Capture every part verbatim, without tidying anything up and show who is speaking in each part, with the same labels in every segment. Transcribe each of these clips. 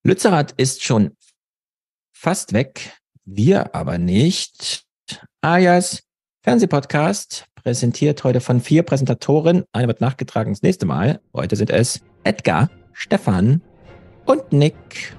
Speaker 1: Lützerath ist schon fast weg, wir aber nicht. Ajas Fernsehpodcast, präsentiert heute von vier Präsentatoren. Eine wird nachgetragen das nächste Mal. Heute sind es Edgar, Stefan und Nick.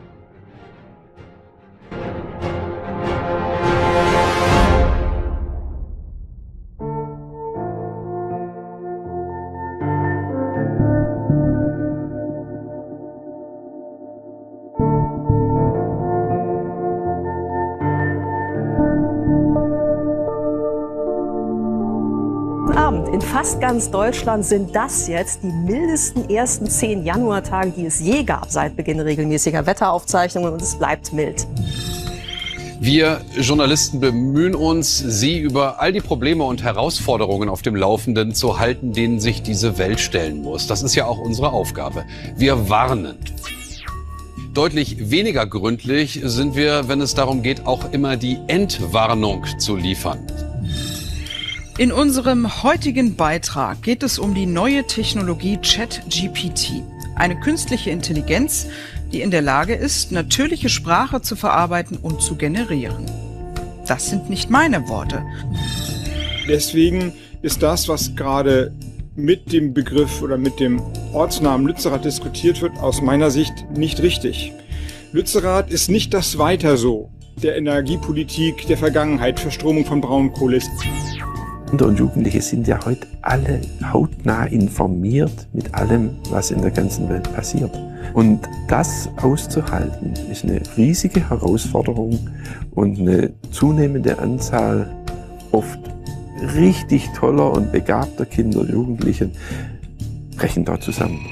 Speaker 2: In fast ganz Deutschland sind das jetzt die mildesten ersten zehn Januartage, die es je gab seit Beginn regelmäßiger Wetteraufzeichnungen, und es bleibt mild.
Speaker 3: Wir Journalisten bemühen uns, Sie über all die Probleme und Herausforderungen auf dem Laufenden zu halten, denen sich diese Welt stellen muss. Das ist ja auch unsere Aufgabe. Wir warnen. Deutlich weniger gründlich sind wir, wenn es darum geht, auch immer die Entwarnung zu liefern.
Speaker 4: In unserem heutigen Beitrag geht es um die neue Technologie ChatGPT, eine künstliche Intelligenz, die in der Lage ist, natürliche Sprache zu verarbeiten und zu generieren. Das sind nicht meine Worte.
Speaker 5: Deswegen ist das, was gerade mit dem Begriff oder mit dem Ortsnamen Lützerath diskutiert wird, aus meiner Sicht nicht richtig. Lützerath ist nicht das Weiter so der Energiepolitik der Vergangenheit, Verstromung von Braunkohle ist.
Speaker 6: Kinder und Jugendliche sind ja heute alle hautnah informiert mit allem, was in der ganzen Welt passiert. Und das auszuhalten, ist eine riesige Herausforderung, und eine zunehmende Anzahl oft richtig toller und begabter Kinder und Jugendlichen brechen dort zusammen.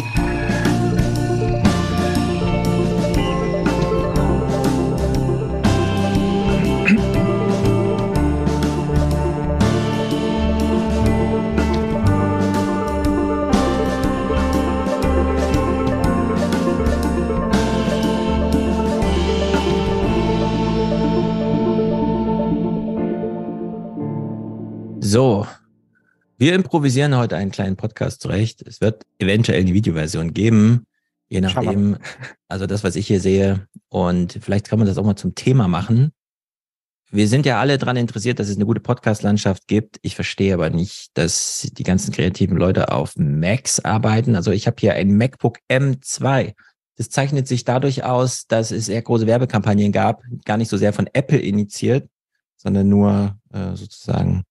Speaker 1: So, wir improvisieren heute einen kleinen Podcast zurecht. Es wird eventuell eine Videoversion geben, je nachdem, also das, was ich hier sehe. Und vielleicht kann man das auch mal zum Thema machen. Wir sind ja alle daran interessiert, dass es eine gute Podcast-Landschaft gibt. Ich verstehe aber nicht, dass die ganzen kreativen Leute auf Macs arbeiten. Also ich habe hier ein MacBook M zwei. Das zeichnet sich dadurch aus, dass es sehr große Werbekampagnen gab, gar nicht so sehr von Apple initiiert, sondern nur äh, sozusagen,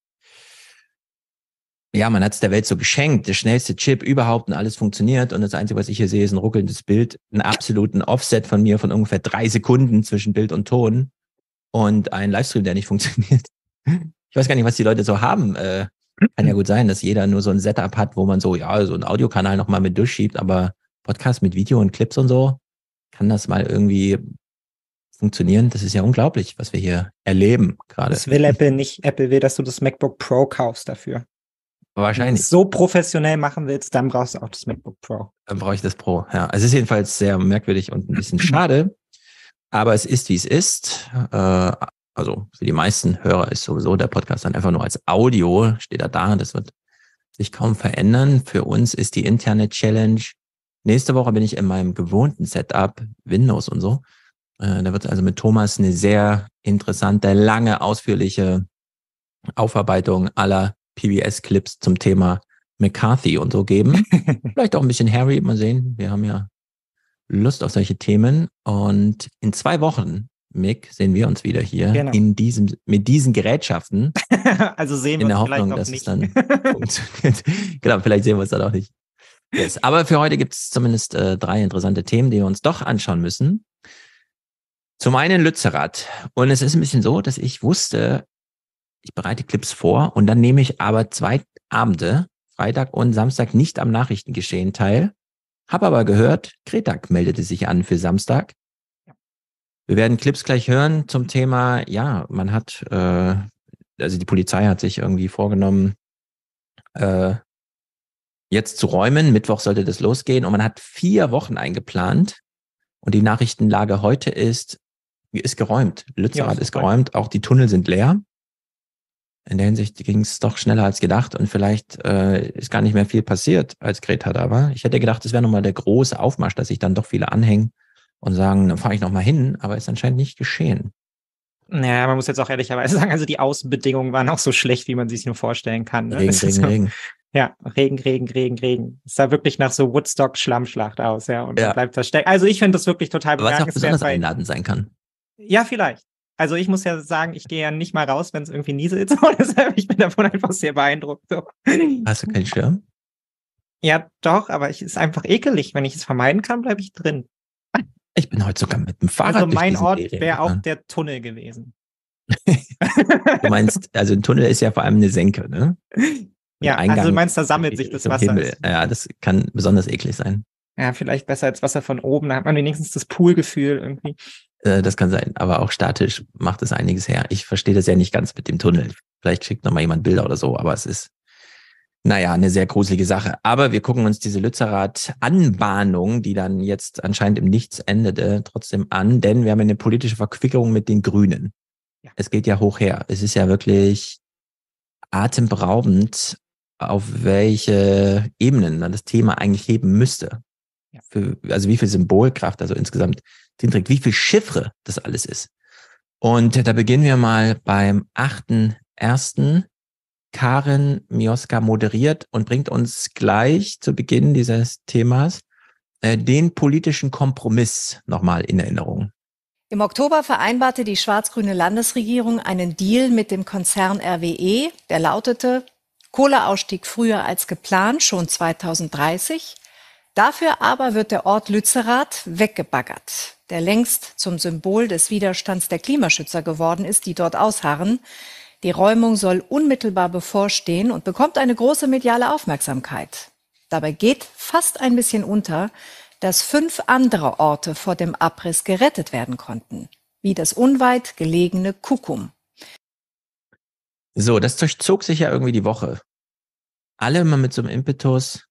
Speaker 1: ja, man hat es der Welt so geschenkt, der schnellste Chip überhaupt, und alles funktioniert. Und das Einzige, was ich hier sehe, ist ein ruckelndes Bild, einen absoluten Offset von mir von ungefähr drei Sekunden zwischen Bild und Ton und ein Livestream, der nicht funktioniert. Ich weiß gar nicht, was die Leute so haben. Äh, kann ja gut sein, dass jeder nur so ein Setup hat, wo man so, ja, so einen Audiokanal nochmal mit durchschiebt, aber Podcast mit Video und Clips und so, kann das mal irgendwie funktionieren? Das ist ja unglaublich, was wir hier erleben gerade.
Speaker 7: Das will Apple nicht. Apple will, dass du das MacBook Pro kaufst dafür.
Speaker 1: Wahrscheinlich.
Speaker 7: Wenn du es so professionell machen willst, dann brauchst du auch das MacBook Pro.
Speaker 1: Dann brauche ich das Pro, ja. Es ist jedenfalls sehr merkwürdig und ein bisschen schade, aber es ist, wie es ist. Äh, also für die meisten Hörer ist sowieso der Podcast dann einfach nur als Audio, steht er da, das wird sich kaum verändern. Für uns ist die interne Challenge, nächste Woche bin ich in meinem gewohnten Setup, Windows und so. Äh, da wird es also mit Thomas eine sehr interessante, lange, ausführliche Aufarbeitung aller P B S-Clips zum Thema McCarthy und so geben. Vielleicht auch ein bisschen Harry, mal sehen. Wir haben ja Lust auf solche Themen. Und in zwei Wochen, Mick, sehen wir uns wieder hier
Speaker 7: genau.
Speaker 1: in diesem, mit diesen Gerätschaften.
Speaker 7: Also sehen wir
Speaker 1: in der
Speaker 7: uns
Speaker 1: Hoffnung,
Speaker 7: vielleicht noch
Speaker 1: dass
Speaker 7: nicht.
Speaker 1: es dann funktioniert. Genau, vielleicht sehen wir uns dann auch nicht. Yes. Aber für heute gibt es zumindest äh, drei interessante Themen, die wir uns doch anschauen müssen. Zum einen Lützerath. Und es ist ein bisschen so, dass ich wusste, ich bereite Clips vor und dann nehme ich aber zwei Abende, Freitag und Samstag, nicht am Nachrichtengeschehen teil. Habe aber gehört, Kretak meldete sich an für Samstag. Wir werden Clips gleich hören zum Thema, ja, man hat, äh, also die Polizei hat sich irgendwie vorgenommen, äh, jetzt zu räumen. Mittwoch sollte das losgehen und man hat vier Wochen eingeplant. Und die Nachrichtenlage heute ist, ist geräumt. Lützerath
Speaker 7: Ja,
Speaker 1: ist geräumt, auch die Tunnel sind leer. In der Hinsicht ging es doch schneller als gedacht und vielleicht äh, ist gar nicht mehr viel passiert, als Greta da war. Ich hätte gedacht, es wäre nochmal der große Aufmarsch, dass sich dann doch viele anhängen. und sagen, dann fahre ich nochmal hin, aber ist anscheinend nicht geschehen.
Speaker 7: Naja, man muss jetzt auch ehrlicherweise sagen, also die Außenbedingungen waren auch so schlecht, wie man sich nur vorstellen kann. Ne?
Speaker 1: Regen, Regen,
Speaker 7: so,
Speaker 1: Regen.
Speaker 7: Ja, Regen, Regen, Regen, Regen. Es sah wirklich nach so Woodstock-Schlammschlacht aus, ja, und
Speaker 1: ja.
Speaker 7: dann bleibt versteckt. Also ich finde das wirklich total
Speaker 1: bemerkenswert. Was auch besonders
Speaker 7: weil,
Speaker 1: einladend sein kann.
Speaker 7: Ja, vielleicht. Also ich muss ja sagen, ich gehe ja nicht mal raus, wenn es irgendwie nieselt. So. Deshalb, ich bin davon einfach sehr beeindruckt. So.
Speaker 1: Hast du keinen Schirm?
Speaker 7: Ja, doch, aber es ist einfach ekelig. Wenn ich es vermeiden kann, bleibe ich drin.
Speaker 1: Ich bin heute sogar mit dem Fahrrad.
Speaker 7: Also mein Ort wäre auch der Tunnel gewesen.
Speaker 1: Du meinst, also ein Tunnel ist ja vor allem eine Senke, ne?
Speaker 7: Ja,
Speaker 1: Eingang
Speaker 7: also du meinst, da sammelt sich das Wasser.
Speaker 1: Himmel. Ja, das kann besonders eklig sein.
Speaker 7: Ja, vielleicht besser als Wasser von oben. Da hat man wenigstens das Poolgefühl irgendwie.
Speaker 1: Äh, das kann sein, aber auch statisch macht es einiges her. Ich verstehe das ja nicht ganz mit dem Tunnel. Vielleicht schickt noch mal jemand Bilder oder so, aber es ist, naja, eine sehr gruselige Sache. Aber wir gucken uns diese Lützerath-Anbahnung, die dann jetzt anscheinend im Nichts endete, trotzdem an, denn wir haben eine politische Verquickerung mit den Grünen. Ja. Es geht ja hoch her. Es ist ja wirklich atemberaubend, auf welche Ebenen man das Thema eigentlich heben müsste. Ja. Für, also wie viel Symbolkraft, also insgesamt drin trägt, wie viel Chiffre das alles ist. Und da beginnen wir mal beim achten ersten Karin Mioska moderiert und bringt uns gleich zu Beginn dieses Themas äh, den politischen Kompromiss nochmal in Erinnerung.
Speaker 8: Im Oktober vereinbarte die schwarz-grüne Landesregierung einen Deal mit dem Konzern R W E, der lautete: Kohleausstieg früher als geplant, schon zweitausenddreißig. Dafür aber wird der Ort Lützerath weggebaggert, der längst zum Symbol des Widerstands der Klimaschützer geworden ist, die dort ausharren. Die Räumung soll unmittelbar bevorstehen und bekommt eine große mediale Aufmerksamkeit. Dabei geht fast ein bisschen unter, dass fünf andere Orte vor dem Abriss gerettet werden konnten, wie das unweit gelegene Kukum.
Speaker 1: So, das durchzog sich ja irgendwie die Woche. Alle immer mit so einem Impetus.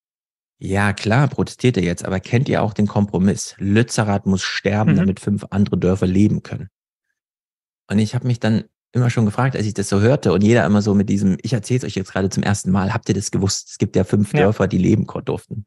Speaker 1: Ja, klar, protestiert ihr jetzt, aber kennt ihr auch den Kompromiss? Lützerath muss sterben, mhm. damit fünf andere Dörfer leben können. Und ich habe mich dann immer schon gefragt, als ich das so hörte und jeder immer so mit diesem, ich erzähle es euch jetzt gerade zum ersten Mal, habt ihr das gewusst? Es gibt ja fünf ja. Dörfer, die leben durften.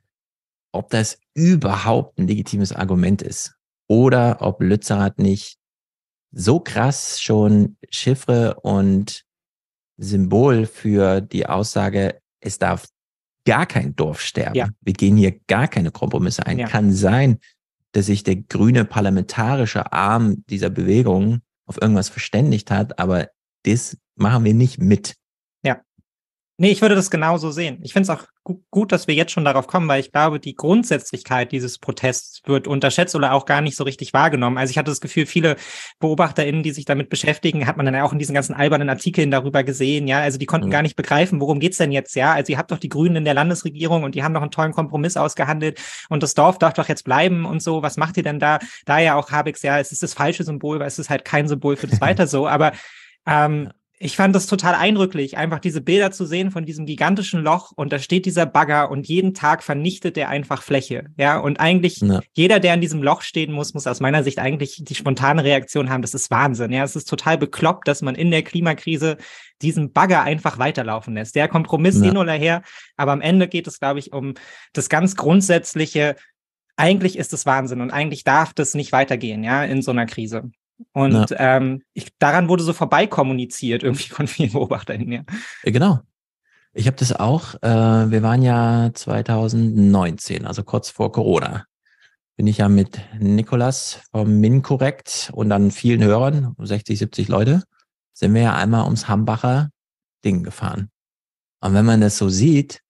Speaker 1: Ob das überhaupt ein legitimes Argument ist oder ob Lützerath nicht so krass schon Chiffre und Symbol für die Aussage, es darf gar kein Dorf sterben. Ja. Wir gehen hier gar keine Kompromisse ein. Ja. Kann sein, dass sich der grüne parlamentarische Arm dieser Bewegung auf irgendwas verständigt hat, aber das machen wir nicht mit.
Speaker 7: Ja. Nee, ich würde das genauso sehen. Ich finde es auch gu- gut, dass wir jetzt schon darauf kommen, weil ich glaube, die Grundsätzlichkeit dieses Protests wird unterschätzt oder auch gar nicht so richtig wahrgenommen. Also ich hatte das Gefühl, viele BeobachterInnen, die sich damit beschäftigen, hat man dann auch in diesen ganzen albernen Artikeln darüber gesehen, ja, also die konnten mhm. gar nicht begreifen, worum geht's denn jetzt, ja, also ihr habt doch die Grünen in der Landesregierung und die haben doch einen tollen Kompromiss ausgehandelt und das Dorf darf doch jetzt bleiben und so, was macht ihr denn da? Da ja auch Habecks, ja, es ist das falsche Symbol, weil es ist halt kein Symbol für das Weiter so, aber ähm, ich fand das total eindrücklich, einfach diese Bilder zu sehen von diesem gigantischen Loch und da steht dieser Bagger und jeden Tag vernichtet er einfach Fläche, ja, und eigentlich ja. jeder, der an diesem Loch stehen muss, muss aus meiner Sicht eigentlich die spontane Reaktion haben, das ist Wahnsinn, ja, es ist total bekloppt, dass man in der Klimakrise diesen Bagger einfach weiterlaufen lässt. Der Kompromiss ja. hin oder her, aber am Ende geht es, glaube ich, um das ganz Grundsätzliche, eigentlich ist es Wahnsinn und eigentlich darf das nicht weitergehen, ja, in so einer Krise. Und ja. ähm, ich, daran wurde so vorbeikommuniziert irgendwie von vielen BeobachterInnen. Ja.
Speaker 1: Genau. Ich habe das auch, äh, wir waren ja zwanzig neunzehn, also kurz vor Corona, bin ich ja mit Nikolas vom MinCorrect und dann vielen Hörern, sechzig, siebzig Leute, sind wir ja einmal ums Hambacher Ding gefahren. Und wenn man das so sieht,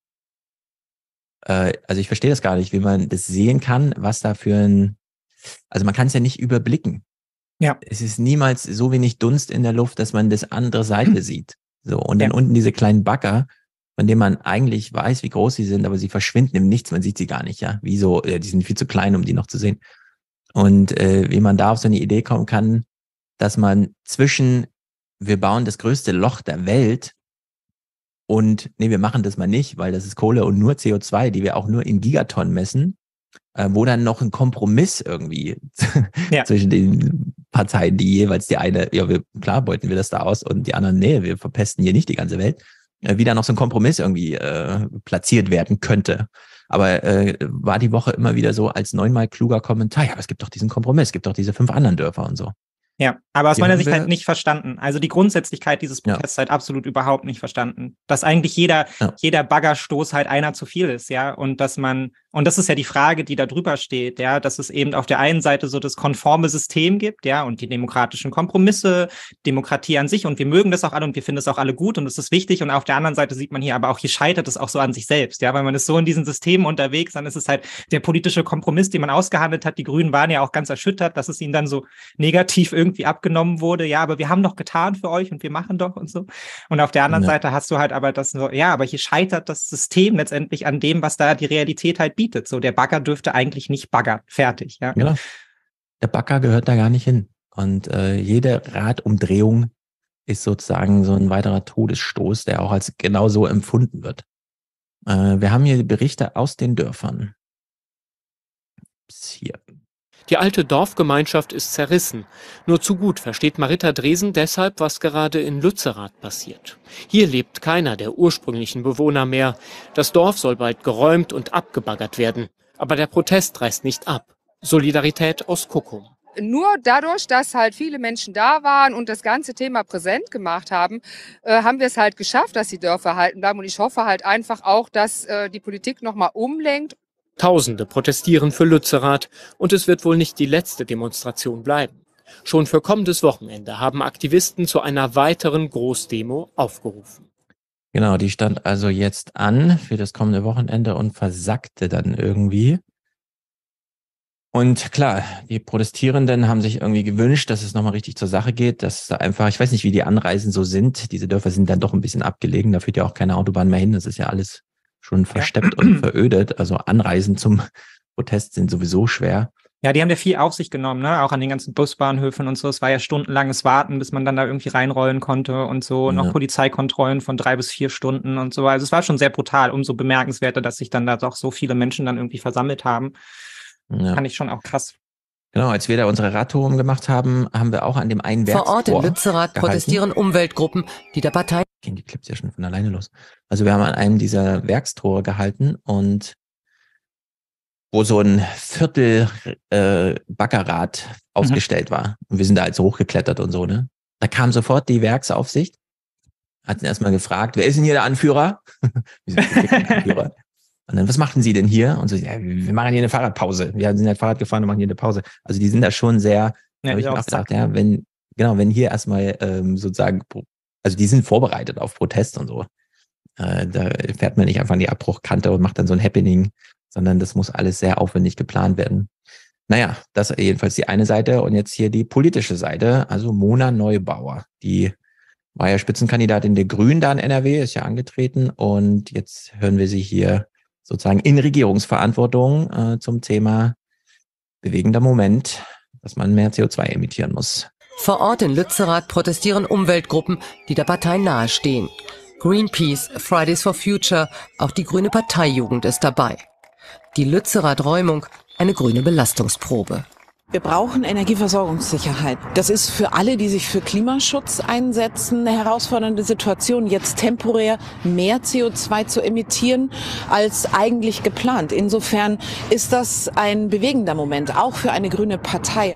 Speaker 1: äh, also ich verstehe das gar nicht, wie man das sehen kann, was da für ein, also man kann es ja nicht überblicken. Ja. Es ist niemals so wenig Dunst in der Luft, dass man das andere Seite hm. sieht. So. Und dann ja. unten diese kleinen Bagger, von denen man eigentlich weiß, wie groß sie sind, aber sie verschwinden im Nichts, man sieht sie gar nicht, ja. Wie so, äh, die sind viel zu klein, um die noch zu sehen. Und äh, wie man da auf so eine Idee kommen kann, dass man zwischen, wir bauen das größte Loch der Welt und, nee, wir machen das mal nicht, weil das ist Kohle und nur C O zwei, die wir auch nur in Gigatonnen messen, äh, wo dann noch ein Kompromiss irgendwie ja. zwischen den Parteien, die jeweils die eine, ja, wir, klar beuten wir das da aus und die anderen, nee, wir verpesten hier nicht die ganze Welt, äh, wie da noch so ein Kompromiss irgendwie äh, platziert werden könnte. Aber äh, war die Woche immer wieder so als neunmal kluger Kommentar, ja, aber es gibt doch diesen Kompromiss, es gibt doch diese fünf anderen Dörfer und so.
Speaker 7: Ja, aber aus
Speaker 1: Die
Speaker 7: meiner
Speaker 1: haben
Speaker 7: Sicht
Speaker 1: wir-
Speaker 7: halt nicht verstanden. Also die Grundsätzlichkeit dieses
Speaker 1: Ja.
Speaker 7: Protests halt absolut überhaupt nicht verstanden. Dass eigentlich jeder,
Speaker 1: Ja.
Speaker 7: jeder Baggerstoß halt einer zu viel ist, ja. Und dass man, und das ist ja die Frage, die da drüber steht, ja, dass es eben auf der einen Seite so das konforme System gibt, ja, und die demokratischen Kompromisse, Demokratie an sich, und wir mögen das auch alle und wir finden es auch alle gut und es ist wichtig. Und auf der anderen Seite sieht man hier aber auch, hier scheitert es auch so an sich selbst, ja, weil man ist so in diesen Systemen unterwegs, dann ist es halt der politische Kompromiss, den man ausgehandelt hat. Die Grünen waren ja auch ganz erschüttert, dass es ihnen dann so negativ irgendwie abgenommen wurde. Ja, aber wir haben doch getan für euch und wir machen doch und so. Und auf der anderen
Speaker 1: Ja.
Speaker 7: Seite hast du halt aber das so, ja, aber hier scheitert das System letztendlich an dem, was da die Realität halt bietet. So, der Bagger dürfte eigentlich nicht baggern. Fertig, ja.
Speaker 1: Genau. Der Bagger gehört da gar nicht hin. Und äh, jede Radumdrehung ist sozusagen so ein weiterer Todesstoß, der auch als genau so empfunden wird. Äh, wir haben hier Berichte aus den Dörfern. Hier.
Speaker 9: Die alte Dorfgemeinschaft ist zerrissen. Nur zu gut versteht Marita Dresen deshalb, was gerade in Lützerath passiert. Hier lebt keiner der ursprünglichen Bewohner mehr. Das Dorf soll bald geräumt und abgebaggert werden. Aber der Protest reißt nicht ab. Solidarität aus Kuckum.
Speaker 10: Nur dadurch, dass halt viele Menschen da waren und das ganze Thema präsent gemacht haben, äh, haben wir es halt geschafft, dass die Dörfer erhalten bleiben. Und ich hoffe halt einfach auch, dass äh, die Politik nochmal umlenkt.
Speaker 9: Tausende protestieren für Lützerath und es wird wohl nicht die letzte Demonstration bleiben. Schon für kommendes Wochenende haben Aktivisten zu einer weiteren Großdemo aufgerufen.
Speaker 1: Genau, die stand also jetzt an für das kommende Wochenende und versackte dann irgendwie. Und klar, die Protestierenden haben sich irgendwie gewünscht, dass es nochmal richtig zur Sache geht, dass da einfach, ich weiß nicht, wie die Anreisen so sind. Diese Dörfer sind dann doch ein bisschen abgelegen, da führt ja auch keine Autobahn mehr hin. Das ist ja alles schon versteppt ja. und verödet. Also Anreisen zum Protest sind sowieso schwer.
Speaker 7: Ja, die haben ja viel auf sich genommen, ne? Auch an den ganzen Busbahnhöfen und so. Es war ja stundenlanges Warten, bis man dann da irgendwie reinrollen konnte und so. Und
Speaker 1: Ja.
Speaker 7: auch Polizeikontrollen von drei bis vier Stunden und so. Also es war schon sehr brutal. Umso bemerkenswerter, dass sich dann da doch so viele Menschen dann irgendwie versammelt haben.
Speaker 1: Ja.
Speaker 7: Fand ich schon auch krass.
Speaker 1: Genau, als wir da unsere Radtouren gemacht haben, haben wir auch an dem einen
Speaker 11: Vor Ort in
Speaker 1: Werkstor
Speaker 11: Lützerath
Speaker 1: gehalten.
Speaker 11: protestieren Umweltgruppen, die der Partei...
Speaker 1: Gehen die Clips ja schon von alleine los. Also wir haben an einem dieser Werkstore gehalten und wo so ein Viertel äh, Baggerrad ausgestellt war. Und wir sind da also hochgeklettert und so, ne? Da kam sofort die Werksaufsicht, hatten erstmal gefragt, wer ist denn hier der Anführer? Wir sind der Anführer. Und dann, was machten Sie denn hier? Und so, ja, wir machen hier eine Fahrradpause. Wir sind halt Fahrrad gefahren und machen hier eine Pause. Also die sind da schon sehr,
Speaker 7: Ja,
Speaker 1: da habe ich
Speaker 7: ja,
Speaker 1: mir
Speaker 7: auch
Speaker 1: auch gedacht, ja, wenn, genau, wenn hier erstmal ähm, sozusagen, also die sind vorbereitet auf Protest und so. Äh, da fährt man nicht einfach an die Abbruchkante und macht dann so ein Happening, sondern das muss alles sehr aufwendig geplant werden. Naja, das ist jedenfalls die eine Seite und jetzt hier die politische Seite, also Mona Neubauer, die war ja Spitzenkandidatin der Grünen da in N R W, ist ja angetreten und jetzt hören wir sie hier sozusagen in Regierungsverantwortung äh, zum Thema bewegender Moment, dass man mehr C O zwei emittieren muss.
Speaker 11: Vor Ort in Lützerath protestieren Umweltgruppen, die der Partei nahestehen. Greenpeace, Fridays for Future, auch die grüne Parteijugend ist dabei. Die Lützerath-Räumung, eine grüne Belastungsprobe.
Speaker 12: Wir brauchen Energieversorgungssicherheit. Das ist für alle, die sich für Klimaschutz einsetzen, eine herausfordernde Situation, jetzt temporär mehr C O zwei zu emittieren als eigentlich geplant. Insofern ist das ein bewegender Moment, auch für eine grüne Partei.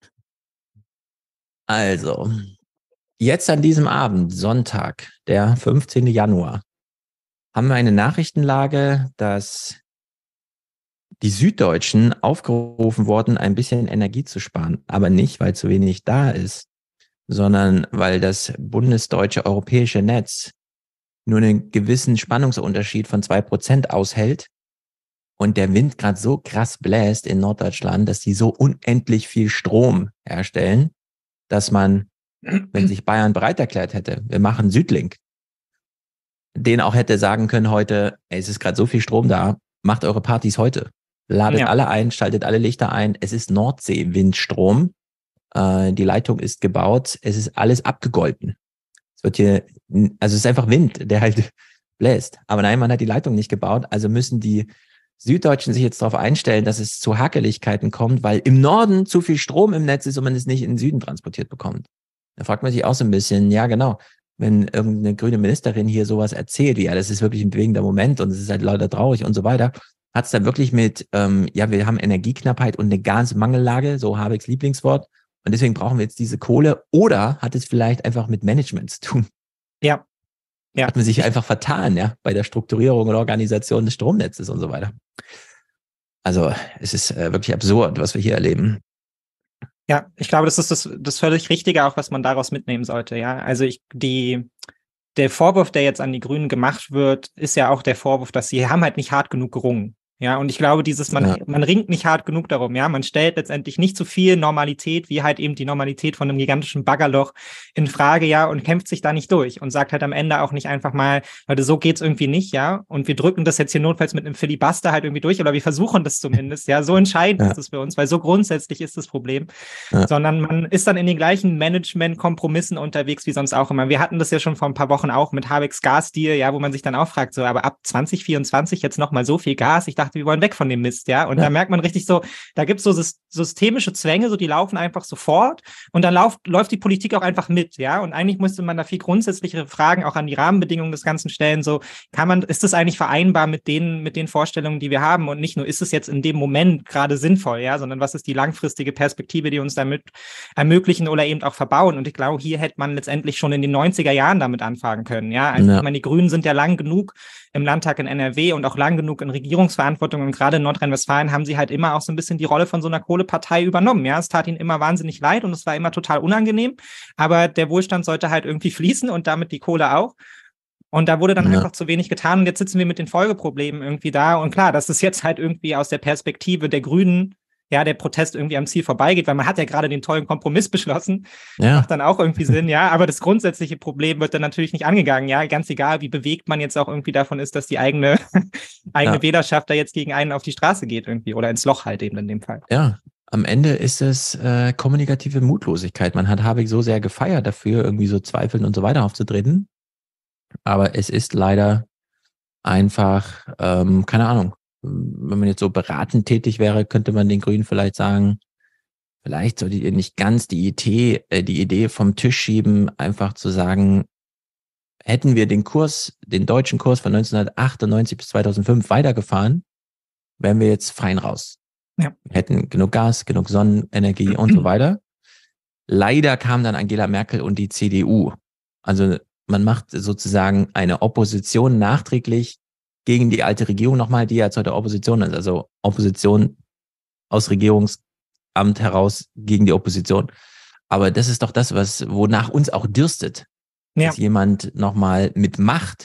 Speaker 1: Also, jetzt an diesem Abend, Sonntag, der fünfzehnten Januar, haben wir eine Nachrichtenlage, dass die Süddeutschen aufgerufen wurden, ein bisschen Energie zu sparen. Aber nicht, weil zu wenig da ist, sondern weil das bundesdeutsche europäische Netz nur einen gewissen Spannungsunterschied von zwei Prozent aushält und der Wind gerade so krass bläst in Norddeutschland, dass die so unendlich viel Strom herstellen, dass man, wenn sich Bayern bereit erklärt hätte, wir machen Südlink, den auch hätte sagen können heute, ey, es ist gerade so viel Strom da, macht eure Partys heute. Ladet
Speaker 7: Ja.
Speaker 1: alle ein, schaltet alle Lichter ein. Es ist Nordsee-Windstrom. Äh, die Leitung ist gebaut. Es ist alles abgegolten. Es wird hier, also es ist einfach Wind, der halt bläst. Aber nein, man hat die Leitung nicht gebaut. Also müssen die Süddeutschen sich jetzt darauf einstellen, dass es zu Hakeligkeiten kommt, weil im Norden zu viel Strom im Netz ist und man es nicht in den Süden transportiert bekommt. Da fragt man sich auch so ein bisschen, ja genau, wenn irgendeine grüne Ministerin hier sowas erzählt, wie ja, das ist wirklich ein bewegender Moment und es ist halt leider traurig und so weiter. Hat es da wirklich mit, ähm, ja, wir haben Energieknappheit und eine Gasmangellage, so Habecks Lieblingswort, und deswegen brauchen wir jetzt diese Kohle, oder hat es vielleicht einfach mit Management zu tun?
Speaker 7: Ja. Ja.
Speaker 1: Hat man sich einfach vertan, ja, bei der Strukturierung und Organisation des Stromnetzes und so weiter. Also es ist äh, wirklich absurd, was wir hier erleben.
Speaker 7: Ja, ich glaube, das ist das, das völlig Richtige, auch was man daraus mitnehmen sollte. Ja, also ich, die, der Vorwurf, der jetzt an die Grünen gemacht wird, ist ja auch der Vorwurf, dass sie haben halt nicht hart genug gerungen. Ja, und ich glaube, dieses, man, ja. man ringt nicht hart genug darum, ja, man stellt letztendlich nicht so viel Normalität, wie halt eben die Normalität von einem gigantischen Baggerloch in Frage, ja, und kämpft sich da nicht durch und sagt halt am Ende auch nicht einfach mal, Leute, so geht's irgendwie nicht, ja, und wir drücken das jetzt hier notfalls mit einem Filibuster halt irgendwie durch, oder wir versuchen das zumindest, ja, so entscheidend ja. ist es für uns, weil so grundsätzlich ist das Problem, ja. sondern man ist dann in den gleichen Management-Kompromissen unterwegs wie sonst auch immer. Wir hatten das ja schon vor ein paar Wochen auch mit Habecks Gasdeal, ja, wo man sich dann auch fragt, so, aber ab zwanzig vierundzwanzig jetzt nochmal so viel Gas, ich dachte, wir wollen weg von dem Mist, ja. Und ja. da merkt man richtig so, da gibt es so systemische Zwänge, so die laufen einfach sofort und dann läuft, läuft die Politik auch einfach mit, ja. Und eigentlich müsste man da viel grundsätzlichere Fragen auch an die Rahmenbedingungen des Ganzen stellen. So, kann man, ist das eigentlich vereinbar mit den, mit den Vorstellungen, die wir haben? Und nicht nur, ist es jetzt in dem Moment gerade sinnvoll, ja, sondern was ist die langfristige Perspektive, die uns damit ermöglichen oder eben auch verbauen? Und ich glaube, hier hätte man letztendlich schon in den neunziger Jahren damit anfangen können, ja. Also ja. ich meine, die Grünen sind ja lang genug im Landtag in N R W und auch lang genug in Regierungsverantwortung, und gerade in Nordrhein-Westfalen haben sie halt immer auch so ein bisschen die Rolle von so einer Kohlepartei übernommen. Ja, es tat ihnen immer wahnsinnig leid und es war immer total unangenehm, aber der Wohlstand sollte halt irgendwie fließen und damit die Kohle auch. Und da wurde dann ja. einfach zu wenig getan und jetzt sitzen wir mit den Folgeproblemen irgendwie da. Und klar, das ist jetzt halt irgendwie aus der Perspektive der Grünen, ja, der Protest irgendwie am Ziel vorbeigeht, weil man hat ja gerade den tollen Kompromiss beschlossen. Ja. Macht dann auch irgendwie Sinn, ja. Aber das grundsätzliche Problem wird dann natürlich nicht angegangen, ja. Ganz egal, wie bewegt man jetzt auch irgendwie davon ist, dass die eigene, eigene ja. Wählerschaft da jetzt gegen einen auf die Straße geht irgendwie oder ins Loch halt eben in dem Fall.
Speaker 1: Ja, am Ende ist es äh, kommunikative Mutlosigkeit. Man hat Habeck so sehr gefeiert dafür, irgendwie so zweifeln und so weiter aufzutreten. Aber es ist leider einfach, ähm, keine Ahnung, wenn man jetzt so beratend tätig wäre, könnte man den Grünen vielleicht sagen, vielleicht solltet ihr nicht ganz die Idee, äh, die Idee vom Tisch schieben, einfach zu sagen, hätten wir den Kurs, den deutschen Kurs von neunzehnhundertachtundneunzig bis zweitausendfünf weitergefahren, wären wir jetzt fein raus. Ja. Wir hätten genug Gas, genug Sonnenenergie und so weiter. Leider kam dann Angela Merkel und die C D U. Also man macht sozusagen eine Opposition nachträglich gegen die alte Regierung nochmal, die jetzt heute Opposition ist, also Opposition aus Regierungsamt heraus gegen die Opposition. Aber das ist doch das, was wonach uns auch dürstet, ja. dass jemand nochmal mit Macht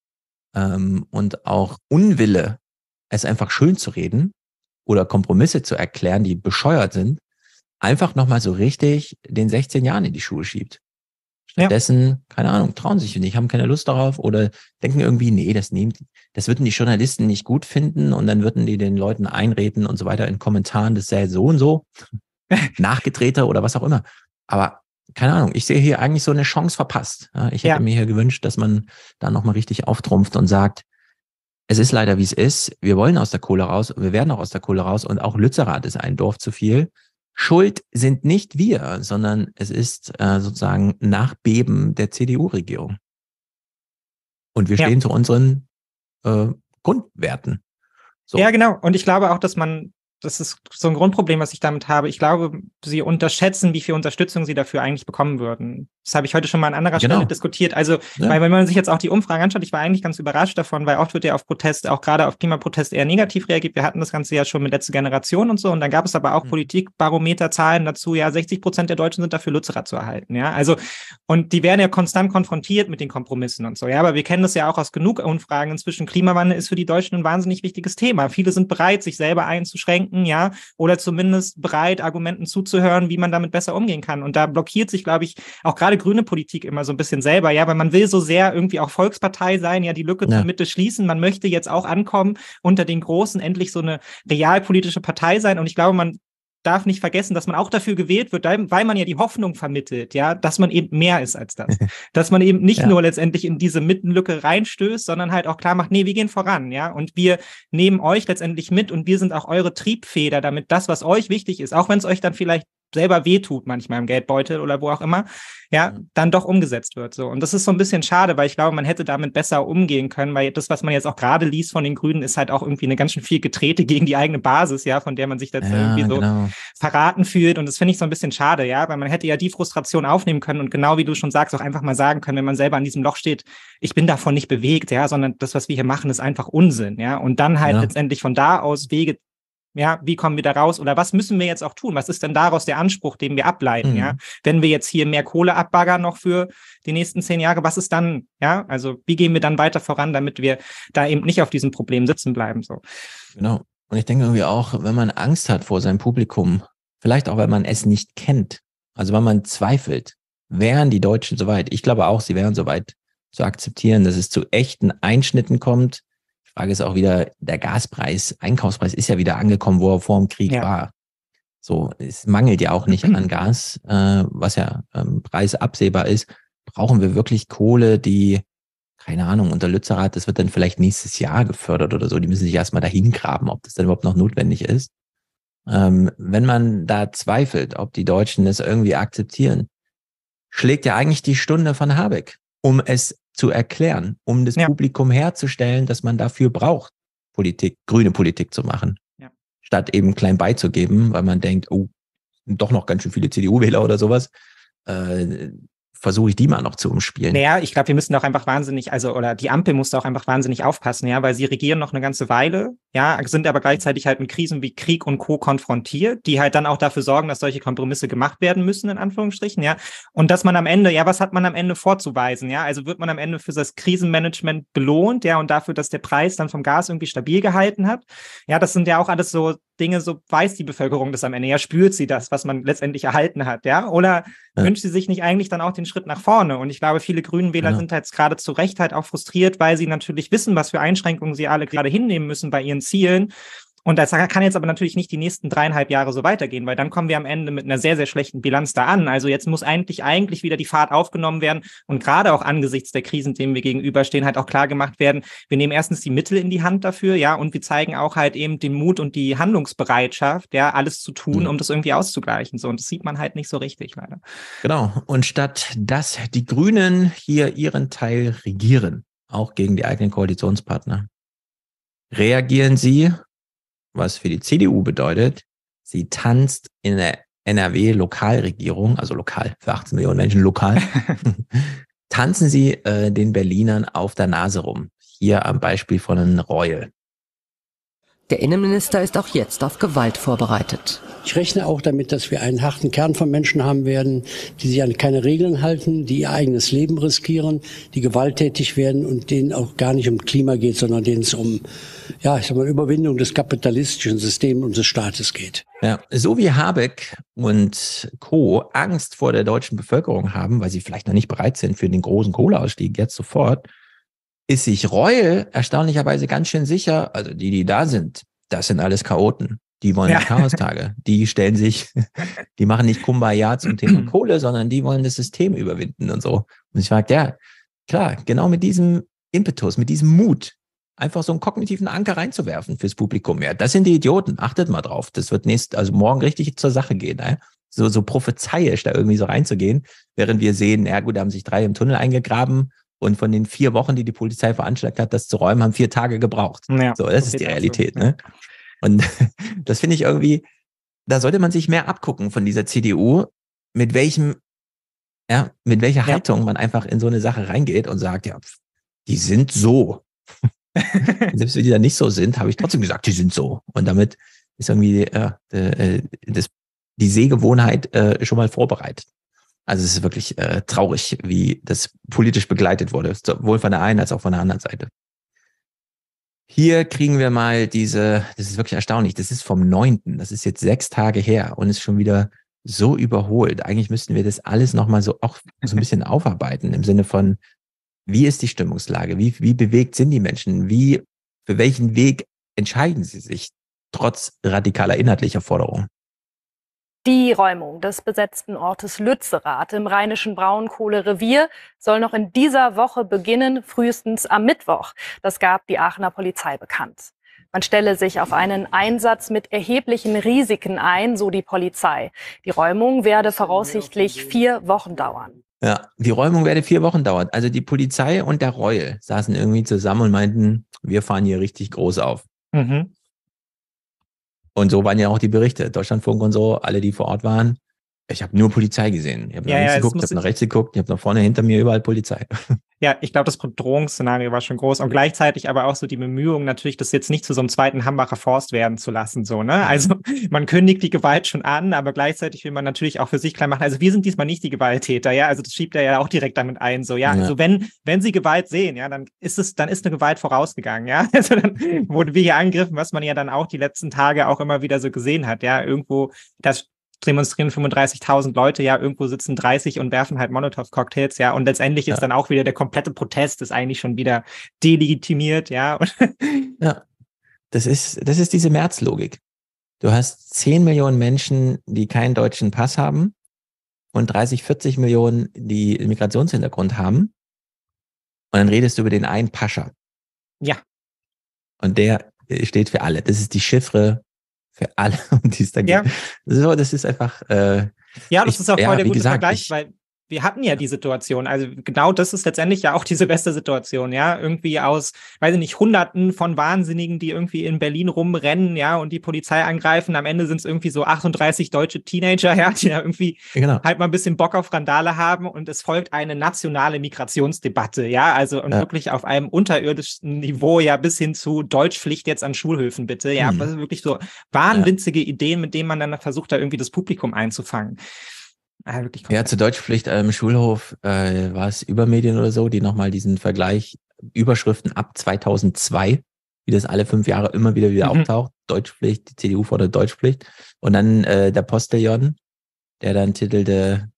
Speaker 1: ähm, und auch Unwille, es einfach schön zu reden oder Kompromisse zu erklären, die bescheuert sind, einfach nochmal so richtig den sechzehn Jahren in die Schuhe schiebt. Stattdessen, ja. keine Ahnung, trauen sich nicht, haben keine Lust darauf oder denken irgendwie, nee, das nehmen, das würden die Journalisten nicht gut finden und dann würden die den Leuten einreden und so weiter in Kommentaren, das sei so und so, nachgedrehter oder was auch immer. Aber keine Ahnung, ich sehe hier eigentlich so eine Chance verpasst. Ich hätte ja. mir hier gewünscht, dass man da nochmal richtig auftrumpft und sagt, es ist leider, wie es ist, wir wollen aus der Kohle raus und wir werden auch aus der Kohle raus und auch Lützerath ist ein Dorf zu viel. Schuld sind nicht wir, sondern es ist äh, sozusagen Nachbeben der C D U-Regierung. Und wir stehen ja. zu unseren äh, Grundwerten. So.
Speaker 7: Ja, genau. Und ich glaube auch, dass man, das ist so ein Grundproblem, was ich damit habe. Ich glaube, sie unterschätzen, wie viel Unterstützung sie dafür eigentlich bekommen würden. Das habe ich heute schon mal an anderer genau. Stelle diskutiert. Also, ja. weil wenn man sich jetzt auch die Umfragen anschaut, ich war eigentlich ganz überrascht davon, weil oft wird ja auf Protest, auch gerade auf Klimaprotest eher negativ reagiert. Wir hatten das Ganze ja schon mit letzter Generation und so. Und dann gab es aber auch mhm. Politikbarometerzahlen dazu. Ja, sechzig Prozent der Deutschen sind dafür, Lützerath zu erhalten. Ja, also, und die werden ja konstant konfrontiert mit den Kompromissen und so. Ja, aber wir kennen das ja auch aus genug Umfragen. Inzwischen, Klimawandel ist für die Deutschen ein wahnsinnig wichtiges Thema. Viele sind bereit, sich selber einzuschränken, ja, oder zumindest bereit, Argumenten zuzuhören, wie man damit besser umgehen kann. Und da blockiert sich, glaube ich, auch gerade grüne Politik immer so ein bisschen selber, ja, weil man will so sehr irgendwie auch Volkspartei sein, ja, die Lücke ja. zur Mitte schließen. Man möchte jetzt auch ankommen, unter den Großen endlich so eine realpolitische Partei sein. Und ich glaube, man darf nicht vergessen, dass man auch dafür gewählt wird, weil man ja die Hoffnung vermittelt, ja, dass man eben mehr ist als das. Dass man eben nicht ja. nur letztendlich in diese Mittenlücke reinstößt, sondern halt auch klar macht, nee, wir gehen voran, ja, und wir nehmen euch letztendlich mit und wir sind auch eure Triebfeder, damit das, was euch wichtig ist, auch wenn es euch dann vielleicht selber wehtut manchmal im Geldbeutel oder wo auch immer, ja, dann doch umgesetzt wird. So. Und das ist so ein bisschen schade, weil ich glaube, man hätte damit besser umgehen können, weil das, was man jetzt auch gerade liest von den Grünen, ist halt auch irgendwie eine ganz schön viel Getrete gegen die eigene Basis, ja, von der man sich jetzt
Speaker 1: Ja,
Speaker 7: irgendwie so
Speaker 1: genau.
Speaker 7: verraten fühlt. Und das finde ich so ein bisschen schade, ja, weil man hätte ja die Frustration aufnehmen können und genau wie du schon sagst, auch einfach mal sagen können, wenn man selber an diesem Loch steht, ich bin davon nicht bewegt, ja, sondern das, was wir hier machen, ist einfach Unsinn, ja. Und dann halt
Speaker 1: Ja.
Speaker 7: letztendlich von da aus Wege, ja, wie kommen wir da raus oder was müssen wir jetzt auch tun? Was ist denn daraus der Anspruch, den wir ableiten,
Speaker 1: Mhm.
Speaker 7: ja? Wenn wir jetzt hier mehr Kohle abbaggern noch für die nächsten zehn Jahre, was ist dann, ja? Also wie gehen wir dann weiter voran, damit wir da eben nicht auf diesem Problem sitzen bleiben, so.
Speaker 1: Genau. Und ich denke irgendwie auch, wenn man Angst hat vor seinem Publikum, vielleicht auch, weil man es nicht kennt, also wenn man zweifelt, wären die Deutschen soweit? Ich glaube auch, sie wären soweit zu akzeptieren, dass es zu echten Einschnitten kommt. Die Frage ist auch wieder, der Gaspreis, Einkaufspreis ist ja wieder angekommen, wo er vor dem Krieg
Speaker 7: Ja.
Speaker 1: war. So, es mangelt ja auch nicht an Gas, äh, was ja ähm, preisabsehbar ist. Brauchen wir wirklich Kohle, die, keine Ahnung, unter Lützerath, das wird dann vielleicht nächstes Jahr gefördert oder so. Die müssen sich erstmal dahin graben, ob das dann überhaupt noch notwendig ist. Ähm, wenn man da zweifelt, ob die Deutschen das irgendwie akzeptieren, schlägt ja eigentlich die Stunde von Habeck, um es zu erklären, um das
Speaker 7: Ja.
Speaker 1: Publikum herzustellen, dass man dafür braucht, Politik, grüne Politik zu machen.
Speaker 7: Ja.
Speaker 1: Statt eben klein beizugeben, weil man denkt, oh, sind doch noch ganz schön viele C D U-Wähler oder sowas, äh, versuche ich die mal noch zu umspielen.
Speaker 7: Naja, ich glaube, wir müssen auch einfach wahnsinnig, also, oder die Ampel muss da auch einfach wahnsinnig aufpassen, ja, weil sie regieren noch eine ganze Weile, ja, sind aber gleichzeitig halt mit Krisen wie Krieg und Co. konfrontiert, die halt dann auch dafür sorgen, dass solche Kompromisse gemacht werden müssen, in Anführungsstrichen, ja. Und dass man am Ende, ja, was hat man am Ende vorzuweisen, ja? Also wird man am Ende für das Krisenmanagement belohnt, ja, und dafür, dass der Preis dann vom Gas irgendwie stabil gehalten hat. Ja, das sind ja auch alles so Dinge, so weiß die Bevölkerung das am Ende, ja, spürt sie das, was man letztendlich erhalten hat, ja, oder
Speaker 1: Ja.
Speaker 7: wünscht sie sich nicht eigentlich dann auch den Schritt nach vorne? Und ich glaube, viele Grünen-Wähler
Speaker 1: Ja.
Speaker 7: sind jetzt gerade zu Recht halt auch frustriert, weil sie natürlich wissen, was für Einschränkungen sie alle gerade hinnehmen müssen bei ihren Zielen. Und das kann jetzt aber natürlich nicht die nächsten dreieinhalb Jahre so weitergehen, weil dann kommen wir am Ende mit einer sehr, sehr schlechten Bilanz da an. Also jetzt muss eigentlich, eigentlich wieder die Fahrt aufgenommen werden und gerade auch angesichts der Krisen, denen wir gegenüberstehen, halt auch klar gemacht werden, wir nehmen erstens die Mittel in die Hand dafür, ja, und wir zeigen auch halt eben den Mut und die Handlungsbereitschaft, ja, alles zu tun,
Speaker 1: Mhm.
Speaker 7: um das irgendwie auszugleichen. So, und das sieht man halt nicht so richtig, leider.
Speaker 1: Genau. Und statt dass die Grünen hier ihren Teil regieren, auch gegen die eigenen Koalitionspartner, reagieren sie, was für die C D U bedeutet, sie tanzt in der N R W-Lokalregierung, also lokal, für achtzehn Millionen Menschen lokal, tanzen sie äh, den Berlinern auf der Nase rum. Hier am Beispiel von einem Reul.
Speaker 11: Der Innenminister ist auch jetzt auf Gewalt vorbereitet.
Speaker 13: Ich rechne auch damit, dass wir einen harten Kern von Menschen haben werden, die sich an keine Regeln halten, die ihr eigenes Leben riskieren, die gewalttätig werden und denen auch gar nicht um Klima geht, sondern denen es um, ja, ich sag mal, Überwindung des kapitalistischen Systems unseres Staates geht.
Speaker 1: Ja, so wie Habeck und Co. Angst vor der deutschen Bevölkerung haben, weil sie vielleicht noch nicht bereit sind für den großen Kohleausstieg jetzt sofort, ist sich Reul erstaunlicherweise ganz schön sicher, also die, die da sind, das sind alles Chaoten. Die wollen
Speaker 7: Ja.
Speaker 1: Chaostage. Die stellen sich, die machen nicht Kumbaya zum Thema Kohle, sondern die wollen das System überwinden und so. Und ich frage, ja, klar, genau mit diesem Impetus, mit diesem Mut, einfach so einen kognitiven Anker reinzuwerfen fürs Publikum. Ja, das sind die Idioten. Achtet mal drauf. Das wird nächst, also morgen richtig zur Sache gehen. Ne? So, so prophezeiisch da irgendwie so reinzugehen, während wir sehen, ja gut, da haben sich drei im Tunnel eingegraben und von den vier Wochen, die die Polizei veranschlagt hat, das zu räumen, haben vier Tage gebraucht.
Speaker 7: Ja,
Speaker 1: so, das
Speaker 7: so
Speaker 1: ist die
Speaker 7: sieht's aus.
Speaker 1: Realität. Ne? Und das finde ich irgendwie, da sollte man sich mehr abgucken von dieser C D U, mit welchem, ja, mit welcher
Speaker 7: Ja.
Speaker 1: Haltung man einfach in so eine Sache reingeht und sagt, ja, pf, die sind so. Selbst wenn die da nicht so sind, habe ich trotzdem gesagt, die sind so. Und damit ist irgendwie äh, äh, das, die Sehgewohnheit äh, schon mal vorbereitet. Also es ist wirklich äh, traurig, wie das politisch begleitet wurde, sowohl von der einen als auch von der anderen Seite. Hier kriegen wir mal diese, das ist wirklich erstaunlich, das ist vom neunten Das ist jetzt sechs Tage her und ist schon wieder so überholt. Eigentlich müssten wir das alles nochmal so auch so ein bisschen aufarbeiten im Sinne von, wie ist die Stimmungslage? Wie, wie bewegt sind die Menschen? Wie, für welchen Weg entscheiden sie sich trotz radikaler inhaltlicher Forderungen?
Speaker 14: Die Räumung des besetzten Ortes Lützerath im rheinischen Braunkohlerevier soll noch in dieser Woche beginnen, frühestens am Mittwoch. Das gab die Aachener Polizei bekannt. Man stelle sich auf einen Einsatz mit erheblichen Risiken ein, so die Polizei. Die Räumung werde voraussichtlich vier Wochen dauern.
Speaker 1: Ja, die Räumung werde vier Wochen dauern. Also die Polizei und der Reul saßen irgendwie zusammen und meinten, wir fahren hier richtig groß auf.
Speaker 7: Mhm.
Speaker 1: Und so waren ja auch die Berichte. Deutschlandfunk und so, alle, die vor Ort waren. Ich habe nur Polizei gesehen. Ich habe nach
Speaker 7: Ja,
Speaker 1: links
Speaker 7: ja, es
Speaker 1: geguckt, ich
Speaker 7: muss
Speaker 1: habe nach rechts geguckt, ich habe nach vorne hinter mir überall Polizei.
Speaker 7: Ja, ich glaube, das Bedrohungsszenario war schon groß und gleichzeitig aber auch so die Bemühungen natürlich, das jetzt nicht zu so einem zweiten Hambacher Forst werden zu lassen, so, ne? Also man kündigt die Gewalt schon an, aber gleichzeitig will man natürlich auch für sich klar machen, also wir sind diesmal nicht die Gewalttäter, ja? Also das schiebt er ja auch direkt damit ein, so, ja?
Speaker 1: Ja.
Speaker 7: Also wenn, wenn sie Gewalt sehen, ja, dann ist es, dann ist eine Gewalt vorausgegangen, ja? Also dann wurden wir hier angegriffen, was man ja dann auch die letzten Tage auch immer wieder so gesehen hat, ja? Irgendwo, das demonstrieren fünfunddreißigtausend Leute, ja, irgendwo sitzen dreißig und werfen halt Molotow-Cocktails, ja, und letztendlich ist
Speaker 1: Ja.
Speaker 7: dann auch wieder der komplette Protest ist eigentlich schon wieder delegitimiert, ja.
Speaker 1: Ja, das ist, das ist diese März-Logik. Du hast zehn Millionen Menschen, die keinen deutschen Pass haben und dreißig, vierzig Millionen, die einen Migrationshintergrund haben. Und dann redest du über den einen Pascha.
Speaker 7: Ja.
Speaker 1: Und der steht für alle. Das ist die Chiffre für alle, um die es da geht.
Speaker 7: Ja.
Speaker 1: So, das ist einfach. Äh,
Speaker 7: Ja, das
Speaker 1: ich,
Speaker 7: ist auch
Speaker 1: ja,
Speaker 7: voll der
Speaker 1: wie
Speaker 7: gute
Speaker 1: gesagt,
Speaker 7: Vergleich,
Speaker 1: ich,
Speaker 7: weil wir hatten ja die Situation, also genau das ist letztendlich ja auch die Silvestersituation, ja, irgendwie aus, weiß ich nicht, Hunderten von Wahnsinnigen, die irgendwie in Berlin rumrennen, ja, und die Polizei angreifen, am Ende sind es irgendwie so achtunddreißig deutsche Teenager, ja, die da irgendwie
Speaker 1: genau.
Speaker 7: halt mal ein bisschen Bock auf Randale haben und es folgt eine nationale Migrationsdebatte, ja, also und
Speaker 1: Ja.
Speaker 7: wirklich auf einem unterirdischen Niveau, ja, bis hin zu Deutschpflicht jetzt an Schulhöfen, bitte, ja,
Speaker 1: Mhm.
Speaker 7: das ist wirklich so wahnwitzige Ideen, mit denen man dann versucht, da irgendwie das Publikum einzufangen. Ah, wirklich
Speaker 1: Ja, zur Deutschpflicht im Schulhof äh, war es Übermedien oder so, die nochmal diesen Vergleich Überschriften ab zweitausendzwei, wie das alle fünf Jahre immer wieder wieder
Speaker 7: Mhm.
Speaker 1: auftaucht. Deutschpflicht, die C D U fordert Deutschpflicht. Und dann äh, der Postillon, der dann titelte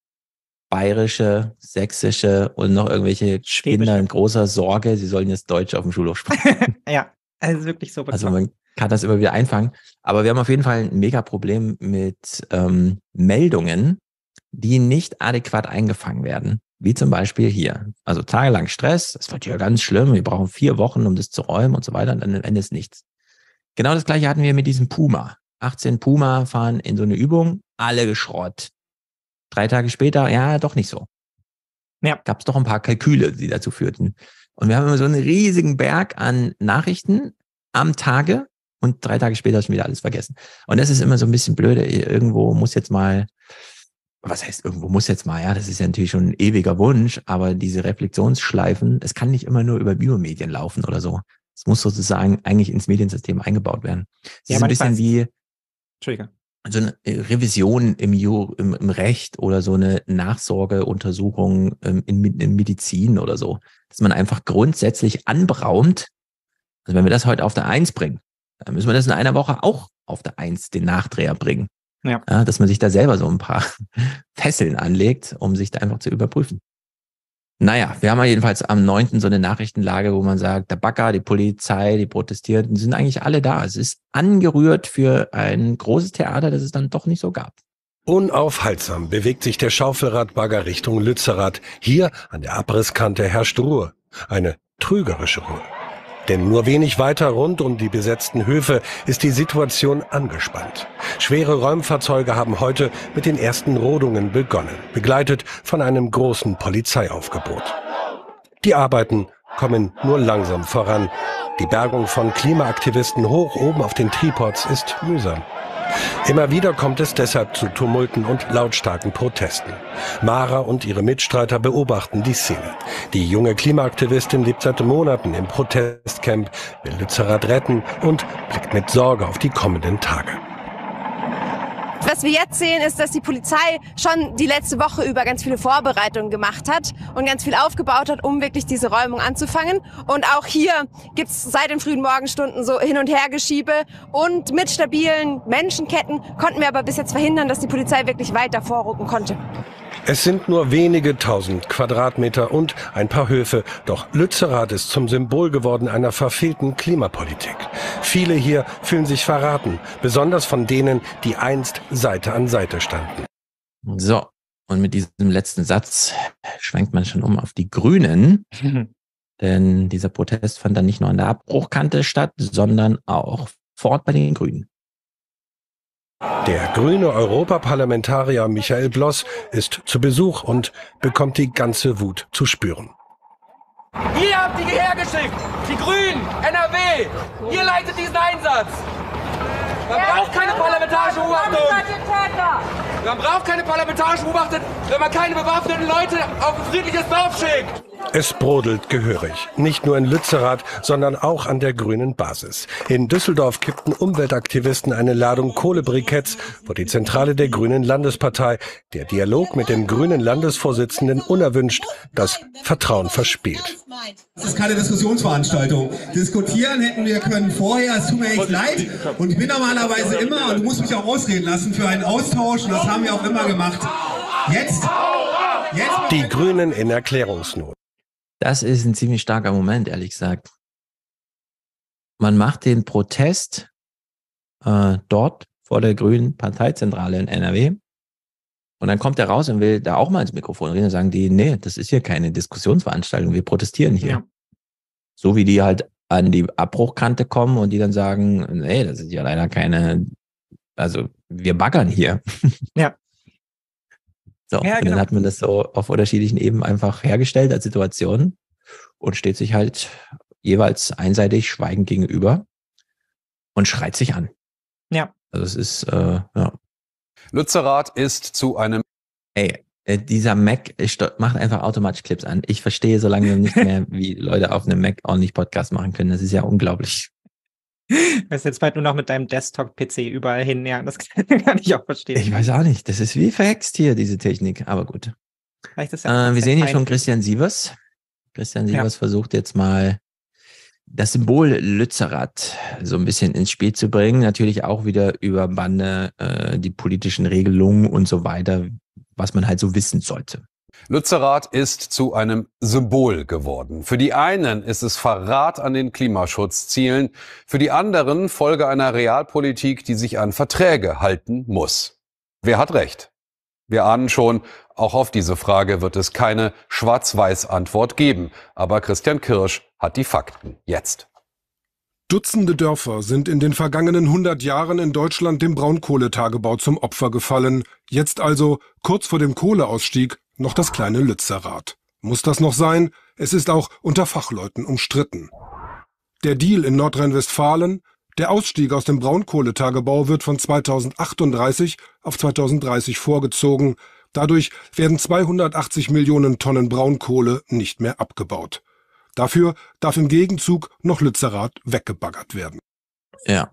Speaker 1: bayerische, sächsische und noch irgendwelche Kinder in großer Sorge, sie sollen jetzt Deutsch auf dem Schulhof sprechen.
Speaker 7: Ja, also wirklich so
Speaker 1: Also
Speaker 7: bekloppt.
Speaker 1: man kann das immer wieder einfangen. Aber wir haben auf jeden Fall ein mega Problem mit ähm, Meldungen, die nicht adäquat eingefangen werden. Wie zum Beispiel hier. Also tagelang Stress, das wird ja ganz schlimm, wir brauchen vier Wochen, um das zu räumen und so weiter und dann am Ende ist nichts. Genau das gleiche hatten wir mit diesem Puma. achtzehn Puma fahren in so eine Übung, alle geschrott. Drei Tage später, ja, doch nicht so.
Speaker 7: Ja.
Speaker 1: Gab es doch ein paar Kalküle, die dazu führten. Und wir haben immer so einen riesigen Berg an Nachrichten am Tage und drei Tage später ist schon wieder alles vergessen. Und das ist immer so ein bisschen blöde. Irgendwo muss jetzt mal, was heißt irgendwo muss jetzt mal, ja, das ist ja natürlich schon ein ewiger Wunsch, aber diese Reflexionsschleifen, es kann nicht immer nur über Biomedien laufen oder so. Es muss sozusagen eigentlich ins Mediensystem eingebaut werden. Es
Speaker 7: Ja,
Speaker 1: ist ein bisschen
Speaker 7: manchmal-
Speaker 1: wie
Speaker 7: Entschuldige.
Speaker 1: so eine Revision im, Ju, im, im Recht oder so eine Nachsorgeuntersuchung ähm, in, in Medizin oder so, dass man einfach grundsätzlich anberaumt. Also wenn wir das heute auf der Eins bringen, dann müssen wir das in einer Woche auch auf der Eins den Nachdreher bringen.
Speaker 7: Ja.
Speaker 1: Ja, dass man sich da selber so ein paar Fesseln anlegt, um sich da einfach zu überprüfen. Naja, wir haben ja jedenfalls am neunten so eine Nachrichtenlage, wo man sagt, der Bagger, die Polizei, die Protestierten sind eigentlich alle da. Es ist angerührt für ein großes Theater, das es dann doch nicht so gab.
Speaker 15: Unaufhaltsam bewegt sich der Schaufelradbagger Richtung Lützerath. Hier an der Abrisskante herrscht Ruhe. Eine trügerische Ruhe. Denn nur wenig weiter rund um die besetzten Höfe ist die Situation angespannt. Schwere Räumfahrzeuge haben heute mit den ersten Rodungen begonnen, begleitet von einem großen Polizeiaufgebot. Die Arbeiten kommen nur langsam voran. Die Bergung von Klimaaktivisten hoch oben auf den Tripods ist mühsam. Immer wieder kommt es deshalb zu Tumulten und lautstarken Protesten. Mara und ihre Mitstreiter beobachten die Szene. Die junge Klimaaktivistin lebt seit Monaten im Protestcamp, will Lützerath retten und blickt mit Sorge auf die kommenden Tage.
Speaker 16: Was wir jetzt sehen, ist, dass die Polizei schon die letzte Woche über ganz viele Vorbereitungen gemacht hat und ganz viel aufgebaut hat, um wirklich diese Räumung anzufangen. Und auch hier gibt es seit den frühen Morgenstunden so Hin- und Hergeschiebe. Und mit stabilen Menschenketten konnten wir aber bis jetzt verhindern, dass die Polizei wirklich weiter vorrücken konnte.
Speaker 15: Es sind nur wenige tausend Quadratmeter und ein paar Höfe, doch Lützerath ist zum Symbol geworden einer verfehlten Klimapolitik. Viele hier fühlen sich verraten, besonders von denen, die einst Seite an Seite standen.
Speaker 1: So, und mit diesem letzten Satz schwenkt man schon um auf die Grünen. Denn dieser Protest fand dann nicht nur an der Abbruchkante statt, sondern auch vor Ort bei den Grünen.
Speaker 15: Der grüne Europaparlamentarier Michael Bloss ist zu Besuch und bekommt die ganze Wut zu spüren.
Speaker 17: Ihr habt die hergeschickt, die Grünen, N R W, ihr leitet diesen Einsatz. Man braucht keine parlamentarische Beobachtung. Man braucht keine parlamentarische Beobachtung, wenn man keine bewaffneten Leute auf ein friedliches Dorf schickt.
Speaker 15: Es brodelt gehörig, nicht nur in Lützerath, sondern auch an der grünen Basis. In Düsseldorf kippten Umweltaktivisten eine Ladung Kohlebriketts vor die Zentrale der Grünen Landespartei. Der Dialog mit dem grünen Landesvorsitzenden unerwünscht, das Vertrauen verspielt.
Speaker 18: Das ist keine Diskussionsveranstaltung. Diskutieren hätten wir können vorher, es tut mir echt leid. Und ich bin normalerweise immer, und du musst mich auch ausreden lassen, für einen Austausch, und das haben wir auch immer gemacht. Jetzt, jetzt.
Speaker 15: Die Grünen in Erklärungsnot.
Speaker 1: Das ist ein ziemlich starker Moment, ehrlich gesagt. Man macht den Protest äh, dort vor der grünen Parteizentrale in N R W und dann kommt er raus und will da auch mal ins Mikrofon reden und sagen die, nee, das ist hier keine Diskussionsveranstaltung, wir protestieren hier. Ja. So wie die halt an die Abbruchkante kommen und die dann sagen, nee, das ist ja leider keine, also wir baggern hier. Ja. So, ja, und genau. Dann hat man das so auf unterschiedlichen Ebenen einfach hergestellt als Situation und steht sich halt jeweils einseitig schweigend gegenüber und schreit sich an. Ja. Also es ist, äh, ja.
Speaker 3: Lützerath ist zu einem...
Speaker 1: Ey, äh, dieser Mac macht einfach automatisch Clips an. Ich verstehe so lange nicht mehr, wie Leute auf einem Mac ordentlich Podcast machen können. Das ist ja unglaublich.
Speaker 7: Das ist jetzt bald nur noch mit deinem Desktop-P C überall hin, ja, das kann ich auch verstehen.
Speaker 1: Ich weiß auch nicht, das ist wie verhext hier, diese Technik, aber gut. Ja äh, wir sehen hier schon Christian Sievers. Christian Sievers ja. versucht jetzt mal das Symbol Lützerath so ein bisschen ins Spiel zu bringen, natürlich auch wieder über Bande, äh, die politischen Regelungen und so weiter, was man halt so wissen sollte.
Speaker 3: Lützerath ist zu einem Symbol geworden. Für die einen ist es Verrat an den Klimaschutzzielen, für die anderen Folge einer Realpolitik, die sich an Verträge halten muss. Wer hat recht? Wir ahnen schon, auch auf diese Frage wird es keine Schwarz-Weiß-Antwort geben. Aber Christian Kirsch hat die Fakten jetzt.
Speaker 19: Dutzende Dörfer sind in den vergangenen hundert Jahren in Deutschland dem Braunkohletagebau zum Opfer gefallen. Jetzt also, kurz vor dem Kohleausstieg, noch das kleine Lützerath. Muss das noch sein? Es ist auch unter Fachleuten umstritten. Der Deal in Nordrhein-Westfalen, der Ausstieg aus dem Braunkohletagebau wird von zweitausendachtunddreißig auf zweitausenddreißig vorgezogen. Dadurch werden zweihundertachtzig Millionen Tonnen Braunkohle nicht mehr abgebaut. Dafür darf im Gegenzug noch Lützerath weggebaggert werden.
Speaker 1: Ja,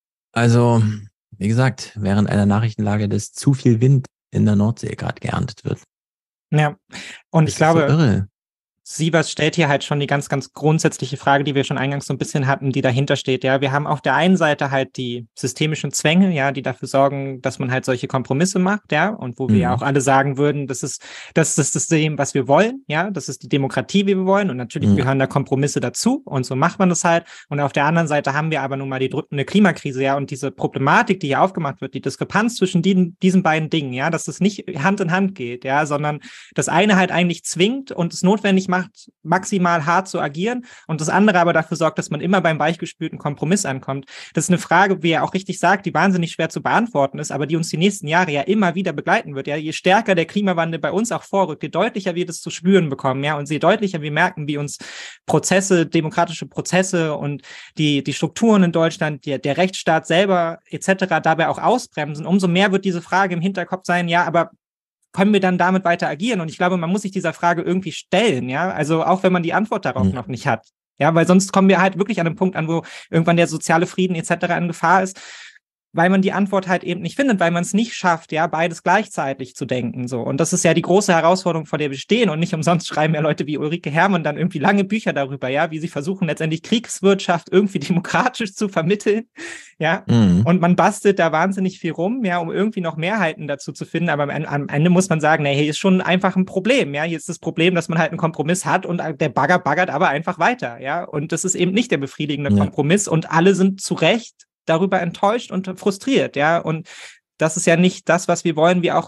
Speaker 1: also wie gesagt, während einer Nachrichtenlage, dass zu viel Wind in der Nordsee gerade geerntet wird.
Speaker 7: Ja, und
Speaker 1: das
Speaker 7: ich glaube,
Speaker 1: so irre.
Speaker 7: Sievers stellt hier halt schon die ganz, ganz grundsätzliche Frage, die wir schon eingangs so ein bisschen hatten, die dahinter steht. Ja, wir haben auf der einen Seite halt die systemischen Zwänge, ja, die dafür sorgen, dass man halt solche Kompromisse macht, ja, und wo wir ja mhm. auch alle sagen würden, das ist, das ist das System, was wir wollen, ja, das ist die Demokratie, wie wir wollen, und natürlich mhm. gehören da Kompromisse dazu, und so macht man das halt. Und auf der anderen Seite haben wir aber nun mal die drückende Klimakrise, ja, und diese Problematik, die hier aufgemacht wird, die Diskrepanz zwischen die, diesen beiden Dingen, ja, dass es nicht Hand in Hand geht, ja, sondern das eine halt eigentlich zwingt und es notwendig macht, maximal hart zu agieren, und das andere aber dafür sorgt, dass man immer beim weichgespülten Kompromiss ankommt. Das ist eine Frage, wie er auch richtig sagt, die wahnsinnig schwer zu beantworten ist, aber die uns die nächsten Jahre ja immer wieder begleiten wird. Ja, je stärker der Klimawandel bei uns auch vorrückt, je deutlicher wir das zu spüren bekommen, ja, und je deutlicher wir merken, wie uns Prozesse, demokratische Prozesse und die, die Strukturen in Deutschland, der, der Rechtsstaat selber et cetera dabei auch ausbremsen, umso mehr wird diese Frage im Hinterkopf sein, ja, aber können wir dann damit weiter agieren? Und ich glaube, man muss sich dieser Frage irgendwie stellen, ja, also auch wenn man die Antwort darauf mhm. noch nicht hat, ja, weil sonst kommen wir halt wirklich an einen Punkt an, wo irgendwann der soziale Frieden et cetera in Gefahr ist, weil man die Antwort halt eben nicht findet, weil man es nicht schafft, ja, beides gleichzeitig zu denken, so. Und das ist ja die große Herausforderung, vor der wir stehen, und nicht umsonst schreiben ja Leute wie Ulrike Herrmann dann irgendwie lange Bücher darüber, ja, wie sie versuchen, letztendlich Kriegswirtschaft irgendwie demokratisch zu vermitteln, ja. Mhm. Und man bastelt da wahnsinnig viel rum, ja, um irgendwie noch Mehrheiten dazu zu finden, aber am Ende muss man sagen, nee, hier ist schon einfach ein Problem, ja. Hier ist das Problem, dass man halt einen Kompromiss hat und der Bagger baggert aber einfach weiter, ja. Und das ist eben nicht der befriedigende ja. Kompromiss, und alle sind zu Recht darüber enttäuscht und frustriert, ja, und das ist ja nicht das, was wir wollen, wie auch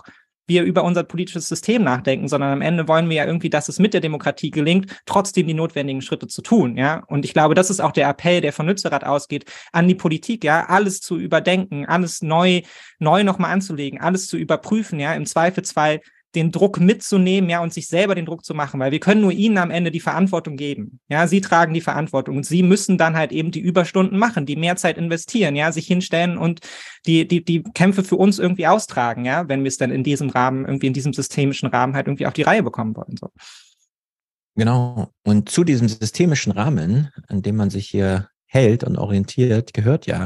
Speaker 7: wir über unser politisches System nachdenken, sondern am Ende wollen wir ja irgendwie, dass es mit der Demokratie gelingt, trotzdem die notwendigen Schritte zu tun, ja. Und ich glaube, das ist auch der Appell, der von Lützerath ausgeht, an die Politik, ja, alles zu überdenken, alles neu, neu nochmal anzulegen, alles zu überprüfen, ja, im Zweifelsfall den Druck mitzunehmen, ja, und sich selber den Druck zu machen, weil wir können nur ihnen am Ende die Verantwortung geben. Ja, sie tragen die Verantwortung und sie müssen dann halt eben die Überstunden machen, die mehr Zeit investieren, ja, sich hinstellen und die, die, die Kämpfe für uns irgendwie austragen, ja, wenn wir es dann in diesem Rahmen, irgendwie in diesem systemischen Rahmen halt irgendwie auf die Reihe bekommen wollen, so.
Speaker 1: Genau. Und zu diesem systemischen Rahmen, an dem man sich hier hält und orientiert, gehört ja,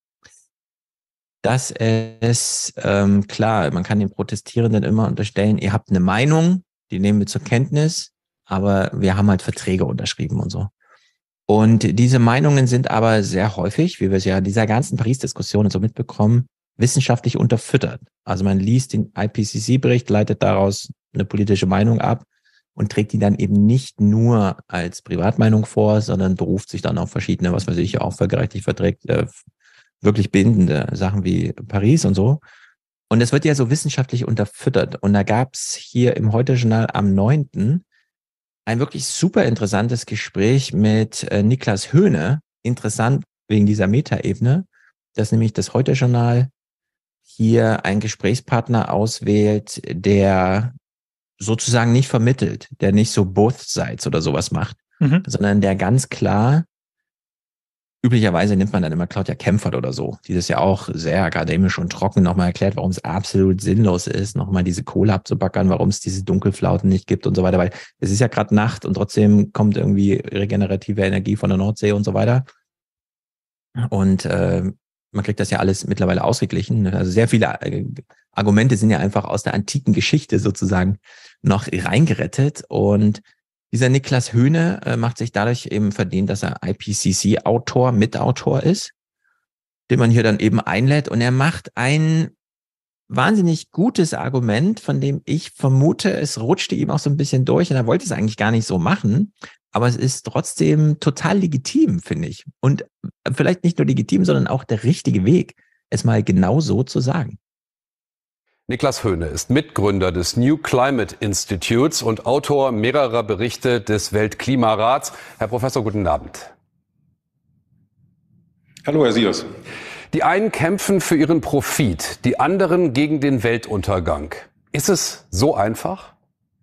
Speaker 1: dass es, ähm, klar, man kann den Protestierenden immer unterstellen, ihr habt eine Meinung, die nehmen wir zur Kenntnis, aber wir haben halt Verträge unterschrieben und so. Und diese Meinungen sind aber sehr häufig, wie wir es ja in dieser ganzen Paris-Diskussion so mitbekommen, wissenschaftlich unterfüttert. Also man liest den I P C C-Bericht, leitet daraus eine politische Meinung ab und trägt die dann eben nicht nur als Privatmeinung vor, sondern beruft sich dann auf verschiedene, was weiß ich, auch völkerrechtlich verträgt, äh, wirklich bindende Sachen wie Paris und so. Und es wird ja so wissenschaftlich unterfüttert. Und da gab es hier im Heute-Journal am neunten ein wirklich super interessantes Gespräch mit äh, Niklas Höhne. Interessant wegen dieser Metaebene, dass nämlich das Heute-Journal hier einen Gesprächspartner auswählt, der sozusagen nicht vermittelt, der nicht so both sides oder sowas macht, mhm. sondern der ganz klar, üblicherweise nimmt man dann immer Claudia Kempfert oder so, die das ja auch sehr akademisch und trocken nochmal erklärt, warum es absolut sinnlos ist, nochmal diese Kohle abzubackern, warum es diese Dunkelflauten nicht gibt und so weiter, weil es ist ja gerade Nacht und trotzdem kommt irgendwie regenerative Energie von der Nordsee und so weiter. Und äh, man kriegt das ja alles mittlerweile ausgeglichen. Also sehr viele Argumente sind ja einfach aus der antiken Geschichte sozusagen noch reingerettet. Und dieser Niklas Höhne äh, macht sich dadurch eben verdient, dass er I P C C-Autor, Mitautor ist, den man hier dann eben einlädt. Und er macht ein wahnsinnig gutes Argument, von dem ich vermute, es rutschte ihm auch so ein bisschen durch und er wollte es eigentlich gar nicht so machen. Aber es ist trotzdem total legitim, finde ich. Und vielleicht nicht nur legitim, sondern auch der richtige Weg, es mal genau so zu sagen.
Speaker 3: Niklas Höhne ist Mitgründer des New Climate Institutes und Autor mehrerer Berichte des Weltklimarats. Herr Professor, guten Abend.
Speaker 20: Hallo, Herr Sios.
Speaker 3: Die einen kämpfen für ihren Profit, die anderen gegen den Weltuntergang. Ist es so einfach?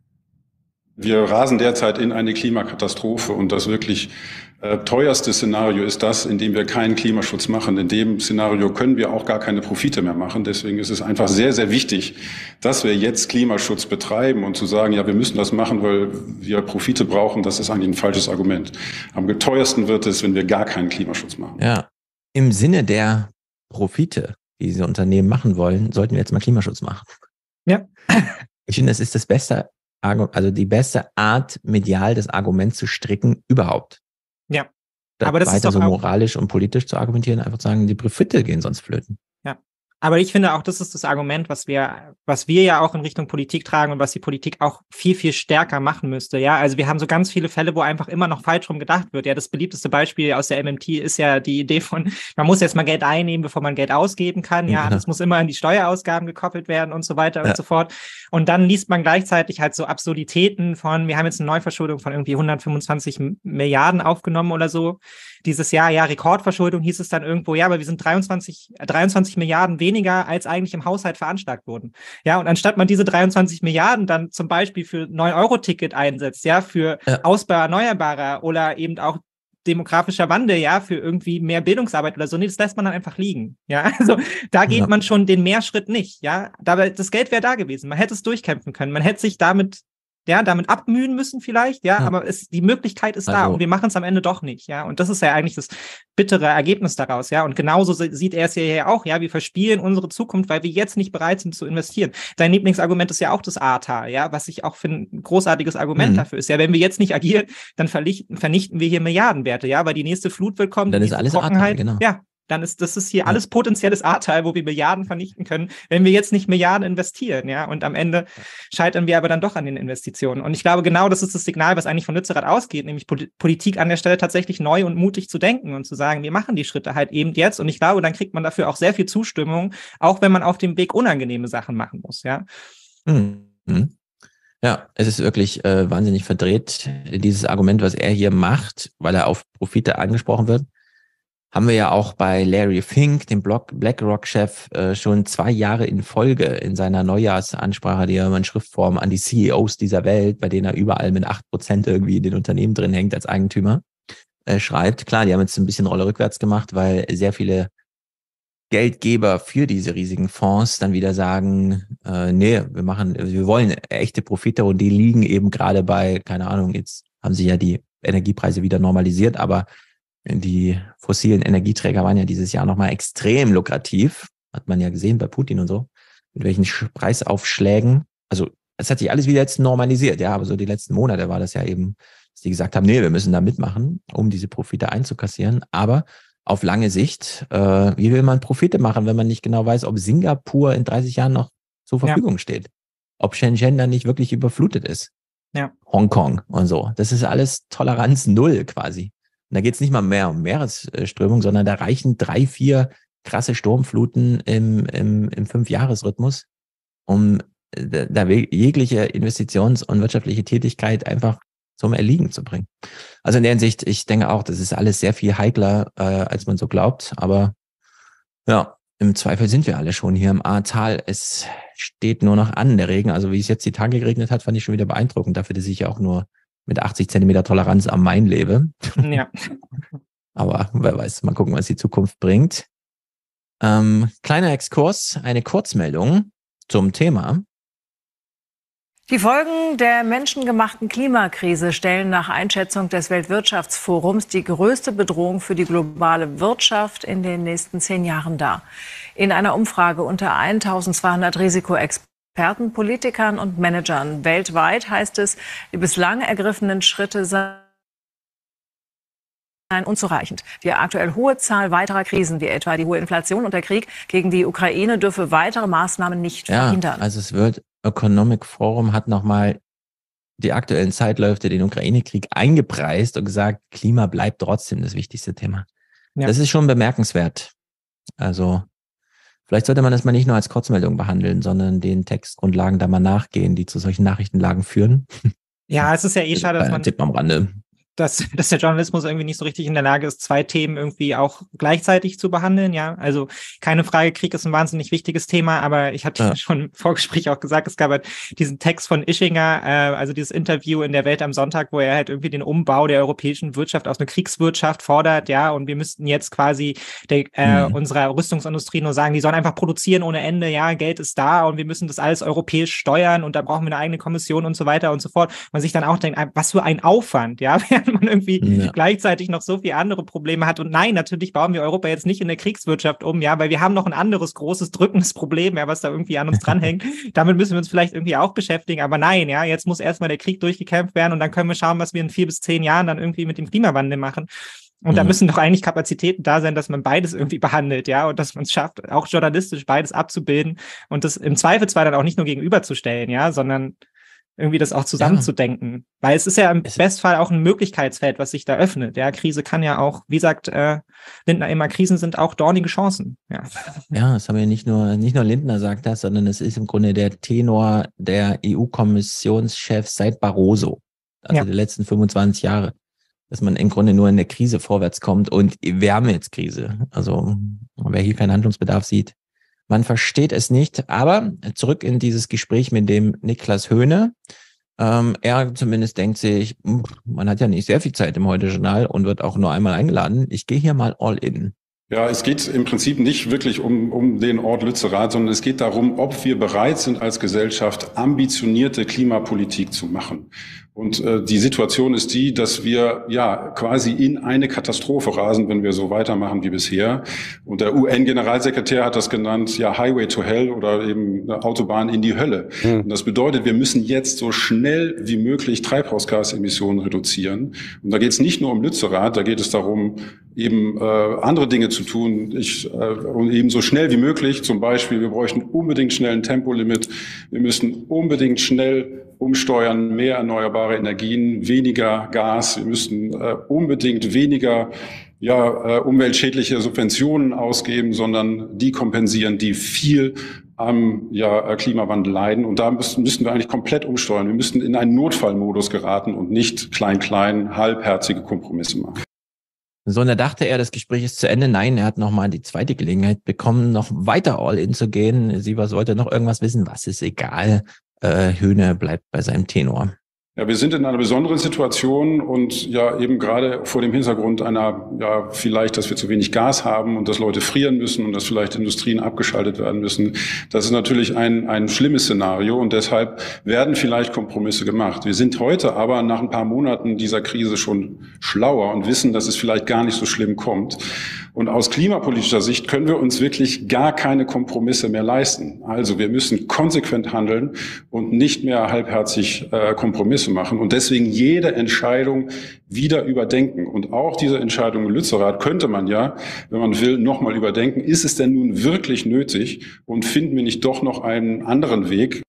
Speaker 20: Wir rasen derzeit in eine Klimakatastrophe und das wirklich äh, teuerste Szenario ist das, in dem wir keinen Klimaschutz machen. In dem Szenario können wir auch gar keine Profite mehr machen. Deswegen ist es einfach sehr, sehr wichtig, dass wir jetzt Klimaschutz betreiben und zu sagen, ja, wir müssen das machen, weil wir Profite brauchen, das ist eigentlich ein falsches Argument. Am teuersten wird es, wenn wir gar keinen Klimaschutz machen.
Speaker 1: Ja, im Sinne der Profite, die diese Unternehmen machen wollen, sollten wir jetzt mal Klimaschutz machen.
Speaker 7: Ja.
Speaker 1: Ich finde, das ist das beste also die beste Art, medial das Argument zu stricken überhaupt.
Speaker 7: Ja.
Speaker 1: Da
Speaker 7: aber das
Speaker 1: weiter
Speaker 7: ist doch
Speaker 1: so
Speaker 7: auch
Speaker 1: moralisch und politisch zu argumentieren, einfach zu sagen, die Profite gehen sonst flöten.
Speaker 7: Ja. Aber ich finde auch, das ist das Argument, was wir, was wir ja auch in Richtung Politik tragen und was die Politik auch viel, viel stärker machen müsste. Ja, also wir haben so ganz viele Fälle, wo einfach immer noch falsch rum gedacht wird. Ja, das beliebteste Beispiel aus der M M T ist ja die Idee von, man muss jetzt mal Geld einnehmen, bevor man Geld ausgeben kann. Ja, ja. Das muss immer an die Steuerausgaben gekoppelt werden und so weiter ja. und so fort. Und dann liest man gleichzeitig halt so Absurditäten von, wir haben jetzt eine Neuverschuldung von irgendwie hundertfünfundzwanzig Milliarden aufgenommen oder so. Dieses Jahr, ja, Rekordverschuldung hieß es dann irgendwo, ja, aber wir sind dreiundzwanzig Milliarden weniger, als eigentlich im Haushalt veranschlagt wurden. Ja, und anstatt man diese dreiundzwanzig Milliarden dann zum Beispiel für neun Euro Ticket einsetzt, ja, für ja. Ausbau erneuerbarer oder eben auch demografischer Wandel, ja, für irgendwie mehr Bildungsarbeit oder so, nee, das lässt man dann einfach liegen, ja, also da geht ja. man schon den Mehrschritt nicht, ja, dabei, das Geld wäre da gewesen, man hätte es durchkämpfen können, man hätte sich damit ja, damit abmühen müssen vielleicht, ja, ja. aber es, die Möglichkeit ist also, da und wir machen es am Ende doch nicht, ja, und das ist ja eigentlich das bittere Ergebnis daraus, ja, und genauso sieht er es ja auch, ja, wir verspielen unsere Zukunft, weil wir jetzt nicht bereit sind zu investieren. Dein Lieblingsargument ist ja auch das Ahrtal, ja, was ich auch für ein großartiges Argument mhm. dafür ist, ja, wenn wir jetzt nicht agieren, dann vernichten, vernichten wir hier Milliardenwerte, ja, weil die nächste Flut wird kommen,
Speaker 1: dann ist alles Ahrtal, genau.
Speaker 7: Ja. Dann ist das ist hier ja. alles potenzielles Ahrtal, wo wir Milliarden vernichten können, wenn wir jetzt nicht Milliarden investieren, ja. Und am Ende scheitern wir aber dann doch an den Investitionen. Und ich glaube, genau das ist das Signal, was eigentlich von Lützerath ausgeht, nämlich Politik an der Stelle tatsächlich neu und mutig zu denken und zu sagen, wir machen die Schritte halt eben jetzt. Und ich glaube, dann kriegt man dafür auch sehr viel Zustimmung, auch wenn man auf dem Weg unangenehme Sachen machen muss, ja.
Speaker 1: Mhm. Ja, es ist wirklich äh, wahnsinnig verdreht, dieses Argument, was er hier macht, weil er auf Profite angesprochen wird. Haben wir ja auch bei Larry Fink, dem BlackRock-Chef, äh, schon zwei Jahre in Folge in seiner Neujahrsansprache, die er immer in Schriftform an die C E Os dieser Welt, bei denen er überall mit acht Prozent irgendwie in den Unternehmen drin hängt als Eigentümer, äh, schreibt. Klar, die haben jetzt ein bisschen Rolle rückwärts gemacht, weil sehr viele Geldgeber für diese riesigen Fonds dann wieder sagen, äh, nee, wir machen, wir wollen echte Profite und die liegen eben gerade bei, keine Ahnung, jetzt haben sie ja die Energiepreise wieder normalisiert, aber die fossilen Energieträger waren ja dieses Jahr nochmal extrem lukrativ, hat man ja gesehen bei Putin und so, mit welchen Preisaufschlägen, also es hat sich alles wieder jetzt normalisiert, ja, aber so die letzten Monate war das ja eben, dass die gesagt haben, nee, wir müssen da mitmachen, um diese Profite einzukassieren, aber auf lange Sicht, äh, wie will man Profite machen, wenn man nicht genau weiß, ob Singapur in dreißig Jahren noch zur Verfügung ja. steht? Ob Shenzhen dann nicht wirklich überflutet ist?
Speaker 7: Ja.
Speaker 1: Hongkong und so. Das ist alles Toleranz null quasi. Und da geht es nicht mal mehr um Meeresströmung, sondern da reichen drei, vier krasse Sturmfluten im, im, im Fünfjahresrhythmus, um da jegliche Investitions- und wirtschaftliche Tätigkeit einfach zum Erliegen zu bringen. Also in der Hinsicht, ich denke auch, das ist alles sehr viel heikler, äh, als man so glaubt. Aber ja, im Zweifel sind wir alle schon hier im Ahrtal. Es steht nur noch an, der Regen. Also wie es jetzt die Tage geregnet hat, fand ich schon wieder beeindruckend. Dafür, dass ich ja auch nur mit achtzig Zentimeter Toleranz am Main lebe.
Speaker 7: Ja.
Speaker 1: Aber wer weiß, mal gucken, was die Zukunft bringt. Ähm, kleiner Exkurs, eine Kurzmeldung zum Thema.
Speaker 8: Die Folgen der menschengemachten Klimakrise stellen nach Einschätzung des Weltwirtschaftsforums die größte Bedrohung für die globale Wirtschaft in den nächsten zehn Jahren dar. In einer Umfrage unter eintausendzweihundert Risikoexperten, Politikern und Managern weltweit heißt es, die bislang ergriffenen Schritte seien unzureichend. Die aktuell hohe Zahl weiterer Krisen, wie etwa die hohe Inflation und der Krieg gegen die Ukraine, dürfe weitere Maßnahmen nicht
Speaker 1: ja,
Speaker 8: verhindern.
Speaker 1: Also es wird Economic Forum hat nochmal die aktuellen Zeitläufe, den Ukraine-Krieg eingepreist und gesagt, Klima bleibt trotzdem das wichtigste Thema. Ja. Das ist schon bemerkenswert. Also vielleicht sollte man das mal nicht nur als Kurzmeldung behandeln, sondern den Textgrundlagen da mal nachgehen, die zu solchen Nachrichtenlagen führen.
Speaker 7: Ja, es ist ja eh schade, dass man...
Speaker 1: Tipp am Rande.
Speaker 7: Dass, dass der Journalismus irgendwie nicht so richtig in der Lage ist, zwei Themen irgendwie auch gleichzeitig zu behandeln, ja. Also keine Frage, Krieg ist ein wahnsinnig wichtiges Thema, aber ich hatte ja schon im Vorgespräch auch gesagt, es gab halt diesen Text von Ischinger, äh, also dieses Interview in der Welt am Sonntag, wo er halt irgendwie den Umbau der europäischen Wirtschaft aus einer Kriegswirtschaft fordert, ja, und wir müssten jetzt quasi der, äh, mhm. unserer Rüstungsindustrie nur sagen, die sollen einfach produzieren ohne Ende, ja, Geld ist da und wir müssen das alles europäisch steuern und da brauchen wir eine eigene Kommission und so weiter und so fort. Man sich dann auch denkt, was für ein Aufwand, ja, man irgendwie ja. gleichzeitig noch so viele andere Probleme hat. Und nein, natürlich bauen wir Europa jetzt nicht in der Kriegswirtschaft um, ja, weil wir haben noch ein anderes großes, drückendes Problem, ja, was da irgendwie an uns dranhängt. Damit müssen wir uns vielleicht irgendwie auch beschäftigen. Aber nein, ja, jetzt muss erstmal der Krieg durchgekämpft werden und dann können wir schauen, was wir in vier bis zehn Jahren dann irgendwie mit dem Klimawandel machen. Und mhm. da müssen doch eigentlich Kapazitäten da sein, dass man beides irgendwie behandelt, ja, und dass man es schafft, auch journalistisch beides abzubilden und das im Zweifelsfall dann auch nicht nur gegenüberzustellen, ja, sondern irgendwie das auch zusammenzudenken. Ja. Weil es ist ja im Bestfall auch ein Möglichkeitsfeld, was sich da öffnet. Ja, Krise kann ja auch, wie sagt äh, Lindner immer, Krisen sind auch dornige Chancen. Ja,
Speaker 1: ja, das haben ja nicht nur, nicht nur Lindner sagt das, sondern es ist im Grunde der Tenor der E U-Kommissionschefs seit Barroso, also ja. der letzten fünfundzwanzig Jahre, dass man im Grunde nur in der Krise vorwärts kommt und wir haben jetzt Krise. Also wer hier keinen Handlungsbedarf sieht, man versteht es nicht, aber zurück in dieses Gespräch mit dem Niklas Höhne. Ähm, er zumindest denkt sich, man hat ja nicht sehr viel Zeit im Heute-Journal und wird auch nur einmal eingeladen. Ich gehe hier mal all in.
Speaker 20: Ja, es geht im Prinzip nicht wirklich um, um den Ort Lützerath, sondern es geht darum, ob wir bereit sind, als Gesellschaft ambitionierte Klimapolitik zu machen. Und äh, die Situation ist die, dass wir ja quasi in eine Katastrophe rasen, wenn wir so weitermachen wie bisher. Und der U N-Generalsekretär hat das genannt, ja, Highway to Hell oder eben eine Autobahn in die Hölle. Mhm. Und das bedeutet, wir müssen jetzt so schnell wie möglich Treibhausgasemissionen reduzieren. Und da geht es nicht nur um Lützerath, da geht es darum, eben äh, andere Dinge zu tun, ich, äh, und eben so schnell wie möglich. Zum Beispiel, wir bräuchten unbedingt schnell ein Tempolimit. Wir müssen unbedingt schnell umsteuern, mehr erneuerbare Energien, weniger Gas. Wir müssen äh, unbedingt weniger ja, äh, umweltschädliche Subventionen ausgeben, sondern die kompensieren, die viel am ja, Klimawandel leiden. Und da müssen, müssen wir eigentlich komplett umsteuern. Wir müssen in einen Notfallmodus geraten und nicht klein-klein, halbherzige Kompromisse machen.
Speaker 1: So, und da dachte er, das Gespräch ist zu Ende. Nein, er hat nochmal die zweite Gelegenheit bekommen, noch weiter all-in zu gehen. Sievers wollte noch irgendwas wissen. Was ist egal? Äh, Höhne bleibt bei seinem Tenor.
Speaker 20: Ja, wir sind in einer besonderen Situation und ja eben gerade vor dem Hintergrund einer, ja vielleicht, dass wir zu wenig Gas haben und dass Leute frieren müssen und dass vielleicht Industrien abgeschaltet werden müssen. Das ist natürlich ein ein schlimmes Szenario und deshalb werden vielleicht Kompromisse gemacht. Wir sind heute aber nach ein paar Monaten dieser Krise schon schlauer und wissen, dass es vielleicht gar nicht so schlimm kommt. Und aus klimapolitischer Sicht können wir uns wirklich gar keine Kompromisse mehr leisten. Also wir müssen konsequent handeln und nicht mehr halbherzig äh, Kompromisse machen und deswegen jede Entscheidung wieder überdenken. Und auch diese Entscheidung in Lützerath könnte man ja, wenn man will, nochmal überdenken. Ist es denn nun wirklich nötig und finden wir nicht doch noch einen anderen Weg?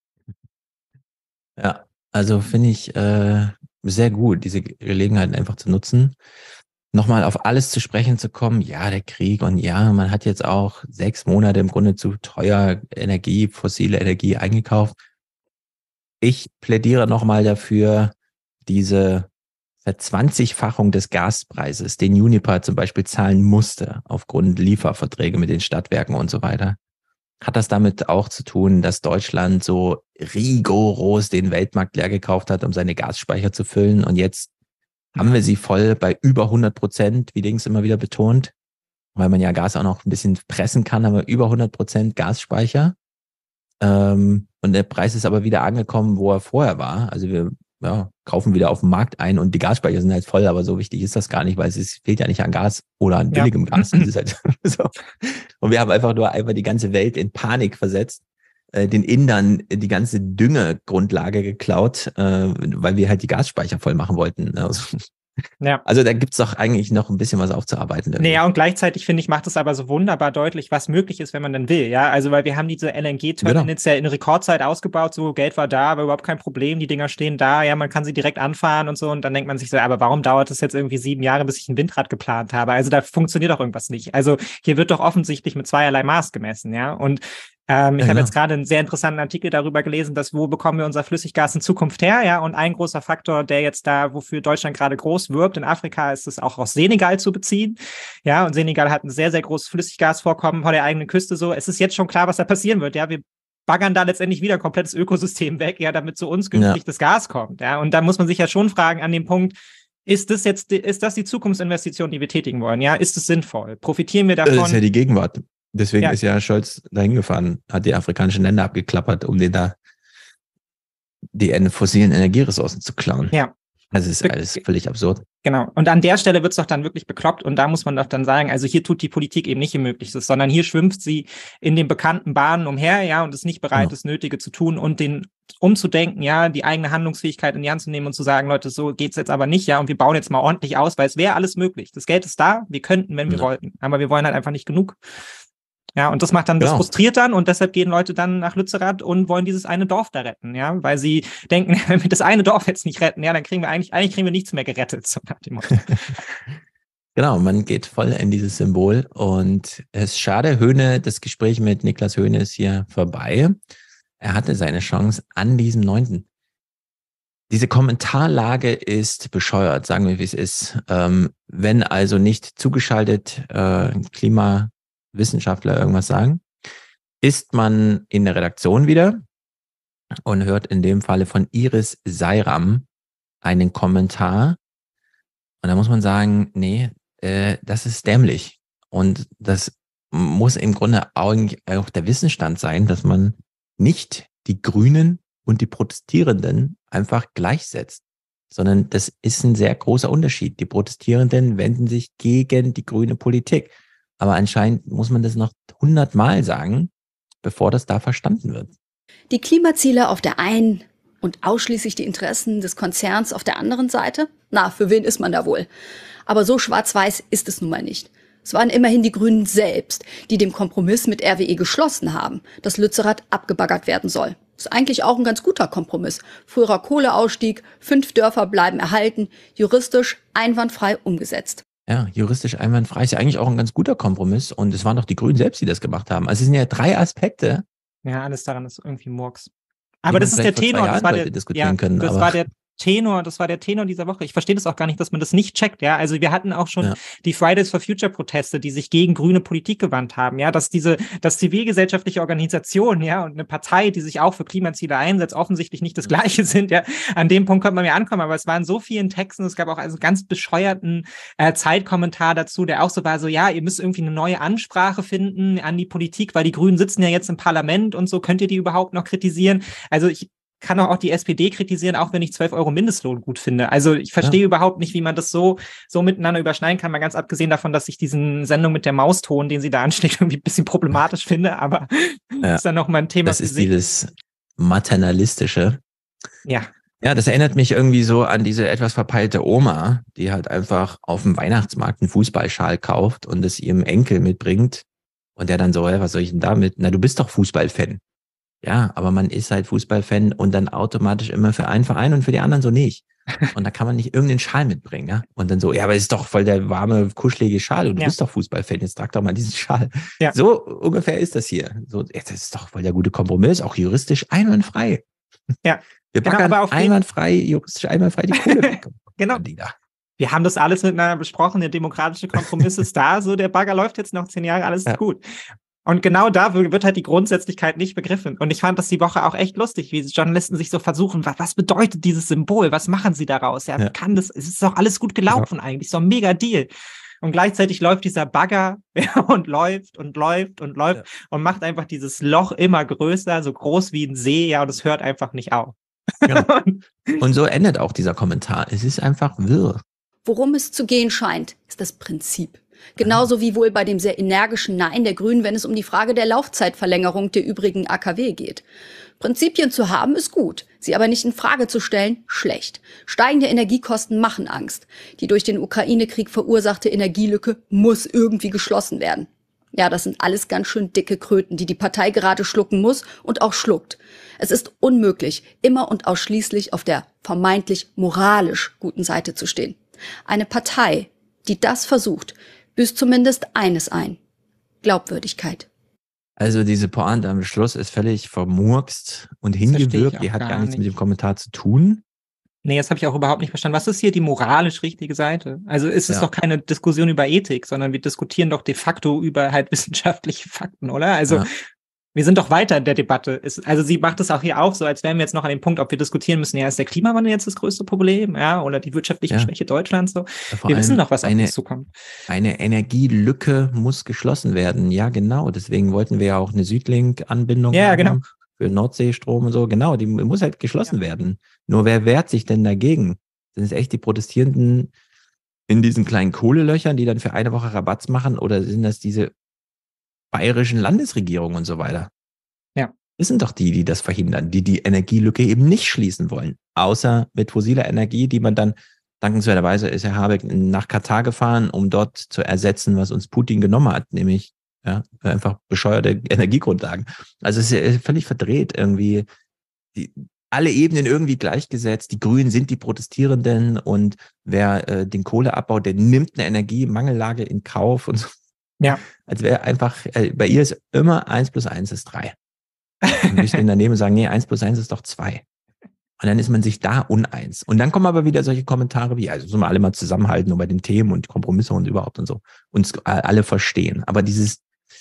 Speaker 1: Ja, also finde ich äh, sehr gut, diese Gelegenheit einfach zu nutzen. Nochmal auf alles zu sprechen zu kommen, ja, der Krieg und ja, man hat jetzt auch sechs Monate im Grunde zu teuer Energie, fossile Energie eingekauft. Ich plädiere nochmal dafür, diese Verzwanzigfachung des Gaspreises, den Uniper zum Beispiel zahlen musste, aufgrund Lieferverträge mit den Stadtwerken und so weiter. Hat das damit auch zu tun, dass Deutschland so rigoros den Weltmarkt leer gekauft hat, um seine Gasspeicher zu füllen und jetzt haben wir sie voll bei über hundert Prozent, wie Dings immer wieder betont, weil man ja Gas auch noch ein bisschen pressen kann, haben wir über hundert Prozent Gasspeicher. Ähm, und der Preis ist aber wieder angekommen, wo er vorher war. Also wir ja, kaufen wieder auf dem Markt ein und die Gasspeicher sind halt voll, aber so wichtig ist das gar nicht, weil es ist, fehlt ja nicht an Gas oder an billigem ja. Gas. Das ist halt so. Und wir haben einfach nur einfach die ganze Welt in Panik versetzt, äh, den Indern die ganze Düngegrundlage geklaut, äh, weil wir halt die Gasspeicher voll machen wollten. Also, ja. Also da gibt's doch eigentlich noch ein bisschen was aufzuarbeiten. Irgendwie.
Speaker 7: Naja, und gleichzeitig finde ich, macht es aber so wunderbar deutlich, was möglich ist, wenn man dann will. Ja, also weil wir haben diese L N G-Terminals genau. ja in Rekordzeit ausgebaut, so Geld war da, aber überhaupt kein Problem, die Dinger stehen da, ja, man kann sie direkt anfahren und so und dann denkt man sich so, aber warum dauert es jetzt irgendwie sieben Jahre, bis ich ein Windrad geplant habe? Also da funktioniert doch irgendwas nicht. Also hier wird doch offensichtlich mit zweierlei Maß gemessen, ja, und Ähm, ich ja, habe genau. jetzt gerade einen sehr interessanten Artikel darüber gelesen, dass wo bekommen wir unser Flüssiggas in Zukunft her, ja, und ein großer Faktor, der jetzt da, wofür Deutschland gerade groß wirbt, in Afrika ist es auch aus Senegal zu beziehen, ja, und Senegal hat ein sehr, sehr großes Flüssiggasvorkommen vor der eigenen Küste so, es ist jetzt schon klar, was da passieren wird, ja, wir baggern da letztendlich wieder ein komplettes Ökosystem weg, ja, damit zu uns günstig ja. das Gas kommt, ja, und da muss man sich ja schon fragen an dem Punkt, ist das jetzt, ist das die Zukunftsinvestition, die wir tätigen wollen, ja, ist es sinnvoll, profitieren wir davon?
Speaker 1: Das ist ja die Gegenwart. Deswegen ja. ist ja Scholz da hingefahren, hat die afrikanischen Länder abgeklappert, um denen da die fossilen Energieressourcen zu klauen.
Speaker 7: Ja.
Speaker 1: Also es ist alles völlig absurd.
Speaker 7: Genau. Und an der Stelle wird's doch dann wirklich bekloppt und da muss man doch dann sagen, also hier tut die Politik eben nicht ihr Möglichstes, sondern hier schwimmt sie in den bekannten Bahnen umher, ja, und ist nicht bereit, genau. das Nötige zu tun und den umzudenken, ja, die eigene Handlungsfähigkeit in die Hand zu nehmen und zu sagen, Leute, so geht's jetzt aber nicht, ja, und wir bauen jetzt mal ordentlich aus, weil es wäre alles möglich. Das Geld ist da, wir könnten, wenn wir ja. wollten, aber wir wollen halt einfach nicht genug. Ja, und das macht dann, das genau. frustriert dann und deshalb gehen Leute dann nach Lützerath und wollen dieses eine Dorf da retten, ja, weil sie denken, wenn wir das eine Dorf jetzt nicht retten, ja, dann kriegen wir eigentlich, eigentlich kriegen wir nichts mehr gerettet, so nach dem Motto.
Speaker 1: Genau, man geht voll in dieses Symbol und es ist schade, Höhne, das Gespräch mit Niklas Höhne ist hier vorbei. Er hatte seine Chance an diesem neunten Diese Kommentarlage ist bescheuert, sagen wir, wie es ist. Ähm, wenn also nicht zugeschaltet äh, Klima Wissenschaftler irgendwas sagen, ist man in der Redaktion wieder und hört in dem Falle von Iris Seiram einen Kommentar. Und da muss man sagen, nee, äh, das ist dämlich. Und das muss im Grunde eigentlich auch der Wissensstand sein, dass man nicht die Grünen und die Protestierenden einfach gleichsetzt, sondern das ist ein sehr großer Unterschied. Die Protestierenden wenden sich gegen die grüne Politik. Aber anscheinend muss man das noch hundertmal sagen, bevor das da verstanden wird.
Speaker 21: Die Klimaziele auf der einen und ausschließlich die Interessen des Konzerns auf der anderen Seite? Na, für wen ist man da wohl? Aber so schwarz-weiß ist es nun mal nicht. Es waren immerhin die Grünen selbst, die den Kompromiss mit R W E geschlossen haben, dass Lützerath abgebaggert werden soll. Ist eigentlich auch ein ganz guter Kompromiss. Früherer Kohleausstieg, fünf Dörfer bleiben erhalten, juristisch einwandfrei umgesetzt.
Speaker 1: Ja, juristisch einwandfrei ist ja eigentlich auch ein ganz guter Kompromiss und es waren doch die Grünen selbst, die das gemacht haben. Also es sind ja drei Aspekte,
Speaker 7: Ja, alles daran ist irgendwie Murks. Aber das ist der Tenor. Das war der,
Speaker 1: diskutieren können,
Speaker 7: das
Speaker 1: aber
Speaker 7: war der Tenor, das war der Tenor dieser Woche. Ich verstehe das auch gar nicht, dass man das nicht checkt, ja. Also wir hatten auch schon
Speaker 1: Ja.
Speaker 7: die Fridays for Future Proteste, die sich gegen grüne Politik gewandt haben, ja, dass diese, dass zivilgesellschaftliche Organisationen, ja, und eine Partei, die sich auch für Klimaziele einsetzt, offensichtlich nicht das Gleiche sind, ja. An dem Punkt könnte man mir ankommen, aber es waren so vielen Texten, es gab auch also ganz bescheuerten äh, Zeitkommentar dazu, der auch so war, so, ja, ihr müsst irgendwie eine neue Ansprache finden an die Politik, weil die Grünen sitzen ja jetzt im Parlament und so, könnt ihr die überhaupt noch kritisieren? Also ich kann auch, auch die S P D kritisieren, auch wenn ich zwölf Euro Mindestlohn gut finde. Also ich verstehe ja. überhaupt nicht, wie man das so so miteinander überschneiden kann, mal ganz abgesehen davon, dass ich diesen Sendung mit der Mauston, den sie da anschlägt, irgendwie ein bisschen problematisch finde, aber
Speaker 1: Ja.
Speaker 7: ist dann noch mal ein Thema
Speaker 1: Das
Speaker 7: für
Speaker 1: ist
Speaker 7: sich.
Speaker 1: dieses Maternalistische.
Speaker 7: Ja.
Speaker 1: Ja, das erinnert mich irgendwie so an diese etwas verpeilte Oma, die halt einfach auf dem Weihnachtsmarkt einen Fußballschal kauft und es ihrem Enkel mitbringt. Und der dann so, ja, was soll ich denn damit? Na, du bist doch Fußballfan. Ja, aber man ist halt Fußballfan und dann automatisch immer für einen Verein und für die anderen so nicht. Und da kann man nicht irgendeinen Schal mitbringen, ja? Und dann so, ja, aber es ist doch voll der warme, kuschelige Schal und du
Speaker 7: Ja.
Speaker 1: bist doch Fußballfan, jetzt trag doch mal diesen Schal.
Speaker 7: Ja.
Speaker 1: So ungefähr ist das hier. So, jetzt ist doch voll der gute Kompromiss, auch juristisch einwandfrei.
Speaker 7: Ja.
Speaker 1: Wir
Speaker 7: Genau,
Speaker 1: packen
Speaker 7: aber auf jeden-
Speaker 1: einwandfrei, juristisch einwandfrei die Kohle weg.
Speaker 7: Genau.
Speaker 1: Die da.
Speaker 7: Wir haben das alles miteinander besprochen, der demokratische Kompromiss ist da, so der Bagger läuft jetzt noch zehn Jahre, alles
Speaker 1: Ja.
Speaker 7: ist gut. Und genau da wird halt die Grundsätzlichkeit nicht begriffen. Und ich fand das die Woche auch echt lustig, wie Journalisten sich so versuchen, was, was bedeutet dieses Symbol? Was machen sie daraus? Ja,
Speaker 1: Ja.
Speaker 7: kann das, es ist doch alles gut gelaufen eigentlich, so ein mega Deal. Und gleichzeitig läuft dieser Bagger ja, und läuft und läuft und läuft
Speaker 1: Ja.
Speaker 7: und macht einfach dieses Loch immer größer, so groß wie ein See, ja, und es hört einfach nicht auf.
Speaker 1: Genau. Und so endet auch dieser Kommentar. Es ist einfach wirr.
Speaker 21: Worum es zu gehen scheint, ist das Prinzip. Genauso wie wohl bei dem sehr energischen Nein der Grünen, wenn es um die Frage der Laufzeitverlängerung der übrigen A K W geht. Prinzipien zu haben ist gut, sie aber nicht in Frage zu stellen, schlecht. Steigende Energiekosten machen Angst. Die durch den Ukraine-Krieg verursachte Energielücke muss irgendwie geschlossen werden. Ja, das sind alles ganz schön dicke Kröten, die die Partei gerade schlucken muss und auch schluckt. Es ist unmöglich, immer und ausschließlich auf der vermeintlich moralisch guten Seite zu stehen. Eine Partei, die das versucht, büßt zumindest eines ein: Glaubwürdigkeit.
Speaker 1: Also diese Pointe am Schluss ist völlig vermurkst und
Speaker 7: verstehe ich
Speaker 1: hingewirkt.
Speaker 7: auch
Speaker 1: Die hat
Speaker 7: gar
Speaker 1: gar nichts mit
Speaker 7: nicht.
Speaker 1: dem Kommentar zu tun.
Speaker 7: Nee, das habe ich auch überhaupt nicht verstanden. Was ist hier die moralisch richtige Seite? Also ist es
Speaker 1: Ja.
Speaker 7: doch keine Diskussion über Ethik, sondern wir diskutieren doch de facto über halt wissenschaftliche Fakten, oder? Also
Speaker 1: Ja.
Speaker 7: wir sind doch weiter in der Debatte. Es, also sie macht es auch hier auch so, als wären wir jetzt noch an dem Punkt, ob wir diskutieren müssen, ja, ist der Klimawandel jetzt das größte Problem, ja, oder die wirtschaftliche
Speaker 1: Ja.
Speaker 7: Schwäche Deutschlands so.
Speaker 1: Ja, vor
Speaker 7: Wir wissen
Speaker 1: allem
Speaker 7: doch, was auf
Speaker 1: eine-
Speaker 7: uns zukommt.
Speaker 1: Eine Energielücke muss geschlossen werden. Ja, genau. Deswegen wollten wir ja auch eine Südlink-Anbindung
Speaker 7: Ja,
Speaker 1: haben
Speaker 7: genau.
Speaker 1: für Nordseestrom und so. Genau, die muss halt geschlossen werden. Nur wer wehrt sich denn dagegen? Sind es echt die Protestierenden in diesen kleinen Kohlelöchern, die dann für eine Woche Rabatz machen, oder sind das diese bayerischen Landesregierungen und so weiter?
Speaker 7: Ja.
Speaker 1: Das sind doch die, die das verhindern, die die Energielücke eben nicht schließen wollen. Außer mit fossiler Energie, die man dann, dankenswerterweise ist Herr Habeck nach Katar gefahren, um dort zu ersetzen, was uns Putin genommen hat, nämlich ja, einfach bescheuerte Energiegrundlagen. Also es ist ja völlig verdreht irgendwie. Die, alle Ebenen irgendwie gleichgesetzt. Die Grünen sind die Protestierenden und wer äh, den Kohleabbau, der nimmt eine Energiemangellage in Kauf und so.
Speaker 7: Ja.
Speaker 1: Als wäre einfach, äh, bei ihr ist immer eins plus eins ist drei. Und wir stehen daneben und sagen, nee, eins plus eins ist doch zwei. Und dann ist man sich da uneins. Und dann kommen aber wieder solche Kommentare wie, also sollen wir alle mal zusammenhalten und bei den Themen und Kompromisse und überhaupt und so. Uns alle verstehen. Aber dieses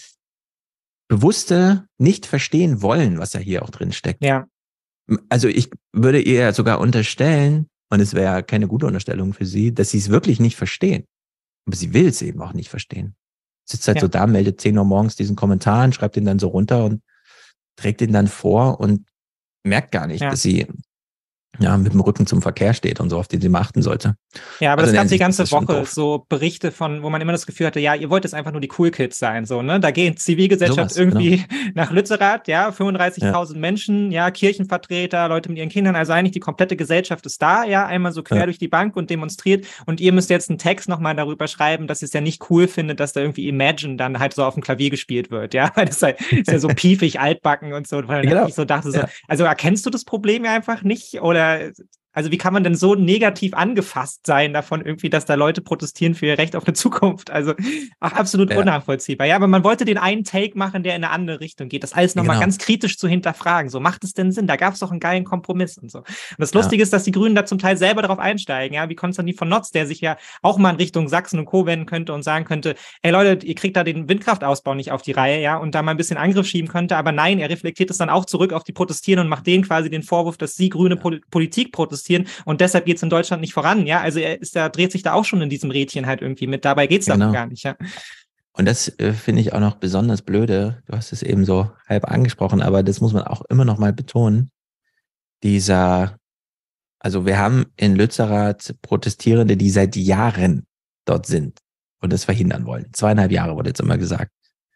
Speaker 1: bewusste nicht verstehen wollen, was ja hier auch drin steckt.
Speaker 7: Ja.
Speaker 1: Also ich würde ihr sogar unterstellen, und es wäre keine gute Unterstellung für sie, dass sie es wirklich nicht verstehen. Aber sie will es eben auch nicht verstehen. Sitzt halt
Speaker 7: Ja.
Speaker 1: so da, meldet zehn Uhr morgens diesen Kommentar und schreibt ihn dann so runter und trägt ihn dann vor und merkt gar nicht,
Speaker 7: Ja.
Speaker 1: dass sie ja mit dem Rücken zum Verkehr steht und so, auf den sie mal achten sollte.
Speaker 7: Ja, aber
Speaker 1: Also in
Speaker 7: das gab
Speaker 1: der
Speaker 7: die
Speaker 1: Hinsicht ist
Speaker 7: ganze
Speaker 1: das schon
Speaker 7: Woche
Speaker 1: doof.
Speaker 7: so Berichte von, wo man immer das Gefühl hatte, ja, ihr wollt jetzt einfach nur die Cool Kids sein, so, ne? Da gehen Zivilgesellschaft
Speaker 1: Sowas, genau.
Speaker 7: irgendwie nach Lützerath, ja, fünfunddreißigtausend Menschen, ja, Kirchenvertreter, Leute mit ihren Kindern, also eigentlich die komplette Gesellschaft ist da, ja, einmal so quer
Speaker 1: Ja.
Speaker 7: durch die Bank und demonstriert und ihr müsst jetzt einen Text nochmal darüber schreiben, dass ihr es ja nicht cool findet, dass da irgendwie Imagine dann halt so auf dem Klavier gespielt wird, ja, weil das ist, halt, ist ja so piefig, altbacken und so, weil
Speaker 1: Genau.
Speaker 7: ich so dachte so,
Speaker 1: Ja.
Speaker 7: also erkennst du das Problem ja einfach nicht oder Also wie kann man denn so negativ angefasst sein davon irgendwie, dass da Leute protestieren für ihr Recht auf eine Zukunft? Also ach, absolut ja. unnachvollziehbar. Ja, aber man wollte den einen Take machen, der in eine andere Richtung geht. Das alles nochmal genau. ganz kritisch zu hinterfragen. So, macht es denn Sinn? Da gab es doch einen geilen Kompromiss und so. Und das Lustige ja. ist, dass die Grünen da zum Teil selber darauf einsteigen, ja, wie Konstantin von Notz, der sich ja auch mal in Richtung Sachsen und Co. wenden könnte und sagen könnte, ey Leute, ihr kriegt da den Windkraftausbau nicht auf die Reihe, ja, und da mal ein bisschen Angriff schieben könnte. Aber nein, er reflektiert es dann auch zurück auf die Protestierenden und macht denen quasi den Vorwurf, dass sie grüne ja. Pol- Politik protestieren und deshalb geht es in Deutschland nicht voran, ja, also er ist da, dreht sich da auch schon in diesem Rädchen halt irgendwie mit, dabei geht es genau. davon gar nicht, ja.
Speaker 1: Und das äh, finde ich auch noch besonders blöde, du hast es eben so halb angesprochen, aber das muss man auch immer noch mal betonen, dieser, also wir haben in Lützerath Protestierende, die seit Jahren dort sind und das verhindern wollen, zweieinhalb Jahre wurde jetzt immer gesagt.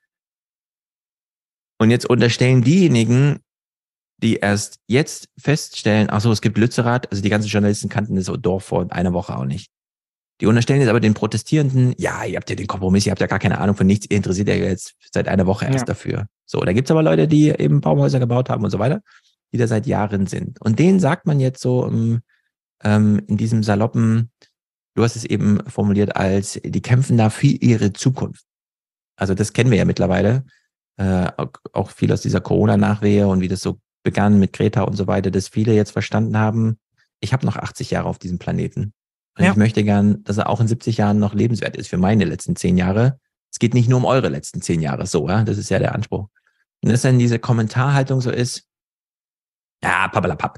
Speaker 1: Und jetzt unterstellen diejenigen, die erst jetzt feststellen, ach so, es gibt Lützerath, also die ganzen Journalisten kannten das Dorf vor einer Woche auch nicht. Die unterstellen jetzt aber den Protestierenden, ja, ihr habt ja den Kompromiss, ihr habt ja gar keine Ahnung von nichts, ihr interessiert ja jetzt seit einer Woche erst ja. dafür. So, da gibt's aber Leute, die eben Baumhäuser gebaut haben und so weiter, die da seit Jahren sind. Und denen sagt man jetzt so um, ähm, in diesem saloppen, du hast es eben formuliert als, die kämpfen da für ihre Zukunft. Also das kennen wir ja mittlerweile, äh, auch viel aus dieser Corona-Nachwehe und wie das so begann mit Greta und so weiter, dass viele jetzt verstanden haben, ich habe noch achtzig Jahre auf diesem Planeten. Und ja. ich möchte gern, dass er auch in siebzig Jahren noch lebenswert ist für meine letzten zehn Jahre. Es geht nicht nur um eure letzten zehn Jahre, so, ja, das ist ja der Anspruch. Und dass dann diese Kommentarhaltung so ist, ja, pappalapapp.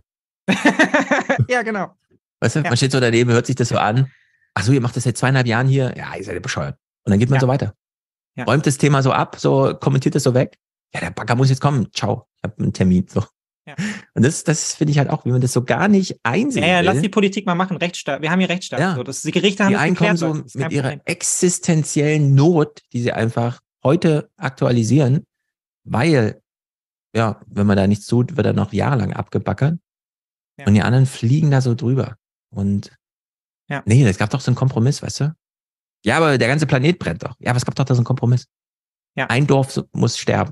Speaker 7: Ja, genau.
Speaker 1: Weißt du, ja. man steht so daneben, hört sich das so an, ach so, ihr macht das seit zweieinhalb Jahren hier, ja, ihr seid ja bescheuert. Und dann geht man ja. so weiter. Ja. Räumt das Thema so ab, so kommentiert das so weg. Ja, der Bagger muss jetzt kommen, ciao, ich habe einen Termin, so. Ja. Und das, das finde ich halt auch, wie man das so gar nicht einsehen
Speaker 7: ja, ja,
Speaker 1: will.
Speaker 7: Lass die Politik mal machen, Rechtsstaat. Wir haben hier Rechtsstaat. Ja. So, das, die Gerichte haben
Speaker 1: die einen kommen so mit ihrer Problem. existenziellen Not, die sie einfach heute aktualisieren, weil, ja, wenn man da nichts tut, wird er noch jahrelang abgebackert. Ja. Und die anderen fliegen da so drüber. Und ja. nee, es gab doch so einen Kompromiss, weißt du? Ja, aber der ganze Planet brennt doch. Ja, aber es gab doch da so einen Kompromiss. Ja. Ein Dorf muss sterben.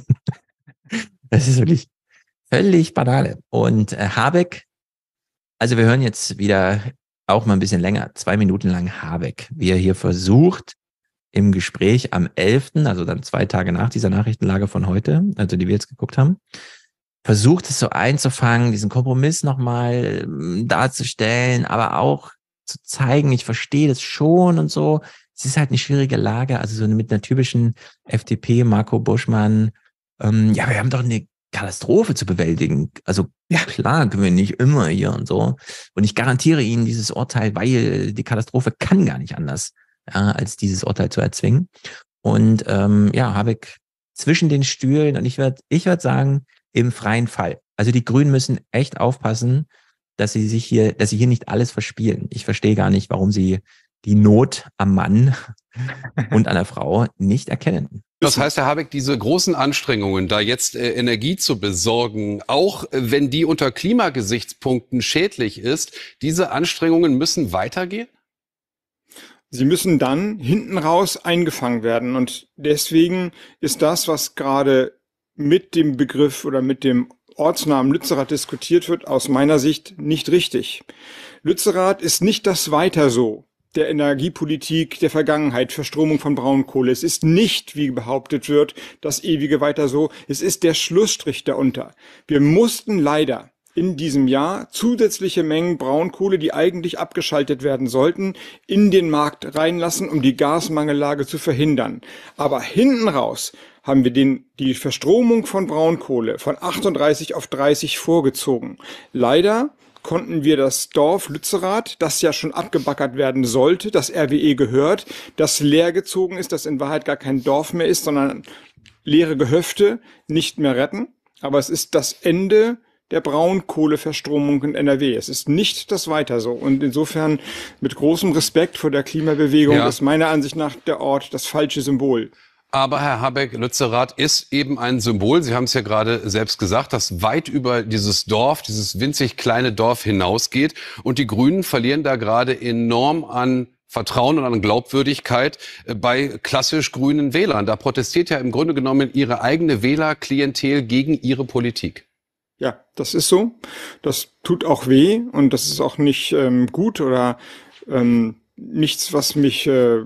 Speaker 1: Das ist wirklich völlig Banane. Und äh, Habeck, also wir hören jetzt wieder auch mal ein bisschen länger, zwei Minuten lang Habeck, wie er hier versucht, im Gespräch am elften, also dann zwei Tage nach dieser Nachrichtenlage von heute, also die wir jetzt geguckt haben, versucht es so einzufangen, diesen Kompromiss nochmal darzustellen, aber auch zu zeigen, ich verstehe das schon und so. Es ist halt eine schwierige Lage, also so mit einer typischen F D P, Marco Buschmann, ähm, ja, wir haben doch eine Katastrophe zu bewältigen. Also ja, klar können wir nicht immer hier und so. Und ich garantiere Ihnen dieses Urteil, weil die Katastrophe kann gar nicht anders, ja, als dieses Urteil zu erzwingen. Und ähm, ja, Habeck zwischen den Stühlen und ich würde ich würd sagen, im freien Fall. Also die Grünen müssen echt aufpassen, dass sie sich hier, dass sie hier nicht alles verspielen. Ich verstehe gar nicht, warum sie die Not am Mann und an der Frau nicht erkennen.
Speaker 3: Das heißt, Herr Habeck, diese großen Anstrengungen, da jetzt äh, Energie zu besorgen, auch äh, wenn die unter Klimagesichtspunkten schädlich ist, diese Anstrengungen müssen weitergehen?
Speaker 5: Sie müssen dann hinten raus eingefangen werden. Und deswegen ist das, was gerade mit dem Begriff oder mit dem Ortsnamen Lützerath diskutiert wird, aus meiner Sicht nicht richtig. Lützerath ist nicht das Weiter so der Energiepolitik der Vergangenheit, Verstromung von Braunkohle. Es ist nicht, wie behauptet wird, das ewige Weiter so. Es ist der Schlussstrich darunter. Wir mussten leider in diesem Jahr zusätzliche Mengen Braunkohle, die eigentlich abgeschaltet werden sollten, in den Markt reinlassen, um die Gasmangellage zu verhindern. Aber hinten raus haben wir den, die Verstromung von Braunkohle von achtunddreißig auf dreißig vorgezogen. Leider konnten wir das Dorf Lützerath, das ja schon abgebackert werden sollte, das R W E gehört, das leergezogen ist, das in Wahrheit gar kein Dorf mehr ist, sondern leere Gehöfte, nicht mehr retten. Aber es ist das Ende der Braunkohleverstromung in N R W. Es ist nicht das Weiter so. Und insofern mit großem Respekt vor der Klimabewegung ja. ist meiner Ansicht nach der Ort das falsche Symbol.
Speaker 3: Aber Herr Habeck, Lützerath ist eben ein Symbol, Sie haben es ja gerade selbst gesagt, das weit über dieses Dorf, dieses winzig kleine Dorf hinausgeht. Und die Grünen verlieren da gerade enorm an Vertrauen und an Glaubwürdigkeit bei klassisch grünen Wählern. Da protestiert ja im Grunde genommen ihre eigene Wählerklientel gegen ihre Politik.
Speaker 5: Ja, das ist so. Das tut auch weh und das ist auch nicht ähm, gut oder ähm, nichts, was mich, äh,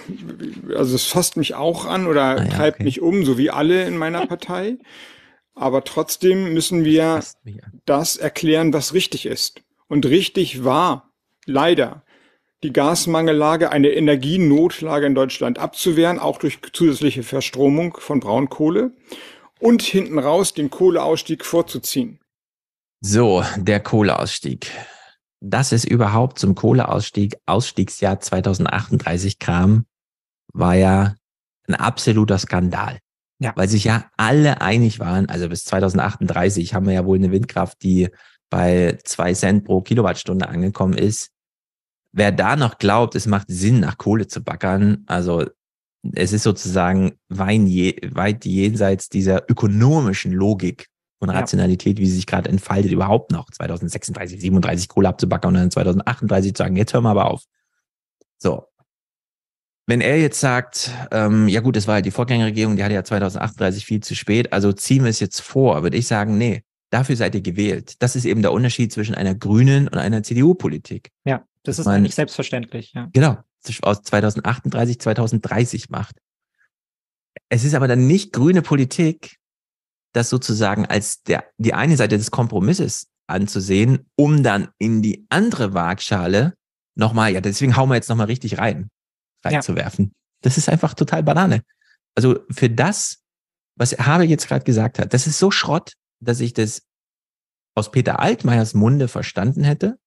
Speaker 5: also es fasst mich auch an oder
Speaker 1: Ah ja,
Speaker 5: treibt
Speaker 1: okay.
Speaker 5: mich um, so wie alle in meiner Partei. Aber trotzdem müssen wir
Speaker 1: Fasst mich an.
Speaker 5: das erklären, was richtig ist. Und richtig war, leider, die Gasmangellage, eine Energienotlage in Deutschland abzuwehren, auch durch zusätzliche Verstromung von Braunkohle und hinten raus den Kohleausstieg vorzuziehen.
Speaker 1: So, der Kohleausstieg. Dass es überhaupt zum Kohleausstieg, Ausstiegsjahr zweitausendachtunddreißig kam, war ja ein absoluter Skandal.
Speaker 7: Ja.
Speaker 1: Weil sich ja alle einig waren, also bis zweitausendachtunddreißig haben wir ja wohl eine Windkraft, die bei zwei Cent pro Kilowattstunde angekommen ist. Wer da noch glaubt, es macht Sinn, nach Kohle zu baggern, also es ist sozusagen weit, je, weit jenseits dieser ökonomischen Logik und Rationalität, wie sie sich gerade entfaltet, überhaupt noch zweitausendsechsunddreißig, siebenunddreißig Kohle abzubaggern und dann zweitausendachtunddreißig zu sagen, jetzt hören wir aber auf. So. Wenn er jetzt sagt, ähm, ja gut, das war halt die Vorgängerregierung, die hatte ja zweitausendachtunddreißig viel zu spät, also ziehen wir es jetzt vor, würde ich sagen, nee, dafür seid ihr gewählt. Das ist eben der Unterschied zwischen einer grünen und einer C D U-Politik.
Speaker 7: Ja, das ist
Speaker 1: man,
Speaker 7: eigentlich selbstverständlich. Ja.
Speaker 1: Genau, aus zweitausendachtunddreißig, zweitausenddreißig macht. Es ist aber dann nicht grüne Politik, das sozusagen als der, die eine Seite des Kompromisses anzusehen, um dann in die andere Waagschale nochmal, ja, deswegen hauen wir jetzt nochmal richtig rein, reinzuwerfen. Ja. Das ist einfach total Banane. Also für das, was Habeck jetzt gerade gesagt hat, das ist so Schrott, dass ich das aus Peter Altmaiyers Munde verstanden hätte,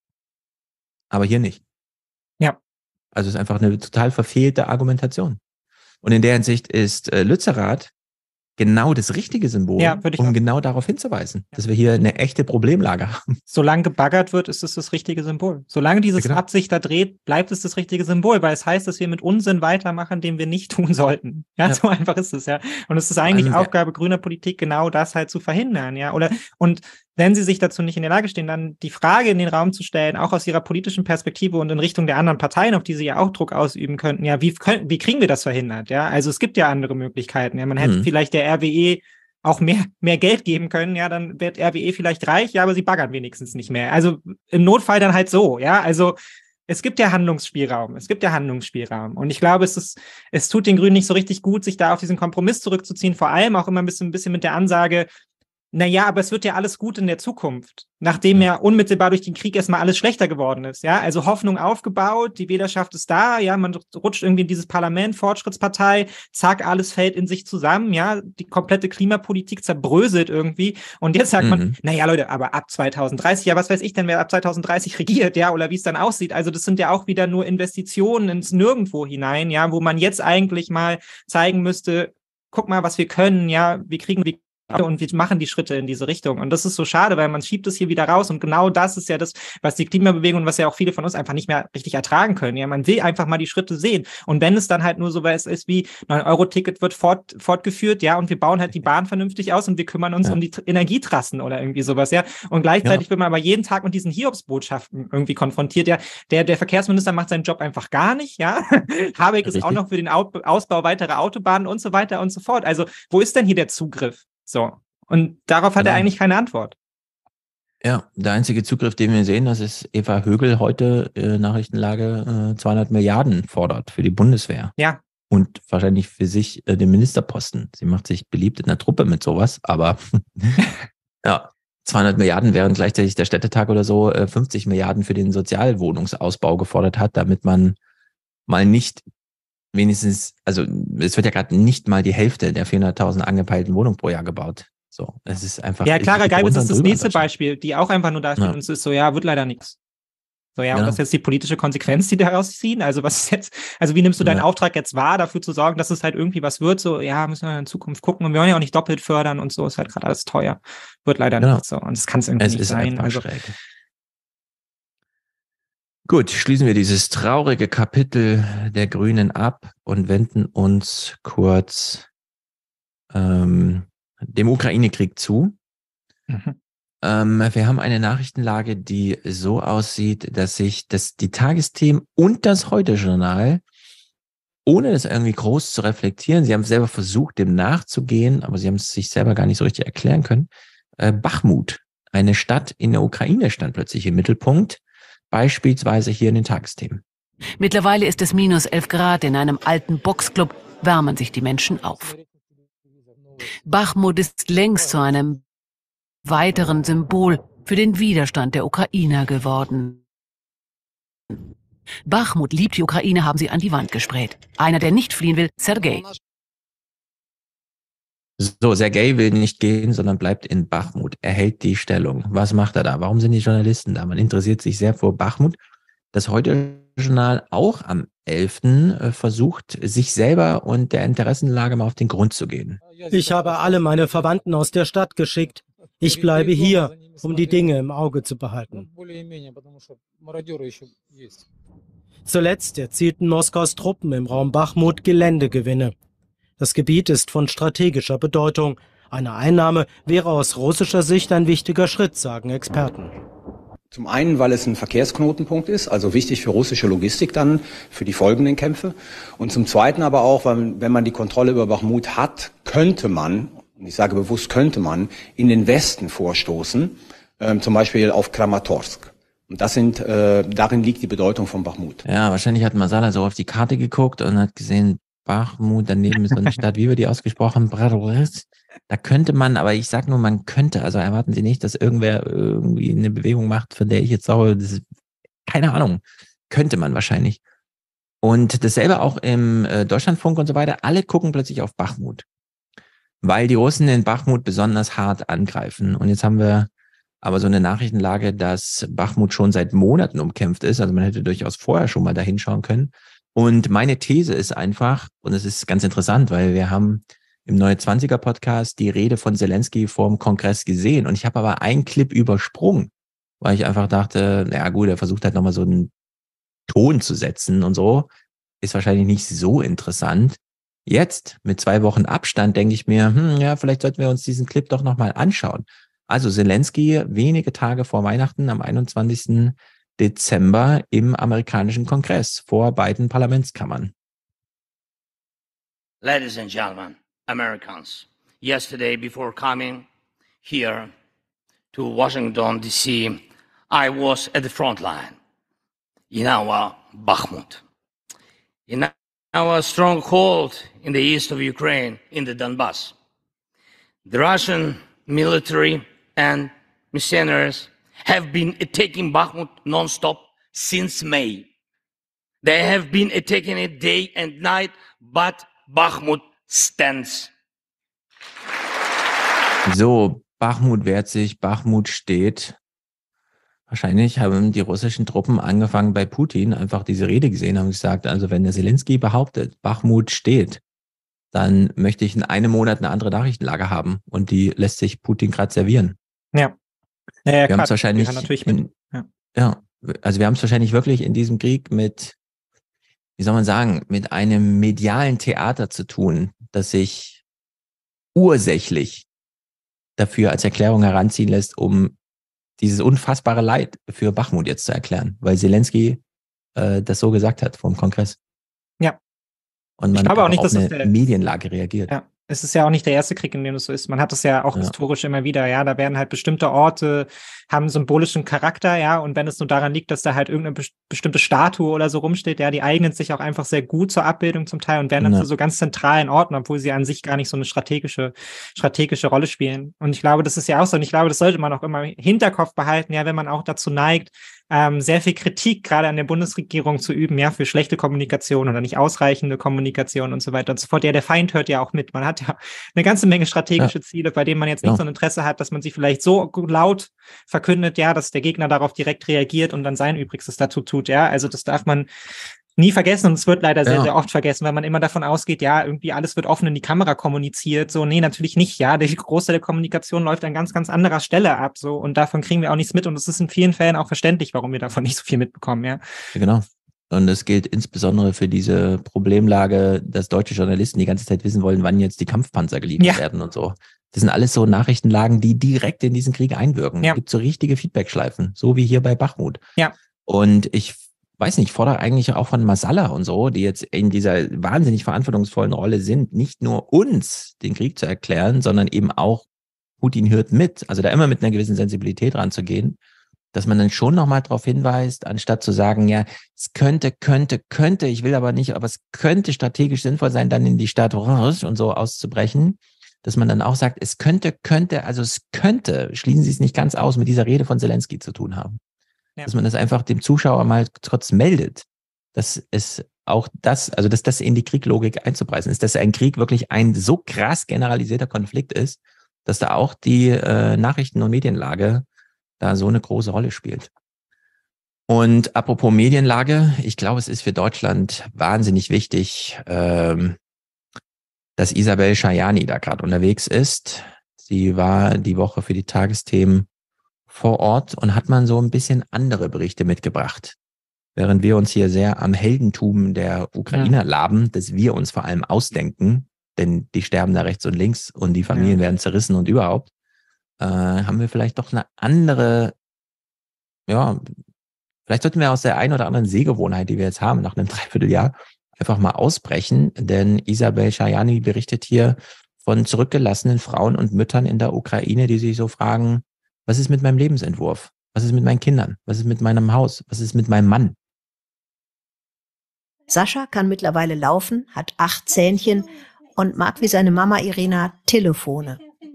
Speaker 1: aber hier nicht.
Speaker 7: Ja.
Speaker 1: Also es ist einfach eine total verfehlte Argumentation. Und in der Hinsicht ist äh, Lützerath genau das richtige Symbol,
Speaker 7: ja,
Speaker 1: um auch. genau darauf hinzuweisen, dass wir hier eine echte Problemlage haben.
Speaker 7: Solange gebaggert wird, ist es das richtige Symbol. Solange dieses
Speaker 1: ja, genau.
Speaker 7: Rad sich da dreht, bleibt es das richtige Symbol, weil es heißt, dass wir mit Unsinn weitermachen, den wir nicht tun sollten. Ja, ja. So einfach ist es, ja. Und es ist eigentlich also, Aufgabe ja. grüner Politik, genau das halt zu verhindern, ja. Oder, und wenn sie sich dazu nicht in der Lage stehen, dann die Frage in den Raum zu stellen, auch aus ihrer politischen Perspektive und in Richtung der anderen Parteien, auf die sie ja auch Druck ausüben könnten, ja, wie, können, wie kriegen wir das verhindert, ja? Also es gibt ja andere Möglichkeiten, ja. Man hätte mhm. vielleicht der R W E auch mehr, mehr Geld geben können, ja, dann wird R W E vielleicht reich, ja, aber sie baggern wenigstens nicht mehr. Also im Notfall dann halt so, ja, also es gibt ja Handlungsspielraum, es gibt ja Handlungsspielraum und ich glaube, es ist, es tut den Grünen nicht so richtig gut, sich da auf diesen Kompromiss zurückzuziehen, vor allem auch immer ein bisschen, ein bisschen mit der Ansage, naja, aber es wird ja alles gut in der Zukunft, nachdem ja unmittelbar durch den Krieg erstmal alles schlechter geworden ist, ja, also Hoffnung aufgebaut, die Wählerschaft ist da, ja, man rutscht irgendwie in dieses Parlament, Fortschrittspartei, zack, alles fällt in sich zusammen, ja, die komplette Klimapolitik zerbröselt irgendwie und jetzt sagt mhm. man, naja, Leute, aber ab zweitausenddreißig, ja, was weiß ich denn, wer ab zweitausenddreißig regiert, ja, oder wie es dann aussieht, also das sind ja auch wieder nur Investitionen ins Nirgendwo hinein, ja, wo man jetzt eigentlich mal zeigen müsste, guck mal, was wir können, ja, wir kriegen die und wir machen die Schritte in diese Richtung. Und das ist so schade, weil man schiebt es hier wieder raus. Und genau das ist ja das, was die Klimabewegung und was ja auch viele von uns einfach nicht mehr richtig ertragen können. Ja, man will einfach mal die Schritte sehen. Und wenn es dann halt nur so was ist wie neun Euro Ticket wird fort, fortgeführt, ja, und wir bauen halt die Bahn vernünftig aus und wir kümmern uns ja. um die Energietrassen oder irgendwie sowas, ja. Und gleichzeitig ja. wird man aber jeden Tag mit diesen Hiobsbotschaften irgendwie konfrontiert. Ja, der, der Verkehrsminister macht seinen Job einfach gar nicht, ja. Habeck ist auch noch für den Ausbau weiterer Autobahnen und so weiter und so fort. Also, wo ist denn hier der Zugriff? So. Und darauf hat genau. er eigentlich keine Antwort.
Speaker 1: Ja, der einzige Zugriff, den wir sehen, das ist Eva Högel heute äh, Nachrichtenlage äh, zweihundert Milliarden fordert für die Bundeswehr.
Speaker 7: Ja.
Speaker 1: Und wahrscheinlich für sich äh, den Ministerposten. Sie macht sich beliebt in der Truppe mit sowas, aber ja, zweihundert Milliarden, während gleichzeitig der Städtetag oder so äh, fünfzig Milliarden für den Sozialwohnungsausbau gefordert hat, damit man mal nicht wenigstens, also es wird ja gerade nicht mal die Hälfte der vierhunderttausend angepeilten Wohnungen pro Jahr gebaut. So, es ist einfach.
Speaker 7: Ja, Clara Geiwitz ist das nächste Beispiel, die auch einfach nur da steht
Speaker 1: ja.
Speaker 7: und es ist so, ja, wird leider nichts. So, ja,
Speaker 1: genau.
Speaker 7: und was ist jetzt die politische Konsequenz, die daraus ziehen? Also was ist jetzt, also wie nimmst du deinen ja. Auftrag jetzt wahr, dafür zu sorgen, dass es halt irgendwie was wird? So, ja, müssen wir in Zukunft gucken und wir wollen ja auch nicht doppelt fördern und so, ist halt gerade alles teuer. Wird leider genau. nichts so. Und das kann es irgendwie
Speaker 1: es
Speaker 7: nicht
Speaker 1: ist
Speaker 7: sein. Also,
Speaker 1: schräg. Gut, schließen wir dieses traurige Kapitel der Grünen ab und wenden uns kurz ähm, dem Ukraine-Krieg zu.
Speaker 7: Mhm.
Speaker 1: Ähm, wir haben eine Nachrichtenlage, die so aussieht, dass sich das, die Tagesthemen und das Heute-Journal, ohne das irgendwie groß zu reflektieren, sie haben selber versucht, dem nachzugehen, aber sie haben es sich selber gar nicht so richtig erklären können, äh, Bachmut Eine Stadt in der Ukraine stand plötzlich im Mittelpunkt, beispielsweise hier in den Tagesthemen.
Speaker 11: Mittlerweile ist es minus elf Grad. In einem alten Boxclub wärmen sich die Menschen auf. Bachmut ist längst zu einem weiteren Symbol für den Widerstand der Ukrainer geworden. Bachmut liebt die Ukraine, haben sie an die Wand gesprayt. Einer, der nicht fliehen will, Sergei.
Speaker 1: So, Sergei will nicht gehen, sondern bleibt in Bachmut. Er hält die Stellung. Was macht er da? Warum sind die Journalisten da? Man interessiert sich sehr für Bachmut. Das Heute-Journal auch am elften versucht, sich selber und der Interessenlage mal auf den Grund zu gehen.
Speaker 2: Ich habe alle meine Verwandten aus der Stadt geschickt. Ich bleibe hier, um die Dinge im Auge zu behalten. Zuletzt erzielten Moskaus Truppen im Raum Bachmut Geländegewinne. Das Gebiet ist von strategischer Bedeutung. Eine Einnahme wäre aus russischer Sicht ein wichtiger Schritt, sagen Experten.
Speaker 22: Zum einen, weil es ein Verkehrsknotenpunkt ist, also wichtig für russische Logistik dann für die folgenden Kämpfe. Und zum Zweiten aber auch, weil wenn man die Kontrolle über Bachmut hat, könnte man, und ich sage bewusst könnte man, in den Westen vorstoßen, äh, zum Beispiel auf Kramatorsk. Und das sind, äh, darin liegt die Bedeutung von Bachmut.
Speaker 1: Ja, wahrscheinlich hat Masala so auf die Karte geguckt und hat gesehen, Bachmut, daneben ist so eine Stadt, wie wird die ausgesprochen? Da könnte man, aber ich sag nur, man könnte, also erwarten Sie nicht, dass irgendwer irgendwie eine Bewegung macht, von der ich jetzt sage, das ist, keine Ahnung, könnte man wahrscheinlich. Und dasselbe auch im äh, Deutschlandfunk und so weiter, alle gucken plötzlich auf Bachmut, weil die Russen in Bachmut besonders hart angreifen. Und jetzt haben wir aber so eine Nachrichtenlage, dass Bachmut schon seit Monaten umkämpft ist, also man hätte durchaus vorher schon mal da hinschauen können. Und meine These ist einfach, und es ist ganz interessant, weil wir haben im Neue Zwanziger Podcast die Rede von Zelensky vor dem Kongress gesehen. Und ich habe aber einen Clip übersprungen, weil ich einfach dachte, na gut, er versucht halt nochmal so einen Ton zu setzen und so. Ist wahrscheinlich nicht so interessant. Jetzt, mit zwei Wochen Abstand, denke ich mir, hm, ja, vielleicht sollten wir uns diesen Clip doch nochmal anschauen. Also Zelensky wenige Tage vor Weihnachten am einundzwanzigsten Dezember im amerikanischen Kongress vor beiden Parlamentskammern.
Speaker 23: Ladies and gentlemen, Americans, yesterday before coming here to Washington, D C, I was at the front line in our Bakhmut, in our stronghold in the east of Ukraine, in the Donbass. The Russian military and mercenaries have been attacking Bakhmut non-stop since May. They have been attacking it day and night, but Bakhmut stands.
Speaker 1: So, Bachmut wehrt sich, Bachmut steht. Wahrscheinlich haben die russischen Truppen angefangen bei Putin, einfach diese Rede gesehen, haben gesagt, also wenn der Zelensky behauptet, Bachmut steht, dann möchte ich in einem Monat eine andere Nachrichtenlage haben und die lässt sich Putin gerade servieren.
Speaker 7: Ja. Ja, ja,
Speaker 1: wir haben es wahrscheinlich,
Speaker 7: natürlich
Speaker 1: in,
Speaker 7: mit. Ja.
Speaker 1: ja, also wir haben es wahrscheinlich wirklich in diesem Krieg mit, wie soll man sagen, mit einem medialen Theater zu tun, das sich ursächlich dafür als Erklärung heranziehen lässt, um dieses unfassbare Leid für Bachmut jetzt zu erklären, weil Zelensky äh, das so gesagt hat vom Kongress.
Speaker 7: Ja.
Speaker 1: Und man
Speaker 7: ich glaube auch nicht,
Speaker 1: auf
Speaker 7: dass
Speaker 1: eine
Speaker 7: es der
Speaker 1: Medienlage reagiert.
Speaker 7: Ja. Es ist ja auch nicht der erste Krieg, in dem das so ist. Man hat das ja auch ja. historisch immer wieder, ja. Da werden halt bestimmte Orte, haben symbolischen Charakter, ja. Und wenn es nur daran liegt, dass da halt irgendeine be- bestimmte Statue oder so rumsteht, ja, die eignen sich auch einfach sehr gut zur Abbildung zum Teil und werden dann ja. zu so ganz zentralen Orten, obwohl sie an sich gar nicht so eine strategische, strategische Rolle spielen. Und ich glaube, das ist ja auch so. Und ich glaube, das sollte man auch immer im Hinterkopf behalten, ja, wenn man auch dazu neigt, ähm, sehr viel Kritik gerade an der Bundesregierung zu üben, ja, für schlechte Kommunikation oder nicht ausreichende Kommunikation und so weiter und so fort. Ja, der Feind hört ja auch mit. Man hat ja eine ganze Menge strategische ja. Ziele, bei denen man jetzt nicht ja. so ein Interesse hat, dass man sie vielleicht so laut verkündet, ja, dass der Gegner darauf direkt reagiert und dann sein Übrigstes dazu tut, ja. Also das darf man nie vergessen und es wird leider sehr, ja. sehr oft vergessen, weil man immer davon ausgeht, ja, irgendwie alles wird offen in die Kamera kommuniziert, so, nee, natürlich nicht, ja, der Großteil der Kommunikation läuft an ganz, ganz anderer Stelle ab, so, und davon kriegen wir auch nichts mit und es ist in vielen Fällen auch verständlich, warum wir davon nicht so viel mitbekommen, ja.
Speaker 1: Ja, genau. Und es gilt insbesondere für diese Problemlage, dass deutsche Journalisten die ganze Zeit wissen wollen, wann jetzt die Kampfpanzer geliefert ja. werden und so. Das sind alles so Nachrichtenlagen, die direkt in diesen Krieg einwirken. Ja. Es gibt so richtige Feedbackschleifen, so wie hier bei Bachmut.
Speaker 7: Ja.
Speaker 1: Und ich weiß nicht, fordere eigentlich auch von Masala und so, die jetzt in dieser wahnsinnig verantwortungsvollen Rolle sind, nicht nur uns den Krieg zu erklären, sondern eben auch Putin hört mit, also da immer mit einer gewissen Sensibilität ranzugehen, dass man dann schon nochmal darauf hinweist, anstatt zu sagen, ja, es könnte, könnte, könnte, ich will aber nicht, aber es könnte strategisch sinnvoll sein, dann in die Stadt und so auszubrechen, dass man dann auch sagt, es könnte, könnte, also es könnte, schließen Sie es nicht ganz aus, mit dieser Rede von Zelensky zu tun haben. Ja. Dass man das einfach dem Zuschauer mal kurz meldet, dass es auch das, also dass das in die Krieglogik einzupreisen ist, dass ein Krieg wirklich ein so krass generalisierter Konflikt ist, dass da auch die äh, Nachrichten- und Medienlage da so eine große Rolle spielt. Und apropos Medienlage, ich glaube, es ist für Deutschland wahnsinnig wichtig, ähm, dass Isabel Schajani da gerade unterwegs ist. Sie war die Woche für die Tagesthemen vor Ort und hat man so ein bisschen andere Berichte mitgebracht. Während wir uns hier sehr am Heldentum der Ukrainer ja. laben, dass wir uns vor allem ausdenken, denn die sterben da rechts und links und die Familien ja. werden zerrissen und überhaupt, äh, haben wir vielleicht doch eine andere, ja, vielleicht sollten wir aus der ein oder anderen Sehgewohnheit, die wir jetzt haben, nach einem Dreivierteljahr, einfach mal ausbrechen, denn Isabel Schajani berichtet hier von zurückgelassenen Frauen und Müttern in der Ukraine, die sich so fragen, was ist mit meinem Lebensentwurf? Was ist mit meinen Kindern? Was ist mit meinem Haus? Was ist mit meinem Mann?
Speaker 4: Sascha kann mittlerweile laufen, hat acht Zähnchen und mag wie seine Mama Irina Telefone.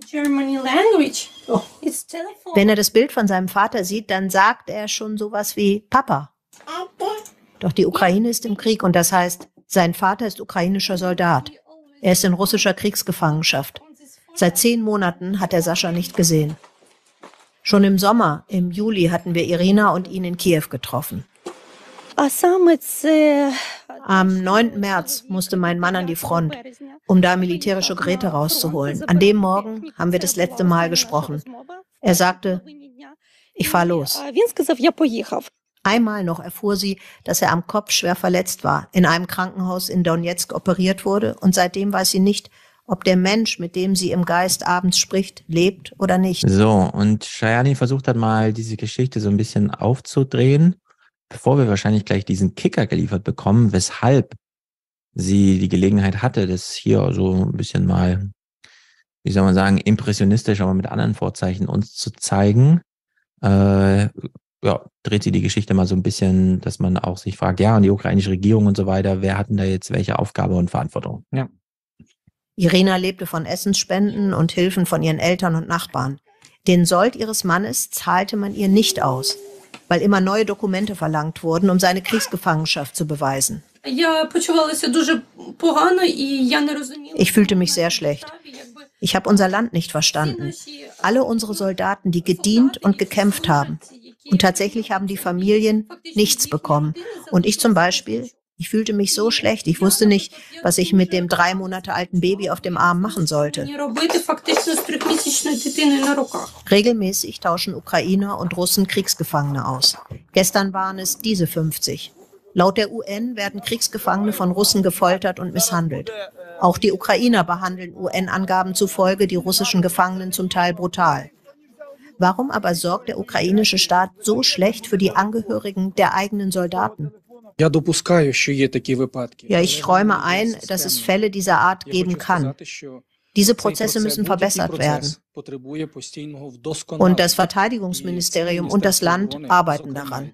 Speaker 4: Wenn er das Bild von seinem Vater sieht, dann sagt er schon sowas wie Papa. Doch die Ukraine ist im Krieg und das heißt, sein Vater ist ukrainischer Soldat. Er ist in russischer Kriegsgefangenschaft. Seit zehn Monaten hat er Sascha nicht gesehen. Schon im Sommer, im Juli, hatten wir Irina und ihn in Kiew getroffen. Am neunten März musste mein Mann an die Front, um da militärische Geräte rauszuholen. An dem Morgen haben wir das letzte Mal gesprochen. Er sagte, ich fahr los. Einmal noch erfuhr sie, dass er am Kopf schwer verletzt war, in einem Krankenhaus in Donetsk operiert wurde und seitdem weiß sie nicht, ob der Mensch, mit dem sie im Geist abends spricht, lebt oder nicht.
Speaker 1: So, und Schajani versucht dann mal, diese Geschichte so ein bisschen aufzudrehen, bevor wir wahrscheinlich gleich diesen Kicker geliefert bekommen, weshalb sie die Gelegenheit hatte, das hier so ein bisschen mal, wie soll man sagen, impressionistisch, aber mit anderen Vorzeichen uns zu zeigen. Äh, ja, dreht sie die Geschichte mal so ein bisschen, dass man auch sich fragt, ja, und die ukrainische Regierung und so weiter, wer hat denn da jetzt welche Aufgabe und Verantwortung?
Speaker 7: Ja.
Speaker 4: Irina lebte von Essensspenden und Hilfen von ihren Eltern und Nachbarn. Den Sold ihres Mannes zahlte man ihr nicht aus, weil immer neue Dokumente verlangt wurden, um seine Kriegsgefangenschaft zu beweisen. Ich fühlte mich sehr schlecht. Ich habe unser Land nicht verstanden. Alle unsere Soldaten, die gedient und gekämpft haben. Und tatsächlich haben die Familien nichts bekommen. Und ich zum Beispiel, ich fühlte mich so schlecht. Ich wusste nicht, was ich mit dem drei Monate alten Baby auf dem Arm machen sollte. Regelmäßig tauschen Ukrainer und Russen Kriegsgefangene aus. Gestern waren es diese fünfzig. Laut der U N werden Kriegsgefangene von Russen gefoltert und misshandelt. Auch die Ukrainer behandeln U N-Angaben zufolge die russischen Gefangenen zum Teil brutal. Warum aber sorgt der ukrainische Staat so schlecht für die Angehörigen der eigenen Soldaten? Ja, ich räume ein, dass es Fälle dieser Art geben kann. Diese Prozesse müssen verbessert werden. Und das Verteidigungsministerium und das Land arbeiten daran.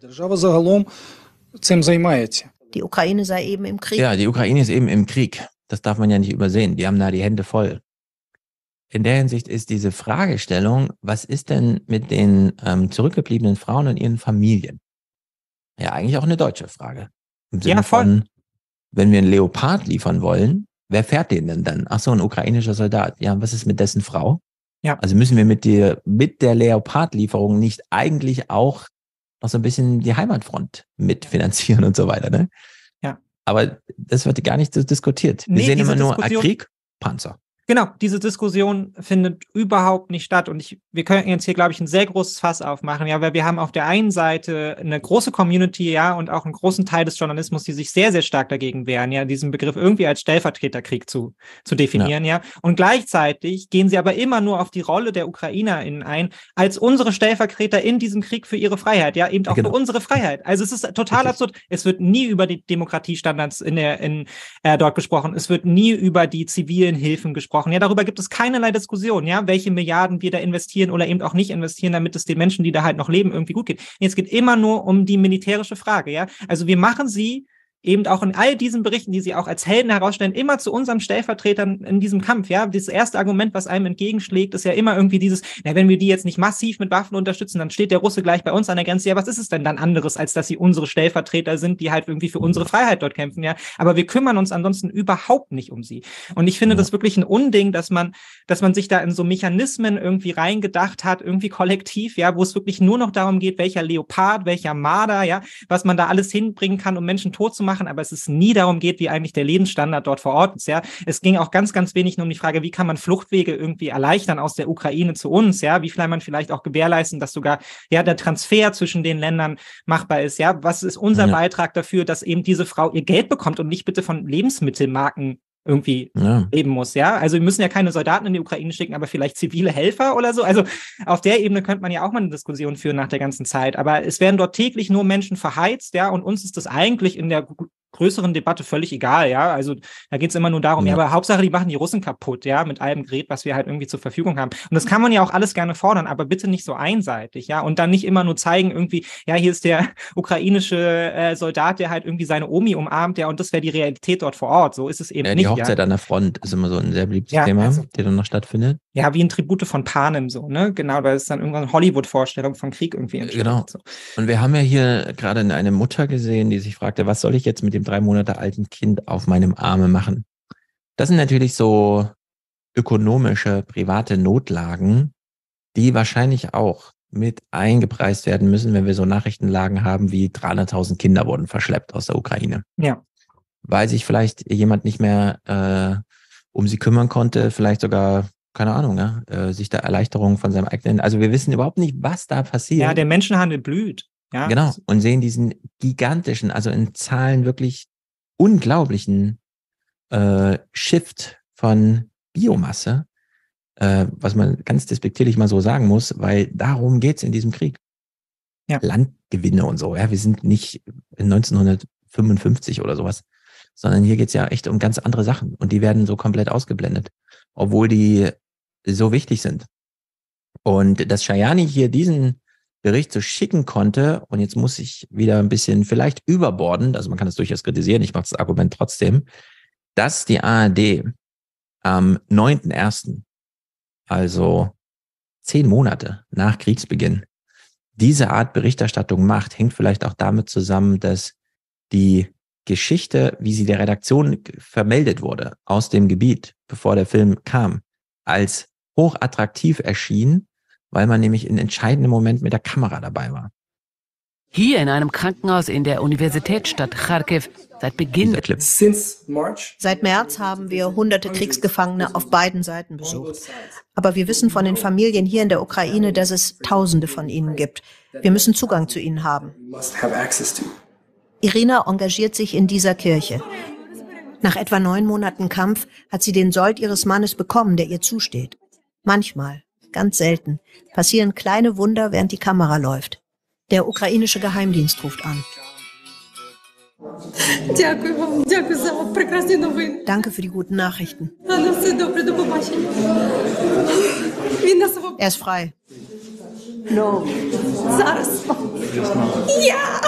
Speaker 4: Die Ukraine sei eben im Krieg.
Speaker 1: Ja, die Ukraine ist eben im Krieg. Das darf man ja nicht übersehen. Die haben da die Hände voll. In der Hinsicht ist diese Fragestellung, was ist denn mit den ähm, zurückgebliebenen Frauen und ihren Familien? Ja, eigentlich auch eine deutsche Frage. Im Sinne ja, voll. Von, wenn wir einen Leopard liefern wollen, wer fährt den denn dann? Ach so, ein ukrainischer Soldat. Ja, was ist mit dessen Frau? Ja. Also müssen wir mit der, mit der Leopard-Lieferung nicht eigentlich auch noch so ein bisschen die Heimatfront mitfinanzieren und so weiter, ne?
Speaker 7: Ja.
Speaker 1: Aber das wird gar nicht so diskutiert. Wir nee, sehen immer nur Krieg, Panzer.
Speaker 7: Genau, diese Diskussion findet überhaupt nicht statt. Und ich, wir können jetzt hier, glaube ich, ein sehr großes Fass aufmachen, ja, weil wir haben auf der einen Seite eine große Community, ja, und auch einen großen Teil des Journalismus, die sich sehr, sehr stark dagegen wehren, ja, diesen Begriff irgendwie als Stellvertreterkrieg zu, zu definieren, ja. ja. Und gleichzeitig gehen sie aber immer nur auf die Rolle der UkrainerInnen ein, als unsere Stellvertreter in diesem Krieg für ihre Freiheit, ja, eben auch genau. für unsere Freiheit. Also es ist total Richtig. absurd. Es wird nie über die Demokratiestandards in der, in, äh, dort gesprochen. Es wird nie über die zivilen Hilfen gesprochen. angesprochen. Ja, darüber gibt es keinerlei Diskussion, ja, welche Milliarden wir da investieren oder eben auch nicht investieren, damit es den Menschen, die da halt noch leben, irgendwie gut geht. Nee, es geht immer nur um die militärische Frage, ja. Also wir machen sie eben auch in all diesen Berichten, die sie auch als Helden herausstellen, immer zu unseren Stellvertretern in diesem Kampf, ja. Das erste Argument, was einem entgegenschlägt, ist ja immer irgendwie dieses, na, wenn wir die jetzt nicht massiv mit Waffen unterstützen, dann steht der Russe gleich bei uns an der Grenze. Ja, was ist es denn dann anderes, als dass sie unsere Stellvertreter sind, die halt irgendwie für unsere Freiheit dort kämpfen, ja. Aber wir kümmern uns ansonsten überhaupt nicht um sie. Und ich finde das wirklich ein Unding, dass man, dass man sich da in so Mechanismen irgendwie reingedacht hat, irgendwie kollektiv, ja, wo es wirklich nur noch darum geht, welcher Leopard, welcher Marder, ja, was man da alles hinbringen kann, um Menschen tot zu machen. Machen, aber es ist nie darum geht, wie eigentlich der Lebensstandard dort vor Ort ist, ja. Es ging auch ganz, ganz wenig nur um die Frage, wie kann man Fluchtwege irgendwie erleichtern aus der Ukraine zu uns, ja. Wie kann man vielleicht auch gewährleisten, dass sogar, ja, der Transfer zwischen den Ländern machbar ist, ja. Was ist unser ja. Beitrag dafür, dass eben diese Frau ihr Geld bekommt und nicht bitte von Lebensmittelmarken irgendwie ja. leben muss, ja. Also wir müssen ja keine Soldaten in die Ukraine schicken, aber vielleicht zivile Helfer oder so. Also auf der Ebene könnte man ja auch mal eine Diskussion führen nach der ganzen Zeit. Aber es werden dort täglich nur Menschen verheizt, ja, und uns ist das eigentlich in der größeren Debatte völlig egal, ja, also da geht es immer nur darum, ja. ja, aber Hauptsache, die machen die Russen kaputt, ja, mit allem Gerät, was wir halt irgendwie zur Verfügung haben. Und das kann man ja auch alles gerne fordern, aber bitte nicht so einseitig, ja, und dann nicht immer nur zeigen irgendwie, ja, hier ist der ukrainische äh, Soldat, der halt irgendwie seine Omi umarmt, ja, und das wäre die Realität dort vor Ort, so ist es eben
Speaker 1: ja,
Speaker 7: nicht.
Speaker 1: Die Hochzeit
Speaker 7: ja.
Speaker 1: an der Front ist immer so ein sehr beliebtes
Speaker 7: ja,
Speaker 1: Thema,
Speaker 7: also,
Speaker 1: der dann noch stattfindet.
Speaker 7: Ja, wie ein Tribute von Panem, so, ne, genau, weil es dann irgendwann eine Hollywood-Vorstellung von Krieg irgendwie entsteht.
Speaker 1: Genau,
Speaker 7: so.
Speaker 1: Und wir haben ja hier gerade eine Mutter gesehen, die sich fragte, was soll ich jetzt mit dem drei Monate alten Kind auf meinem Arme machen? Das sind natürlich so ökonomische, private Notlagen, die wahrscheinlich auch mit eingepreist werden müssen, wenn wir so Nachrichtenlagen haben wie dreihunderttausend Kinder wurden verschleppt aus der Ukraine.
Speaker 7: Ja.
Speaker 1: Weil sich vielleicht jemand nicht mehr äh, um sie kümmern konnte, vielleicht sogar, keine Ahnung, ja, äh, sich der Erleichterung von seinem eigenen, also wir wissen überhaupt nicht, was da passiert.
Speaker 7: Ja, der Menschenhandel blüht. Ja.
Speaker 1: Genau, und sehen diesen gigantischen, also in Zahlen wirklich unglaublichen äh, Shift von Biomasse, äh, was man ganz despektierlich mal so sagen muss, weil darum geht's in diesem Krieg. Ja. Landgewinne und so, ja, wir sind nicht in neunzehnhundertfünfundfünfzig oder sowas, sondern hier geht's ja echt um ganz andere Sachen und die werden so komplett ausgeblendet, obwohl die so wichtig sind. Und dass Schajani hier diesen Bericht so schicken konnte, und jetzt muss ich wieder ein bisschen vielleicht überborden, also man kann es durchaus kritisieren, ich mache das Argument trotzdem, dass die A R D am neunten ersten, also zehn Monate nach Kriegsbeginn, diese Art Berichterstattung macht, hängt vielleicht auch damit zusammen, dass die Geschichte, wie sie der Redaktion vermeldet wurde, aus dem Gebiet, bevor der Film kam, als hochattraktiv erschien, weil man nämlich in entscheidenden Momenten mit der Kamera dabei war.
Speaker 11: Hier in einem Krankenhaus in der Universitätsstadt Kharkiv seit Beginn der Clip.
Speaker 4: Seit März haben wir hunderte Kriegsgefangene auf beiden Seiten besucht. Aber wir wissen von den Familien hier in der Ukraine, dass es Tausende von ihnen gibt. Wir müssen Zugang zu ihnen haben. Irina engagiert sich in dieser Kirche. Nach etwa neun Monaten Kampf hat sie den Sold ihres Mannes bekommen, der ihr zusteht. Manchmal, ganz selten, passieren kleine Wunder, während die Kamera läuft. Der ukrainische Geheimdienst ruft an. Danke für die guten Nachrichten. Er ist frei.
Speaker 6: No.
Speaker 4: Ja!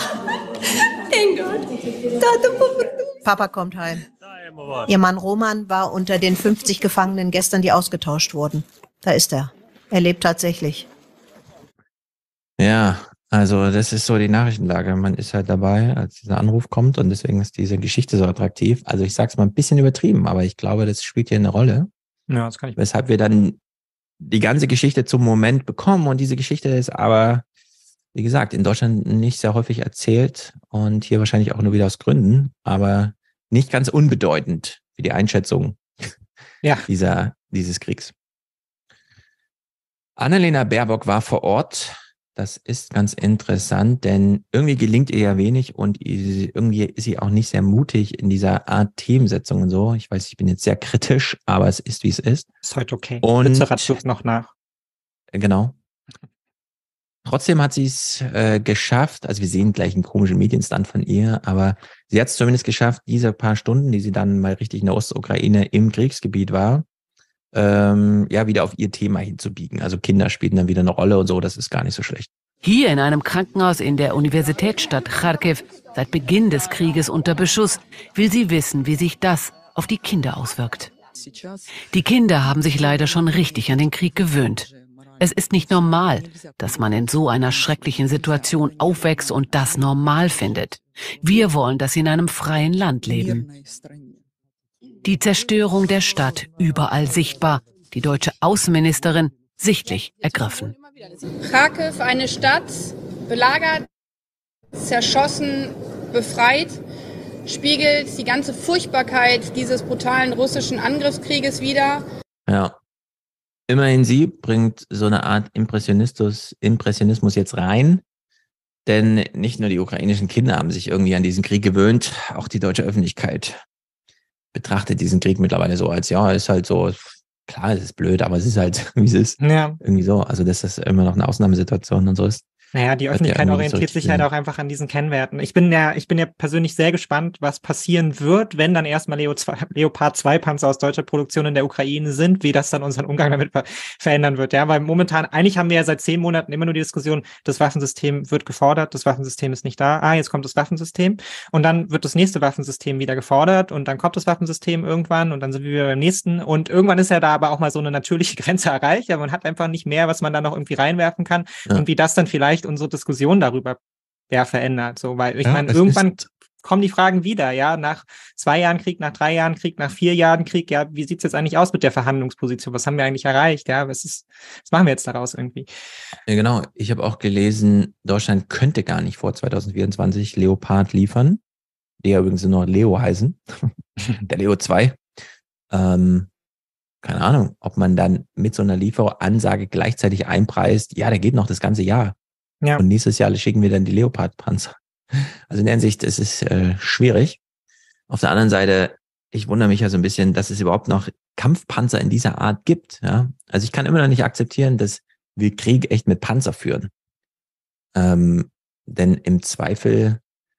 Speaker 4: Papa kommt heim. Ihr Mann Roman war unter den fünfzig Gefangenen gestern, die ausgetauscht wurden. Da ist er. Er lebt tatsächlich.
Speaker 1: Ja, also das ist so die Nachrichtenlage. Man ist halt dabei, als dieser Anruf kommt, und deswegen ist diese Geschichte so attraktiv. Also ich sag's mal ein bisschen übertrieben, aber ich glaube, das spielt hier eine Rolle.
Speaker 7: Ja, das kann ich.
Speaker 1: Weshalb wir dann die ganze Geschichte zum Moment bekommen, und diese Geschichte ist aber, wie gesagt, in Deutschland nicht sehr häufig erzählt und hier wahrscheinlich auch nur wieder aus Gründen, aber nicht ganz unbedeutend für die Einschätzung
Speaker 7: ja.
Speaker 1: dieser, dieses Kriegs. Annalena Baerbock war vor Ort. Das ist ganz interessant, denn irgendwie gelingt ihr ja wenig und irgendwie ist sie auch nicht sehr mutig in dieser Art Themensetzung und so. Ich weiß, ich bin jetzt sehr kritisch, aber es ist, wie es ist.
Speaker 7: Ist heute okay.
Speaker 1: Und
Speaker 7: Lützerath sucht noch nach.
Speaker 1: Genau. Trotzdem hat sie es äh, geschafft, also wir sehen gleich einen komischen Medienstand von ihr, aber sie hat es zumindest geschafft, diese paar Stunden, die sie dann mal richtig in der Ostukraine im Kriegsgebiet war, ähm, ja, wieder auf ihr Thema hinzubiegen. Also Kinder spielen dann wieder eine Rolle und so, das ist gar nicht so schlecht.
Speaker 9: Hier in einem Krankenhaus in der Universitätsstadt Charkiw, seit Beginn des Krieges unter Beschuss, will sie wissen, wie sich das auf die Kinder auswirkt. Die Kinder haben sich leider schon richtig an den Krieg gewöhnt. Es ist nicht normal, dass man in so einer schrecklichen Situation aufwächst und das normal findet. Wir wollen, dass sie in einem freien Land leben. Die Zerstörung der Stadt überall sichtbar. Die deutsche Außenministerin sichtlich ergriffen.
Speaker 10: Charkiw, eine Stadt, belagert, zerschossen, befreit, spiegelt die ganze Furchtbarkeit dieses brutalen russischen Angriffskrieges wider.
Speaker 1: Ja. Immerhin sie bringt so eine Art Impressionismus, Impressionismus jetzt rein, denn nicht nur die ukrainischen Kinder haben sich irgendwie an diesen Krieg gewöhnt, auch die deutsche Öffentlichkeit betrachtet diesen Krieg mittlerweile so als, ja, ist halt so, klar, es ist blöd, aber es ist halt, wie es ist.
Speaker 7: Ja.
Speaker 1: Irgendwie so, also dass das immer noch eine Ausnahmesituation und so ist.
Speaker 7: Naja, die Öffentlichkeit
Speaker 1: ja
Speaker 7: orientiert sich halt auch einfach an diesen Kennwerten. Ich bin ja, ich bin ja persönlich sehr gespannt, was passieren wird, wenn dann erstmal Leo zwei, Leopard zwei Panzer aus deutscher Produktion in der Ukraine sind, wie das dann unseren Umgang damit ver verändern wird. Ja, weil momentan, eigentlich haben wir ja seit zehn Monaten immer nur die Diskussion, das Waffensystem wird gefordert, das Waffensystem ist nicht da. Ah, jetzt kommt das Waffensystem. Und dann wird das nächste Waffensystem wieder gefordert und dann kommt das Waffensystem irgendwann und dann sind wir wieder beim nächsten. Und irgendwann ist ja da aber auch mal so eine natürliche Grenze erreicht. Ja, man hat einfach nicht mehr, was man da noch irgendwie reinwerfen kann. Ja. Und wie das dann vielleicht unsere Diskussion darüber ja verändert, so, weil ich ja, meine, irgendwann kommen die Fragen wieder, ja, nach zwei Jahren Krieg, nach drei Jahren Krieg, nach vier Jahren Krieg, ja, wie sieht's jetzt eigentlich aus mit der Verhandlungsposition? Was haben wir eigentlich erreicht? Ja, was ist, was machen wir jetzt daraus irgendwie?
Speaker 1: Ja, genau. Ich habe auch gelesen, Deutschland könnte gar nicht vor zwanzig vierundzwanzig Leopard liefern, die ja übrigens nur Leo heißen, der Leo zwei. Ähm, keine Ahnung, ob man dann mit so einer Lieferansage gleichzeitig einpreist, ja, der geht noch das ganze Jahr. Ja. Und nächstes Jahr schicken wir dann die Leopard-Panzer. Also in der Hinsicht, es ist äh, schwierig. Auf der anderen Seite, ich wundere mich ja so ein bisschen, dass es überhaupt noch Kampfpanzer in dieser Art gibt. Ja? Also ich kann immer noch nicht akzeptieren, dass wir Krieg echt mit Panzer führen. Ähm, denn im Zweifel,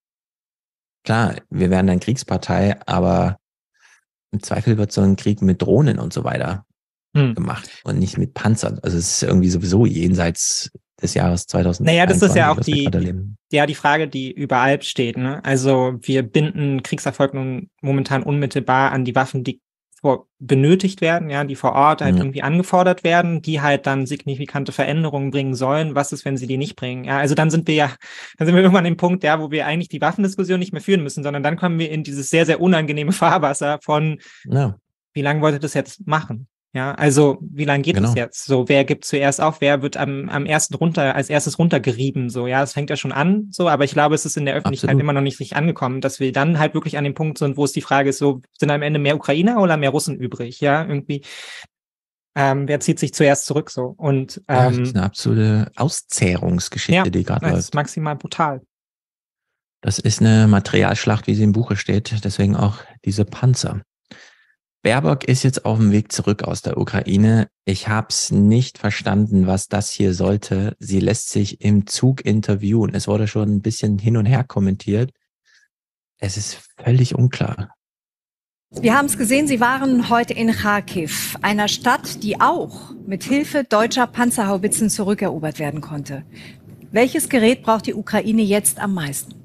Speaker 1: klar, wir werden dann Kriegspartei, aber im Zweifel wird so ein Krieg mit Drohnen und so weiter hm. gemacht und nicht mit Panzern. Also es ist irgendwie sowieso jenseits des Jahres zweitausend.
Speaker 7: Naja, das ist ja auch die, ja, die Frage, die überall steht. Ne? Also wir binden Kriegserfolg nun momentan unmittelbar an die Waffen, die vor, benötigt werden, ja, die vor Ort halt ja. irgendwie angefordert werden, die halt dann signifikante Veränderungen bringen sollen. Was ist, wenn sie die nicht bringen? Ja, also dann sind wir ja, dann sind wir irgendwann an dem Punkt, ja, wo wir eigentlich die Waffendiskussion nicht mehr führen müssen, sondern dann kommen wir in dieses sehr, sehr unangenehme Fahrwasser von, ja. wie lange wollt ihr das jetzt machen? Ja, also wie lange geht es genau. jetzt? So, wer gibt zuerst auf? Wer wird am, am ersten runter, als erstes runtergerieben? So, ja, das fängt ja schon an, so, aber ich glaube, es ist in der Öffentlichkeit Absolut. immer noch nicht richtig angekommen, dass wir dann halt wirklich an dem Punkt sind, wo es die Frage ist, so, sind am Ende mehr Ukrainer oder mehr Russen übrig? Ja, irgendwie, ähm, wer zieht sich zuerst zurück, so? Und, ähm, ja, das
Speaker 1: ist eine absolute Auszehrungsgeschichte, ja, die gerade läuft.
Speaker 7: Das ist maximal brutal.
Speaker 1: Das ist eine Materialschlacht, wie sie im Buche steht, deswegen auch diese Panzer. Baerbock ist jetzt auf dem Weg zurück aus der Ukraine. Ich habe es nicht verstanden, was das hier sollte. Sie lässt sich im Zug interviewen. Es wurde schon ein bisschen hin und her kommentiert. Es ist völlig unklar.
Speaker 8: Wir haben es gesehen, Sie waren heute in Charkiw, einer Stadt, die auch mit Hilfe deutscher Panzerhaubitzen zurückerobert werden konnte. Welches Gerät braucht die Ukraine jetzt am meisten?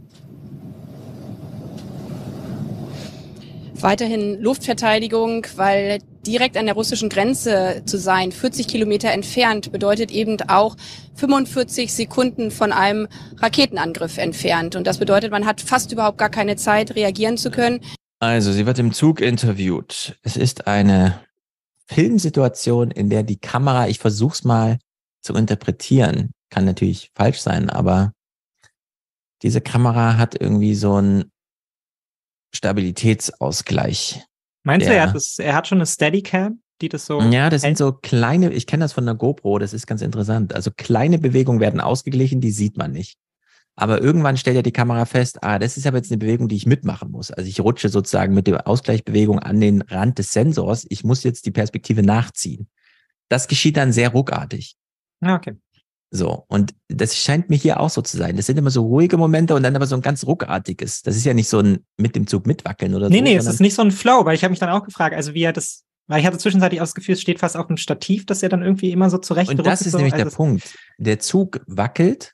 Speaker 10: Weiterhin Luftverteidigung, weil direkt an der russischen Grenze zu sein, vierzig Kilometer entfernt, bedeutet eben auch fünfundvierzig Sekunden von einem Raketenangriff entfernt. Und das bedeutet, man hat fast überhaupt gar keine Zeit, reagieren zu können.
Speaker 1: Also, sie wird im Zug interviewt. Es ist eine Filmsituation, in der die Kamera, ich versuche es mal zu interpretieren, kann natürlich falsch sein, aber diese Kamera hat irgendwie so ein Stabilitätsausgleich.
Speaker 7: Meinst du, er hat, das, er hat schon eine Steadicam, die das so...
Speaker 1: Ja, das hält? Sind so kleine, ich kenne das von der GoPro, das ist ganz interessant. Also kleine Bewegungen werden ausgeglichen, die sieht man nicht. Aber irgendwann stellt ja die Kamera fest, ah, das ist aber jetzt eine Bewegung, die ich mitmachen muss. Also ich rutsche sozusagen mit der Ausgleichsbewegung an den Rand des Sensors. Ich muss jetzt die Perspektive nachziehen. Das geschieht dann sehr ruckartig.
Speaker 7: Okay.
Speaker 1: So, und das scheint mir hier auch so zu sein. Das sind immer so ruhige Momente und dann aber so ein ganz ruckartiges. Das ist ja nicht so ein mit dem Zug mitwackeln oder
Speaker 7: nee,
Speaker 1: so.
Speaker 7: Nee, nee, es ist nicht so ein Flow, weil ich habe mich dann auch gefragt, also wie er das, Weil ich hatte zwischenzeitlich auch das Gefühl, es steht fast auf einem Stativ, das er dann irgendwie immer so zurecht
Speaker 1: Und das ist
Speaker 7: so.
Speaker 1: nämlich
Speaker 7: also
Speaker 1: der Punkt. Der Zug wackelt,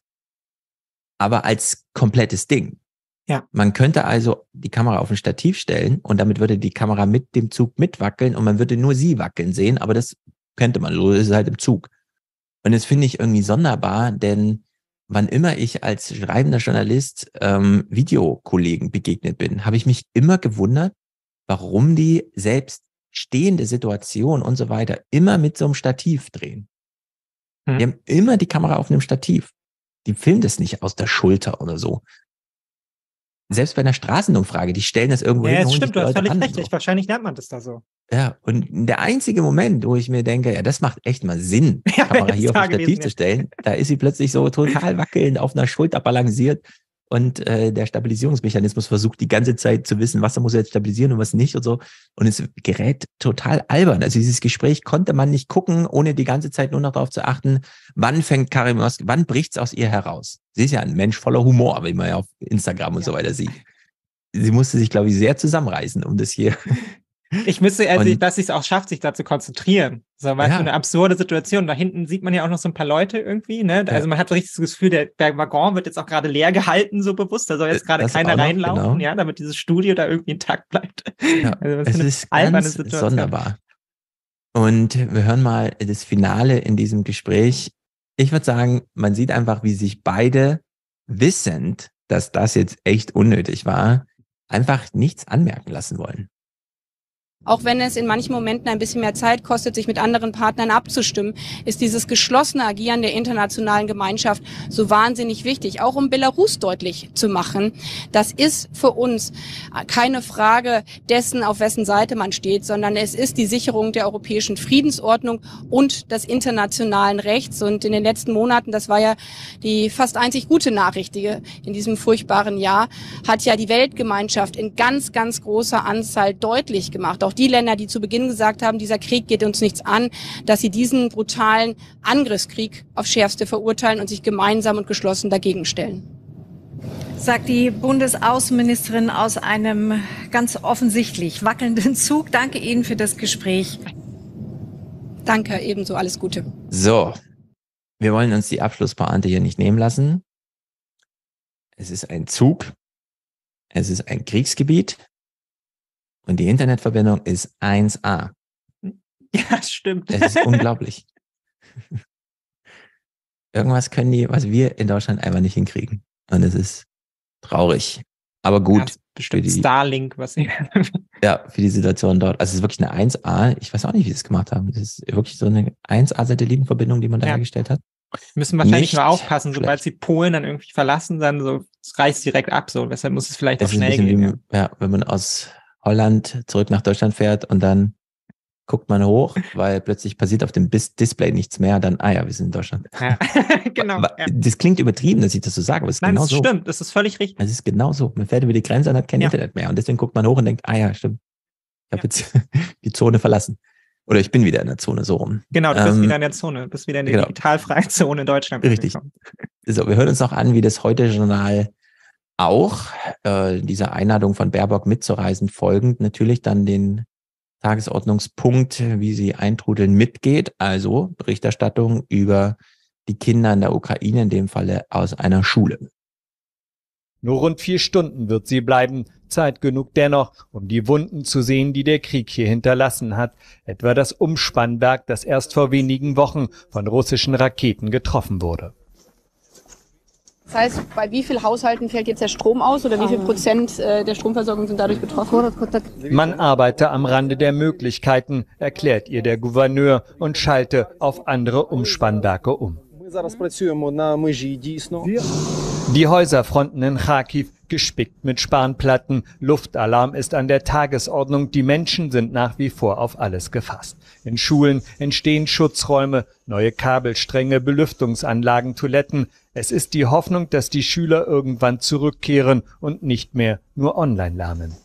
Speaker 1: aber als komplettes Ding.
Speaker 7: Ja.
Speaker 1: Man könnte also die Kamera auf ein Stativ stellen und damit würde die Kamera mit dem Zug mitwackeln und man würde nur sie wackeln sehen, aber das könnte man, so ist es halt im Zug. Und das finde ich irgendwie sonderbar, denn wann immer ich als schreibender Journalist ähm, Videokollegen begegnet bin, habe ich mich immer gewundert, warum die selbst stehende Situation und so weiter immer mit so einem Stativ drehen.
Speaker 7: Hm.
Speaker 1: Die haben immer die Kamera auf einem Stativ. Die filmen das nicht aus der Schulter oder so. Selbst bei einer Straßenumfrage, die stellen das irgendwo
Speaker 7: ja,
Speaker 1: hin.
Speaker 7: es
Speaker 1: holen
Speaker 7: stimmt,
Speaker 1: sich
Speaker 7: du
Speaker 1: die
Speaker 7: hast
Speaker 1: Leute
Speaker 7: völlig
Speaker 1: an,
Speaker 7: recht.
Speaker 1: so.
Speaker 7: Ich, wahrscheinlich lernt man das da so.
Speaker 1: Ja, und der einzige Moment, wo ich mir denke, ja, das macht echt mal Sinn, die
Speaker 7: Ja,
Speaker 1: Kamera
Speaker 7: ist
Speaker 1: hier auf
Speaker 7: da
Speaker 1: ein Stativ
Speaker 7: gewesen,
Speaker 1: zu
Speaker 7: ja.
Speaker 1: stellen, da ist sie plötzlich so total wackelnd auf einer Schulter balanciert und äh, der Stabilisierungsmechanismus versucht die ganze Zeit zu wissen, was muss er jetzt stabilisieren und was nicht und so. Und es gerät total albern. Also dieses Gespräch konnte man nicht gucken, ohne die ganze Zeit nur noch darauf zu achten, wann fängt Karin Mosk, wann bricht's aus ihr heraus? Sie ist ja ein Mensch voller Humor, wie man ja auf Instagram und so weiter sieht. Sie musste sich, glaube ich, sehr zusammenreißen, um das hier.
Speaker 7: Ich müsste, also,
Speaker 1: Und-
Speaker 7: dass sie es auch schafft, sich da zu konzentrieren. So, weil
Speaker 1: Ja.
Speaker 7: so eine absurde Situation. Da hinten sieht man ja auch noch so ein paar Leute irgendwie, ne? Also
Speaker 1: Ja.
Speaker 7: man hat so richtig das Gefühl, der, der Waggon wird jetzt auch gerade leer gehalten, so bewusst. Da soll jetzt gerade
Speaker 1: Das
Speaker 7: keiner
Speaker 1: auch noch,
Speaker 7: reinlaufen,
Speaker 1: genau.
Speaker 7: ja, damit dieses Studio da irgendwie intakt bleibt.
Speaker 1: Ja,
Speaker 7: Also was
Speaker 1: es
Speaker 7: für eine
Speaker 1: ist
Speaker 7: alberne
Speaker 1: ganz
Speaker 7: Situation.
Speaker 1: sonderbar. Und wir hören mal das Finale in diesem Gespräch. Ich würde sagen, man sieht einfach, wie sich beide, wissend, dass das jetzt echt unnötig war, einfach nichts anmerken lassen wollen.
Speaker 10: Auch wenn es in manchen Momenten ein bisschen mehr Zeit kostet, sich mit anderen Partnern abzustimmen, ist dieses geschlossene Agieren der internationalen Gemeinschaft so wahnsinnig wichtig, auch um Belarus deutlich zu machen. Das ist für uns keine Frage dessen, auf wessen Seite man steht, sondern es ist die Sicherung der europäischen Friedensordnung und des internationalen Rechts. Und in den letzten Monaten, das war ja die fast einzig gute Nachricht die in diesem furchtbaren Jahr, hat ja die Weltgemeinschaft in ganz, ganz großer Anzahl deutlich gemacht, auch die Länder, die zu Beginn gesagt haben, dieser Krieg geht uns nichts an, dass sie diesen brutalen Angriffskrieg auf Schärfste verurteilen und sich gemeinsam und geschlossen dagegen stellen.
Speaker 8: Sagt die Bundesaußenministerin aus einem ganz offensichtlich wackelnden Zug. Danke Ihnen für das Gespräch.
Speaker 10: Danke, ebenso, alles Gute.
Speaker 1: So, wir wollen uns die Abschlusspointe hier nicht nehmen lassen. Es ist ein Zug, es ist ein Kriegsgebiet und die Internetverbindung ist eins A.
Speaker 7: Ja, stimmt.
Speaker 1: Es ist unglaublich. Irgendwas können die, was wir in Deutschland einfach nicht hinkriegen. Und es ist traurig. Aber gut.
Speaker 7: Ja, bestimmt
Speaker 1: für die,
Speaker 7: Starlink, was sie.
Speaker 1: ja, für die Situation dort. Also es ist wirklich eine eins A. Ich weiß auch nicht, wie sie es gemacht haben. Es ist wirklich so eine eins A-Satellitenverbindung, die man da
Speaker 7: Ja.
Speaker 1: hergestellt hat.
Speaker 7: Müssen wahrscheinlich
Speaker 1: Nicht
Speaker 7: nur aufpassen, sobald
Speaker 1: schlecht.
Speaker 7: sie Polen dann irgendwie verlassen, dann so, es reißt direkt ab, so. Deshalb muss es vielleicht
Speaker 1: Es
Speaker 7: auch
Speaker 1: ist ein
Speaker 7: schnell
Speaker 1: bisschen
Speaker 7: gehen.
Speaker 1: wie, ja, wenn man aus Holland zurück nach Deutschland fährt und dann guckt man hoch, weil plötzlich passiert auf dem Bis- Display nichts mehr, dann, ah ja, wir sind in Deutschland.
Speaker 7: Ja. Genau.
Speaker 1: Aber
Speaker 7: Ja.
Speaker 1: das klingt übertrieben, dass ich das so sage, aber es ist
Speaker 7: Nein,
Speaker 1: genau
Speaker 7: das
Speaker 1: so.
Speaker 7: stimmt, das ist völlig richtig.
Speaker 1: Es ist genau so. Man fährt über die Grenze und hat kein
Speaker 7: Ja.
Speaker 1: Internet mehr. Und deswegen guckt man hoch und denkt, ah ja, stimmt. Ich habe jetzt die Zone verlassen. Oder ich bin wieder in der Zone, so rum.
Speaker 7: Genau, du bist
Speaker 1: Ähm,
Speaker 7: wieder in der Zone, du bist wieder in der
Speaker 1: genau.
Speaker 7: digitalfreien Zone in Deutschland.
Speaker 1: Richtig.
Speaker 7: angekommen.
Speaker 1: So, wir hören uns noch an, wie das Heute-Journal auch äh, dieser Einladung von Baerbock mitzureisen folgend natürlich dann den Tagesordnungspunkt, wie sie eintrudeln, mitgeht. Also Berichterstattung über die Kinder in der Ukraine, in dem Falle aus einer Schule.
Speaker 12: Nur rund vier Stunden wird sie bleiben. Zeit genug dennoch, um die Wunden zu sehen, die der Krieg hier hinterlassen hat. Etwa das Umspannwerk, das erst vor wenigen Wochen von russischen Raketen getroffen wurde.
Speaker 10: Das heißt, bei wie vielen Haushalten fällt jetzt der Strom aus oder wie viel Prozent äh, der Stromversorgung sind dadurch betroffen?
Speaker 12: Man arbeite am Rande der Möglichkeiten, erklärt ihr der Gouverneur und schalte auf andere Umspannwerke um. Die Häuserfronten in Kharkiv gespickt mit Spanplatten. Luftalarm ist an der Tagesordnung. Die Menschen sind nach wie vor auf alles gefasst. In Schulen entstehen Schutzräume, neue Kabelstränge, Belüftungsanlagen, Toiletten. Es ist die Hoffnung, dass die Schüler irgendwann zurückkehren und nicht mehr nur online lernen.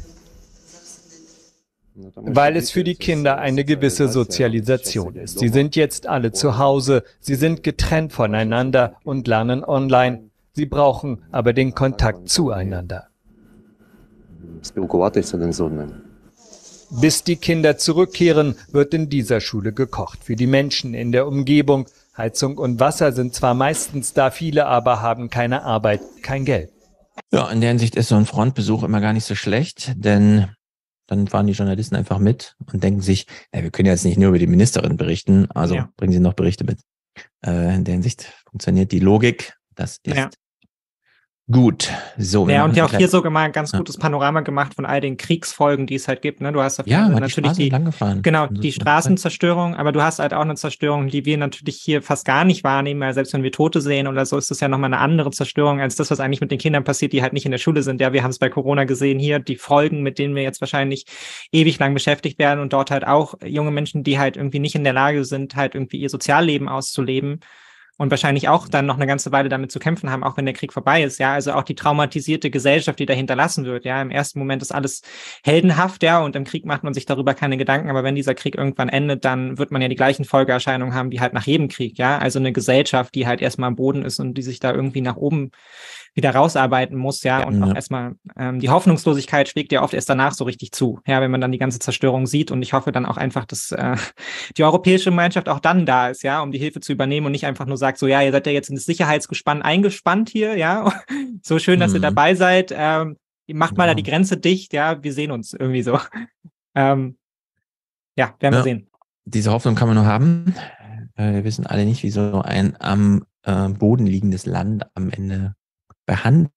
Speaker 12: Weil es für die Kinder eine gewisse Sozialisation ist. Sie sind jetzt alle zu Hause, sie sind getrennt voneinander und lernen online. Sie brauchen aber den Kontakt zueinander. Bis die Kinder zurückkehren, wird in dieser Schule gekocht. Für die Menschen in der Umgebung. Heizung und Wasser sind zwar meistens da, viele aber haben keine Arbeit, kein Geld.
Speaker 1: Ja, in der Hinsicht ist so ein Frontbesuch immer gar nicht so schlecht, denn dann fahren die Journalisten einfach mit und denken sich, ja, wir können jetzt nicht nur über die Ministerin berichten, also ja. bringen sie noch Berichte mit. Äh, in der Hinsicht funktioniert die Logik, das ist ja. gut. So,
Speaker 7: ja, und ja auch hier sogar mal ein ganz ja. gutes Panorama gemacht von all den Kriegsfolgen, die es halt gibt. Ne? Du hast
Speaker 1: ja,
Speaker 7: natürlich
Speaker 1: die,
Speaker 7: die, genau,
Speaker 1: also
Speaker 7: die Straßenzerstörung, aber du hast halt auch eine Zerstörung, die wir natürlich hier fast gar nicht wahrnehmen, weil selbst wenn wir Tote sehen oder so, ist das ja nochmal eine andere Zerstörung als das, was eigentlich mit den Kindern passiert, die halt nicht in der Schule sind. Ja, wir haben es bei Corona gesehen hier, die Folgen, mit denen wir jetzt wahrscheinlich ewig lang beschäftigt werden und dort halt auch junge Menschen, die halt irgendwie nicht in der Lage sind, halt irgendwie ihr Sozialleben auszuleben. Und wahrscheinlich auch dann noch eine ganze Weile damit zu kämpfen haben, auch wenn der Krieg vorbei ist, ja, also auch die traumatisierte Gesellschaft, die da hinterlassen wird, ja, im ersten Moment ist alles heldenhaft, ja, und im Krieg macht man sich darüber keine Gedanken, aber wenn dieser Krieg irgendwann endet, dann wird man ja die gleichen Folgeerscheinungen haben, wie halt nach jedem Krieg, ja, also eine Gesellschaft, die halt erstmal am Boden ist und die sich da irgendwie nach oben wieder rausarbeiten muss, ja, ja und ja. auch erstmal, ähm, die Hoffnungslosigkeit schlägt ja oft erst danach so richtig zu, ja, wenn man dann die ganze Zerstörung sieht und ich hoffe dann auch einfach, dass äh, die europäische Gemeinschaft auch dann da ist, ja, um die Hilfe zu übernehmen und nicht einfach nur sagt, so, ja, ihr seid ja jetzt in das Sicherheitsgespann eingespannt hier, ja, so schön, dass mhm. ihr dabei seid, ähm, macht mal ja. da die Grenze dicht, ja, wir sehen uns irgendwie so. ähm, ja, werden wir ja. sehen.
Speaker 1: Diese Hoffnung kann man nur haben. Äh, wir wissen alle nicht, wie so ein am äh, Boden liegendes Land am Ende behandelt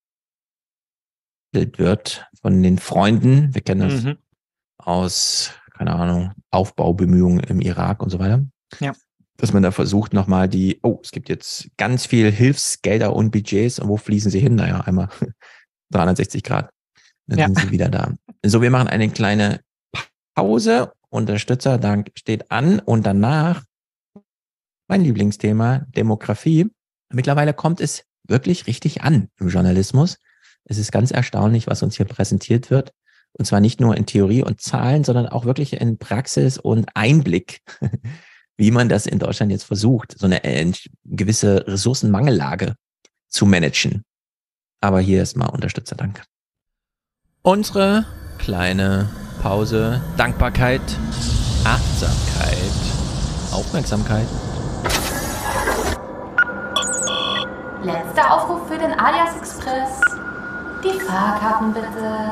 Speaker 1: wird von den Freunden. Wir kennen das mhm. aus, keine Ahnung, Aufbaubemühungen im Irak und so weiter.
Speaker 7: Ja.
Speaker 1: Dass man da versucht nochmal die, oh, es gibt jetzt ganz viel Hilfsgelder und Budgets und wo fließen sie hin? Naja, einmal dreihundertsechzig Grad. Dann ja. sind sie wieder da. So, wir machen eine kleine Pause. Unterstützerdank steht an und danach mein Lieblingsthema, Demografie. Mittlerweile kommt es wirklich richtig an im Journalismus. Es ist ganz erstaunlich, was uns hier präsentiert wird. Und zwar nicht nur in Theorie und Zahlen, sondern auch wirklich in Praxis und Einblick, wie man das in Deutschland jetzt versucht, so eine äh, gewisse Ressourcenmangellage zu managen. Aber hier ist mal Unterstützerdank. Unsere kleine Pause, Dankbarkeit, Achtsamkeit, Aufmerksamkeit.
Speaker 13: Letzter Aufruf für den Alias Express. Die Fahrkarten bitte.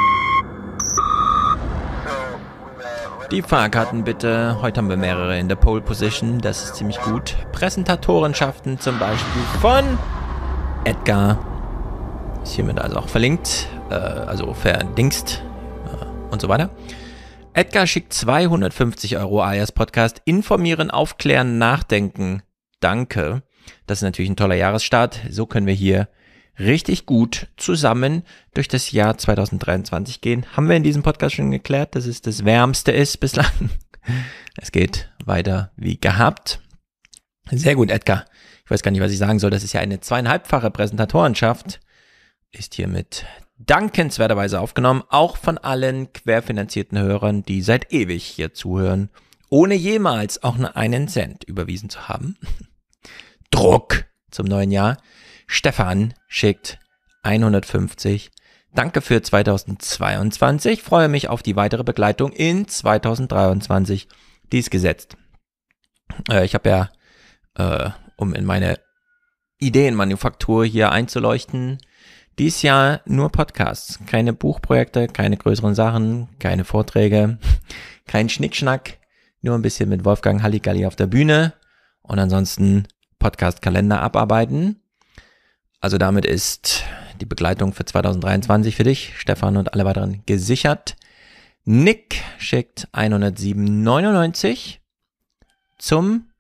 Speaker 1: Die Fahrkarten bitte. Heute haben wir mehrere in der Pole Position. Das ist ziemlich gut. Präsentatorenschaften zum Beispiel von Edgar. Ist hiermit also auch verlinkt. Äh, also verdingst äh, und so weiter. Edgar schickt zweihundertfünfzig Euro Alias Podcast. Informieren, aufklären, nachdenken. Danke. Das ist natürlich ein toller Jahresstart. So können wir hier richtig gut zusammen durch das Jahr zwanzig dreiundzwanzig gehen. Haben wir in diesem Podcast schon geklärt, dass es das Wärmste ist bislang. Es geht weiter wie gehabt. Sehr gut, Edgar. Ich weiß gar nicht, was ich sagen soll. Das ist ja eine zweieinhalbfache Präsentatorenschaft. Ist hiermit dankenswerterweise aufgenommen. Auch von allen querfinanzierten Hörern, die seit ewig hier zuhören, ohne jemals auch nur einen Cent überwiesen zu haben. Druck zum neuen Jahr. Stefan schickt hundertfünfzig. Danke für zweitausendzweiundzwanzig. Freue mich auf die weitere Begleitung in zweitausenddreiundzwanzig. Die ist gesetzt. Äh, ich habe ja, äh, um in meine Ideenmanufaktur hier einzuleuchten, dieses Jahr nur Podcasts. Keine Buchprojekte, keine größeren Sachen, keine Vorträge, kein Schnickschnack. Nur ein bisschen mit Wolfgang Halligalli auf der Bühne. Und ansonsten Podcast-Kalender abarbeiten. Also damit ist die Begleitung für zweitausenddreiundzwanzig für dich, Stefan und alle weiteren gesichert. Nick schickt hundertsieben neunundneunzig zum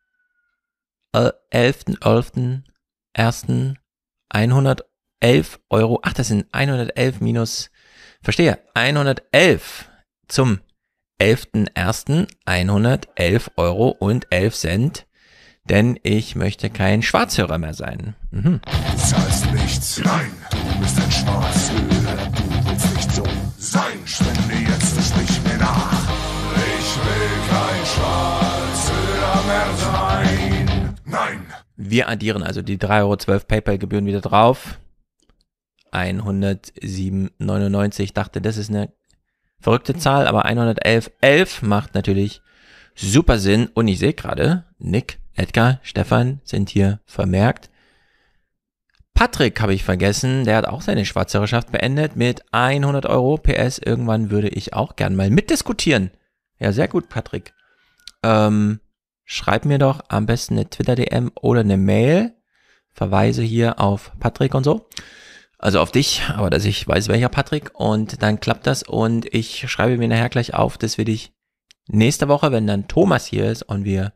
Speaker 1: elften elften ersten hundertelf Euro. Ach, das sind hundertelf minus, verstehe, hundertelf zum elften ersten hundertelf Euro und elf Cent. Denn ich möchte kein Schwarzhörer mehr sein. Mhm.
Speaker 14: Du zahlst nichts, nein, du bist ein Schwarzhörer. Du willst nicht so sein, spende jetzt für mich mir nach. Ich will kein Schwarzhörer mehr sein, nein.
Speaker 1: Wir addieren also die drei Euro zwölf PayPal-Gebühren wieder drauf. hundertsieben neunundneunzig. Ich dachte, das ist eine Verrückte Zahl, aber hundertelf, elf macht natürlich super Sinn. Und ich sehe gerade, Nick, Edgar, Stefan sind hier vermerkt. Patrick habe ich vergessen, der hat auch seine Schwarzhörerschaft beendet mit hundert Euro. P S, irgendwann würde ich auch gern mal mitdiskutieren. Ja, sehr gut, Patrick. Ähm, schreib mir doch am besten eine Twitter-D M oder eine Mail. Verweise hier auf Patrick und so. Also auf dich, aber dass ich weiß, welcher Patrick. Und dann klappt das und ich schreibe mir nachher gleich auf, dass wir dich nächste Woche, wenn dann Thomas hier ist und wir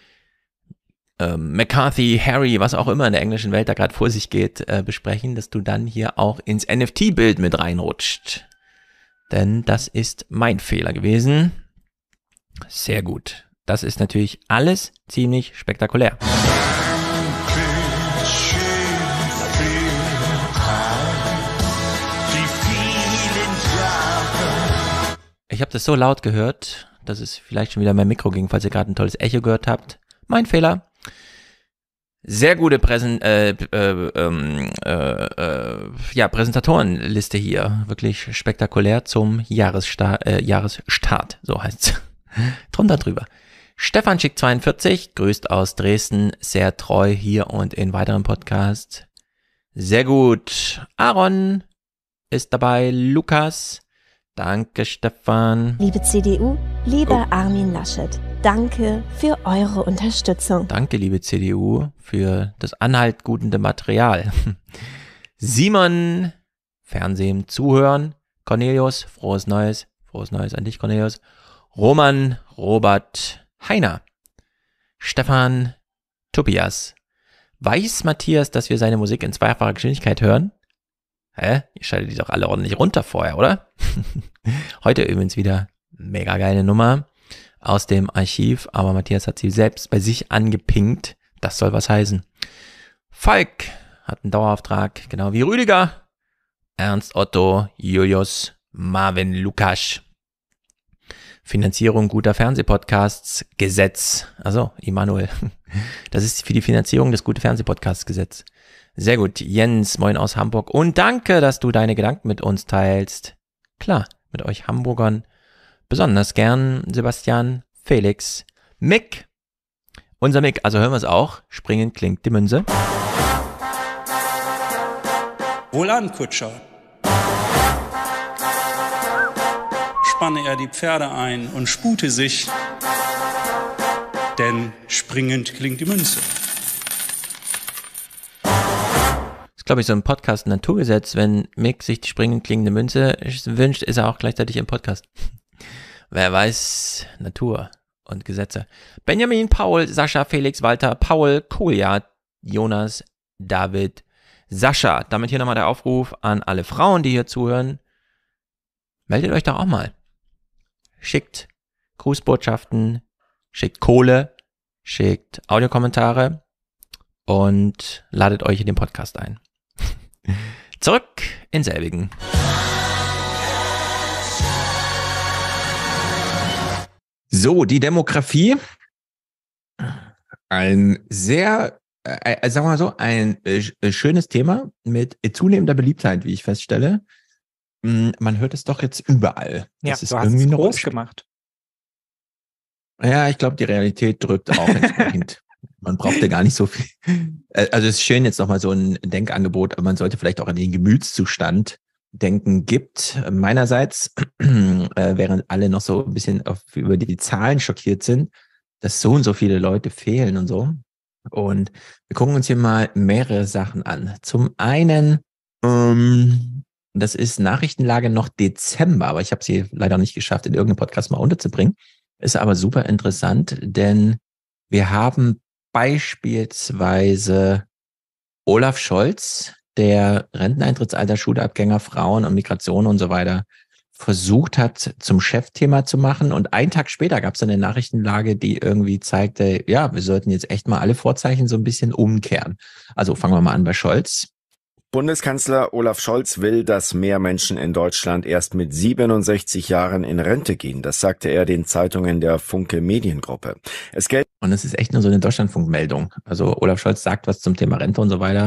Speaker 1: McCarthy, Harry, was auch immer in der englischen Welt da gerade vor sich geht, äh, besprechen, dass du dann hier auch ins N F T-Bild mit reinrutscht. Denn das ist mein Fehler gewesen. Sehr gut. Das ist natürlich alles ziemlich spektakulär. Ich habe das so laut gehört, dass es vielleicht schon wieder mein Mikro ging, falls ihr gerade ein tolles Echo gehört habt. Mein Fehler. Sehr gute Präsen, äh, äh, äh, äh, ja, Präsentatorenliste hier. Wirklich spektakulär zum Jahresstart, äh, Jahresstart, so heißt's. Drunter drüber. Stefan Schick zweiundvierzig, grüßt aus Dresden, sehr treu hier und in weiteren Podcasts. Sehr gut. Aaron ist dabei, Lukas. Danke, Stefan.
Speaker 16: Liebe C D U, lieber oh. Armin Laschet, danke für eure Unterstützung.
Speaker 1: Danke, liebe C D U, für das anhaltgutende Material. Simon, Fernsehen, Zuhören. Cornelius, frohes Neues. Frohes Neues an dich, Cornelius. Roman, Robert, Heiner. Stefan, Tobias. Weiß Matthias, dass wir seine Musik in zweifacher Geschwindigkeit hören? Hä? Ihr schaltet die doch alle ordentlich runter vorher, oder? Heute übrigens wieder mega geile Nummer aus dem Archiv, aber Matthias hat sie selbst bei sich angepinkt. Das soll was heißen. Falk hat einen Dauerauftrag, genau wie Rüdiger, Ernst Otto, Julius, Marvin Lukas. Finanzierung guter Fernsehpodcasts, Gesetz. Also, Immanuel. Das ist für die Finanzierung des gute Fernsehpodcasts Gesetz. Sehr gut. Jens, moin aus Hamburg. Und danke, dass du deine Gedanken mit uns teilst. Klar, mit euch Hamburgern. Besonders gern Sebastian, Felix, Mick. Unser Mick, also hören wir es auch. Springend klingt die Münze.
Speaker 17: Wohlan, Kutscher. Spanne er die Pferde ein und spute sich, denn springend klingt die Münze.
Speaker 1: Das ist, glaube ich, so ein Podcast Naturgesetz. Wenn Mick sich die springend klingende Münze wünscht, ist er auch gleichzeitig im Podcast. Wer weiß, Natur und Gesetze. Benjamin, Paul, Sascha, Felix, Walter, Paul, Kolja, Jonas, David, Sascha. Damit hier nochmal der Aufruf an alle Frauen, die hier zuhören. Meldet euch doch auch mal. Schickt Grußbotschaften, schickt Kohle, schickt Audiokommentare und ladet euch in den Podcast ein. Zurück in selbigen. So, die Demografie. Ein sehr, äh, sagen wir mal so, ein äh, schönes Thema mit zunehmender Beliebtheit, wie ich feststelle. Man hört es doch jetzt überall.
Speaker 7: Ja,
Speaker 1: das ist
Speaker 7: du hast
Speaker 1: irgendwie
Speaker 7: es
Speaker 1: noch
Speaker 7: groß gemacht.
Speaker 1: Ja, ich glaube, die Realität drückt auch entsprechend. Man brauchte gar nicht so viel. Also es ist schön jetzt nochmal so ein Denkangebot, aber man sollte vielleicht auch an den Gemütszustand denken. Gibt meinerseits, äh, während alle noch so ein bisschen auf, über die Zahlen schockiert sind, dass so und so viele Leute fehlen und so. Und wir gucken uns hier mal mehrere Sachen an. Zum einen, ähm, das ist Nachrichtenlage noch Dezember, aber ich habe sie leider nicht geschafft, in irgendeinem Podcast mal unterzubringen. Ist aber super interessant, denn wir haben beispielsweise Olaf Scholz, der Renteneintrittsalter, Schulabgänger, Frauen und Migration und so weiter versucht hat, zum Chefthema zu machen. Und einen Tag später gab es eine Nachrichtenlage, die irgendwie zeigte, ja, wir sollten jetzt echt mal alle Vorzeichen so ein bisschen umkehren. Also fangen wir mal an bei Scholz.
Speaker 18: Bundeskanzler Olaf Scholz will, dass mehr Menschen in Deutschland erst mit siebenundsechzig Jahren in Rente gehen. Das sagte er den Zeitungen der Funke Mediengruppe. Es gilt.
Speaker 1: Und es ist echt nur so eine Deutschlandfunk-Meldung. Also Olaf Scholz sagt was zum Thema Rente und so weiter.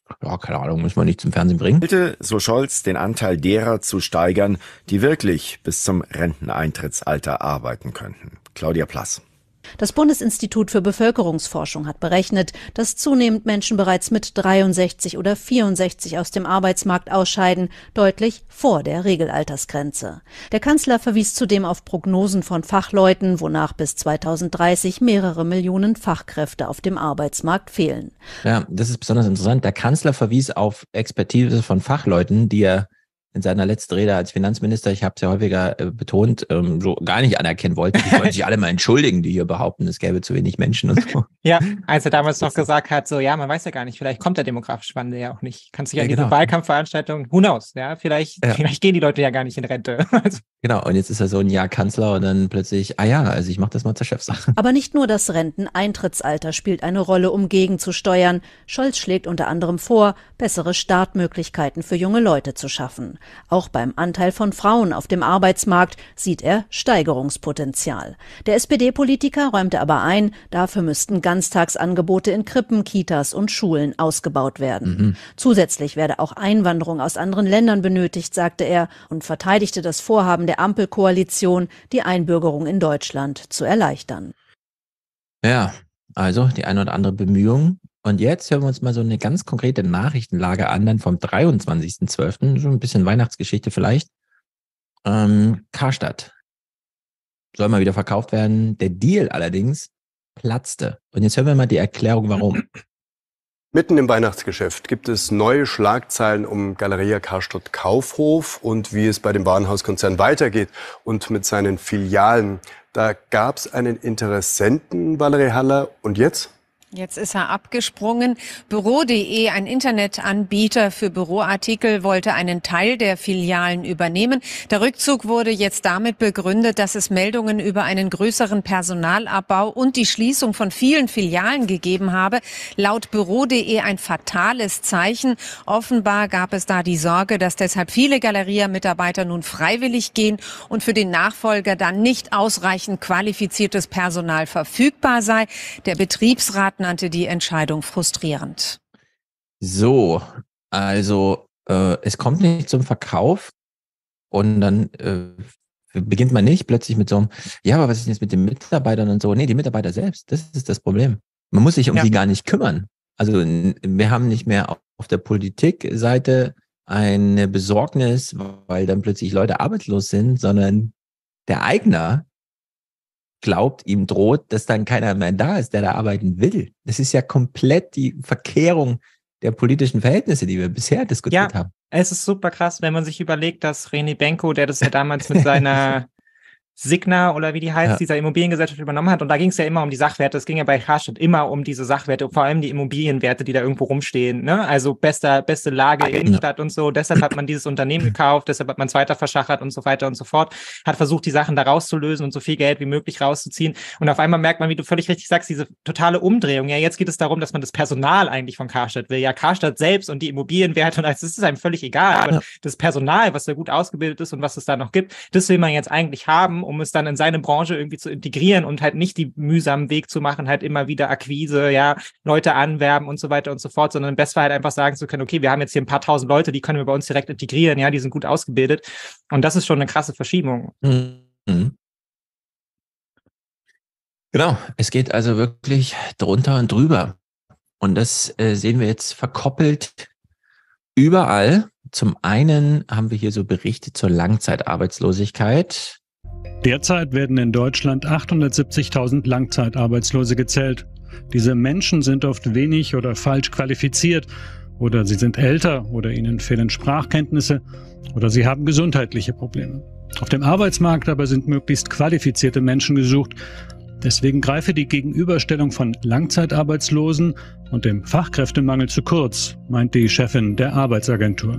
Speaker 1: Ja, keine Ahnung, muss man nicht zum Fernsehen bringen.
Speaker 18: So Scholz, den Anteil derer zu steigern, die wirklich bis zum Renteneintrittsalter arbeiten könnten. Claudia Plass.
Speaker 15: Das Bundesinstitut für Bevölkerungsforschung hat berechnet, dass zunehmend Menschen bereits mit dreiundsechzig oder vierundsechzig aus dem Arbeitsmarkt ausscheiden, deutlich vor der Regelaltersgrenze. Der Kanzler verwies zudem auf Prognosen von Fachleuten, wonach bis zweitausenddreißig mehrere Millionen Fachkräfte auf dem Arbeitsmarkt fehlen.
Speaker 1: Ja, das ist besonders interessant. Der Kanzler verwies auf Expertise von Fachleuten, die er in seiner letzten Rede als Finanzminister, ich habe es ja häufiger äh, betont, ähm, so gar nicht anerkennen wollte. Die wollen sich alle mal entschuldigen, die hier behaupten, es gäbe zu wenig Menschen und so.
Speaker 7: Ja, als er damals noch gesagt hat, so ja, man weiß ja gar nicht, vielleicht kommt der demografische Wandel ja auch nicht. Kannst dich ja, an diese
Speaker 1: genau.
Speaker 7: Wahlkampfveranstaltungen, who knows, ja, vielleicht,
Speaker 1: Ja.
Speaker 7: vielleicht gehen die Leute ja gar nicht in Rente. Also,
Speaker 1: Genau, und jetzt ist er so ein Jahr Kanzler und dann plötzlich, ah ja, also ich mache das mal zur Chefsache.
Speaker 15: Aber nicht nur das Renteneintrittsalter spielt eine Rolle, um gegenzusteuern. Scholz schlägt unter anderem vor, bessere Startmöglichkeiten für junge Leute zu schaffen. Auch beim Anteil von Frauen auf dem Arbeitsmarkt sieht er Steigerungspotenzial. Der S P D-Politiker räumte aber ein, dafür müssten Ganztagsangebote in Krippen, Kitas und Schulen ausgebaut werden.
Speaker 1: Mhm.
Speaker 15: Zusätzlich werde auch Einwanderung aus anderen Ländern benötigt, sagte er und verteidigte das Vorhaben der Ampelkoalition, die Einbürgerung in Deutschland zu erleichtern.
Speaker 1: Ja, also die eine oder andere Bemühung. Und jetzt hören wir uns mal so eine ganz konkrete Nachrichtenlage an, dann vom dreiundzwanzigsten zwölften So ein bisschen Weihnachtsgeschichte vielleicht. Ähm, Karstadt soll mal wieder verkauft werden. Der Deal allerdings platzte. Und jetzt hören wir mal die Erklärung, warum.
Speaker 19: Mitten im Weihnachtsgeschäft gibt es neue Schlagzeilen um Galeria Karstadt Kaufhof und wie es bei dem Warenhauskonzern weitergeht und mit seinen Filialen. Da gab es einen Interessenten, Valerie Haller. Und jetzt?
Speaker 20: Jetzt ist er abgesprungen. Büro punkt de, ein Internetanbieter für Büroartikel, wollte einen Teil der Filialen übernehmen. Der Rückzug wurde jetzt damit begründet, dass es Meldungen über einen größeren Personalabbau und die Schließung von vielen Filialen gegeben habe. Laut Büro punkt de ein fatales Zeichen. Offenbar gab es da die Sorge, dass deshalb viele Galeria-Mitarbeiter nun freiwillig gehen und für den Nachfolger dann nicht ausreichend qualifiziertes Personal verfügbar sei. Der Betriebsrat nannte die Entscheidung frustrierend.
Speaker 1: So, also äh, es kommt nicht zum Verkauf und dann äh, beginnt man nicht plötzlich mit so einem, ja, aber was ist denn jetzt mit den Mitarbeitern und so? Nee, die Mitarbeiter selbst, das ist das Problem. Man muss sich um
Speaker 7: Ja.
Speaker 1: sie gar nicht kümmern. Also n- wir haben nicht mehr auf der Politikseite eine Besorgnis, weil dann plötzlich Leute arbeitslos sind, sondern der Eigner glaubt, ihm droht, dass dann keiner mehr da ist, der da arbeiten will. Das ist ja komplett die Verkehrung der politischen Verhältnisse, die wir bisher diskutiert
Speaker 7: ja,
Speaker 1: haben.
Speaker 7: es ist super krass, wenn man sich überlegt, dass René Benko, der das ja damals mit seiner Signa oder wie die heißt,
Speaker 1: Ja.
Speaker 7: dieser Immobiliengesellschaft übernommen hat. Und da ging es ja immer um die Sachwerte. Es ging ja bei Karstadt immer um diese Sachwerte, vor allem die Immobilienwerte, die da irgendwo rumstehen. Ne? Also bester, beste Lage in der Stadt und so. Deshalb hat man dieses Unternehmen gekauft, deshalb hat man es weiter verschachert und so weiter und so fort. Hat versucht, die Sachen da rauszulösen und so viel Geld wie möglich rauszuziehen. Und auf einmal merkt man, wie du völlig richtig sagst, diese totale Umdrehung. Ja, jetzt geht es darum, dass man das Personal eigentlich von Karstadt will. Ja, Karstadt selbst und die Immobilienwerte und alles, das ist einem völlig egal. Aber
Speaker 1: Ja.
Speaker 7: das Personal, was da gut ausgebildet ist und was es da noch gibt, das will man jetzt eigentlich haben, um es dann in seine Branche irgendwie zu integrieren und halt nicht die mühsamen Weg zu machen, halt immer wieder Akquise, ja, Leute anwerben und so weiter und so fort, sondern im Bestfall halt einfach sagen zu können, okay, wir haben jetzt hier ein paar tausend Leute, die können wir bei uns direkt integrieren, ja, die sind gut ausgebildet. Und das ist schon eine krasse Verschiebung.
Speaker 1: Mhm. Genau, es geht also wirklich drunter und drüber. Und das äh, sehen wir jetzt verkoppelt überall. Zum einen haben wir hier so Berichte zur Langzeitarbeitslosigkeit.
Speaker 24: Derzeit werden in Deutschland achthundertsiebzigtausend Langzeitarbeitslose gezählt. Diese Menschen sind oft wenig oder falsch qualifiziert oder sie sind älter oder ihnen fehlen Sprachkenntnisse oder sie haben gesundheitliche Probleme. Auf dem Arbeitsmarkt aber sind möglichst qualifizierte Menschen gesucht. Deswegen greife die Gegenüberstellung von Langzeitarbeitslosen und dem Fachkräftemangel zu kurz, meint die Chefin der Arbeitsagentur.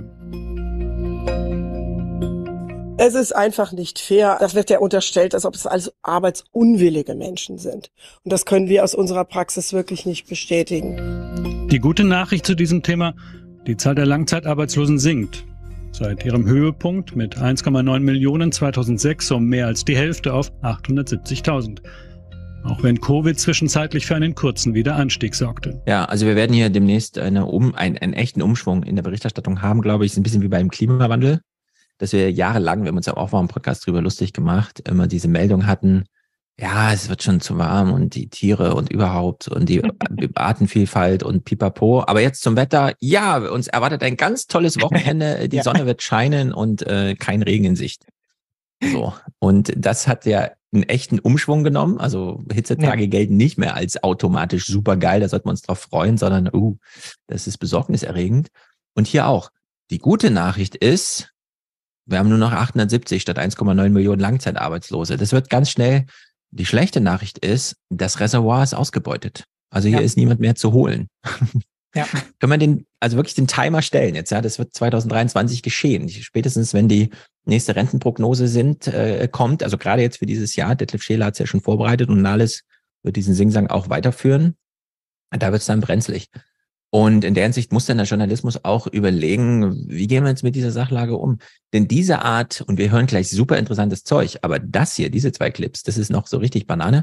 Speaker 6: Es ist einfach nicht fair. Das wird ja unterstellt, als ob es alles arbeitsunwillige Menschen sind. Und das können wir aus unserer Praxis wirklich nicht bestätigen.
Speaker 24: Die gute Nachricht zu diesem Thema: Die Zahl der Langzeitarbeitslosen sinkt. Seit ihrem Höhepunkt mit eins Komma neun Millionen zweitausendsechs um mehr als die Hälfte auf achthundertsiebzigtausend. auch wenn Covid zwischenzeitlich für einen kurzen Wiederanstieg sorgte.
Speaker 1: Ja, also wir werden hier demnächst eine um, ein, einen echten Umschwung in der Berichterstattung haben, glaube ich. Ist ein bisschen wie beim Klimawandel, dass wir jahrelang, wir haben uns ja auch mal im Podcast drüber lustig gemacht, immer diese Meldung hatten, ja, es wird schon zu warm und die Tiere und überhaupt und die Artenvielfalt und pipapo. Aber jetzt zum Wetter, ja, uns erwartet ein ganz tolles Wochenende, die ja. Sonne wird scheinen und äh, kein Regen in Sicht. So. Und das hat ja einen echten Umschwung genommen. Also Hitzetage ja. gelten nicht mehr als automatisch super geil, da sollten wir uns drauf freuen, sondern uh, das ist besorgniserregend. Und hier auch. Die gute Nachricht ist, wir haben nur noch achthundertsiebzig statt eins Komma neun Millionen Langzeitarbeitslose. Das wird ganz schnell. Die schlechte Nachricht ist, das Reservoir ist ausgebeutet. Also hier ja. ist niemand mehr zu holen. Ja. Können wir den, also wirklich den Timer stellen jetzt, ja, das wird zwanzig dreiundzwanzig geschehen. Spätestens, wenn die nächste Rentenprognose sind, äh, kommt, also gerade jetzt für dieses Jahr, Detlef Scheele hat es ja schon vorbereitet und Nahles wird diesen Singsang auch weiterführen. Da wird es dann brenzlig. Und in der Hinsicht muss dann der Journalismus auch überlegen, wie gehen wir jetzt mit dieser Sachlage um? Denn diese Art, und wir hören gleich super interessantes Zeug, aber das hier, diese zwei Clips, das ist noch so richtig Banane.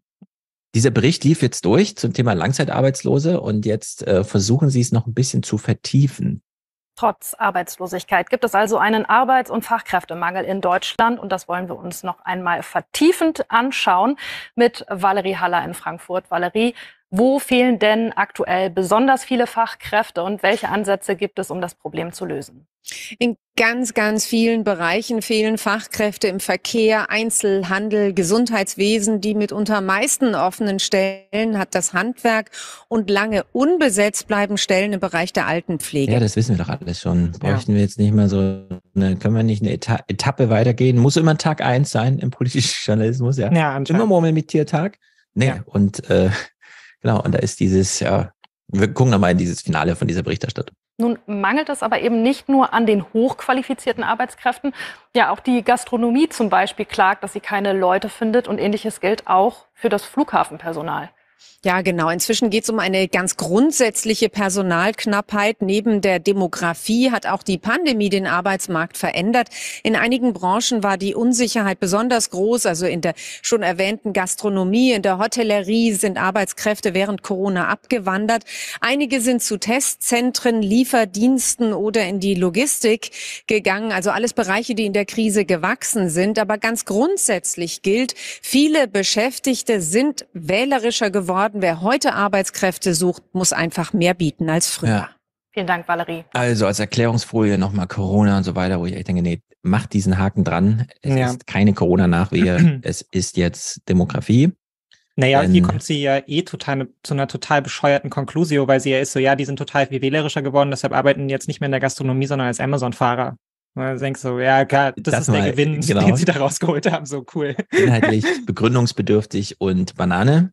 Speaker 1: Dieser Bericht lief jetzt durch zum Thema Langzeitarbeitslose und jetzt äh, versuchen sie es noch ein bisschen zu vertiefen.
Speaker 2: Trotz Arbeitslosigkeit gibt es also einen Arbeits- und Fachkräftemangel in Deutschland und das wollen wir uns noch einmal vertiefend anschauen mit Valerie Haller in Frankfurt. Valerie, wo fehlen denn aktuell besonders viele Fachkräfte und welche Ansätze gibt es, um das Problem zu lösen?
Speaker 20: In ganz, ganz vielen Bereichen fehlen Fachkräfte im Verkehr, Einzelhandel, Gesundheitswesen. Die mitunter meisten offenen Stellen hat das Handwerk und lange unbesetzt bleiben Stellen im Bereich der Altenpflege.
Speaker 1: Ja, das wissen wir doch alles schon. Bräuchten ja. wir jetzt nicht mal so, eine, können wir nicht eine Eta- Etappe weitergehen? Muss immer Tag eins sein im politischen Journalismus, ja? Ja, anscheinend. Immer Murmeln mit Tiertag? Nee, ja. und äh, genau, und da ist dieses, ja, wir gucken nochmal in dieses Finale von dieser Berichterstattung.
Speaker 2: Nun mangelt es aber eben nicht nur an den hochqualifizierten Arbeitskräften. Ja, auch die Gastronomie zum Beispiel klagt, dass sie keine Leute findet und Ähnliches gilt auch für das Flughafenpersonal.
Speaker 20: Ja, genau. Inzwischen geht es um eine ganz grundsätzliche Personalknappheit. Neben der Demografie hat auch die Pandemie den Arbeitsmarkt verändert. In einigen Branchen war die Unsicherheit besonders groß. Also in der schon erwähnten Gastronomie, in der Hotellerie sind Arbeitskräfte während Corona abgewandert. Einige sind zu Testzentren, Lieferdiensten oder in die Logistik gegangen. Also alles Bereiche, die in der Krise gewachsen sind. Aber ganz grundsätzlich gilt, viele Beschäftigte sind wählerischer geworden. Wer heute Arbeitskräfte sucht, muss einfach mehr bieten als früher. Ja.
Speaker 2: Vielen Dank, Valerie.
Speaker 1: Also als Erklärungsfolie nochmal Corona und so weiter, wo ich echt denke, nee, macht diesen Haken dran. Es ja. ist keine Corona-Nachwehe, es ist jetzt Demografie.
Speaker 7: Naja, hier kommt sie ja eh total zu einer total bescheuerten Konklusio, weil sie ja ist so, ja, die sind total viel wählerischer geworden, deshalb arbeiten die jetzt nicht mehr in der Gastronomie, sondern als Amazon-Fahrer. Und du denkst so, ja, klar, das, das ist der Gewinn, genau. den sie da rausgeholt haben, so cool.
Speaker 1: Inhaltlich begründungsbedürftig und Banane.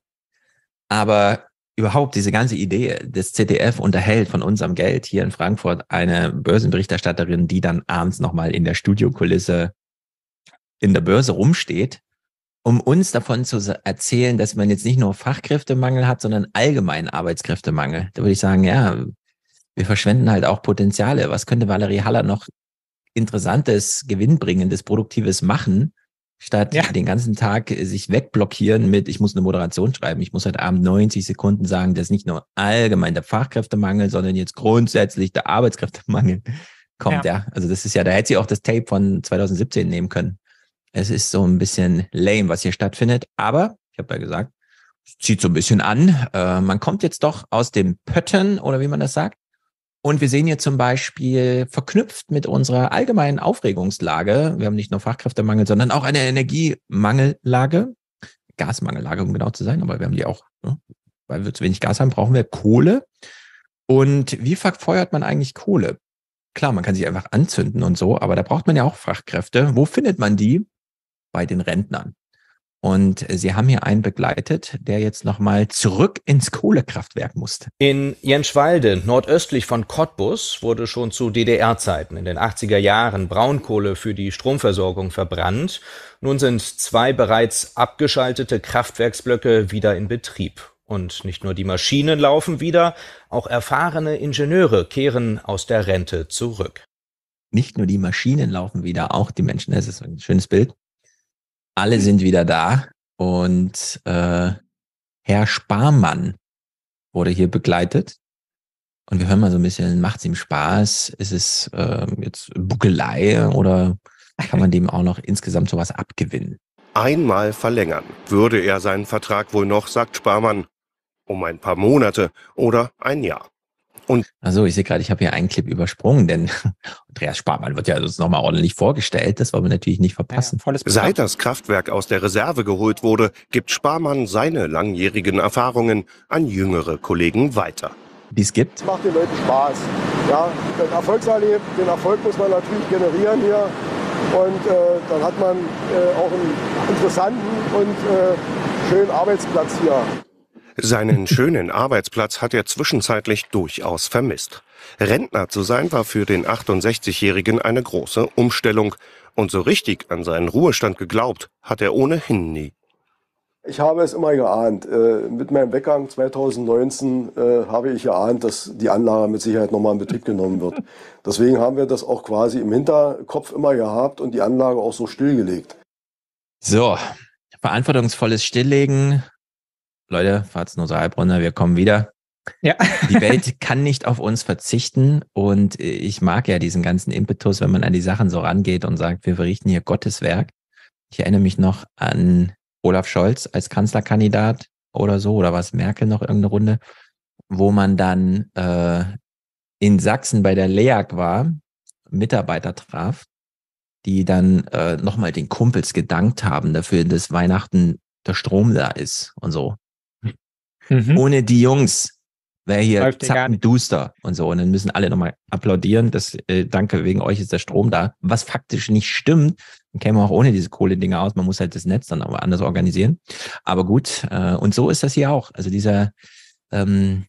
Speaker 1: Aber überhaupt diese ganze Idee, das Z D F unterhält von unserem Geld hier in Frankfurt eine Börsenberichterstatterin, die dann abends nochmal in der Studiokulisse in der Börse rumsteht, um uns davon zu erzählen, dass man jetzt nicht nur Fachkräftemangel hat, sondern allgemeinen Arbeitskräftemangel. Da würde ich sagen, ja, wir verschwenden halt auch Potenziale. Was könnte Valerie Haller noch Interessantes, Gewinnbringendes, Produktives machen, statt ja. den ganzen Tag sich wegblockieren mit, ich muss eine Moderation schreiben, ich muss heute Abend neunzig Sekunden sagen, dass nicht nur allgemein der Fachkräftemangel, sondern jetzt grundsätzlich der Arbeitskräftemangel kommt. Ja. ja. Also das ist ja, da hätte sie auch das Tape von zwanzig siebzehn nehmen können. Es ist so ein bisschen lame, was hier stattfindet, aber, ich habe ja gesagt, es zieht so ein bisschen an. Äh, man kommt jetzt doch aus dem Pötten, oder wie man das sagt. Und wir sehen hier zum Beispiel verknüpft mit unserer allgemeinen Aufregungslage, wir haben nicht nur Fachkräftemangel, sondern auch eine Energiemangellage, Gasmangellage, um genau zu sein, aber wir haben die auch, ne? Weil wir zu wenig Gas haben, brauchen wir Kohle. Und wie verfeuert man eigentlich Kohle? Klar, man kann sich einfach anzünden und so, aber da braucht man ja auch Fachkräfte. Wo findet man die? Bei den Rentnern. Und sie haben hier einen begleitet, der jetzt nochmal zurück ins Kohlekraftwerk musste.
Speaker 3: In Jenschwalde, nordöstlich von Cottbus, wurde schon zu D D R-Zeiten in den achtziger Jahren Braunkohle für die Stromversorgung verbrannt. Nun sind zwei bereits abgeschaltete Kraftwerksblöcke wieder in Betrieb. Und nicht nur die Maschinen laufen wieder, auch erfahrene Ingenieure kehren aus der Rente zurück.
Speaker 1: Nicht nur die Maschinen laufen wieder, auch die Menschen. Das ist ein schönes Bild. Alle sind wieder da Und äh, Herr Sparmann wurde hier begleitet. Und wir hören mal so ein bisschen, macht es ihm Spaß? Ist es äh, jetzt Buckelei oder kann man dem auch noch insgesamt sowas abgewinnen?
Speaker 5: Einmal verlängern würde er seinen Vertrag wohl noch, sagt Sparmann, um ein paar Monate oder ein Jahr. Und
Speaker 1: also ich sehe gerade, ich habe hier einen Clip übersprungen, denn Andreas Sparmann wird ja uns nochmal ordentlich vorgestellt. Das wollen wir natürlich nicht verpassen.
Speaker 5: Ja, seit das Kraftwerk aus der Reserve geholt wurde, gibt Sparmann seine langjährigen Erfahrungen an jüngere Kollegen weiter.
Speaker 1: Die es gibt?
Speaker 21: Macht den Leuten Spaß. Ja, ein Erfolgserleb, den Erfolg muss man natürlich generieren hier. Und äh, dann hat man äh, auch einen interessanten und äh, schönen Arbeitsplatz hier.
Speaker 5: Seinen schönen Arbeitsplatz hat er zwischenzeitlich durchaus vermisst. Rentner zu sein war für den achtundsechzigjährigen eine große Umstellung. Und so richtig an seinen Ruhestand geglaubt hat er ohnehin nie.
Speaker 21: Ich habe es immer geahnt. Äh, mit meinem Weggang zweitausendneunzehn äh, habe ich geahnt, dass die Anlage mit Sicherheit nochmal in Betrieb genommen wird. Deswegen haben wir das auch quasi im Hinterkopf immer gehabt und die Anlage auch so stillgelegt.
Speaker 1: So, verantwortungsvolles Stilllegen. Leute, Pfalz-Nutzer Heilbronner, wir kommen wieder.
Speaker 7: Ja.
Speaker 1: Die Welt kann nicht auf uns verzichten und ich mag ja diesen ganzen Impetus, wenn man an die Sachen so rangeht und sagt, wir verrichten hier Gottes Werk. Ich erinnere mich noch an Olaf Scholz als Kanzlerkandidat oder so, oder was, Merkel noch irgendeine Runde, wo man dann äh, in Sachsen bei der L E A G war, Mitarbeiter traf, die dann äh, nochmal den Kumpels gedankt haben dafür, dass Weihnachten der Strom da ist und so. Mhm. Ohne die Jungs wäre hier zappenduster und so. Und dann müssen alle nochmal applaudieren, dass äh, danke, wegen euch ist der Strom da. Was faktisch nicht stimmt, dann käme auch ohne diese Kohle-Dinger aus. Man muss halt das Netz dann aber anders organisieren. Aber gut, äh, und so ist das hier auch. Also dieser, ähm,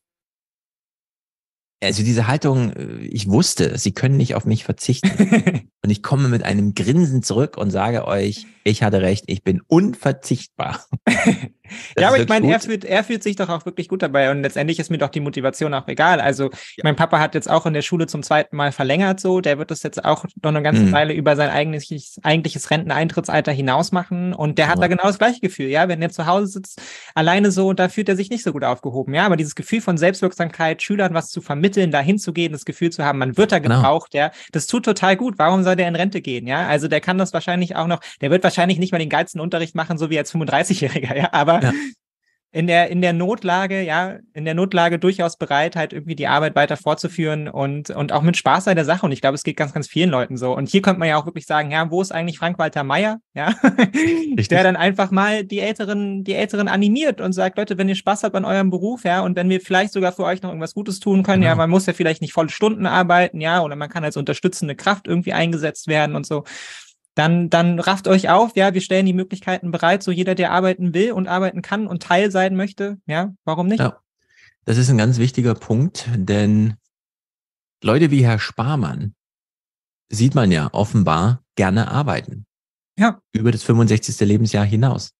Speaker 1: also diese Haltung, ich wusste, sie können nicht auf mich verzichten. Und ich komme mit einem Grinsen zurück und sage euch, ich hatte recht, ich bin unverzichtbar.
Speaker 7: Ja, aber ich meine, er fühlt, er fühlt sich doch auch wirklich gut dabei und letztendlich ist mir doch die Motivation auch egal. Also ja. Mein Papa hat jetzt auch in der Schule zum zweiten Mal verlängert so, der wird das jetzt auch noch eine ganze mhm. Weile über sein eigentliches, eigentliches Renteneintrittsalter hinaus machen und der hat ja. da genau das gleiche Gefühl, ja, wenn er zu Hause sitzt, alleine so, da fühlt er sich nicht so gut aufgehoben, ja, aber dieses Gefühl von Selbstwirksamkeit, Schülern was zu vermitteln, da hinzugehen, das Gefühl zu haben, man wird da gebraucht, genau. ja, das tut total gut, warum soll der in Rente gehen, ja, also der kann das wahrscheinlich auch noch, der wird wahrscheinlich nicht mal den geilsten Unterricht machen, so wie als fünfunddreißigjähriger, ja, aber ja. in der, in der Notlage, ja, in der Notlage durchaus bereit, halt irgendwie die Arbeit weiter fortzuführen und, und auch mit Spaß an der Sache. Und ich glaube, es geht ganz, ganz vielen Leuten so. Und hier könnte man ja auch wirklich sagen, ja, wo ist eigentlich Frank-Walter Meyer? Ja, der dann einfach mal die Älteren, die Älteren animiert und sagt, Leute, wenn ihr Spaß habt an eurem Beruf, ja, und wenn wir vielleicht sogar für euch noch irgendwas Gutes tun können, genau. ja, man muss ja vielleicht nicht volle Stunden arbeiten, ja, oder man kann als unterstützende Kraft irgendwie eingesetzt werden und so. Dann, dann rafft euch auf, ja, wir stellen die Möglichkeiten bereit, so jeder, der arbeiten will und arbeiten kann und Teil sein möchte, ja, warum nicht?
Speaker 1: Ja, das ist ein ganz wichtiger Punkt, denn Leute wie Herr Sparmann sieht man ja offenbar gerne arbeiten.
Speaker 7: Ja.
Speaker 1: Über das fünfundsechzigste Lebensjahr hinaus.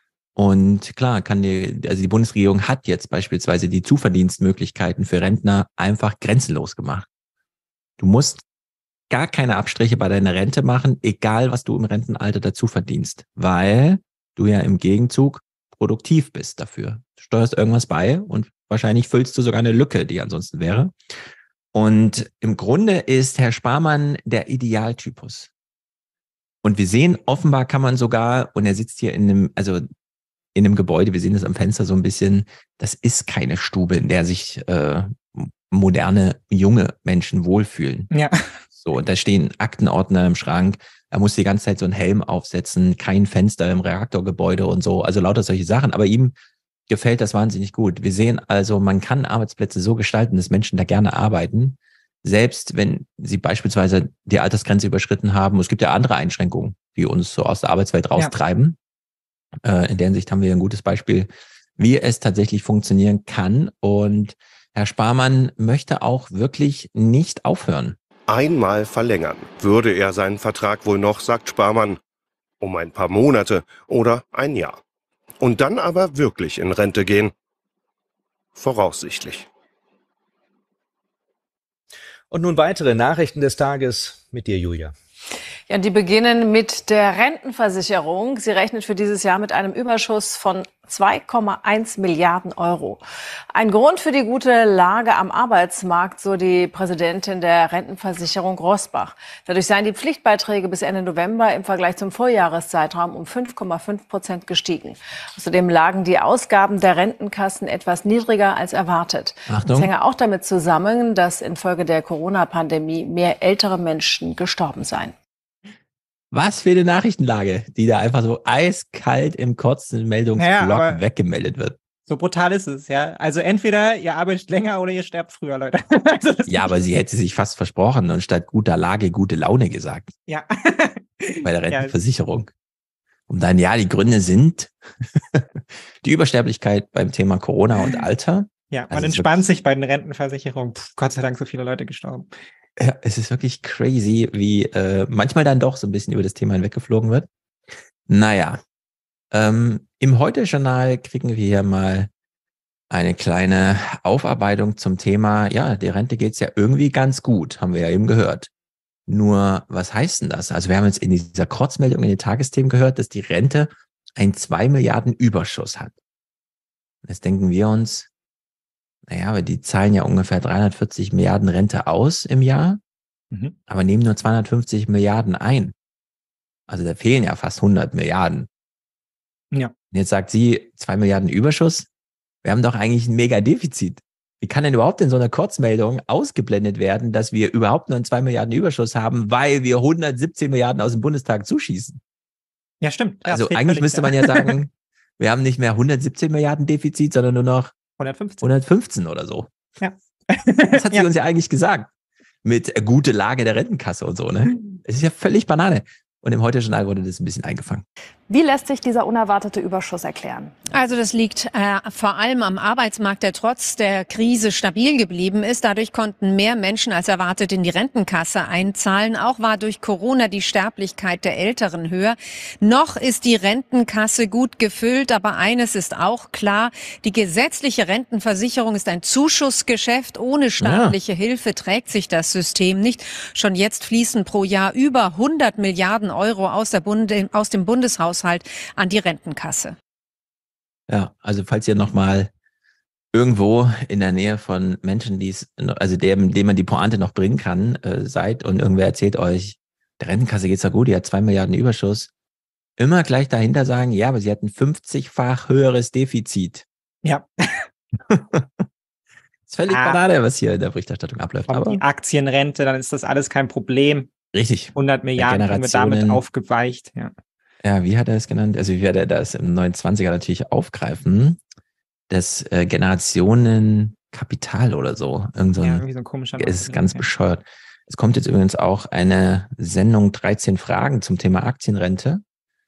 Speaker 1: Und klar, kann die, also die Bundesregierung hat jetzt beispielsweise die Zuverdienstmöglichkeiten für Rentner einfach grenzenlos gemacht. Du musst gar keine Abstriche bei deiner Rente machen, egal was du im Rentenalter dazu verdienst, weil du ja im Gegenzug produktiv bist dafür. Du steuerst irgendwas bei und wahrscheinlich füllst du sogar eine Lücke, die ansonsten wäre. Und im Grunde ist Herr Sparmann der Idealtypus. Und wir sehen, offenbar kann man sogar, und er sitzt hier in einem, also in einem Gebäude, wir sehen das am Fenster so ein bisschen, das ist keine Stube, in der sich äh, moderne, junge Menschen wohlfühlen.
Speaker 7: Ja.
Speaker 1: So, und da stehen Aktenordner im Schrank. Er muss die ganze Zeit so einen Helm aufsetzen, kein Fenster im Reaktorgebäude und so. Also lauter solche Sachen. Aber ihm gefällt das wahnsinnig gut. Wir sehen also, man kann Arbeitsplätze so gestalten, dass Menschen da gerne arbeiten. Selbst wenn sie beispielsweise die Altersgrenze überschritten haben. Es gibt ja andere Einschränkungen, die uns so aus der Arbeitswelt raustreiben. Ja. Äh, in der Hinsicht haben wir ein gutes Beispiel, wie es tatsächlich funktionieren kann. Und Herr Sparmann möchte auch wirklich nicht aufhören.
Speaker 5: Einmal verlängern würde er seinen Vertrag wohl noch, sagt Sparmann, um ein paar Monate oder ein Jahr. Und dann aber wirklich in Rente gehen. Voraussichtlich.
Speaker 3: Und nun weitere Nachrichten des Tages mit dir, Julia.
Speaker 4: Ja, die beginnen mit der Rentenversicherung. Sie rechnet für dieses Jahr mit einem Überschuss von zwei Komma eins Milliarden Euro. Ein Grund für die gute Lage am Arbeitsmarkt, so die Präsidentin der Rentenversicherung Rosbach. Dadurch seien die Pflichtbeiträge bis Ende November im Vergleich zum Vorjahreszeitraum um fünf Komma fünf Prozent gestiegen. Außerdem lagen die Ausgaben der Rentenkassen etwas niedriger als erwartet.
Speaker 1: Achtung.
Speaker 4: Das hänge auch damit zusammen, dass infolge der Corona-Pandemie mehr ältere Menschen gestorben seien.
Speaker 1: Was für eine Nachrichtenlage, die da einfach so eiskalt im kurzen Meldungsblock
Speaker 7: Ja,
Speaker 1: weggemeldet wird.
Speaker 7: So brutal ist es, ja. Also entweder ihr arbeitet länger oder ihr sterbt früher, Leute. Also
Speaker 1: Ja, aber sie hätte sich fast versprochen und statt guter Lage gute Laune gesagt.
Speaker 7: Ja.
Speaker 1: Bei der Rentenversicherung. Und dann, ja, die Gründe sind die Übersterblichkeit beim Thema Corona und Alter.
Speaker 7: Ja, man
Speaker 1: Also es ist
Speaker 7: entspannt sich bei den Rentenversicherungen. Puh, Gott sei Dank so viele Leute gestorben.
Speaker 1: Ja, es ist wirklich crazy, wie äh, manchmal dann doch so ein bisschen über das Thema hinweggeflogen wird. Naja, ähm, im Heute-Journal kriegen wir hier mal eine kleine Aufarbeitung zum Thema, ja, der Rente geht's ja irgendwie ganz gut, haben wir ja eben gehört. Nur, was heißt denn das? Also wir haben jetzt in dieser Kurzmeldung in den Tagesthemen gehört, dass die Rente einen zwei Milliarden Überschuss hat. Jetzt denken wir uns, naja, aber die zahlen ja ungefähr dreihundertvierzig Milliarden Rente aus im Jahr,
Speaker 7: Mhm.
Speaker 1: aber nehmen nur zweihundertfünfzig Milliarden ein. Also da fehlen ja fast hundert Milliarden.
Speaker 7: Ja.
Speaker 1: Und jetzt sagt sie, zwei Milliarden Überschuss. Wir haben doch eigentlich ein Mega-Defizit. Wie kann denn überhaupt in so einer Kurzmeldung ausgeblendet werden, dass wir überhaupt nur einen zwei Milliarden Überschuss haben, weil wir hundertsiebzehn Milliarden aus dem Bundestag zuschießen?
Speaker 7: Ja, stimmt. Ja,
Speaker 1: Also
Speaker 7: das fehlt
Speaker 1: eigentlich
Speaker 7: völlig,
Speaker 1: müsste man ja sagen, wir haben nicht mehr hundertsiebzehn Milliarden Defizit, sondern nur noch
Speaker 7: hundertfünfzehn.
Speaker 1: hundertfünfzehn oder so.
Speaker 7: Ja.
Speaker 1: Das hat sie
Speaker 7: Ja.
Speaker 1: uns ja eigentlich gesagt. Mit äh, gute Lage der Rentenkasse und so, ne? Es ist ja völlig Banane. Und im Heute-Journal wurde das ein bisschen eingefangen.
Speaker 2: Wie lässt sich dieser unerwartete Überschuss erklären?
Speaker 20: Also das liegt äh, vor allem am Arbeitsmarkt, der trotz der Krise stabil geblieben ist. Dadurch konnten mehr Menschen als erwartet in die Rentenkasse einzahlen. Auch war durch Corona die Sterblichkeit der Älteren höher. Noch ist die Rentenkasse gut gefüllt, aber eines ist auch klar, die gesetzliche Rentenversicherung ist ein Zuschussgeschäft. Ohne staatliche ja. Hilfe trägt sich das System nicht. Schon jetzt fließen pro Jahr über hundert Milliarden Euro aus, der Bunde, aus dem Bundeshaushalt an die Rentenkasse.
Speaker 1: Ja, also falls ihr nochmal irgendwo in der Nähe von Menschen, die es, also dem, dem man die Pointe noch bringen kann, äh, seid und irgendwer erzählt euch, der Rentenkasse geht's doch gut, die hat zwei Milliarden Überschuss, immer gleich dahinter sagen, ja, aber sie hat ein fünfzigfach höheres Defizit.
Speaker 7: Ja.
Speaker 1: Das ist völlig
Speaker 7: Ah.
Speaker 1: Banane, was hier in der Berichterstattung abläuft.
Speaker 7: Kommt
Speaker 1: Aber
Speaker 7: die Aktienrente, dann ist das alles kein Problem.
Speaker 1: richtig.
Speaker 7: hundert Milliarden haben wir damit
Speaker 1: Generationen-
Speaker 7: aufgeweicht. Ja.
Speaker 1: Ja, wie hat er es genannt? Also wie wird er das im neunundzwanziger natürlich aufgreifen? Das äh, Generationenkapital oder so. Irgend so
Speaker 7: Ja,
Speaker 1: ein,
Speaker 7: irgendwie so ein komischer
Speaker 1: es ist
Speaker 7: Name,
Speaker 1: ganz
Speaker 7: ja.
Speaker 1: bescheuert. Es kommt jetzt übrigens auch eine Sendung dreizehn Fragen zum Thema Aktienrente,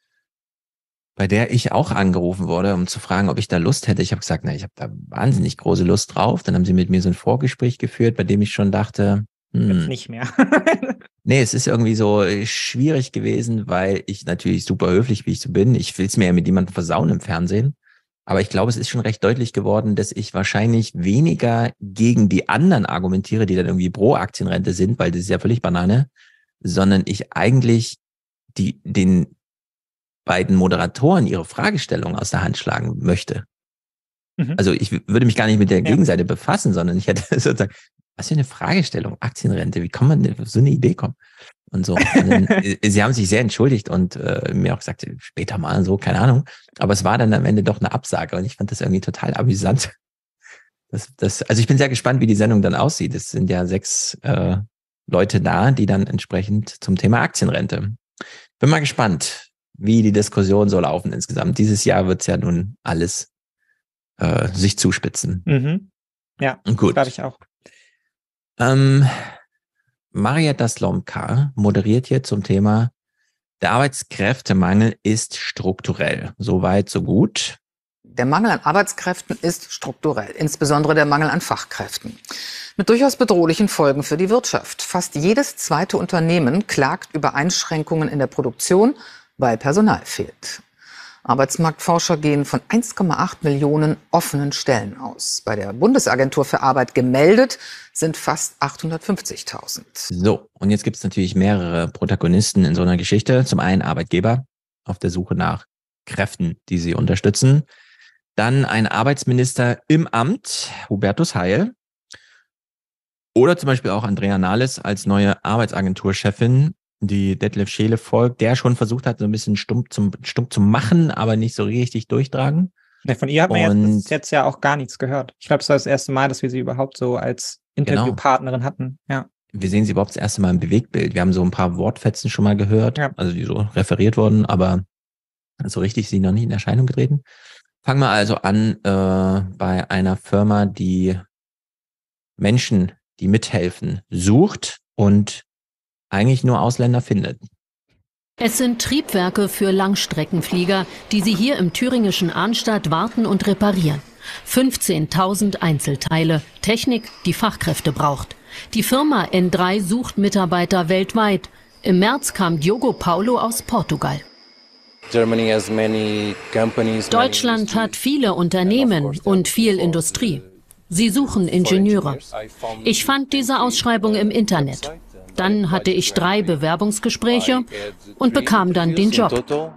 Speaker 1: bei der ich auch angerufen wurde, um zu fragen, ob ich da Lust hätte. Ich habe gesagt, na, ich habe da wahnsinnig große Lust drauf. Dann haben sie mit mir so ein Vorgespräch geführt, bei dem ich schon dachte, hm,
Speaker 7: Jetzt nicht mehr.
Speaker 1: nee, es ist irgendwie so schwierig gewesen, weil ich natürlich super höflich, wie ich so bin. Ich will es mir ja mit jemandem versauen im Fernsehen. Aber ich glaube, es ist schon recht deutlich geworden, dass ich wahrscheinlich weniger gegen die anderen argumentiere, die dann irgendwie pro Aktienrente sind, weil das ist ja völlig Banane, sondern ich eigentlich die, den beiden Moderatoren ihre Fragestellung aus der Hand schlagen möchte.
Speaker 7: Mhm.
Speaker 1: Also ich w- würde mich gar nicht mit der
Speaker 7: Ja.
Speaker 1: Gegenseite befassen, sondern ich hätte sozusagen, was für eine Fragestellung, Aktienrente, wie kann man denn auf so eine Idee kommen? Und so. Und dann, äh, sie haben sich sehr entschuldigt und äh, mir auch gesagt, später mal so, keine Ahnung. Aber es war dann am Ende doch eine Absage und ich fand das irgendwie total amüsant. Das, das, also ich bin sehr gespannt, wie die Sendung dann aussieht. Es sind ja sechs äh, Leute da, die dann entsprechend zum Thema Aktienrente. Bin mal gespannt, wie die Diskussion so laufen insgesamt. Dieses Jahr wird es ja nun alles äh, sich zuspitzen.
Speaker 7: Mhm. Ja,
Speaker 1: Gut.
Speaker 7: glaube ich auch.
Speaker 1: Ähm, Marietta Slomka moderiert hier zum Thema der Arbeitskräftemangel ist strukturell. Soweit, so gut.
Speaker 11: Der Mangel an Arbeitskräften ist strukturell, insbesondere der Mangel an Fachkräften. Mit durchaus bedrohlichen Folgen für die Wirtschaft. Fast jedes zweite Unternehmen klagt über Einschränkungen in der Produktion, weil Personal fehlt. Arbeitsmarktforscher gehen von eins Komma acht Millionen offenen Stellen aus. Bei der Bundesagentur für Arbeit gemeldet sind fast achthundertfünfzigtausend.
Speaker 1: So, und jetzt gibt es natürlich mehrere Protagonisten in so einer Geschichte. Zum einen Arbeitgeber auf der Suche nach Kräften, die sie unterstützen. Dann ein Arbeitsminister im Amt, Hubertus Heil. Oder zum Beispiel auch Andrea Nahles als neue Arbeitsagenturchefin, die Detlef Scheele folgt, der schon versucht hat, so ein bisschen stumpf zum, stumpf zu machen, aber nicht so richtig durchtragen.
Speaker 7: Ja, von ihr hat man
Speaker 1: Und
Speaker 7: jetzt, jetzt ja auch gar nichts gehört. Ich glaube, es war das erste Mal, dass wir sie überhaupt so als Interviewpartnerin hatten. Ja.
Speaker 1: Wir sehen sie überhaupt das erste Mal im Bewegtbild. Wir haben so ein paar Wortfetzen schon mal gehört, ja. Also die so referiert wurden, aber so richtig ist sie noch nicht in Erscheinung getreten. Fangen wir also an äh, bei einer Firma, die Menschen, die mithelfen, sucht und eigentlich nur Ausländer findet.
Speaker 8: Es sind Triebwerke für Langstreckenflieger, die sie hier im thüringischen Arnstadt warten und reparieren. fünfzehntausend Einzelteile, Technik, die Fachkräfte braucht. Die Firma N drei sucht Mitarbeiter weltweit. Im März kam Diogo Paulo aus Portugal. Deutschland hat viele Unternehmen und viel Industrie. Sie suchen Ingenieure. Ich fand diese Ausschreibung im Internet. Dann hatte ich drei Bewerbungsgespräche und bekam dann den Job.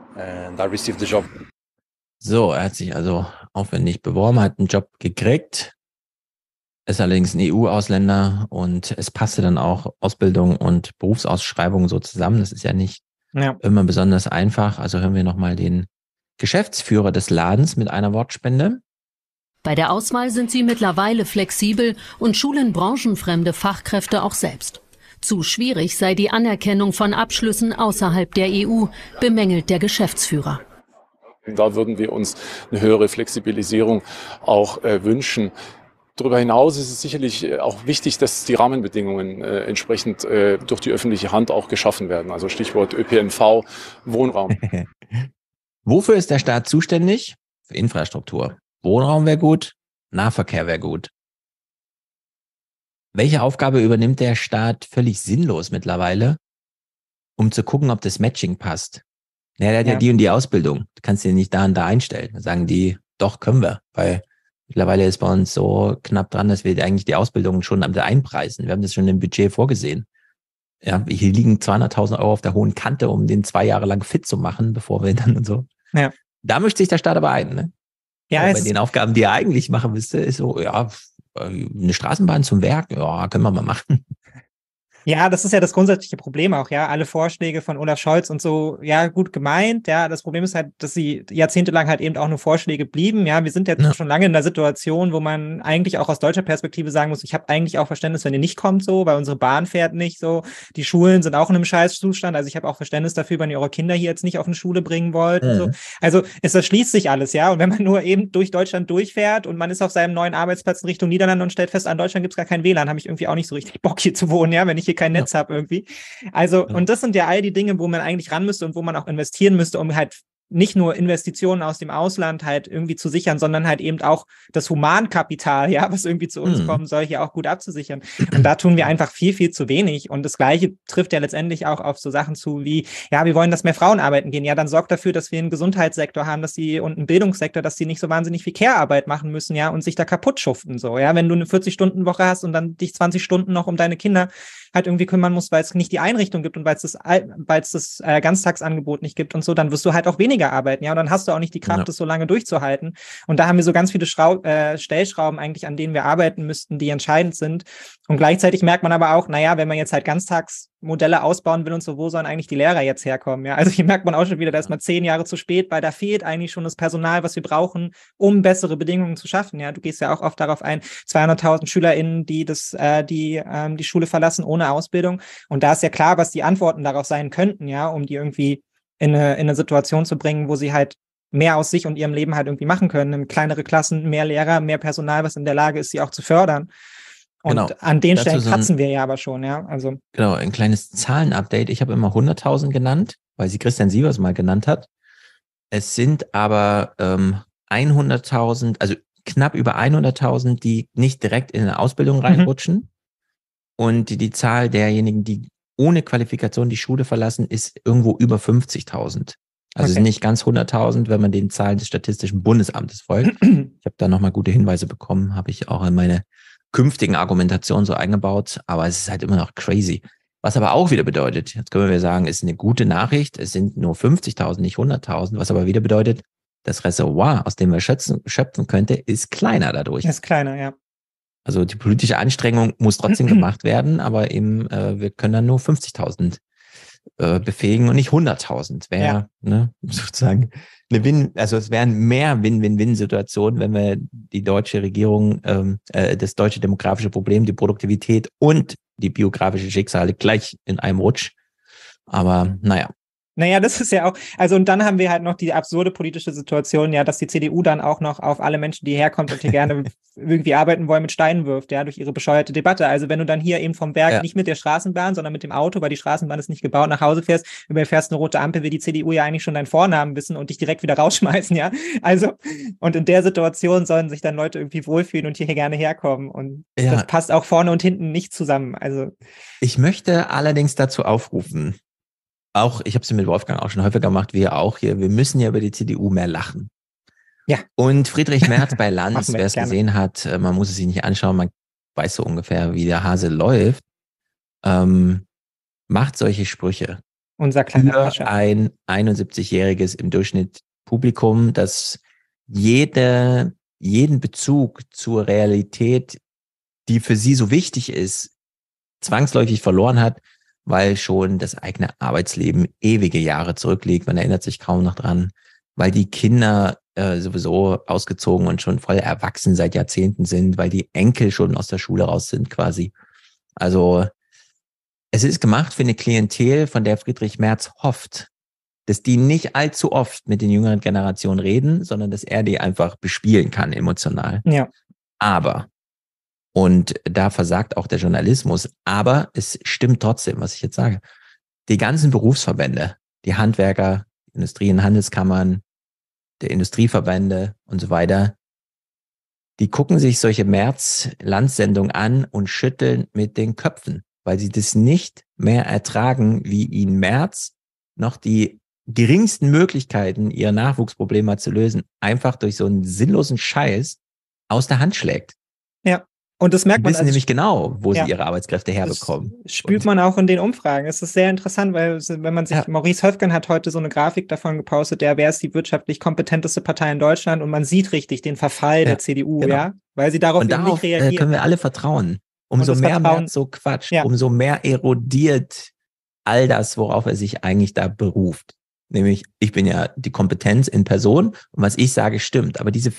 Speaker 1: So, er hat sich also aufwendig beworben, hat einen Job gekriegt, ist allerdings ein E U-Ausländer und es passte dann auch Ausbildung und Berufsausschreibung so zusammen. Das ist ja nicht ja. immer besonders einfach. Also hören wir nochmal den Geschäftsführer des Ladens mit einer Wortspende.
Speaker 8: Bei der Auswahl sind sie mittlerweile flexibel und schulen branchenfremde Fachkräfte auch selbst. Zu schwierig sei die Anerkennung von Abschlüssen außerhalb der E U, bemängelt der Geschäftsführer.
Speaker 9: Da würden wir uns eine höhere Flexibilisierung auch äh, wünschen. Darüber hinaus ist es sicherlich auch wichtig, dass die Rahmenbedingungen äh, entsprechend äh, durch die öffentliche Hand auch geschaffen werden. Also Stichwort Ö P N V, Wohnraum.
Speaker 1: Wofür ist der Staat zuständig? Für Infrastruktur. Wohnraum wäre gut, Nahverkehr wäre gut. Welche Aufgabe übernimmt der Staat völlig sinnlos mittlerweile, um zu gucken, ob das Matching passt? Ja, der hat ja, ja die und die Ausbildung. Du kannst dir nicht da und da einstellen. Da sagen die, doch, können wir. Weil mittlerweile ist bei uns so knapp dran, dass wir eigentlich die Ausbildung schon am einpreisen. Wir haben das schon im Budget vorgesehen. Ja, hier liegen zweihunderttausend Euro auf der hohen Kante, um den zwei Jahre lang fit zu machen, bevor wir dann und so. Ja. Da mischt sich der Staat aber ein, ne? Ja, bei den Aufgaben, die er eigentlich machen müsste, ist so, ja, eine Straßenbahn zum Werk, ja, können wir mal machen.
Speaker 7: Ja, das ist ja das grundsätzliche Problem auch, ja. Alle Vorschläge von Olaf Scholz und so, ja, gut gemeint, ja. Das Problem ist halt, dass sie jahrzehntelang halt eben auch nur Vorschläge blieben, ja. Wir sind jetzt ja. schon lange in der Situation, wo man eigentlich auch aus deutscher Perspektive sagen muss, ich habe eigentlich auch Verständnis, wenn ihr nicht kommt, so, weil unsere Bahn fährt nicht so. Die Schulen sind auch in einem Scheißzustand, also ich habe auch Verständnis dafür, wenn ihr eure Kinder hier jetzt nicht auf eine Schule bringen wollt. Mhm. Und so. Also es erschließt sich alles, ja. Und wenn man nur eben durch Deutschland durchfährt und man ist auf seinem neuen Arbeitsplatz in Richtung Niederlande und stellt fest, an Deutschland gibt es gar kein W L A N, habe ich irgendwie auch nicht so richtig Bock hier zu wohnen, ja, wenn ich hier kein Netz ja. habe irgendwie. Also, ja. und das sind ja all die Dinge, wo man eigentlich ran müsste und wo man auch investieren müsste, um halt nicht nur Investitionen aus dem Ausland halt irgendwie zu sichern, sondern halt eben auch das Humankapital, ja, was irgendwie zu uns mhm. kommen soll, hier auch gut abzusichern. Und da tun wir einfach viel, viel zu wenig. Und das Gleiche trifft ja letztendlich auch auf so Sachen zu wie, ja, wir wollen, dass mehr Frauen arbeiten gehen. Ja, dann sorgt dafür, dass wir einen Gesundheitssektor haben, dass die und einen Bildungssektor, dass die nicht so wahnsinnig viel Care-Arbeit machen müssen, ja, und sich da kaputt schuften, so, ja. Wenn du eine vierzig-Stunden-Woche hast und dann dich zwanzig Stunden noch um deine Kinder halt irgendwie kümmern musst, weil es nicht die Einrichtung gibt und weil es das, weil es das äh, Ganztagsangebot nicht gibt und so, dann wirst du halt auch weniger arbeiten, ja, und dann hast du auch nicht die Kraft, ja. das so lange durchzuhalten. Und da haben wir so ganz viele Schraub, äh, Stellschrauben eigentlich, an denen wir arbeiten müssten, die entscheidend sind. Und gleichzeitig merkt man aber auch, naja, wenn man jetzt halt Ganztagsmodelle ausbauen will und so, wo sollen eigentlich die Lehrer jetzt herkommen? Ja, also hier merkt man auch schon wieder, da ist man zehn Jahre zu spät, weil da fehlt eigentlich schon das Personal, was wir brauchen, um bessere Bedingungen zu schaffen. Ja, du gehst ja auch oft darauf ein, zweihunderttausend SchülerInnen, die das, äh, die ähm, die Schule verlassen ohne Ausbildung. Und da ist ja klar, was die Antworten darauf sein könnten, ja, um die irgendwie in eine, in eine Situation zu bringen, wo sie halt mehr aus sich und ihrem Leben halt irgendwie machen können. Kleinere Klassen, mehr Lehrer, mehr Personal, was in der Lage ist, sie auch zu fördern. Und genau. an den Dazu Stellen kratzen so ein, wir ja aber schon, ja. Also
Speaker 1: genau, ein kleines Zahlenupdate. Ich habe immer hunderttausend genannt, weil sie Christian Sievers mal genannt hat. Es sind aber ähm, hunderttausend, also knapp über hunderttausend, die nicht direkt in eine Ausbildung reinrutschen. Mhm. Und die, die Zahl derjenigen, die ohne Qualifikation die Schule verlassen, ist irgendwo über fünfzigtausend. Also es sind nicht ganz hunderttausend, wenn man den Zahlen des Statistischen Bundesamtes folgt. Ich habe da nochmal gute Hinweise bekommen, habe ich auch in meine künftigen Argumentationen so eingebaut, aber es ist halt immer noch crazy. Was aber auch wieder bedeutet, jetzt können wir sagen, ist eine gute Nachricht, es sind nur fünfzigtausend, nicht hunderttausend, was aber wieder bedeutet, das Reservoir, aus dem wir schöpfen, schöpfen könnte, ist kleiner dadurch.
Speaker 7: Ist kleiner, ja.
Speaker 1: Also die politische Anstrengung muss trotzdem gemacht werden, aber eben äh, wir können dann nur fünfzigtausend äh, befähigen und nicht hunderttausend. Wäre
Speaker 7: Ja.
Speaker 1: ne, sozusagen eine Win, also es wären mehr Win-Win-Win-Situationen, wenn wir die deutsche Regierung, ähm, äh, das deutsche demografische Problem, die Produktivität und die biografische Schicksale gleich in einem Rutsch. Aber naja.
Speaker 7: Naja, das ist ja auch, also und dann haben wir halt noch die absurde politische Situation, ja, dass die C D U dann auch noch auf alle Menschen, die herkommt und hier gerne irgendwie arbeiten wollen, mit Steinen wirft, ja, durch ihre bescheuerte Debatte. Also wenn du dann hier eben vom Berg
Speaker 1: Ja.
Speaker 7: nicht mit der Straßenbahn, sondern mit dem Auto, weil die Straßenbahn ist nicht gebaut, nach Hause fährst, überfährst eine rote Ampel, will die C D U ja eigentlich schon deinen Vornamen wissen und dich direkt wieder rausschmeißen, ja. Also, und in der Situation sollen sich dann Leute irgendwie wohlfühlen und hier gerne herkommen. Und
Speaker 1: Ja.
Speaker 7: das passt auch vorne und hinten nicht zusammen. Also
Speaker 1: Ich möchte allerdings dazu aufrufen, auch, ich habe es mit Wolfgang auch schon häufiger gemacht, wir auch hier, wir müssen ja über die C D U mehr lachen.
Speaker 7: Ja.
Speaker 1: Und Friedrich Merz bei Lanz,
Speaker 7: Machen wir,
Speaker 1: wer es
Speaker 7: gerne.
Speaker 1: gesehen hat, äh, man muss es sich nicht anschauen, man weiß so ungefähr, wie der Hase läuft, ähm, macht solche Sprüche
Speaker 7: unser kleiner
Speaker 1: für
Speaker 7: Pascha.
Speaker 1: ein einundsiebzigjähriges im Durchschnitt Publikum, das jede, jeden Bezug zur Realität, die für sie so wichtig ist, zwangsläufig verloren hat, weil schon das eigene Arbeitsleben ewige Jahre zurückliegt. Man erinnert sich kaum noch dran, weil die Kinder äh, sowieso ausgezogen und schon voll erwachsen seit Jahrzehnten sind, weil die Enkel schon aus der Schule raus sind quasi. Also es ist gemacht für eine Klientel, von der Friedrich Merz hofft, dass die nicht allzu oft mit den jüngeren Generationen reden, sondern dass er die einfach bespielen kann emotional.
Speaker 7: Ja.
Speaker 1: Aber, und da versagt auch der Journalismus, aber es stimmt trotzdem, was ich jetzt sage. Die ganzen Berufsverbände, die Handwerker, Industrie- und Handelskammern, der Industrieverbände und so weiter, die gucken sich solche März-Landsendungen an und schütteln mit den Köpfen, weil sie das nicht mehr ertragen, wie ihnen Merz noch die geringsten Möglichkeiten, ihr Nachwuchsprobleme zu lösen, einfach durch so einen sinnlosen Scheiß aus der Hand schlägt.
Speaker 7: Ja. Und das merkt
Speaker 1: Die
Speaker 7: man
Speaker 1: wissen
Speaker 7: also,
Speaker 1: nämlich genau, wo
Speaker 7: ja.
Speaker 1: sie ihre Arbeitskräfte herbekommen.
Speaker 7: Das spürt man auch in den Umfragen. Es ist sehr interessant, weil wenn man sich,
Speaker 1: Ja.
Speaker 7: Maurice Höfgen hat heute so eine Grafik davon gepostet, der wer ist die wirtschaftlich kompetenteste Partei in Deutschland und man sieht richtig den Verfall
Speaker 1: Ja,
Speaker 7: der C D U,
Speaker 1: genau.
Speaker 7: ja, weil sie darauf
Speaker 1: Und
Speaker 7: eben
Speaker 1: darauf
Speaker 7: nicht
Speaker 1: äh,
Speaker 7: reagieren.
Speaker 1: können wir alle vertrauen. Umso
Speaker 7: das
Speaker 1: mehr
Speaker 7: Vertrauen-
Speaker 1: Merz so quatscht,
Speaker 7: Ja.
Speaker 1: umso mehr erodiert all das, worauf er sich eigentlich da beruft. Nämlich, ich bin ja die Kompetenz in Person und was ich sage, stimmt. Aber diese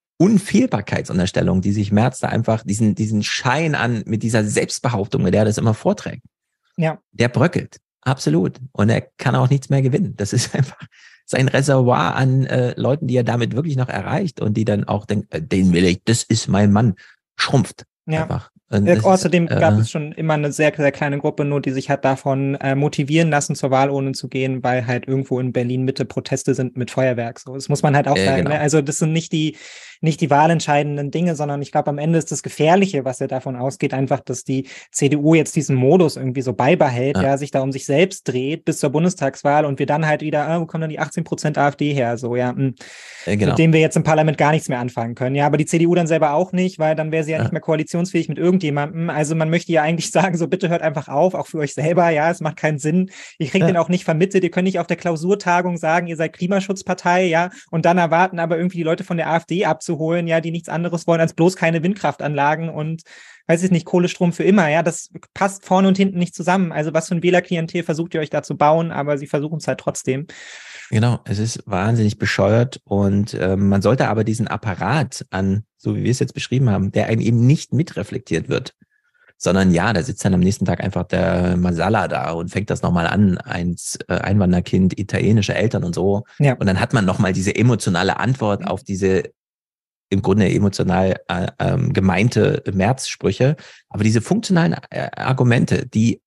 Speaker 1: Unfehlbarkeitsunterstellung, die sich Merz da einfach, diesen, diesen Schein an, mit dieser Selbstbehauptung, mit der er das immer vorträgt,
Speaker 7: Ja.
Speaker 1: der bröckelt. Absolut. Und er kann auch nichts mehr gewinnen. Das ist einfach sein Reservoir an äh, Leuten, die er damit wirklich noch erreicht und die dann auch denken, äh, den will ich, das ist mein Mann, schrumpft.
Speaker 7: Ja.
Speaker 1: Einfach. Und
Speaker 7: Äh,
Speaker 1: das
Speaker 7: Außerdem
Speaker 1: ist, äh,
Speaker 7: gab es schon immer eine sehr, sehr kleine Gruppe nur, die sich hat davon äh, motivieren lassen, zur Wahlurne zu gehen, weil halt irgendwo in Berlin Mitte Proteste sind mit Feuerwerk. So, das muss man halt auch
Speaker 1: Äh,
Speaker 7: sagen.
Speaker 1: genau.
Speaker 7: Ne? Also das sind nicht die, nicht die wahlentscheidenden Dinge, sondern ich glaube, am Ende ist das Gefährliche, was ja davon ausgeht, einfach, dass die C D U jetzt diesen Modus irgendwie so beibehält,
Speaker 1: Ja.
Speaker 7: ja, sich da um sich selbst dreht bis zur Bundestagswahl und wir dann halt wieder, ah, wo kommen dann die achtzehn Prozent AfD her? So, ja, mh.
Speaker 1: äh, genau.
Speaker 7: mit dem wir jetzt im Parlament gar nichts mehr anfangen können. Ja, aber die C D U dann selber auch nicht, weil dann wäre sie ja,
Speaker 1: Ja.
Speaker 7: nicht mehr koalitionsfähig mit irgendjemandem. Also man möchte ja eigentlich sagen, so bitte hört einfach auf, auch für euch selber. Ja, es macht keinen Sinn. Ihr kriegt
Speaker 1: Ja.
Speaker 7: den auch nicht vermittelt. Ihr könnt nicht auf der Klausurtagung sagen, ihr seid Klimaschutzpartei, ja, und dann erwarten aber irgendwie die Leute von der AfD abzuholen, ja, die nichts anderes wollen als bloß keine Windkraftanlagen und weiß ich nicht, Kohlestrom für immer, ja, das passt vorne und hinten nicht zusammen. Also was für ein Wählerklientel versucht ihr euch da zu bauen, aber sie versuchen es halt trotzdem.
Speaker 1: Genau, es ist wahnsinnig bescheuert und ähm, man sollte aber diesen Apparat an, so wie wir es jetzt beschrieben haben, der einem eben nicht mitreflektiert wird, sondern ja, da sitzt dann am nächsten Tag einfach der Masala da und fängt das nochmal an, ein äh, Einwanderkind, italienische Eltern und so.
Speaker 7: Ja.
Speaker 1: Und dann hat man nochmal diese emotionale Antwort auf diese im Grunde emotional äh, ähm, gemeinte Merz-Sprüche. Aber diese funktionalen äh, Argumente, die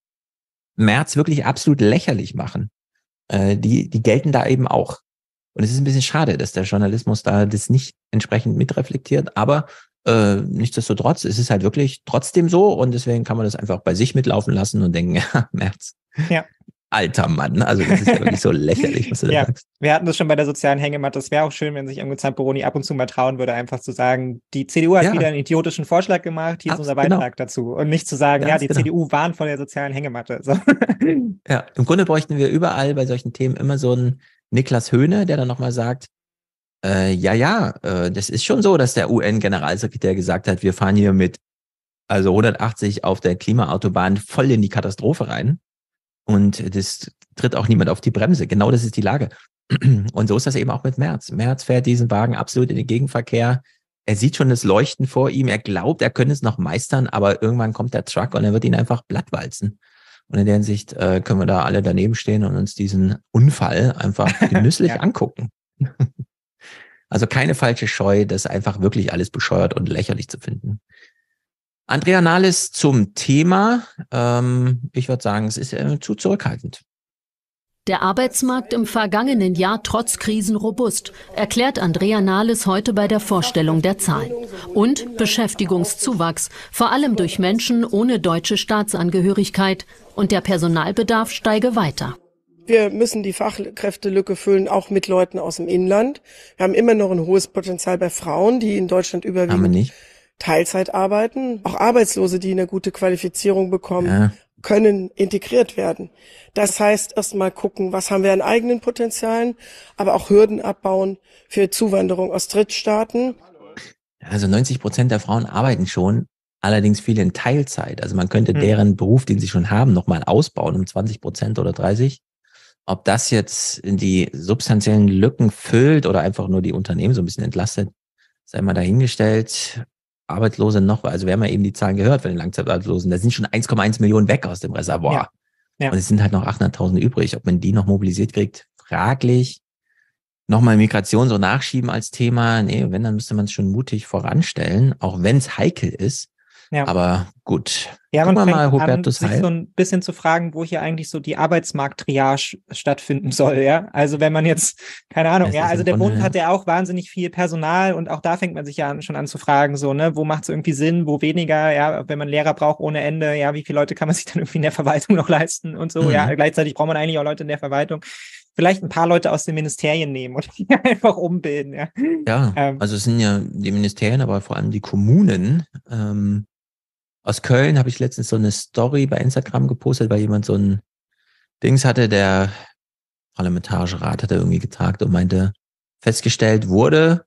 Speaker 1: Merz wirklich absolut lächerlich machen, äh, die, die gelten da eben auch. Und es ist ein bisschen schade, dass der Journalismus da das nicht entsprechend mitreflektiert, aber äh, nichtsdestotrotz ist es halt wirklich trotzdem so und deswegen kann man das einfach bei sich mitlaufen lassen und denken, ja, Merz.
Speaker 7: Ja.
Speaker 1: alter Mann. Also das ist ja wirklich so lächerlich, was du da
Speaker 7: Ja,
Speaker 1: sagst.
Speaker 7: wir hatten das schon bei der sozialen Hängematte. Es wäre auch schön, wenn sich Ingo Zamperoni ab und zu mal trauen würde, einfach zu sagen, die C D U hat
Speaker 1: Ja.
Speaker 7: wieder einen idiotischen Vorschlag gemacht, hier ist
Speaker 1: Abs-
Speaker 7: unser Beitrag
Speaker 1: genau.
Speaker 7: dazu. Und nicht zu sagen, ja,
Speaker 1: Ganz
Speaker 7: die
Speaker 1: genau.
Speaker 7: C D U warnt vor der sozialen Hängematte. So.
Speaker 1: Ja, im Grunde bräuchten wir überall bei solchen Themen immer so einen Niklas Höhne, der dann nochmal sagt, äh, ja, ja, äh, das ist schon so, dass der U N-Generalsekretär gesagt hat, wir fahren hier mit also hundertachtzig auf der Klimaautobahn voll in die Katastrophe rein. Und das tritt auch niemand auf die Bremse. Genau das ist die Lage. Und so ist das eben auch mit Merz. Merz fährt diesen Wagen absolut in den Gegenverkehr. Er sieht schon das Leuchten vor ihm. Er glaubt, er könnte es noch meistern, aber irgendwann kommt der Truck und er wird ihn einfach blattwalzen. Und in der Hinsicht äh, können wir da alle daneben stehen und uns diesen Unfall einfach genüsslich
Speaker 7: Ja.
Speaker 1: angucken. Also keine falsche Scheu, das einfach wirklich alles bescheuert und lächerlich zu finden. Andrea Nahles zum Thema. Ähm, ich würde sagen, es ist äh, zu zurückhaltend.
Speaker 8: Der Arbeitsmarkt im vergangenen Jahr trotz Krisen robust, erklärt Andrea Nahles heute bei der Vorstellung der Zahlen. Und Beschäftigungszuwachs, vor allem durch Menschen ohne deutsche Staatsangehörigkeit. Und der Personalbedarf steige weiter.
Speaker 6: Wir müssen die Fachkräftelücke füllen, auch mit Leuten aus dem Inland. Wir haben immer noch ein hohes Potenzial bei Frauen, die in Deutschland
Speaker 1: Haben wir
Speaker 6: überwiegend
Speaker 1: nicht.
Speaker 6: Teilzeit arbeiten. Auch Arbeitslose, die eine gute Qualifizierung bekommen,
Speaker 1: Ja.
Speaker 6: können integriert werden. Das heißt, erstmal gucken, was haben wir an eigenen Potenzialen, aber auch Hürden abbauen für Zuwanderung aus Drittstaaten.
Speaker 1: Also neunzig Prozent der Frauen arbeiten schon, allerdings viele in Teilzeit. Also man könnte
Speaker 7: Hm.
Speaker 1: deren Beruf, den sie schon haben, nochmal ausbauen um zwanzig Prozent oder dreißig. Ob das jetzt in die substanziellen Lücken füllt oder einfach nur die Unternehmen so ein bisschen entlastet, sei mal dahingestellt. Arbeitslose noch, also wir haben ja eben die Zahlen gehört von den Langzeitarbeitslosen, da sind schon eins Komma eins Millionen weg aus dem Reservoir.
Speaker 7: Ja. Ja.
Speaker 1: Und es sind halt noch achthunderttausend übrig. Ob man die noch mobilisiert kriegt, fraglich. Nochmal Migration so nachschieben als Thema. Nee, wenn, dann müsste man es schon mutig voranstellen, auch wenn es heikel ist.
Speaker 7: Ja.
Speaker 1: Aber gut.
Speaker 7: Ja,
Speaker 1: Gucken
Speaker 7: man
Speaker 1: wir
Speaker 7: fängt
Speaker 1: mal
Speaker 7: an,
Speaker 1: Hubertus
Speaker 7: sich
Speaker 1: Heil.
Speaker 7: so ein bisschen zu fragen, wo hier eigentlich so die Arbeitsmarkt-Triage stattfinden soll, ja. Also wenn man jetzt, keine Ahnung,
Speaker 1: Es
Speaker 7: ja,
Speaker 1: ist
Speaker 7: also
Speaker 1: im
Speaker 7: der
Speaker 1: Grunde,
Speaker 7: Bund
Speaker 1: ja.
Speaker 7: hat ja auch wahnsinnig viel Personal und auch da fängt man sich ja an, schon an zu fragen, so, ne, wo macht es irgendwie Sinn, wo weniger, ja, wenn man Lehrer braucht ohne Ende, ja, wie viele Leute kann man sich dann irgendwie in der Verwaltung noch leisten und so,
Speaker 1: Mhm.
Speaker 7: ja, gleichzeitig braucht man eigentlich auch Leute in der Verwaltung. Vielleicht ein paar Leute aus den Ministerien nehmen und die einfach umbilden, ja.
Speaker 1: Ja,
Speaker 7: Ähm,
Speaker 1: also es sind ja die Ministerien, aber vor allem die Kommunen. Ähm, aus Köln habe ich letztens so eine Story bei Instagram gepostet, weil jemand so ein Dings hatte, der Parlamentarische Rat hat er irgendwie getagt und meinte, festgestellt wurde,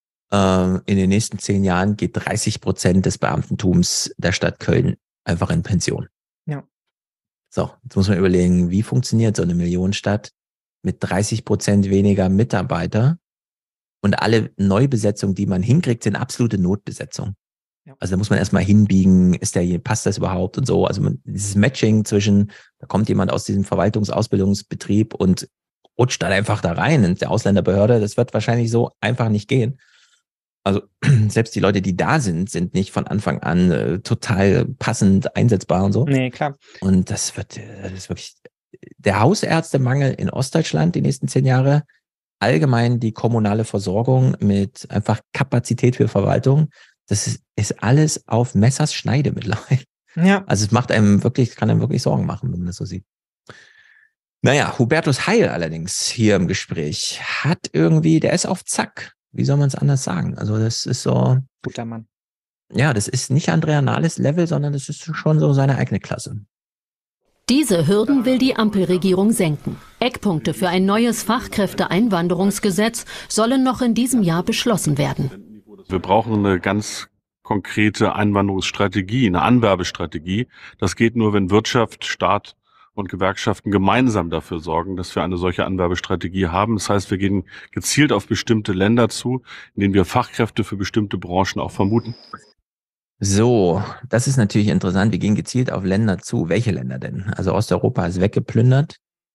Speaker 1: äh, in den nächsten zehn Jahren geht dreißig Prozent des Beamtentums der Stadt Köln einfach in Pension.
Speaker 7: Ja.
Speaker 1: So, jetzt muss man überlegen, wie funktioniert so eine Millionenstadt mit dreißig Prozent weniger Mitarbeiter und alle Neubesetzungen, die man hinkriegt, sind absolute Notbesetzungen.
Speaker 7: Ja.
Speaker 1: Also da muss man erstmal hinbiegen, ist der, passt das überhaupt und so. Also man, dieses Matching zwischen, da kommt jemand aus diesem Verwaltungsausbildungsbetrieb und rutscht dann einfach da rein in der Ausländerbehörde, das wird wahrscheinlich so einfach nicht gehen. Also selbst die Leute, die da sind, sind nicht von Anfang an äh, total passend einsetzbar und so.
Speaker 7: Nee, klar.
Speaker 1: Und das wird, das ist wirklich der Hausärztemangel in Ostdeutschland die nächsten zehn Jahre, allgemein die kommunale Versorgung mit einfach Kapazität für Verwaltung, das ist, ist alles auf Messers Schneide mittlerweile.
Speaker 7: Ja.
Speaker 1: Also es macht einem wirklich, kann einem wirklich Sorgen machen, wenn man das so sieht. Naja, Hubertus Heil allerdings hier im Gespräch hat irgendwie, der ist auf Zack. Wie soll man es anders sagen? Also das ist so,
Speaker 7: Guter Mann.
Speaker 1: ja, das ist nicht Andrea Nahles Level, sondern das ist schon so seine eigene Klasse.
Speaker 8: Diese Hürden will die Ampelregierung senken. Eckpunkte für ein neues Fachkräfteeinwanderungsgesetz sollen noch in diesem Jahr beschlossen werden.
Speaker 10: Wir brauchen eine ganz konkrete Einwanderungsstrategie, eine Anwerbestrategie. Das geht nur, wenn Wirtschaft, Staat und Gewerkschaften gemeinsam dafür sorgen, dass wir eine solche Anwerbestrategie haben. Das heißt, wir gehen gezielt auf bestimmte Länder zu, in denen wir Fachkräfte für bestimmte Branchen auch vermuten.
Speaker 1: So, das ist natürlich interessant. Wir gehen gezielt auf Länder zu. Welche Länder denn? Also Osteuropa ist weggeplündert.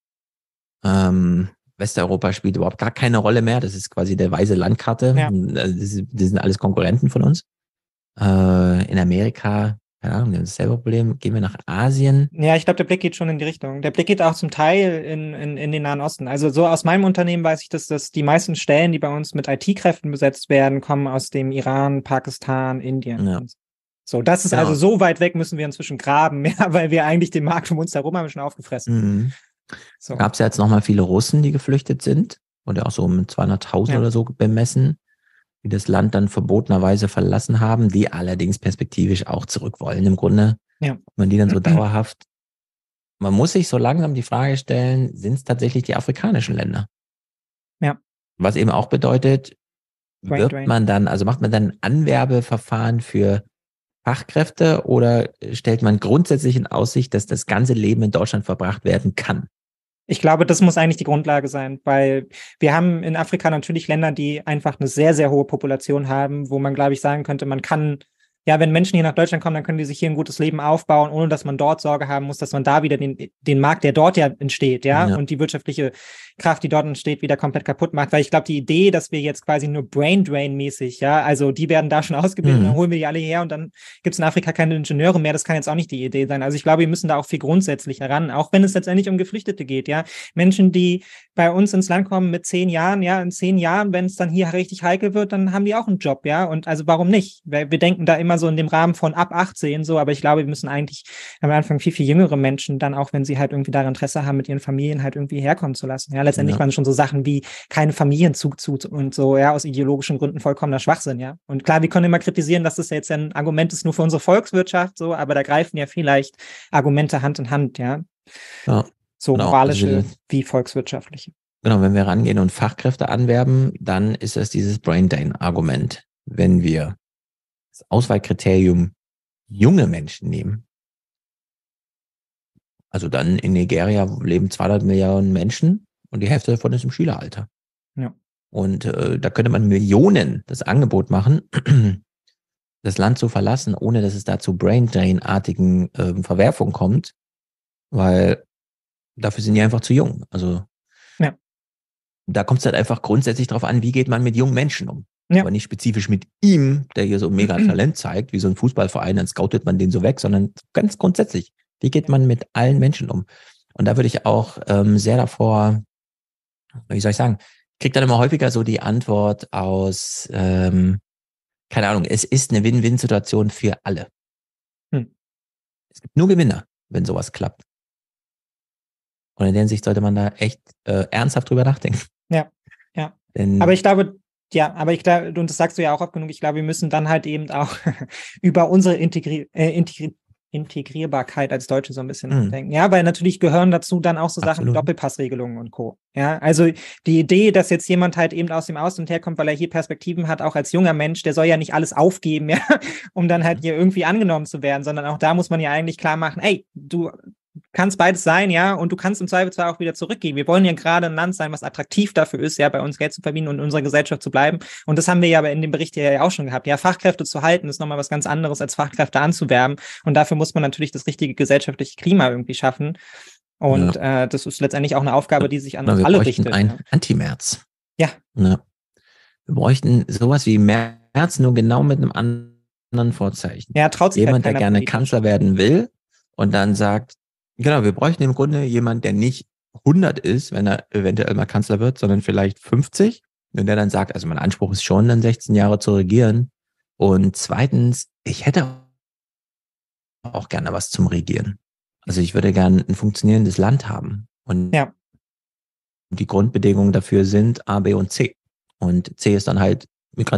Speaker 1: Ähm, Westeuropa spielt überhaupt gar keine Rolle mehr. Das ist quasi der weiße Landkarte.
Speaker 7: Ja.
Speaker 1: Das, ist, das sind alles Konkurrenten von uns. Äh, in Amerika, keine Ahnung, wir haben dasselbe Problem. Gehen wir nach Asien.
Speaker 7: Ja, ich glaube, der Blick geht schon in die Richtung. Der Blick geht auch zum Teil in, in, in den Nahen Osten. Also so aus meinem Unternehmen weiß ich, dass, dass die meisten Stellen, die bei uns mit I T-Kräften besetzt werden, kommen aus dem Iran, Pakistan, Indien.
Speaker 1: Ja.
Speaker 7: So, das ist
Speaker 1: Genau.
Speaker 7: also so weit weg müssen wir inzwischen graben, ja, weil wir eigentlich den Markt um uns herum haben schon aufgefressen.
Speaker 1: Mhm.
Speaker 7: So.
Speaker 1: Gab es ja jetzt nochmal viele Russen, die geflüchtet sind, oder auch so mit zweihunderttausend
Speaker 7: Ja.
Speaker 1: oder so bemessen, die das Land dann verbotenerweise verlassen haben, die allerdings perspektivisch auch zurück wollen. Im Grunde,
Speaker 7: Ja.
Speaker 1: ob man die dann so dauerhaft, man muss sich so langsam die Frage stellen, sind es tatsächlich die afrikanischen Länder?
Speaker 7: Ja.
Speaker 1: Was eben auch bedeutet,
Speaker 7: Brain
Speaker 1: wirbt
Speaker 7: drain.
Speaker 1: man dann, also macht man dann Anwerbeverfahren für Fachkräfte oder stellt man grundsätzlich in Aussicht, dass das ganze Leben in Deutschland verbracht werden kann?
Speaker 7: Ich glaube, das muss eigentlich die Grundlage sein, weil wir haben in Afrika natürlich Länder, die einfach eine sehr, sehr hohe Population haben, wo man, glaube ich, sagen könnte, man kann, ja, wenn Menschen hier nach Deutschland kommen, dann können die sich hier ein gutes Leben aufbauen, ohne dass man dort Sorge haben muss, dass man da wieder den, den Markt, der dort ja entsteht, ja,
Speaker 1: Ja.
Speaker 7: und die wirtschaftliche Kraft, die dort entsteht, wieder komplett kaputt macht. Weil ich glaube, die Idee, dass wir jetzt quasi nur Brain-Drain-mäßig, ja, also die werden da schon ausgebildet,
Speaker 1: Mhm.
Speaker 7: dann holen wir die alle her und dann gibt es in Afrika keine Ingenieure mehr, das kann jetzt auch nicht die Idee sein. Also ich glaube, wir müssen da auch viel grundsätzlicher ran, auch wenn es letztendlich um Geflüchtete geht, ja. Menschen, die bei uns ins Land kommen mit zehn Jahren, ja, in zehn Jahren, wenn es dann hier richtig heikel wird, dann haben die auch einen Job, ja, und also warum nicht? Weil wir denken da immer so in dem Rahmen von ab achtzehn so, aber ich glaube, wir müssen eigentlich am Anfang viel, viel jüngere Menschen dann auch, wenn sie halt irgendwie daran Interesse haben, mit ihren Familien halt irgendwie herkommen zu lassen, ja, letztendlich
Speaker 1: Ja.
Speaker 7: waren schon so Sachen wie keinen Familienzug zu und so, ja, aus ideologischen Gründen vollkommener Schwachsinn, ja, und klar, wir können immer kritisieren, dass das jetzt ein Argument ist nur für unsere Volkswirtschaft, so, aber da greifen ja vielleicht Argumente Hand in Hand, ja,
Speaker 1: Ja.
Speaker 7: so
Speaker 1: Genau.
Speaker 7: moralische
Speaker 1: Also,
Speaker 7: wie volkswirtschaftliche.
Speaker 1: Genau, wenn wir rangehen und Fachkräfte anwerben, dann ist es dieses Brain-Drain-Argument. Wenn wir das Auswahlkriterium junge Menschen nehmen, also dann in Nigeria leben zweihundert Millionen Menschen und die Hälfte davon ist im Schüleralter.
Speaker 7: Ja.
Speaker 1: Und äh, da könnte man Millionen das Angebot machen, das Land zu verlassen, ohne dass es da zu Brain-Drain-artigen äh, Verwerfungen kommt, weil dafür sind die einfach zu jung. Also
Speaker 7: Ja.
Speaker 1: da kommt es halt einfach grundsätzlich drauf an, wie geht man mit jungen Menschen um.
Speaker 7: Ja.
Speaker 1: Aber nicht spezifisch mit ihm, der hier so mega Talent zeigt, wie so ein Fußballverein, dann scoutet man den so weg, sondern ganz grundsätzlich, wie geht man mit allen Menschen um? Und da würde ich auch ähm, sehr davor, wie soll ich sagen, ich kriege dann immer häufiger so die Antwort aus, ähm, keine Ahnung, es ist eine Win-Win-Situation für alle.
Speaker 7: Hm.
Speaker 1: Es gibt nur Gewinner, wenn sowas klappt. Und in der Hinsicht sollte man da echt äh, ernsthaft drüber nachdenken.
Speaker 7: Ja, ja.
Speaker 1: Denn,
Speaker 7: Aber ich glaube, ja, aber ich glaube, und das sagst du ja auch oft genug, ich glaube, wir müssen dann halt eben auch über unsere Integri äh, Integri Integrierbarkeit als Deutsche so ein bisschen
Speaker 1: Mhm.
Speaker 7: nachdenken. Ja, weil natürlich gehören dazu dann auch so Sachen wie
Speaker 1: Absolut.
Speaker 7: Doppelpassregelungen und Co. Ja, also die Idee, dass jetzt jemand halt eben aus dem Ausland herkommt, weil er hier Perspektiven hat, auch als junger Mensch, der soll ja nicht alles aufgeben, ja, um dann halt hier irgendwie angenommen zu werden, sondern auch da muss man ja eigentlich klar machen, ey, du kannst beides sein, ja, und du kannst im Zweifelsfall auch wieder zurückgehen. Wir wollen ja gerade ein Land sein, was attraktiv dafür ist, ja, bei uns Geld zu verdienen und in unserer Gesellschaft zu bleiben. Und das haben wir ja aber in dem Bericht ja auch schon gehabt. Ja, Fachkräfte zu halten ist nochmal was ganz anderes, als Fachkräfte anzuwerben. Und dafür muss man natürlich das richtige gesellschaftliche Klima irgendwie schaffen. Und
Speaker 1: Ja.
Speaker 7: äh, das ist letztendlich auch eine Aufgabe, die sich an
Speaker 1: Na,
Speaker 7: uns
Speaker 1: wir
Speaker 7: alle
Speaker 1: bräuchten
Speaker 7: richtet.
Speaker 1: ein
Speaker 7: Ja.
Speaker 1: Anti-Merz.
Speaker 7: Ja.
Speaker 1: Ja. Wir bräuchten sowas wie Merz, nur genau mit einem anderen Vorzeichen.
Speaker 7: Ja, traut sich
Speaker 1: Jemand,
Speaker 7: halt
Speaker 1: der
Speaker 7: keiner
Speaker 1: gerne
Speaker 7: politisch.
Speaker 1: Kanzler werden will und dann sagt, genau, wir bräuchten im Grunde jemand, der nicht hundert ist, wenn er eventuell mal Kanzler wird, sondern vielleicht fünfzig. Und der dann sagt, also mein Anspruch ist schon, dann sechzehn Jahre zu regieren. Und zweitens, ich hätte auch gerne was zum Regieren. Also ich würde gerne ein funktionierendes Land haben. Und
Speaker 7: Ja.
Speaker 1: die Grundbedingungen dafür sind A, B und C. Und C ist dann halt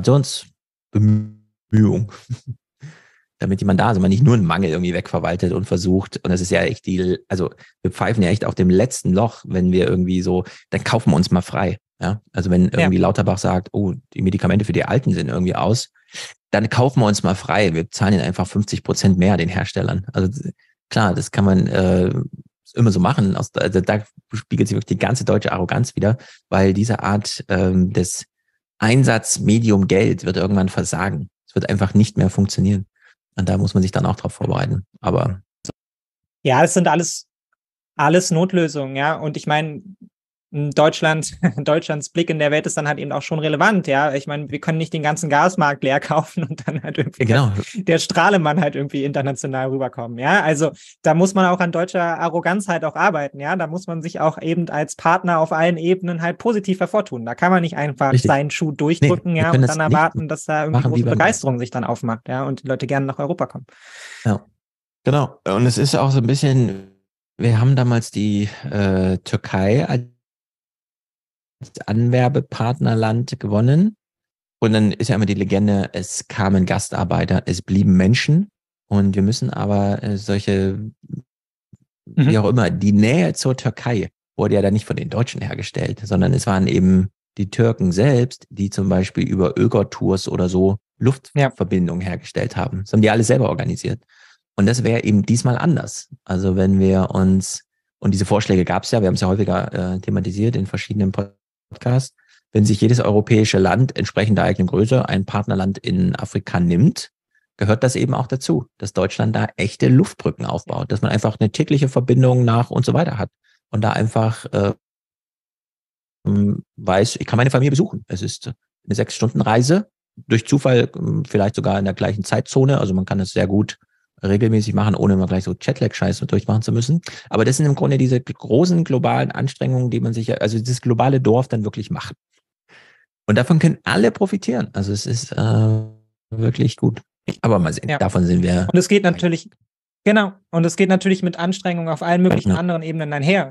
Speaker 1: Migrationsbemühung. Damit jemand da ist, man nicht nur einen Mangel irgendwie wegverwaltet und versucht, und das ist ja echt die, also wir pfeifen ja echt auf dem letzten Loch, wenn wir irgendwie so, dann kaufen wir uns mal frei. Ja, also wenn irgendwie
Speaker 7: Ja.
Speaker 1: Lauterbach sagt, oh, die Medikamente für die Alten sind irgendwie aus, dann kaufen wir uns mal frei. Wir zahlen ihnen einfach fünfzig Prozent mehr den Herstellern. Also klar, das kann man äh, immer so machen. Aus, also da spiegelt sich wirklich die ganze deutsche Arroganz wieder, weil diese Art ähm, des Einsatz Medium Geld wird irgendwann versagen. Es wird einfach nicht mehr funktionieren. Und da muss man sich dann auch drauf vorbereiten. Aber
Speaker 7: Ja, das sind alles, alles Notlösungen, ja. Und ich meine, Deutschland, Deutschlands Blick in der Welt ist dann halt eben auch schon relevant, ja. Ich meine, wir können nicht den ganzen Gasmarkt leer kaufen und dann halt irgendwie
Speaker 1: genau.
Speaker 7: der Strahlemann halt irgendwie international rüberkommen, ja. Also da muss man auch an deutscher Arroganz halt auch arbeiten, ja. Da muss man sich auch eben als Partner auf allen Ebenen halt positiv hervortun. Da kann man nicht einfach
Speaker 1: Richtig.
Speaker 7: seinen Schuh durchdrücken,
Speaker 1: Nee, wir
Speaker 7: ja,
Speaker 1: können
Speaker 7: und
Speaker 1: das
Speaker 7: dann
Speaker 1: nicht
Speaker 7: erwarten, dass da irgendwie
Speaker 1: machen, wie
Speaker 7: große
Speaker 1: wir wollen.
Speaker 7: Begeisterung sich dann aufmacht, ja, und die Leute gerne nach Europa kommen.
Speaker 1: ja, genau. Und es ist auch so ein bisschen, wir haben damals die äh, Türkei als Anwerbepartnerland gewonnen. Und dann ist ja immer die Legende, es kamen Gastarbeiter, es blieben Menschen. Und wir müssen aber äh, solche, mhm. wie auch immer, die Nähe zur Türkei wurde ja dann nicht von den Deutschen hergestellt, sondern es waren eben die Türken selbst, die zum Beispiel über Öger-Tours oder so Luftverbindungen ja. hergestellt haben. Das haben die alles selber organisiert. Und das wäre eben diesmal anders. Also wenn wir uns, und diese Vorschläge gab es ja, wir haben es ja häufiger äh, thematisiert in verschiedenen Podcasts, wenn sich jedes europäische Land entsprechend der eigenen Größe ein Partnerland in Afrika nimmt, gehört das eben auch dazu, dass Deutschland da echte Luftbrücken aufbaut, dass man einfach eine tägliche Verbindung nach und so weiter hat und da einfach äh, weiß, ich kann meine Familie besuchen. Es ist eine Sechs-Stunden-Reise, durch Zufall vielleicht sogar in der gleichen Zeitzone, also man kann das sehr gut regelmäßig machen, ohne immer gleich so Jetlag-Scheiß durchmachen zu müssen. Aber das sind im Grunde diese großen globalen Anstrengungen, die man sich, also dieses globale Dorf dann wirklich macht. Und davon können alle profitieren. Also es ist äh, wirklich gut. Aber mal sehen, ja. davon sind wir.
Speaker 7: Und es geht natürlich, genau, und es geht natürlich mit Anstrengungen auf allen möglichen ja. anderen Ebenen einher.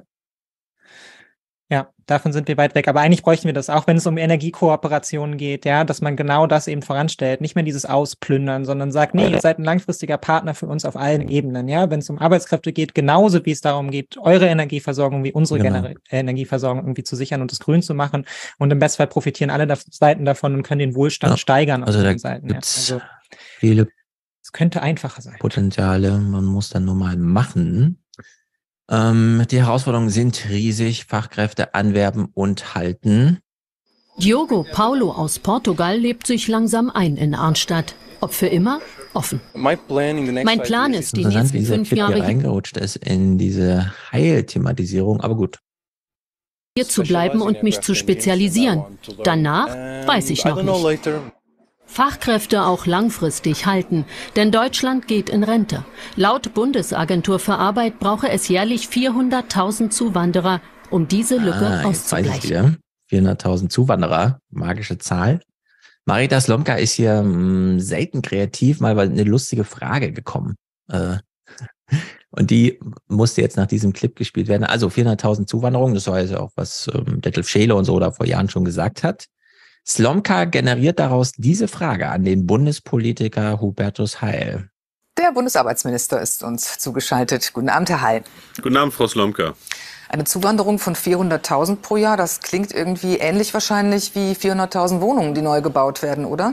Speaker 7: Ja, davon sind wir weit weg. Aber eigentlich bräuchten wir das, auch wenn es um Energiekooperationen geht, ja, dass man genau das eben voranstellt. Nicht mehr dieses Ausplündern, sondern sagt, nee, ihr seid ein langfristiger Partner für uns auf allen Ebenen, ja. Wenn es um Arbeitskräfte geht, genauso wie es darum geht, eure Energieversorgung wie unsere genau. Gener- Energieversorgung irgendwie zu sichern und das grün zu machen. Und im Bestfall profitieren alle da- Seiten davon und können den Wohlstand ja. steigern auf
Speaker 1: also
Speaker 7: den
Speaker 1: da
Speaker 7: Seiten.
Speaker 1: Gibt's
Speaker 7: ja. Also
Speaker 1: viele
Speaker 7: es könnte einfacher sein.
Speaker 1: Potenziale, man muss dann nur mal machen. Ähm, die Herausforderungen sind riesig, Fachkräfte anwerben und halten.
Speaker 8: Diogo Paulo aus Portugal lebt sich langsam ein in Arnstadt. Ob für immer? Offen. Mein Plan ist, die nächsten fünf Jahre
Speaker 1: hier reingerutscht ist in diese Heilthematisierung, aber gut.
Speaker 8: Hier zu bleiben und mich zu spezialisieren. Danach weiß ich noch nicht. Fachkräfte auch langfristig halten, denn Deutschland geht in Rente. Laut Bundesagentur für Arbeit brauche es jährlich vierhunderttausend Zuwanderer, um diese Lücke ah, auszugleichen.
Speaker 1: vierhunderttausend Zuwanderer, magische Zahl. Marita Slomka ist hier mh, selten kreativ, mal eine lustige Frage gekommen. Äh, und die musste jetzt nach diesem Clip gespielt werden. Also vierhunderttausend Zuwanderungen, das war ja auch, was ähm, Detlef Scheele und so da vor Jahren schon gesagt hat. Slomka generiert daraus diese Frage an den Bundespolitiker Hubertus Heil.
Speaker 11: Der Bundesarbeitsminister ist uns zugeschaltet. Guten Abend, Herr Heil.
Speaker 10: Guten Abend, Frau Slomka.
Speaker 11: Eine Zuwanderung von vierhunderttausend pro Jahr, das klingt irgendwie ähnlich wahrscheinlich wie vierhunderttausend Wohnungen, die neu gebaut werden, oder?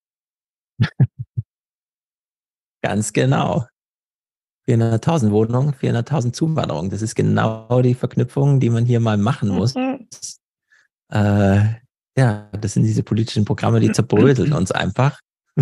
Speaker 1: Ganz genau. vierhunderttausend Wohnungen, vierhunderttausend Zuwanderungen. Das ist genau die Verknüpfung, die man hier mal machen muss. Mhm. Äh, Ja, das sind diese politischen Programme, die zerbröseln uns einfach.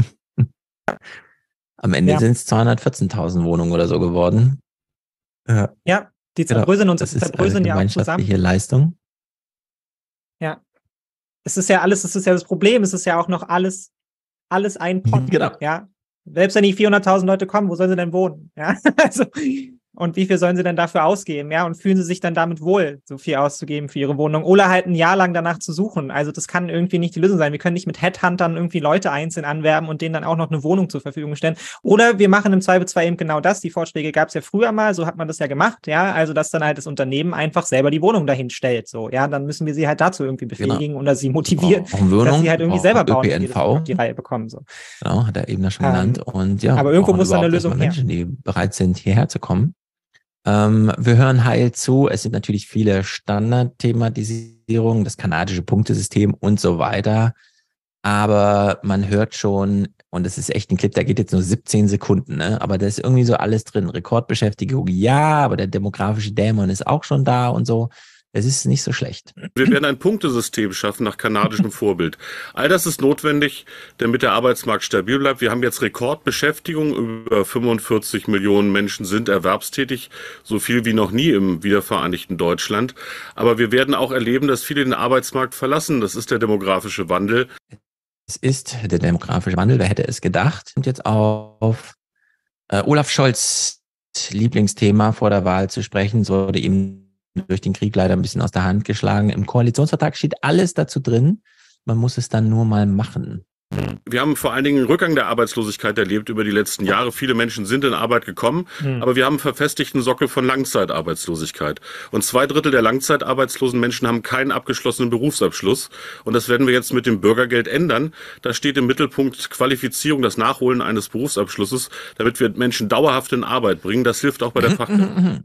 Speaker 1: Am Ende ja. sind es zweihundertvierzehntausend Wohnungen oder so geworden.
Speaker 7: Ja, ja die zerbröseln
Speaker 1: genau.
Speaker 7: uns,
Speaker 1: das
Speaker 7: zerbröseln
Speaker 1: ist eine
Speaker 7: ja auch zusammen.
Speaker 1: Gemeinschaftliche Leistung.
Speaker 7: Ja. Es ist ja alles, es ist ja das Problem, es ist ja auch noch alles, alles ein Pott.
Speaker 1: Genau.
Speaker 7: Ja. Selbst wenn die vierhunderttausend Leute kommen, wo sollen sie denn wohnen? Ja, also, und wie viel sollen sie denn dafür ausgeben? Ja, und fühlen sie sich dann damit wohl, so viel auszugeben für ihre Wohnung oder halt ein Jahr lang danach zu suchen? Also das kann irgendwie nicht die Lösung sein. Wir können nicht mit Headhuntern irgendwie Leute einzeln anwerben und denen dann auch noch eine Wohnung zur Verfügung stellen. Oder wir machen im Zweifelsfall eben genau das. Die Vorschläge gab es ja früher mal, so hat man das ja gemacht. Ja, also dass dann halt das Unternehmen einfach selber die Wohnung dahin stellt. So, ja, dann müssen wir sie halt dazu irgendwie befähigen genau. oder sie motivieren,
Speaker 1: auch Wohnung,
Speaker 7: dass sie halt irgendwie selber bauen,
Speaker 1: Ö P N V.
Speaker 7: die, die Reihe bekommen. So.
Speaker 1: Genau, hat er eben schon genannt.
Speaker 7: Ähm,
Speaker 1: und ja,
Speaker 7: aber irgendwo muss da eine Lösung her.
Speaker 1: Menschen, die bereit sind, hierher zu kommen. Ähm, wir hören Heil zu. Es sind natürlich viele Standardthematisierungen, das kanadische Punktesystem und so weiter. Aber man hört schon, und das ist echt ein Clip, der geht jetzt nur siebzehn Sekunden, ne? Aber da ist irgendwie so alles drin. Rekordbeschäftigung, ja, aber der demografische Dämon ist auch schon da und so. Es ist nicht so schlecht.
Speaker 10: Wir werden ein Punktesystem schaffen nach kanadischem Vorbild. All das ist notwendig, damit der Arbeitsmarkt stabil bleibt. Wir haben jetzt Rekordbeschäftigung. Über fünfundvierzig Millionen Menschen sind erwerbstätig. So viel wie noch nie im wiedervereinigten Deutschland. Aber wir werden auch erleben, dass viele den Arbeitsmarkt verlassen. Das ist der demografische Wandel.
Speaker 1: Es ist der demografische Wandel. Wer hätte es gedacht? Und jetzt auf äh, Olaf Scholz Lieblingsthema vor der Wahl zu sprechen. So wurde ihm durch den Krieg leider ein bisschen aus der Hand geschlagen. Im Koalitionsvertrag steht alles dazu drin. Man muss es dann nur mal machen.
Speaker 10: Wir haben vor allen Dingen einen Rückgang der Arbeitslosigkeit erlebt über die letzten Jahre. Viele Menschen sind in Arbeit gekommen, mhm. aber wir haben einen verfestigten Sockel von Langzeitarbeitslosigkeit. Und zwei Drittel der langzeitarbeitslosen Menschen haben keinen abgeschlossenen Berufsabschluss. Und das werden wir jetzt mit dem Bürgergeld ändern. Da steht im Mittelpunkt Qualifizierung, das Nachholen eines Berufsabschlusses, damit wir Menschen dauerhaft in Arbeit bringen. Das hilft auch bei der Fachkräfte.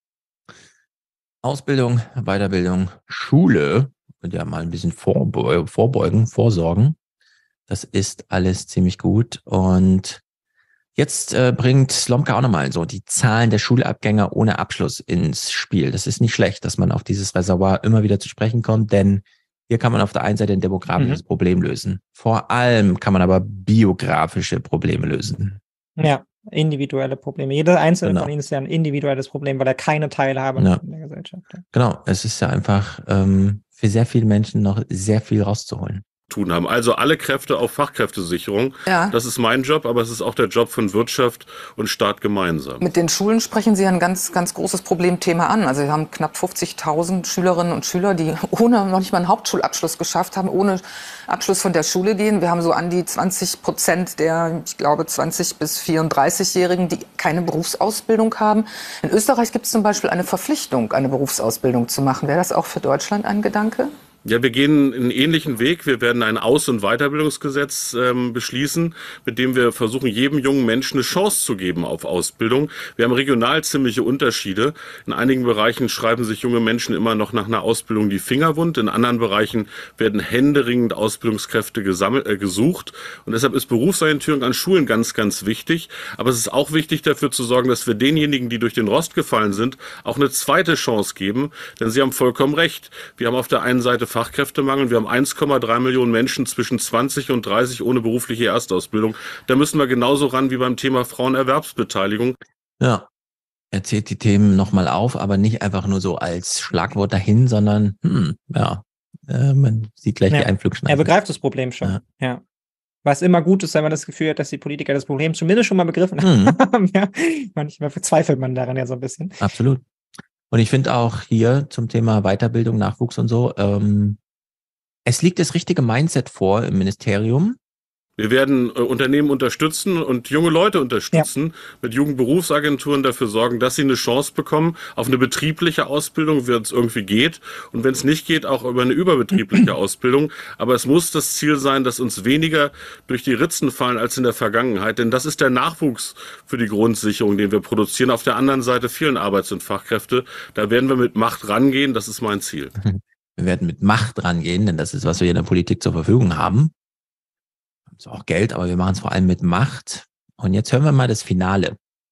Speaker 1: Ausbildung, Weiterbildung, Schule, und ja mal ein bisschen vorbeu- vorbeugen, vorsorgen. Das ist alles ziemlich gut. Und jetzt äh, bringt Slomka auch nochmal so die Zahlen der Schulabgänger ohne Abschluss ins Spiel. Das ist nicht schlecht, dass man auf dieses Reservoir immer wieder zu sprechen kommt, denn hier kann man auf der einen Seite ein demografisches mhm. Problem lösen. Vor allem kann man aber biografische Probleme lösen.
Speaker 7: Ja, individuelle Probleme. Jeder einzelne
Speaker 1: Genau.
Speaker 7: von ihnen ist ja ein individuelles Problem, weil er keine Teilhabe
Speaker 1: Ja.
Speaker 7: hat in der Gesellschaft.
Speaker 1: Genau, es ist ja einfach ähm, für sehr viele Menschen noch sehr viel rauszuholen.
Speaker 10: Tun haben. Also alle Kräfte auf Fachkräftesicherung.
Speaker 11: Ja.
Speaker 10: Das ist mein Job, aber es ist auch der Job von Wirtschaft und Staat gemeinsam.
Speaker 11: Mit den Schulen sprechen Sie ein ganz, ganz großes Problemthema an. Also wir haben knapp fünfzigtausend Schülerinnen und Schüler, die ohne noch nicht mal einen Hauptschulabschluss geschafft haben, ohne Abschluss von der Schule gehen. Wir haben so an die zwanzig Prozent der, ich glaube, zwanzig- bis vierunddreißigjährigen, die keine Berufsausbildung haben. In Österreich gibt es zum Beispiel eine Verpflichtung, eine Berufsausbildung zu machen. Wäre das auch für Deutschland ein Gedanke?
Speaker 10: Ja, wir gehen einen ähnlichen Weg. Wir werden ein Aus- und Weiterbildungsgesetz ähm, beschließen, mit dem wir versuchen, jedem jungen Menschen eine Chance zu geben auf Ausbildung. Wir haben regional ziemliche Unterschiede. In einigen Bereichen schreiben sich junge Menschen immer noch nach einer Ausbildung die Finger wund. In anderen Bereichen werden händeringend Ausbildungskräfte gesammelt, äh, gesucht. Und deshalb ist Berufsorientierung an Schulen ganz, ganz wichtig. Aber es ist auch wichtig, dafür zu sorgen, dass wir denjenigen, die durch den Rost gefallen sind, auch eine zweite Chance geben. Denn Sie haben vollkommen recht. Wir haben auf der einen Seite Fachkräftemangel. Wir haben eins Komma drei Millionen Menschen zwischen zwanzig und dreißig ohne berufliche Erstausbildung. Da müssen wir genauso ran wie beim Thema Frauenerwerbsbeteiligung.
Speaker 1: Ja, er zählt die Themen nochmal auf, aber nicht einfach nur so als Schlagwort dahin, sondern hm, ja, äh, man sieht gleich
Speaker 7: Ja.
Speaker 1: die Einflugschneise.
Speaker 7: Er begreift das Problem schon.
Speaker 1: Ja.
Speaker 7: Ja. Was immer gut ist, wenn man das Gefühl hat, dass die Politiker das Problem zumindest schon mal begriffen
Speaker 1: Mhm.
Speaker 7: haben. Ja. Manchmal verzweifelt man daran ja so ein bisschen.
Speaker 1: Absolut. Und ich finde auch hier zum Thema Weiterbildung, Nachwuchs und so, ähm, es liegt das richtige Mindset vor im Ministerium.
Speaker 10: Wir werden äh, Unternehmen unterstützen und junge Leute unterstützen, mit Jugendberufsagenturen dafür sorgen, dass sie eine Chance bekommen auf eine betriebliche Ausbildung, wenn es irgendwie geht. Und wenn es nicht geht, auch über eine überbetriebliche Ausbildung. Aber es muss das Ziel sein, dass uns weniger durch die Ritzen fallen als in der Vergangenheit. Denn das ist der Nachwuchs für die Grundsicherung, den wir produzieren. Auf der anderen Seite fehlen Arbeits- und Fachkräfte. Da werden wir mit Macht rangehen. Das ist mein Ziel.
Speaker 1: Wir werden mit Macht rangehen, denn das ist, was wir in der Politik zur Verfügung haben. Das ist auch Geld, aber wir machen es vor allem mit Macht. Und jetzt hören wir mal das Finale.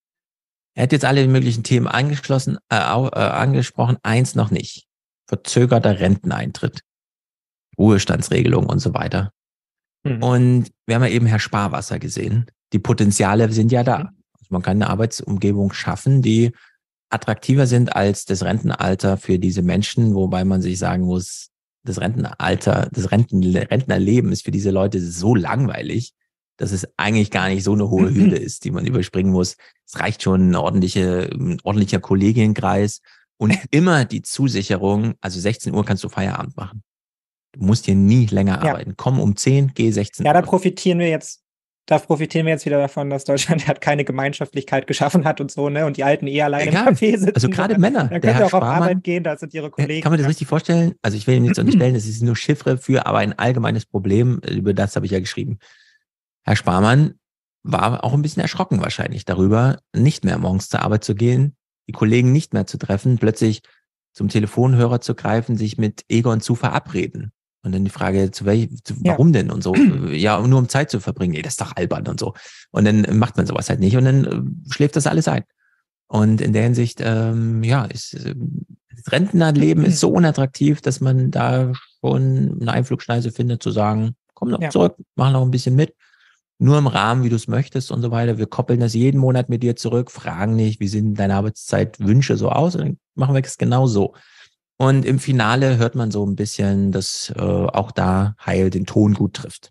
Speaker 1: Er hat jetzt alle möglichen Themen angeschlossen, äh, au- äh, angesprochen, eins noch nicht. Verzögerter Renteneintritt, Ruhestandsregelung und so weiter.
Speaker 7: Mhm.
Speaker 1: Und wir haben ja eben Herr Sparwasser gesehen. Die Potenziale sind ja da. Also man kann eine Arbeitsumgebung schaffen, die attraktiver sind als das Rentenalter für diese Menschen, wobei man sich sagen muss, das Rentenalter, das Renten, Rentnerleben ist für diese Leute so langweilig, dass es eigentlich gar nicht so eine hohe Hürde ist, die man überspringen muss. Es reicht schon ein, ordentliche, ein ordentlicher Kollegienkreis und immer die Zusicherung, also sechzehn Uhr kannst du Feierabend machen. Du musst hier nie länger
Speaker 7: Ja.
Speaker 1: arbeiten. Komm um zehn, geh sechzehn
Speaker 7: Ja, da
Speaker 1: Uhr.
Speaker 7: profitieren wir jetzt, da profitieren wir jetzt wieder davon, dass Deutschland halt keine Gemeinschaftlichkeit geschaffen hat und so, ne? Und die Alten eh alleine
Speaker 1: Egal.
Speaker 7: im Café sitzen.
Speaker 1: Also gerade
Speaker 7: Dann-
Speaker 1: Männer.
Speaker 7: Dann
Speaker 1: Der
Speaker 7: können
Speaker 1: Herr
Speaker 7: wir auch auf
Speaker 1: Sparmann-
Speaker 7: Arbeit gehen, da sind ihre Kollegen.
Speaker 1: Kann man das richtig vorstellen? Also ich will ihm nicht unterstellen, das ist nur Chiffre für, aber ein allgemeines Problem, über das habe ich ja geschrieben. Herr Sparmann war auch ein bisschen erschrocken wahrscheinlich darüber, nicht mehr morgens zur Arbeit zu gehen, die Kollegen nicht mehr zu treffen, plötzlich zum Telefonhörer zu greifen, sich mit Egon zu verabreden. Und dann die Frage, zu welch, zu,
Speaker 7: Ja.
Speaker 1: warum denn und so? Ja, nur um Zeit zu verbringen. Nee, das ist doch albern und so. Und dann macht man sowas halt nicht und dann äh, schläft das alles ein. Und in der Hinsicht, ähm, ja, ist, äh, das Rentnerleben ist so unattraktiv, dass man da schon eine Einflugschneise findet, zu sagen, komm noch
Speaker 7: Ja.
Speaker 1: zurück, mach noch ein bisschen mit. Nur im Rahmen, wie du es möchtest und so weiter. Wir koppeln das jeden Monat mit dir zurück, fragen nicht, wie sehen deine Arbeitszeitwünsche so aus? Und dann machen wir es genau so. Und im Finale hört man so ein bisschen, dass äh, auch da Heil den Ton gut trifft.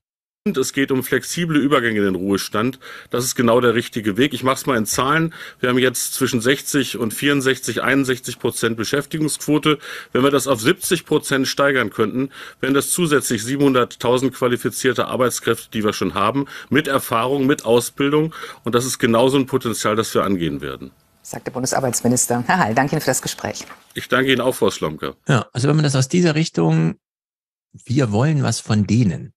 Speaker 10: Es geht um flexible Übergänge in den Ruhestand. Das ist genau der richtige Weg. Ich mache es mal in Zahlen. Wir haben jetzt zwischen sechzig und vierundsechzig, einundsechzig Prozent Beschäftigungsquote. Wenn wir das auf siebzig Prozent steigern könnten, wären das zusätzlich siebenhunderttausend qualifizierte Arbeitskräfte, die wir schon haben, mit Erfahrung, mit Ausbildung. Und das ist genauso ein Potenzial, das wir angehen werden.
Speaker 11: Sagt der Bundesarbeitsminister. Herr Heil, danke Ihnen für das Gespräch.
Speaker 10: Ich danke Ihnen auch, Frau Slomka.
Speaker 1: Ja, also wenn man das aus dieser Richtung, wir wollen was von denen,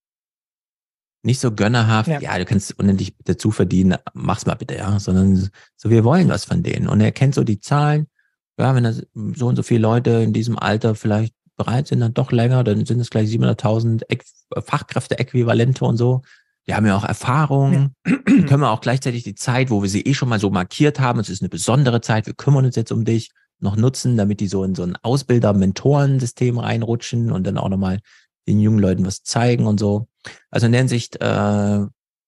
Speaker 1: nicht so gönnerhaft, ja. ja, du kannst unendlich dazu verdienen, mach's mal bitte, ja, sondern so, wir wollen was von denen. Und er kennt so die Zahlen, ja, wenn das so und so viele Leute in diesem Alter vielleicht bereit sind, dann doch länger, dann sind es gleich siebenhunderttausend Fachkräfte-Äquivalente und so. Die haben ja auch Erfahrung, ja. Dann können wir auch gleichzeitig die Zeit, wo wir sie eh schon mal so markiert haben, es ist eine besondere Zeit, wir kümmern uns jetzt um dich, noch nutzen, damit die so in so ein Ausbilder-Mentoren-System reinrutschen und dann auch nochmal den jungen Leuten was zeigen und so. Also in der Hinsicht, äh,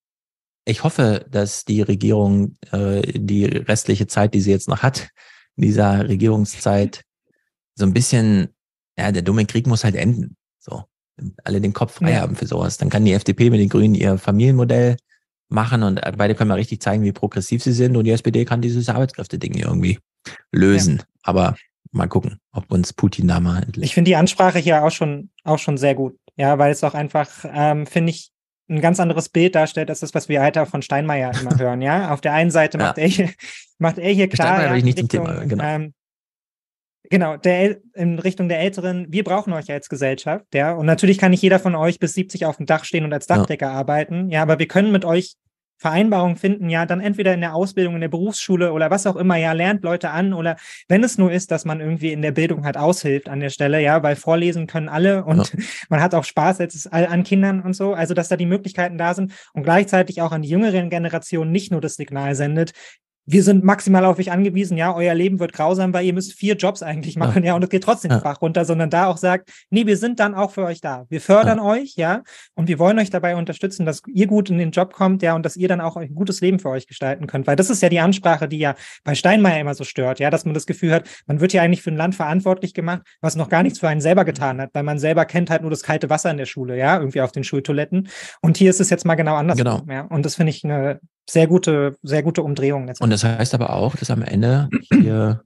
Speaker 1: ich hoffe, dass die Regierung äh, die restliche Zeit, die sie jetzt noch hat, in dieser Regierungszeit, so ein bisschen, ja, der dumme Krieg muss halt enden. So, alle den Kopf frei ja. haben für sowas. Dann kann die F D P mit den Grünen ihr Familienmodell machen und beide können mal richtig zeigen, wie progressiv sie sind und die S P D kann dieses Arbeitskräfte-Ding irgendwie lösen. Ja. Aber mal gucken, ob uns Putin da mal endlich...
Speaker 7: Ich finde die Ansprache hier auch schon, auch schon sehr gut. Ja, weil es auch einfach, ähm, finde ich, ein ganz anderes Bild darstellt, als das, was wir halt auch von Steinmeier immer hören. Ja, auf der einen Seite macht ja. er hier, macht er hier klar, ja,
Speaker 1: ich nicht
Speaker 7: Richtung,
Speaker 1: Thema, genau.
Speaker 7: Ähm, genau, der, in Richtung der Älteren, wir brauchen euch als Gesellschaft, ja, und natürlich kann nicht jeder von euch bis siebzig auf dem Dach stehen und als Dachdecker ja. arbeiten, ja, aber wir können mit euch Vereinbarungen finden, ja, dann entweder in der Ausbildung, in der Berufsschule oder was auch immer, ja, lernt Leute an oder wenn es nur ist, dass man irgendwie in der Bildung halt aushilft an der Stelle, ja, weil vorlesen können alle und ja. man hat auch Spaß jetzt an Kindern und so, also dass da die Möglichkeiten da sind und gleichzeitig auch an die jüngeren Generationen nicht nur das Signal sendet, wir sind maximal auf euch angewiesen, ja, euer Leben wird grausam, weil ihr müsst vier Jobs eigentlich machen, ja, ja und es geht trotzdem ja. Bach runter, sondern da auch sagt, nee, wir sind dann auch für euch da. Wir fördern ja. euch, ja, und wir wollen euch dabei unterstützen, dass ihr gut in den Job kommt, ja, und dass ihr dann auch ein gutes Leben für euch gestalten könnt, weil das ist ja die Ansprache, die ja bei Steinmeier immer so stört, ja, dass man das Gefühl hat, man wird ja eigentlich für ein Land verantwortlich gemacht, was noch gar nichts für einen selber getan hat, weil man selber kennt halt nur das kalte Wasser in der Schule, ja, irgendwie auf den Schultoiletten und hier ist es jetzt mal genau anders.
Speaker 1: Genau.
Speaker 7: Ja, und das finde ich eine sehr gute, sehr gute Umdrehung.
Speaker 1: Und das heißt aber auch, dass am Ende hier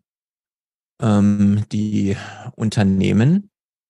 Speaker 1: ähm, die Unternehmen,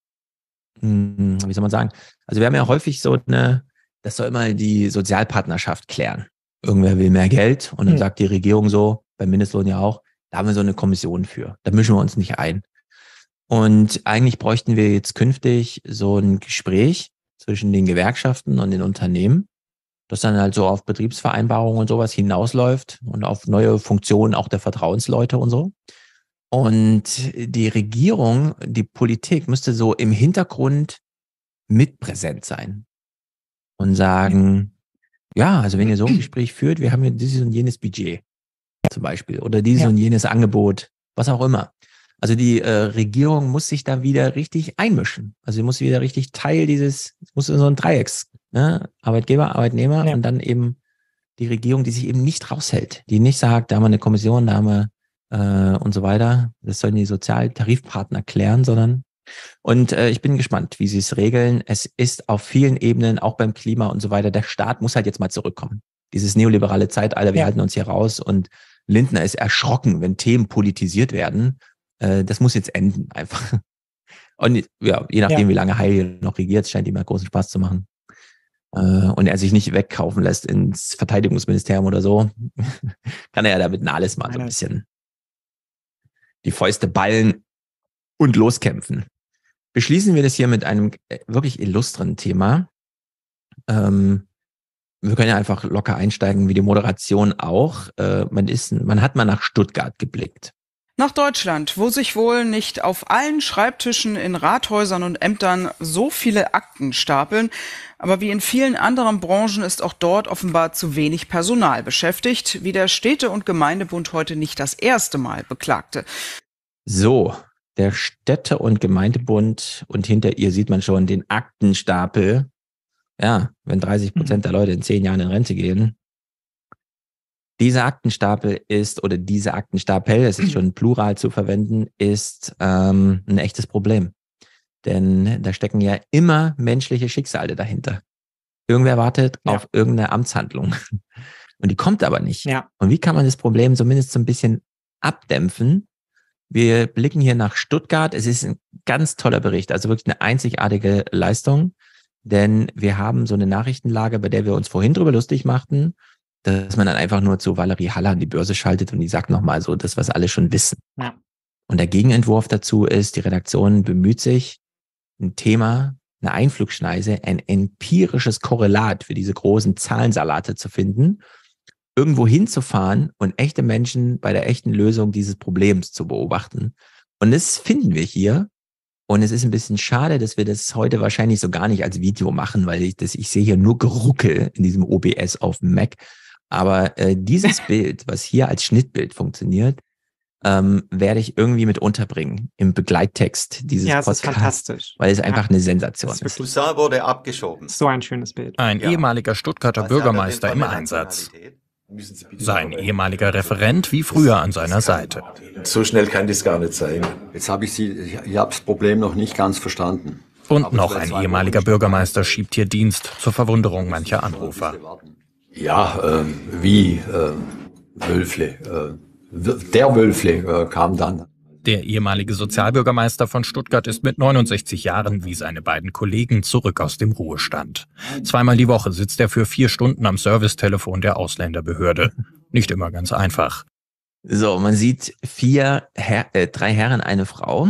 Speaker 1: mh, wie soll man sagen, also wir haben ja häufig so eine, das soll immer die Sozialpartnerschaft klären. Irgendwer will mehr Geld und dann hm. sagt die Regierung so, beim Mindestlohn ja auch, da haben wir so eine Kommission für, da mischen wir uns nicht ein. Und eigentlich bräuchten wir jetzt künftig so ein Gespräch zwischen den Gewerkschaften und den Unternehmen, das dann halt so auf Betriebsvereinbarungen und sowas hinausläuft und auf neue Funktionen auch der Vertrauensleute und so. Und die Regierung, die Politik müsste so im Hintergrund mitpräsent sein und sagen, ja, also wenn ihr so ein Gespräch führt, wir haben ja dieses und jenes Budget zum Beispiel oder dieses ja. und jenes Angebot, was auch immer. Also die äh, Regierung muss sich da wieder richtig einmischen. Also sie muss wieder richtig Teil dieses, es muss in so ein Dreiecks, ne? Arbeitgeber, Arbeitnehmer ja. und dann eben die Regierung, die sich eben nicht raushält, die nicht sagt, da haben wir eine Kommission, da haben wir äh, und so weiter. Das sollen die Sozialtarifpartner klären, sondern und äh, ich bin gespannt, wie sie es regeln. Es ist auf vielen Ebenen, auch beim Klima und so weiter, der Staat muss halt jetzt mal zurückkommen. Dieses neoliberale Zeitalter, wir ja. halten uns hier raus und Lindner ist erschrocken, wenn Themen politisiert werden. Das muss jetzt enden, einfach. Und ja, je nachdem, ja. wie lange Heil noch regiert, scheint ihm ja großen Spaß zu machen. Und er sich nicht wegkaufen lässt ins Verteidigungsministerium oder so, kann er ja damit alles mal so ein bisschen die Fäuste ballen und loskämpfen. Beschließen wir das hier mit einem wirklich illustren Thema. Ähm, wir können ja einfach locker einsteigen, wie die Moderation auch. Äh, man ist, man hat mal nach Stuttgart geblickt.
Speaker 12: Nach Deutschland, wo sich wohl nicht auf allen Schreibtischen in Rathäusern und Ämtern so viele Akten stapeln, aber wie in vielen anderen Branchen ist auch dort offenbar zu wenig Personal beschäftigt, wie der Städte- und Gemeindebund heute nicht das erste Mal beklagte.
Speaker 1: So, der Städte- und Gemeindebund und hinter ihr sieht man schon den Aktenstapel. Ja, wenn dreißig Prozent der Leute in zehn Jahren in Rente gehen. Dieser Aktenstapel ist, oder diese Aktenstapel, es ist schon plural zu verwenden, ist ähm, ein echtes Problem. Denn da stecken ja immer menschliche Schicksale dahinter. Irgendwer wartet
Speaker 7: Ja.
Speaker 1: auf irgendeine Amtshandlung. Und die kommt aber nicht.
Speaker 7: Ja.
Speaker 1: Und wie kann man das Problem zumindest so ein bisschen abdämpfen? Wir blicken hier nach Stuttgart. Es ist ein ganz toller Bericht, also wirklich eine einzigartige Leistung. Denn wir haben so eine Nachrichtenlage, bei der wir uns vorhin drüber lustig machten, dass man dann einfach nur zu Valerie Haller an die Börse schaltet und die sagt nochmal so das, was alle schon wissen.
Speaker 7: Ja.
Speaker 1: Und der Gegenentwurf dazu ist, die Redaktion bemüht sich, ein Thema, eine Einflugschneise, ein empirisches Korrelat für diese großen Zahlensalate zu finden, irgendwo hinzufahren und echte Menschen bei der echten Lösung dieses Problems zu beobachten. Und das finden wir hier. Und es ist ein bisschen schade, dass wir das heute wahrscheinlich so gar nicht als Video machen, weil ich das, ich sehe hier nur Geruckel in diesem O B S auf dem Mac. Aber äh, dieses Bild, was hier als Schnittbild funktioniert, ähm, werde ich irgendwie mit unterbringen im Begleittext dieses
Speaker 7: Ja, es ist
Speaker 1: Podcasts,
Speaker 7: fantastisch.
Speaker 1: weil es
Speaker 7: Ja.
Speaker 1: einfach eine Sensation
Speaker 7: Das
Speaker 1: ist.
Speaker 7: ist wirklich
Speaker 13: Cousin wurde abgeschoben.
Speaker 7: so ein schönes Bild.
Speaker 14: Ein ehemaliger Stuttgarter Bürgermeister im Einsatz. Sein ehemaliger Referent wie früher an seiner Seite.
Speaker 22: So schnell kann das gar nicht sein. Jetzt habe ich Sie, ich, ich habe das Problem noch nicht ganz verstanden.
Speaker 14: Und noch ein ehemaliger Bürgermeister schiebt hier Dienst zur Verwunderung mancher Anrufer.
Speaker 22: Ja, äh, wie äh, Wölfle. Äh, der Wölfle äh, kam dann.
Speaker 14: Der ehemalige Sozialbürgermeister von Stuttgart ist mit neunundsechzig Jahren wie seine beiden Kollegen zurück aus dem Ruhestand. Zweimal die Woche sitzt er für vier Stunden am Servicetelefon der Ausländerbehörde. Nicht immer ganz einfach.
Speaker 1: So, man sieht vier, Her äh, drei Herren, eine Frau.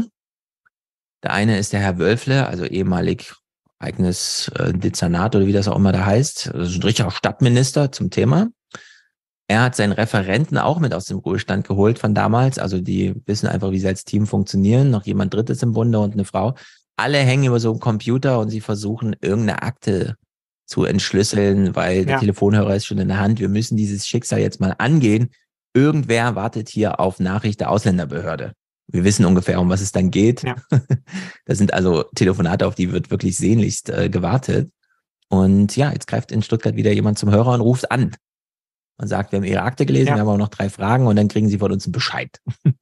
Speaker 1: Der eine ist der Herr Wölfle, also ehemalig eigenes äh, Dezernat oder wie das auch immer da heißt. Also ein richtiger Stadtminister zum Thema. Er hat seinen Referenten auch mit aus dem Ruhestand geholt von damals. Also die wissen einfach, wie sie als Team funktionieren. Noch jemand Drittes im Bunde und eine Frau. Alle hängen über so einen Computer und sie versuchen, irgendeine Akte zu entschlüsseln, weil
Speaker 7: Ja.
Speaker 1: der Telefonhörer ist schon in der Hand. Wir müssen dieses Schicksal jetzt mal angehen. Irgendwer wartet hier auf Nachricht der Ausländerbehörde. Wir wissen ungefähr, um was es dann geht.
Speaker 7: Ja.
Speaker 1: Das sind also Telefonate, auf die wird wirklich sehnlichst äh, gewartet. Und ja, jetzt greift in Stuttgart wieder jemand zum Hörer und ruft an und sagt, wir haben Ihre Akte gelesen,
Speaker 7: Ja.
Speaker 1: wir haben auch noch drei Fragen und dann kriegen Sie von uns einen Bescheid. Und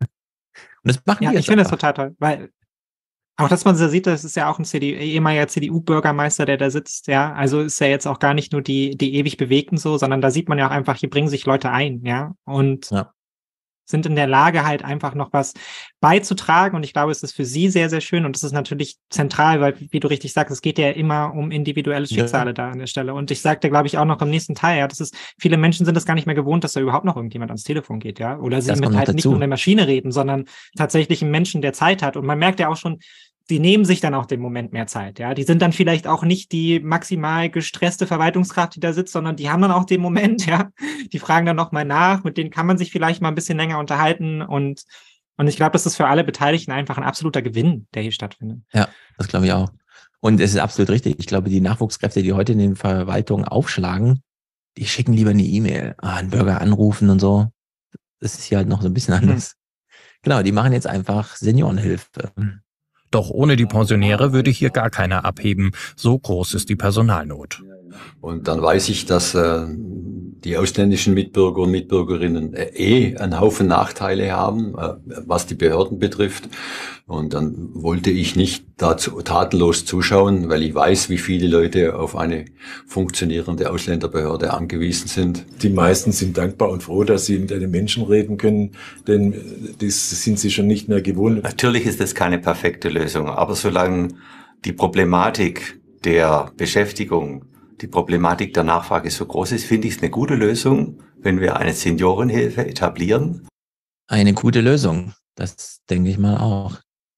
Speaker 1: das machen
Speaker 7: Ja,
Speaker 1: wir
Speaker 7: ich
Speaker 1: jetzt
Speaker 7: finde das
Speaker 1: einfach.
Speaker 7: total toll, weil auch, dass man so sieht, das ist ja auch ein C D U, ehemaliger C D U-Bürgermeister, der da sitzt, ja. Also ist ja jetzt auch gar nicht nur die, die ewig Bewegten so, sondern da sieht man ja auch einfach, hier bringen sich Leute ein, ja. Und
Speaker 1: Ja.
Speaker 7: sind in der Lage, halt einfach noch was beizutragen. Und ich glaube, es ist für sie sehr, sehr schön. Und das ist natürlich zentral, weil, wie du richtig sagst, es geht ja immer um individuelle
Speaker 1: Ja.
Speaker 7: Schicksale da an der Stelle. Und ich sagte, glaube ich, auch noch im nächsten Teil, ja, das ist, viele Menschen sind es gar nicht mehr gewohnt, dass da überhaupt noch irgendjemand ans Telefon geht, ja. Oder sie
Speaker 1: Das
Speaker 7: mit
Speaker 1: kommt noch
Speaker 7: halt nicht
Speaker 1: dazu.
Speaker 7: nur einer Maschine reden, sondern tatsächlich einen Menschen, der Zeit hat. Und man merkt ja auch schon, die nehmen sich dann auch den Moment mehr Zeit, ja. Die sind dann vielleicht auch nicht die maximal gestresste Verwaltungskraft, die da sitzt, sondern die haben dann auch den Moment, ja. Die fragen dann nochmal nach, mit denen kann man sich vielleicht mal ein bisschen länger unterhalten und, und ich glaube, das ist für alle Beteiligten einfach ein absoluter Gewinn, der hier stattfindet.
Speaker 1: Ja, das glaube ich auch. Und es ist absolut richtig. Ich glaube, die Nachwuchskräfte, die heute in den Verwaltungen aufschlagen, die schicken lieber eine E-Mail, ah, einen Bürger anrufen und so. Das ist hier halt noch so ein bisschen anders. Genau, die machen jetzt einfach Seniorenhilfe.
Speaker 14: Doch ohne die Pensionäre würde hier gar keiner abheben. So groß ist die Personalnot.
Speaker 22: Und dann weiß ich, dass äh, die ausländischen Mitbürger und Mitbürgerinnen äh, eh einen Haufen Nachteile haben, äh, was die Behörden betrifft. Und dann wollte ich nicht dazu tatenlos zuschauen, weil ich weiß, wie viele Leute auf eine funktionierende Ausländerbehörde angewiesen sind.
Speaker 23: Die meisten sind dankbar und froh, dass sie mit einem Menschen reden können, denn das sind sie schon nicht mehr gewohnt.
Speaker 13: Natürlich ist es keine perfekte Lösung, aber solange die Problematik der Beschäftigung, die Problematik der Nachfrage so groß ist, finde ich es eine gute Lösung, wenn wir eine Seniorenhilfe etablieren.
Speaker 1: Eine gute Lösung. Das denke ich mal auch.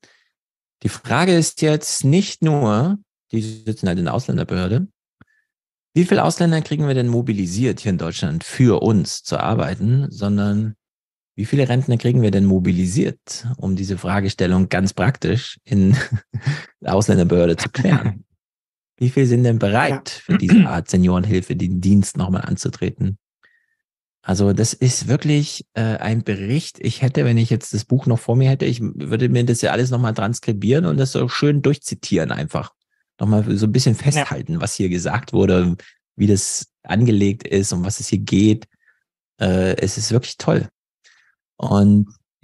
Speaker 1: Die Frage ist jetzt nicht nur, die sitzen halt in der Ausländerbehörde, wie viele Ausländer kriegen wir denn mobilisiert hier in Deutschland für uns zu arbeiten, sondern wie viele Rentner kriegen wir denn mobilisiert, um diese Fragestellung ganz praktisch in der Ausländerbehörde zu klären? Wie viele sind denn bereit, für diese Art Seniorenhilfe den Dienst nochmal anzutreten? Also das ist wirklich äh, ein Bericht. Ich hätte, wenn ich jetzt das Buch noch vor mir hätte, ich würde mir das ja alles nochmal transkribieren und das so schön durchzitieren einfach. Nochmal so ein bisschen festhalten, ja, was hier gesagt wurde, wie das angelegt ist, um was es hier geht. Äh, es ist wirklich toll. Und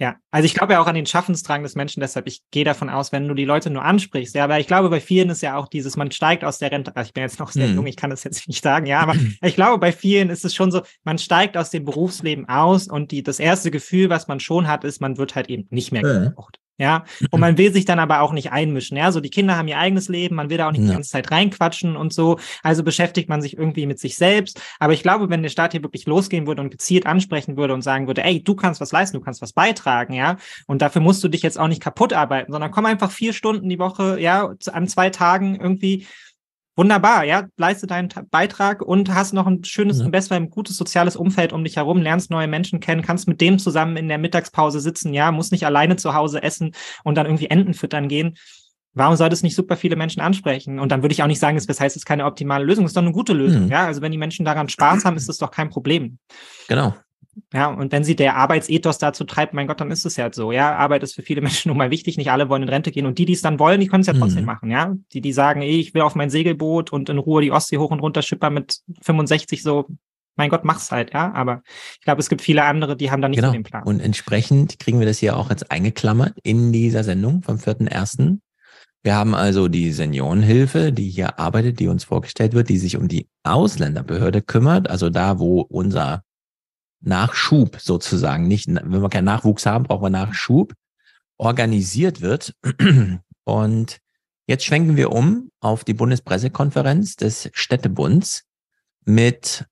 Speaker 7: Ja, also ich glaube ja auch an den Schaffensdrang des Menschen, deshalb ich gehe davon aus, wenn du die Leute nur ansprichst, ja, weil ich glaube, bei vielen ist ja auch dieses, man steigt aus der Rente, also ich bin jetzt noch sehr
Speaker 1: Hm.
Speaker 7: jung, ich kann das jetzt nicht sagen, ja, aber ich glaube, bei vielen ist es schon so, man steigt aus dem Berufsleben aus und die, das erste Gefühl, was man schon hat, ist, man wird halt eben nicht mehr
Speaker 1: Ja.
Speaker 7: gebraucht. Ja, und man will sich dann aber auch nicht einmischen, ja, so die Kinder haben ihr eigenes Leben, man will da auch nicht die
Speaker 1: Ja.
Speaker 7: ganze Zeit reinquatschen und so, also beschäftigt man sich irgendwie mit sich selbst, aber ich glaube, wenn der Staat hier wirklich losgehen würde und gezielt ansprechen würde und sagen würde, ey, du kannst was leisten, du kannst was beitragen, ja, und dafür musst du dich jetzt auch nicht kaputt arbeiten, sondern komm einfach vier Stunden die Woche, ja, an zwei Tagen irgendwie. Wunderbar, ja, leiste deinen Ta- Beitrag und hast noch ein schönes,
Speaker 1: Ja.
Speaker 7: im besten Fall ein gutes soziales Umfeld um dich herum, lernst neue Menschen kennen, kannst mit dem zusammen in der Mittagspause sitzen, ja, musst nicht alleine zu Hause essen und dann irgendwie Enten füttern gehen. Warum soll das nicht super viele Menschen ansprechen? Und dann würde ich auch nicht sagen, das heißt, es ist keine optimale Lösung, es ist doch eine gute Lösung,
Speaker 1: Mhm.
Speaker 7: ja, also wenn die Menschen daran Spaß haben, ist das doch kein Problem.
Speaker 1: Genau.
Speaker 7: Ja, und wenn sie der Arbeitsethos dazu treibt, mein Gott, dann ist es ja so, ja, Arbeit ist für viele Menschen nun mal wichtig, nicht alle wollen in Rente gehen und die, die es dann wollen, die können es ja trotzdem
Speaker 1: Mhm.
Speaker 7: machen, ja, die, die sagen, ey, ich will auf mein Segelboot und in Ruhe die Ostsee hoch und runter schippern mit fünfundsechzig, so, mein Gott, mach's halt, ja, aber ich glaube, es gibt viele andere, die haben da nicht
Speaker 1: Genau.
Speaker 7: so den Plan.
Speaker 1: Und entsprechend kriegen wir das hier auch jetzt eingeklammert in dieser Sendung vom vierten ersten Wir haben also die Seniorenhilfe, die hier arbeitet, die uns vorgestellt wird, die sich um die Ausländerbehörde kümmert, also da, wo unser Nachschub sozusagen, nicht, wenn wir keinen Nachwuchs haben, brauchen wir Nachschub, organisiert wird. Und jetzt schwenken wir um auf die Bundespressekonferenz des Städtebunds mit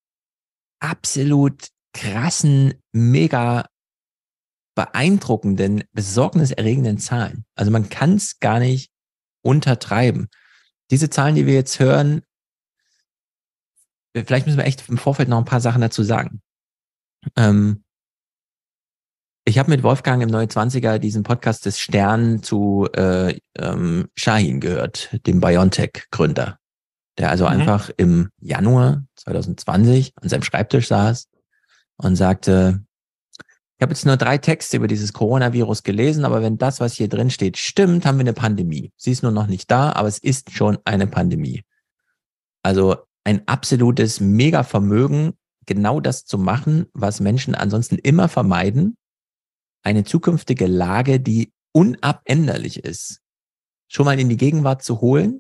Speaker 1: absolut krassen, mega beeindruckenden, besorgniserregenden Zahlen. Also man kann es gar nicht untertreiben. Diese Zahlen, die wir jetzt hören, vielleicht müssen wir echt im Vorfeld noch ein paar Sachen dazu sagen. Ähm, ich habe mit Wolfgang im Neunzwanziger diesen Podcast des Stern zu äh, ähm, Shahin gehört, dem BioNTech-Gründer, der also
Speaker 7: Mhm.
Speaker 1: einfach im Januar zwanzig zwanzig an seinem Schreibtisch saß und sagte, ich habe jetzt nur drei Texte über dieses Coronavirus gelesen, aber wenn das, was hier drin steht, stimmt, haben wir eine Pandemie. Sie ist nur noch nicht da, aber es ist schon eine Pandemie. Also ein absolutes Mega-Vermögen, genau das zu machen, was Menschen ansonsten immer vermeiden, eine zukünftige Lage, die unabänderlich ist, schon mal in die Gegenwart zu holen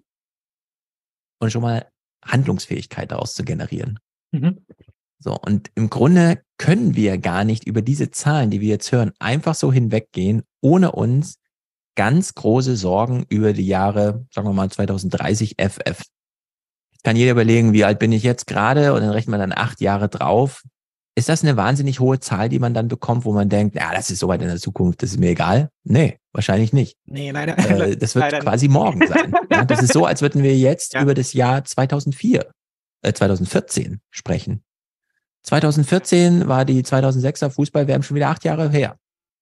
Speaker 1: und schon mal Handlungsfähigkeit daraus zu generieren.
Speaker 7: Mhm.
Speaker 1: So, und im Grunde können wir gar nicht über diese Zahlen, die wir jetzt hören, einfach so hinweggehen, ohne uns ganz große Sorgen über die Jahre, sagen wir mal zwanzig dreißig F F. Jetzt kann jeder überlegen, wie alt bin ich jetzt gerade, und dann rechnet man dann acht Jahre drauf. Ist das eine wahnsinnig hohe Zahl, die man dann bekommt, wo man denkt, ja, das ist so weit in der Zukunft, das ist mir egal? Nee, wahrscheinlich nicht.
Speaker 7: Nee, leider.
Speaker 1: Äh, das wird
Speaker 7: leider
Speaker 1: quasi
Speaker 7: nicht.
Speaker 1: morgen sein. Ja, das ist so, als würden wir jetzt
Speaker 7: Ja.
Speaker 1: über das Jahr zweitausendvier, äh, zweitausendvierzehn sprechen. zweitausendvierzehn war die zweitausendsechser Fußball-W M schon wieder acht Jahre her.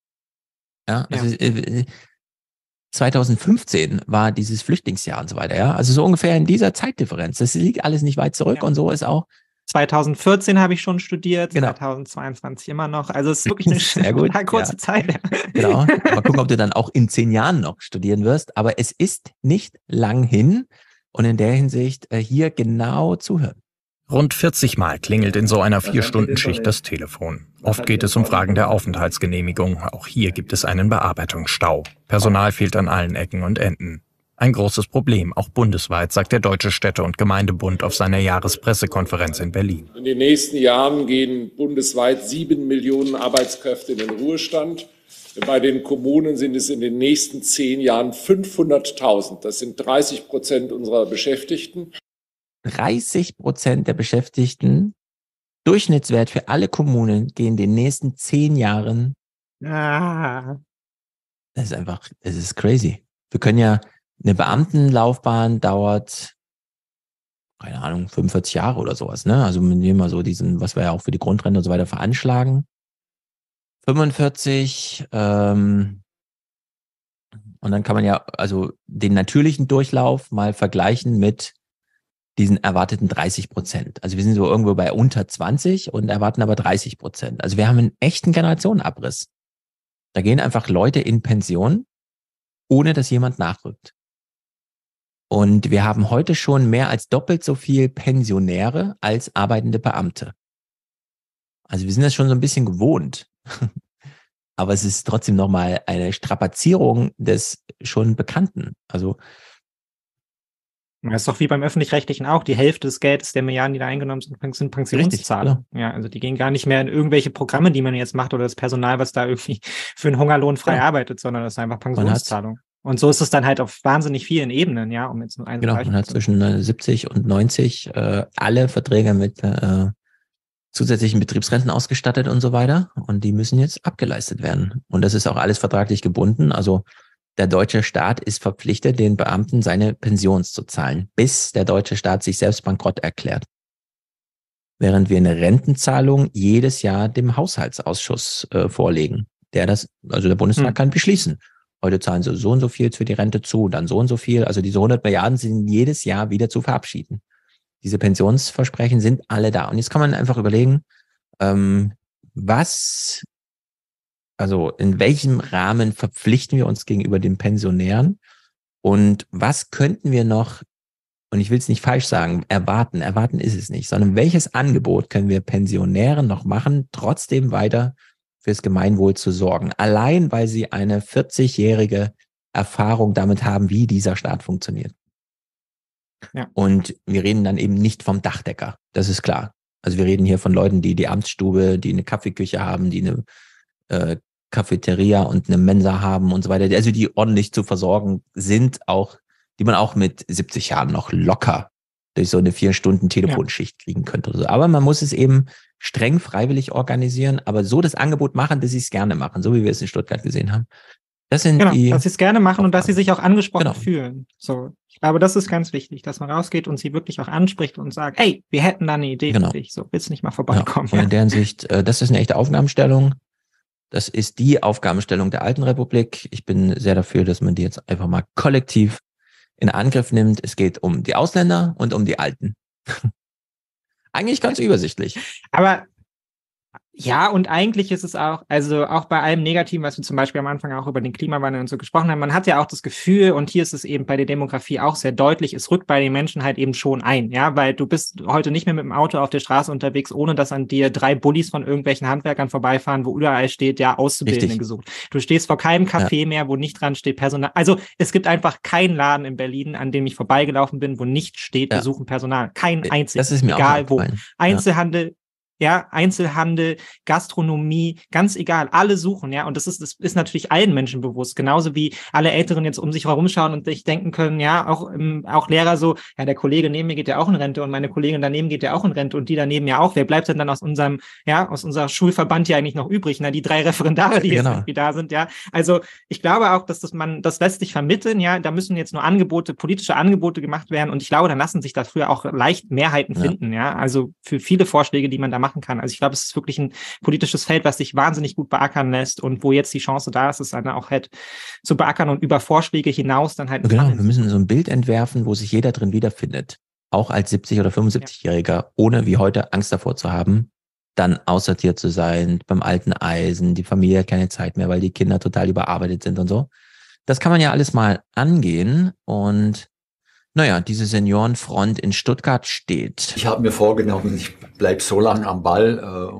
Speaker 1: Ja, also
Speaker 7: Ja.
Speaker 1: äh, zweitausendfünfzehn war dieses Flüchtlingsjahr und so weiter. Ja, also so ungefähr in dieser Zeitdifferenz. Das liegt alles nicht weit zurück,
Speaker 7: Ja.
Speaker 1: und so ist auch
Speaker 7: zweitausendvierzehn habe ich schon studiert,
Speaker 1: Genau.
Speaker 7: zweitausendzweiundzwanzig immer noch. Also es ist wirklich eine
Speaker 1: Sehr gut,
Speaker 7: total kurze
Speaker 1: ja.
Speaker 7: Zeit.
Speaker 1: Genau. Mal gucken, ob du dann auch in zehn Jahren noch studieren wirst. Aber es ist nicht lang hin, und in der Hinsicht äh, hier genau zuhören.
Speaker 14: Rund vierzig Mal klingelt in so einer Vier-Stunden-Schicht das Telefon. Oft geht es um Fragen der Aufenthaltsgenehmigung. Auch hier gibt es einen Bearbeitungsstau. Personal fehlt an allen Ecken und Enden. Ein großes Problem, auch bundesweit, sagt der Deutsche Städte- und Gemeindebund auf seiner Jahrespressekonferenz in Berlin.
Speaker 15: In den nächsten Jahren gehen bundesweit sieben Millionen Arbeitskräfte in den Ruhestand. Bei den Kommunen sind es in den nächsten zehn Jahren fünfhunderttausend. Das sind dreißig Prozent unserer Beschäftigten.
Speaker 1: dreißig Prozent der Beschäftigten, Durchschnittswert für alle Kommunen, gehen in den nächsten zehn Jahren.
Speaker 7: Ah.
Speaker 1: Das ist einfach, es ist crazy. Wir können ja, eine Beamtenlaufbahn dauert, keine Ahnung, fünfundvierzig Jahre oder sowas, ne? Also wir nehmen mal so diesen, was wir ja auch für die Grundrente und so weiter veranschlagen. fünfundvierzig, ähm, und dann kann man ja also den natürlichen Durchlauf mal vergleichen mit diesen erwarteten dreißig Prozent. Also wir sind so irgendwo bei unter zwanzig und erwarten aber dreißig Prozent. Also wir haben einen echten Generationenabriss. Da gehen einfach Leute in Pension, ohne dass jemand nachrückt. Und wir haben heute schon mehr als doppelt so viel Pensionäre als arbeitende Beamte. Also wir sind das schon so ein bisschen gewohnt. aber es ist trotzdem nochmal eine Strapazierung des schon Bekannten. Also
Speaker 7: das ist doch wie beim Öffentlich-Rechtlichen auch. Die Hälfte des Geldes der Milliarden, die da eingenommen sind, sind Pensionszahlungen. Ja, also die gehen gar nicht mehr in irgendwelche Programme, die man jetzt macht oder das Personal, was da irgendwie für einen Hungerlohn frei ja. arbeitet, sondern das ist einfach Pensionszahlung. Und so ist es dann halt auf wahnsinnig vielen Ebenen, ja, um jetzt nur ein
Speaker 1: Genau, man hat zwischen äh, siebzig und neunzig äh, alle Verträge mit äh, zusätzlichen Betriebsrenten ausgestattet und so weiter. Und die müssen jetzt abgeleistet werden. Und das ist auch alles vertraglich gebunden. Also der deutsche Staat ist verpflichtet, den Beamten seine Pension zu zahlen, bis der deutsche Staat sich selbst bankrott erklärt. Während wir eine Rentenzahlung jedes Jahr dem Haushaltsausschuss äh, vorlegen, der das, also der Bundestag hm. kann beschließen. Heute zahlen sie so und so viel für die Rente zu, dann so und so viel. Also diese hundert Milliarden sind jedes Jahr wieder zu verabschieden. Diese Pensionsversprechen sind alle da. Und jetzt kann man einfach überlegen, ähm, was Also in welchem Rahmen verpflichten wir uns gegenüber den Pensionären und was könnten wir noch, und ich will es nicht falsch sagen, erwarten, erwarten ist es nicht, sondern welches Angebot können wir Pensionären noch machen, trotzdem weiter fürs Gemeinwohl zu sorgen, allein weil sie eine vierzigjährige Erfahrung damit haben, wie dieser Staat funktioniert. Ja. Und wir reden dann eben nicht vom Dachdecker, das ist klar. Also wir reden hier von Leuten, die die Amtsstube, die eine Kaffeeküche haben, die eine äh, Cafeteria und eine Mensa haben und so weiter, also die ordentlich zu versorgen sind, auch die man auch mit siebzig Jahren noch locker durch so eine vier Stunden Telefonschicht ja. kriegen könnte. Oder so. Aber man muss es eben streng freiwillig organisieren, aber so das Angebot machen, dass sie es gerne machen, so wie wir es in Stuttgart gesehen haben. Das sind
Speaker 7: genau,
Speaker 1: die
Speaker 7: dass sie es gerne machen und dass sie sich auch angesprochen
Speaker 1: genau.
Speaker 7: fühlen. So, ich glaube, das ist ganz wichtig, dass man rausgeht und sie wirklich auch anspricht und sagt, hey, wir hätten da eine Idee
Speaker 1: genau.
Speaker 7: für dich, so, willst du nicht mal vorbeikommen?
Speaker 1: Ja. Und in deren Sicht, das ist eine echte Aufgabenstellung. Das ist die Aufgabenstellung der Alten Republik. Ich bin sehr dafür, dass man die jetzt einfach mal kollektiv in Angriff nimmt. Es geht um die Ausländer und um die Alten. Eigentlich ganz übersichtlich.
Speaker 7: Aber ja, und eigentlich ist es auch, also auch bei allem Negativen, was wir zum Beispiel am Anfang auch über den Klimawandel und so gesprochen haben, man hat ja auch das Gefühl, und hier ist es eben bei der Demografie auch sehr deutlich, es rückt bei den Menschen halt eben schon ein, ja, weil du bist heute nicht mehr mit dem Auto auf der Straße unterwegs, ohne dass an dir drei Bullis von irgendwelchen Handwerkern vorbeifahren, wo überall steht, ja, Auszubildende Richtig. gesucht. Du stehst vor keinem Café ja. mehr, wo nicht dran steht Personal. Also es gibt einfach keinen Laden in Berlin, an dem ich vorbeigelaufen bin, wo nicht steht, ja. wir suchen Personal. Kein einziger.
Speaker 1: Das ist mir
Speaker 7: egal
Speaker 1: auch
Speaker 7: wo. Einzelhandel, ja. Ja, Einzelhandel, Gastronomie, ganz egal, alle suchen, ja, und das ist, das ist natürlich allen Menschen bewusst, genauso wie alle Älteren jetzt um sich herumschauen und sich denken können, ja, auch, ähm, auch Lehrer so, ja, der Kollege neben mir geht ja auch in Rente und meine Kollegin daneben geht ja auch in Rente und die daneben ja auch, wer bleibt denn dann aus unserem, ja, aus unserem Schulverband hier eigentlich noch übrig, na, die drei Referendare, die genau. jetzt irgendwie da sind, ja, also ich glaube auch, dass das man, das lässt sich vermitteln, ja, da müssen jetzt nur Angebote, politische Angebote gemacht werden und ich glaube, dann lassen sich dafür auch leicht Mehrheiten ja. finden, ja, also für viele Vorschläge, die man da machen kann. Also ich glaube, es ist wirklich ein politisches Feld, was sich wahnsinnig gut beackern lässt und wo jetzt die Chance da ist, es dann auch halt zu beackern und über Vorschläge hinaus dann halt...
Speaker 1: Genau, wir müssen so ein Bild entwerfen, wo sich jeder drin wiederfindet. Auch als siebzig- oder fünfundsiebzigjähriger, ja. ohne wie heute Angst davor zu haben, dann aussortiert zu sein, beim alten Eisen, die Familie hat keine Zeit mehr, weil die Kinder total überarbeitet sind und so. Das kann man ja alles mal angehen und naja, diese Seniorenfront in Stuttgart steht.
Speaker 22: Ich habe mir vorgenommen, ich bleibe so lange am Ball,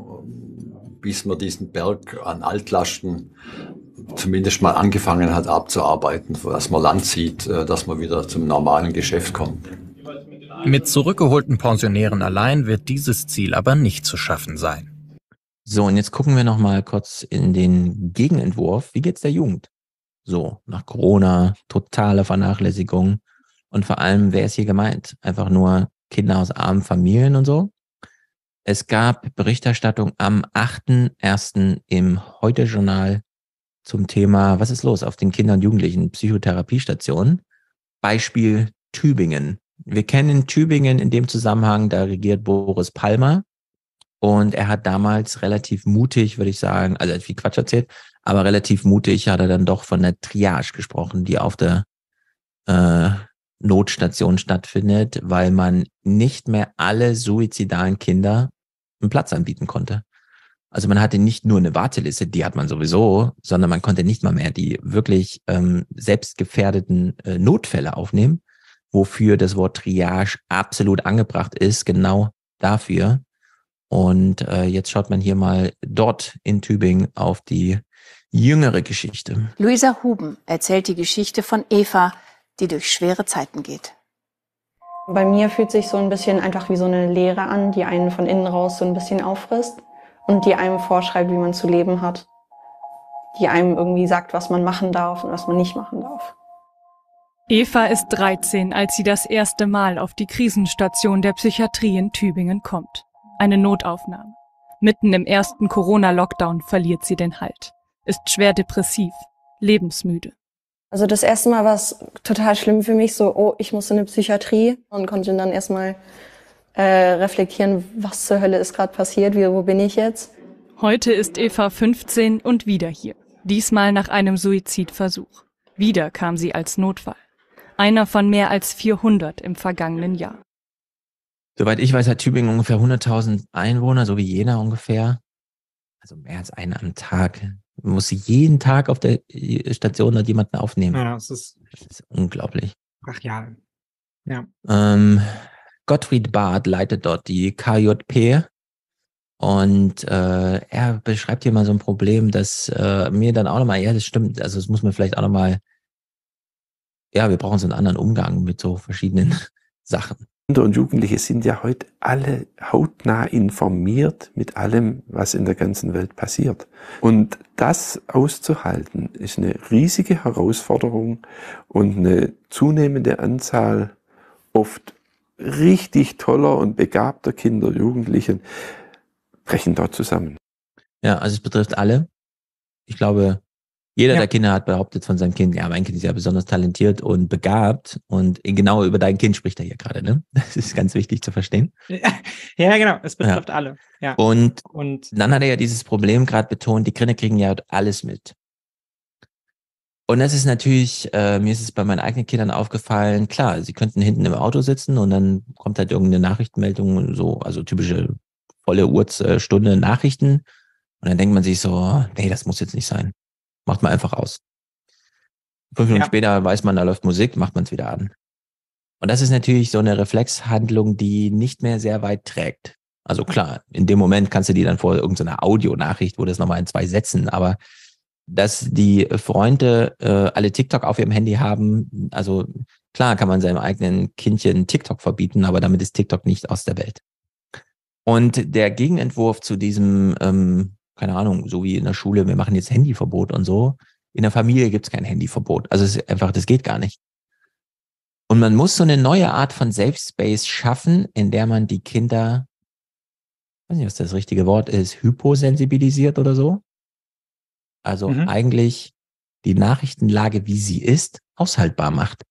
Speaker 22: äh, bis man diesen Berg an Altlasten zumindest mal angefangen hat abzuarbeiten, dass man Land sieht, äh, dass man wieder zum normalen Geschäft kommt.
Speaker 14: Mit zurückgeholten Pensionären allein wird dieses Ziel aber nicht zu schaffen sein.
Speaker 1: So, und jetzt gucken wir noch mal kurz in den Gegenentwurf. Wie geht's der Jugend? So, nach Corona, totale Vernachlässigung. Und vor allem, wer ist hier gemeint? Einfach nur Kinder aus armen Familien und so. Es gab Berichterstattung am achten ersten im Heute-Journal zum Thema, was ist los auf den Kinder- und Jugendlichen Psychotherapiestationen? Beispiel Tübingen. Wir kennen Tübingen in dem Zusammenhang, da regiert Boris Palmer. Und er hat damals relativ mutig, würde ich sagen, also er hat viel Quatsch erzählt, aber relativ mutig hat er dann doch von der Triage gesprochen, die auf der äh, Notstation stattfindet, weil man nicht mehr alle suizidalen Kinder einen Platz anbieten konnte. Also man hatte nicht nur eine Warteliste, die hat man sowieso, sondern man konnte nicht mal mehr die wirklich ähm, selbstgefährdeten äh, Notfälle aufnehmen, wofür das Wort Triage absolut angebracht ist, genau dafür. Und äh, jetzt schaut man hier mal dort in Tübingen auf die jüngere Geschichte.
Speaker 16: Luisa Huben erzählt die Geschichte von Eva, die durch schwere Zeiten geht.
Speaker 17: Bei mir fühlt sich so ein bisschen einfach wie so eine Leere an, die einen von innen raus so ein bisschen auffrisst und die einem vorschreibt, wie man zu leben hat. Die einem irgendwie sagt, was man machen darf und was man nicht machen darf.
Speaker 18: Eva ist dreizehn, als sie das erste Mal auf die Krisenstation der Psychiatrie in Tübingen kommt. Eine Notaufnahme. Mitten im ersten Corona-Lockdown verliert sie den Halt. Ist schwer depressiv, lebensmüde.
Speaker 17: Also das erste Mal war es total schlimm für mich, so, oh, ich muss in eine Psychiatrie und konnte dann erstmal äh, reflektieren, was zur Hölle ist gerade passiert, wie, wo bin ich jetzt?
Speaker 18: Heute ist Eva fünfzehn und wieder hier. Diesmal nach einem Suizidversuch. Wieder kam sie als Notfall. Einer von mehr als vierhundert im vergangenen Jahr.
Speaker 1: Soweit ich weiß, hat Tübingen ungefähr hunderttausend Einwohner, so wie Jena ungefähr. Also mehr als einer am Tag. Man muss jeden Tag auf der Station dort jemanden aufnehmen.
Speaker 7: Ja, das ist,
Speaker 1: das ist unglaublich.
Speaker 7: Ach ja. Ja.
Speaker 1: Ähm, Gottfried Barth leitet dort die K J P und äh, er beschreibt hier mal so ein Problem, das äh, mir dann auch nochmal, ja, das stimmt, also das muss man vielleicht auch nochmal, ja, wir brauchen so einen anderen Umgang mit so verschiedenen Sachen.
Speaker 19: Kinder und Jugendliche sind ja heute alle hautnah informiert mit allem, was in der ganzen Welt passiert. Und das auszuhalten, ist eine riesige Herausforderung und eine zunehmende Anzahl oft richtig toller und begabter Kinder und Jugendlichen brechen dort zusammen.
Speaker 1: Ja, also es betrifft alle. Ich glaube, jeder
Speaker 7: Ja.
Speaker 1: der Kinder hat behauptet von seinem Kind, ja, mein Kind ist ja besonders talentiert und begabt. Und genau über dein Kind spricht er hier gerade, ne? Das ist ganz wichtig zu verstehen.
Speaker 7: Ja, genau, es betrifft alle. Ja.
Speaker 1: Und,
Speaker 7: Und
Speaker 1: dann hat er ja dieses Problem gerade betont, die Kinder kriegen ja alles mit. Und das ist natürlich, äh, mir ist es bei meinen eigenen Kindern aufgefallen, klar, sie könnten hinten im Auto sitzen und dann kommt halt irgendeine Nachrichtenmeldung und so, also typische volle Uhrstunde Nachrichten. Und dann denkt man sich so, nee, das muss jetzt nicht sein. Macht man einfach aus. Fünf Minuten
Speaker 7: Ja.
Speaker 1: später weiß man, da läuft Musik, macht man es wieder an. Und das ist natürlich so eine Reflexhandlung, die nicht mehr sehr weit trägt. Also klar, in dem Moment kannst du die dann vor irgendeiner Audionachricht, wo das nochmal in zwei Sätzen, aber dass die Freunde äh, alle TikTok auf ihrem Handy haben, also klar kann man seinem eigenen Kindchen TikTok verbieten, aber damit ist TikTok nicht aus der Welt. Und der Gegenentwurf zu diesem, ähm, keine Ahnung, so wie in der Schule, wir machen jetzt Handyverbot und so. In der Familie gibt es kein Handyverbot. Also es ist einfach, das geht gar nicht. Und man muss so eine neue Art von Safe Space schaffen, in der man die Kinder, ich weiß nicht, was das richtige Wort ist, hyposensibilisiert oder so. Also
Speaker 7: Mhm.
Speaker 1: eigentlich die Nachrichtenlage, wie sie ist, aushaltbar macht.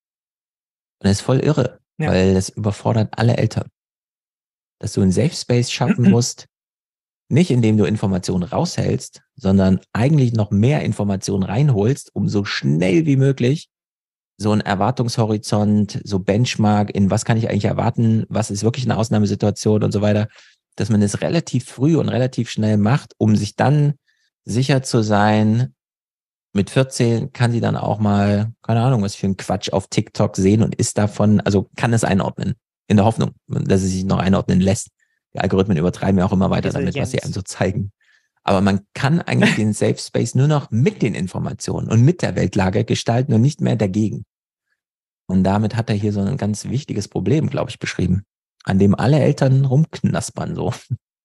Speaker 1: Und das ist voll irre,
Speaker 7: Ja.
Speaker 1: weil das überfordert alle Eltern. Dass du einen Safe Space schaffen musst, nicht indem du Informationen raushältst, sondern eigentlich noch mehr Informationen reinholst, um so schnell wie möglich so einen Erwartungshorizont, so Benchmark, in was kann ich eigentlich erwarten, was ist wirklich eine Ausnahmesituation und so weiter, dass man das relativ früh und relativ schnell macht, um sich dann sicher zu sein, mit vierzehn kann sie dann auch mal, keine Ahnung, was für ein Quatsch auf TikTok sehen und ist davon, also kann es einordnen, in der Hoffnung, dass es sich noch einordnen lässt. Die Algorithmen übertreiben ja auch immer weiter damit, was sie einem so zeigen. Aber man kann eigentlich den Safe Space nur noch mit den Informationen und mit der Weltlage gestalten und nicht mehr dagegen. Und damit hat er hier so ein ganz wichtiges Problem, glaube ich, beschrieben, an dem alle Eltern rumknaspern so.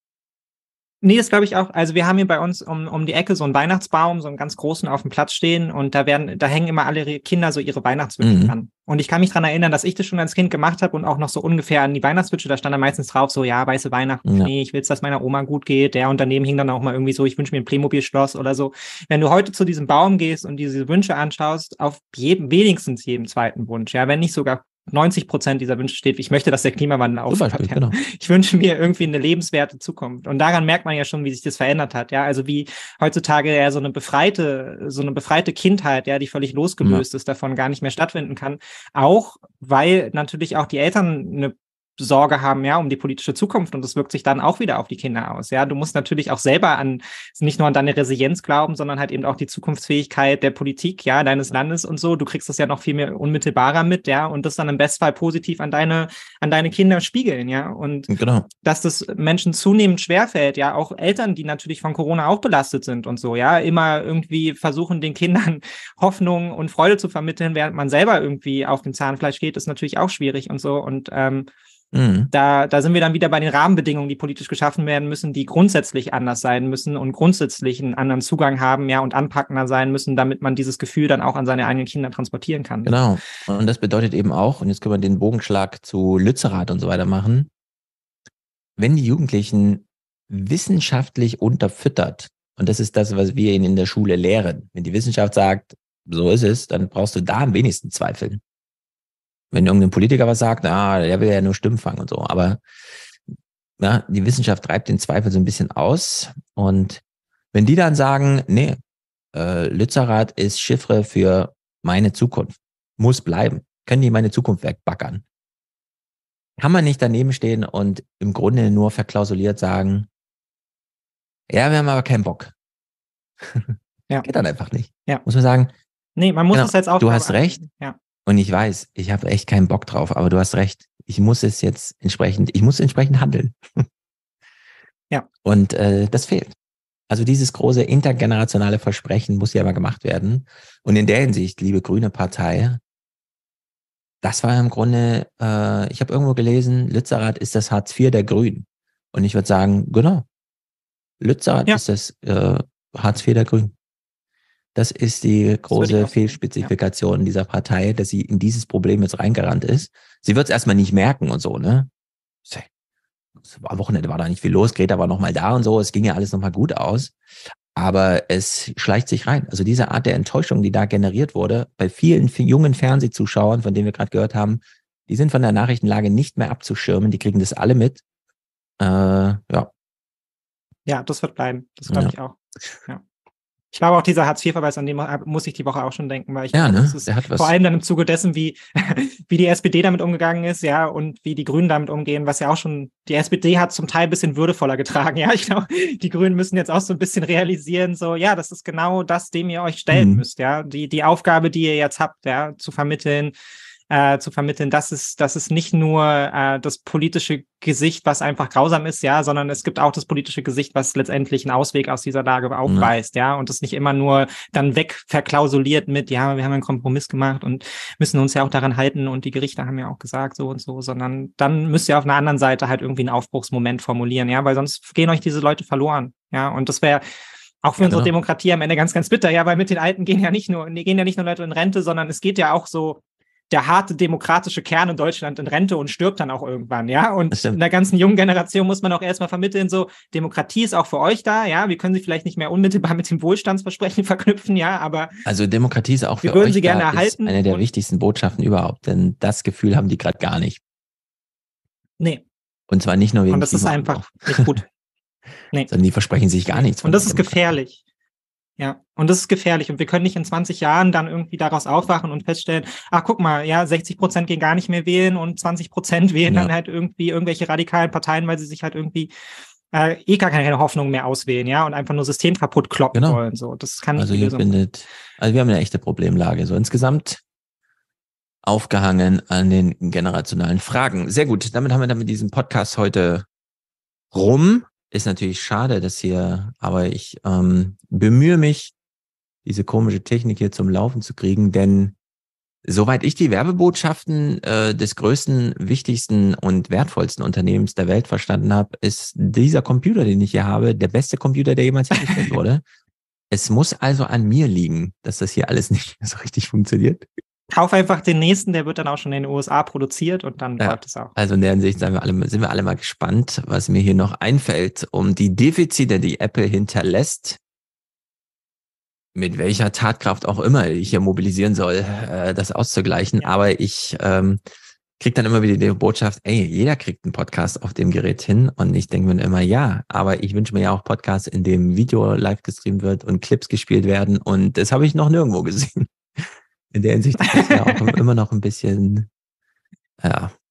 Speaker 7: Nee, das glaube ich auch. Also wir haben hier bei uns um, um die Ecke so einen Weihnachtsbaum, so einen ganz großen auf dem Platz stehen und da werden, da hängen immer alle ihre Kinder so ihre Weihnachtswünsche
Speaker 1: Mhm.
Speaker 7: dran. Und ich kann mich dran erinnern, dass ich das schon als Kind gemacht habe und auch noch so ungefähr an die Weihnachtswünsche, da stand dann meistens drauf so, ja, weiße Weihnachten,
Speaker 1: Ja.
Speaker 7: nee, ich will, dass meiner Oma gut geht. Der und daneben hing dann auch mal irgendwie so, ich wünsche mir ein Playmobil-Schloss oder so. Wenn du heute zu diesem Baum gehst und diese Wünsche anschaust, auf jedem, wenigstens jedem zweiten Wunsch, ja, wenn nicht sogar neunzig Prozent dieser Wünsche steht, ich möchte, dass der Klimawandel
Speaker 1: Zum
Speaker 7: aufhört.
Speaker 1: Beispiel,
Speaker 7: Ja.
Speaker 1: genau.
Speaker 7: Ich wünsche mir irgendwie eine lebenswerte Zukunft. Und daran merkt man ja schon, wie sich das verändert hat. Ja, also wie heutzutage ja so eine befreite, so eine befreite Kindheit, ja, die völlig losgelöst ist, davon gar nicht mehr stattfinden kann. Auch, weil natürlich auch die Eltern eine Sorge haben, ja, um die politische Zukunft und das wirkt sich dann auch wieder auf die Kinder aus, ja. Du musst natürlich auch selber an, nicht nur an deine Resilienz glauben, sondern halt eben auch die Zukunftsfähigkeit der Politik, ja, deines Landes und so. Du kriegst das ja noch viel mehr unmittelbarer mit, ja, und das dann im Bestfall positiv an deine, an deine Kinder spiegeln, ja. Und
Speaker 1: genau.
Speaker 7: dass das Menschen zunehmend schwerfällt, ja, auch Eltern, die natürlich von Corona auch belastet sind und so, ja, immer irgendwie versuchen, den Kindern Hoffnung und Freude zu vermitteln, während man selber irgendwie auf dem Zahnfleisch geht, ist natürlich auch schwierig und so. Und ähm, Mhm. Da, da sind wir dann wieder bei den Rahmenbedingungen, die politisch geschaffen werden müssen, die grundsätzlich anders sein müssen und grundsätzlich einen anderen Zugang haben, ja, und anpackender sein müssen, damit man dieses Gefühl dann auch an seine eigenen Kinder transportieren kann.
Speaker 1: Genau. Und das bedeutet eben auch, und jetzt können wir den Bogenschlag zu Lützerath und so weiter machen, wenn die Jugendlichen wissenschaftlich unterfüttert, und das ist das, was wir ihnen in der Schule lehren, wenn die Wissenschaft sagt, so ist es, dann brauchst du da am wenigsten zweifeln. Wenn irgendein Politiker was sagt, na, der will ja nur Stimmen fangen und so. Aber ja, die Wissenschaft treibt den Zweifel so ein bisschen aus. Und wenn die dann sagen, nee, äh, Lützerath ist Chiffre für meine Zukunft, muss bleiben, können die meine Zukunft wegbaggern, kann man nicht daneben stehen und im Grunde nur verklausuliert sagen, ja, wir haben aber keinen Bock.
Speaker 7: Ja.
Speaker 1: Geht dann einfach nicht.
Speaker 7: Ja.
Speaker 1: Muss man sagen,
Speaker 7: nee, man muss
Speaker 1: genau,
Speaker 7: es jetzt auch.
Speaker 1: Du hast recht.
Speaker 7: Ja.
Speaker 1: Und ich weiß, ich habe echt keinen Bock drauf, aber du hast recht. Ich muss es jetzt entsprechend, ich muss entsprechend handeln.
Speaker 7: Ja.
Speaker 1: Und äh, das fehlt. Also dieses große intergenerationale Versprechen muss ja mal gemacht werden. Und in der Hinsicht, liebe grüne Partei, das war im Grunde, äh, ich habe irgendwo gelesen, Lützerath ist das Hartz vier der Grünen. Und ich würde sagen, genau, Lützerath ja. ist das äh, Hartz vier der Grünen. Das ist die große Fehlspezifikation ja. dieser Partei, dass sie in dieses Problem jetzt reingerannt ist. Sie wird es erstmal nicht merken und so, ne? Am Wochenende war da nicht viel los, Greta war nochmal da und so, es ging ja alles nochmal gut aus. Aber es schleicht sich rein. Also diese Art der Enttäuschung, die da generiert wurde, bei vielen jungen Fernsehzuschauern, von denen wir gerade gehört haben, die sind von der Nachrichtenlage nicht mehr abzuschirmen, die kriegen das alle mit. Äh, ja.
Speaker 7: Ja, das wird bleiben. Das glaube
Speaker 1: ja.
Speaker 7: ich auch. Ja. Ich glaube auch dieser Hartz vier Verweis, an dem muss ich die Woche auch schon denken, weil ich
Speaker 1: ja,
Speaker 7: glaube,
Speaker 1: ne?
Speaker 7: das ist
Speaker 1: Der hat was.
Speaker 7: Vor allem dann im Zuge dessen, wie, wie die S P D damit umgegangen ist, ja, und wie die Grünen damit umgehen, was ja auch schon, die S P D hat zum Teil ein bisschen würdevoller getragen, ja. Ich glaube, die Grünen müssen jetzt auch so ein bisschen realisieren, so, ja, das ist genau das, dem ihr euch stellen mhm. müsst, ja. Die, die Aufgabe, die ihr jetzt habt, ja, zu vermitteln, Äh, zu vermitteln, dass es, dass es nicht nur äh, das politische Gesicht, was einfach grausam ist, ja, sondern es gibt auch das politische Gesicht, was letztendlich einen Ausweg aus dieser Lage aufweist, ja, ja und das nicht immer nur dann weg verklausuliert mit, ja, wir haben einen Kompromiss gemacht und müssen uns ja auch daran halten und die Gerichte haben ja auch gesagt so und so, sondern dann müsst ihr auf einer anderen Seite halt irgendwie einen Aufbruchsmoment formulieren, ja, weil sonst gehen euch diese Leute verloren, ja, und das wäre auch für ja, unsere genau. Demokratie am Ende ganz, ganz bitter, ja, weil mit den Alten gehen ja nicht nur, gehen ja nicht nur Leute in Rente, sondern es geht ja auch so der harte demokratische Kern in Deutschland in Rente und stirbt dann auch irgendwann, ja. Und in der ganzen jungen Generation muss man auch erstmal vermitteln, so, Demokratie ist auch für euch da, ja. Wir können sie vielleicht nicht mehr unmittelbar mit dem Wohlstandsversprechen verknüpfen, ja, aber.
Speaker 1: Also Demokratie ist auch für
Speaker 7: wir würden
Speaker 1: euch
Speaker 7: sie gerne
Speaker 1: da,
Speaker 7: erhalten.
Speaker 1: Ist eine der wichtigsten Botschaften überhaupt, denn das Gefühl haben die gerade gar nicht.
Speaker 7: Nee.
Speaker 1: Und zwar nicht nur wegen
Speaker 7: Und das ist einfach nicht gut.
Speaker 1: Nee. Sondern die versprechen sich gar nichts.
Speaker 7: Und das ist gefährlich. Ja, und das ist gefährlich und wir können nicht in zwanzig Jahren dann irgendwie daraus aufwachen und feststellen, ach guck mal, ja, sechzig Prozent gehen gar nicht mehr wählen und zwanzig Prozent wählen ja. dann halt irgendwie irgendwelche radikalen Parteien, weil sie sich halt irgendwie äh, eh gar keine Hoffnung mehr auswählen, ja, und einfach nur System kaputt kloppen
Speaker 1: genau.
Speaker 7: wollen. So, das kann nicht
Speaker 1: also
Speaker 7: die
Speaker 1: ihr
Speaker 7: Lösung
Speaker 1: findet, also wir haben eine echte Problemlage. So insgesamt aufgehangen an den generationalen Fragen. Sehr gut, damit haben wir dann mit diesem Podcast heute rum. Ist natürlich schade, dass hier, aber ich ähm, bemühe mich, diese komische Technik hier zum Laufen zu kriegen, denn soweit ich die Werbebotschaften äh, des größten, wichtigsten und wertvollsten Unternehmens der Welt verstanden habe, ist dieser Computer, den ich hier habe, der beste Computer, der jemals hergestellt wurde. Es muss also an mir liegen, dass das hier alles nicht so richtig funktioniert.
Speaker 7: Kauf einfach den nächsten, der wird dann auch schon in den U S A produziert und dann
Speaker 1: ja,
Speaker 7: läuft es auch.
Speaker 1: Also in der Hinsicht sind wir, alle, sind wir alle mal gespannt, was mir hier noch einfällt, um die Defizite, die Apple hinterlässt, mit welcher Tatkraft auch immer ich hier mobilisieren soll, äh, das auszugleichen. Ja. Aber ich ähm, kriege dann immer wieder die Botschaft, ey, jeder kriegt einen Podcast auf dem Gerät hin. Und ich denke mir immer, ja, aber ich wünsche mir ja auch Podcasts, in dem Video live gestreamt wird und Clips gespielt werden. Und das habe ich noch nirgendwo gesehen. In der Hinsicht ist das ja auch immer noch ein bisschen, ja,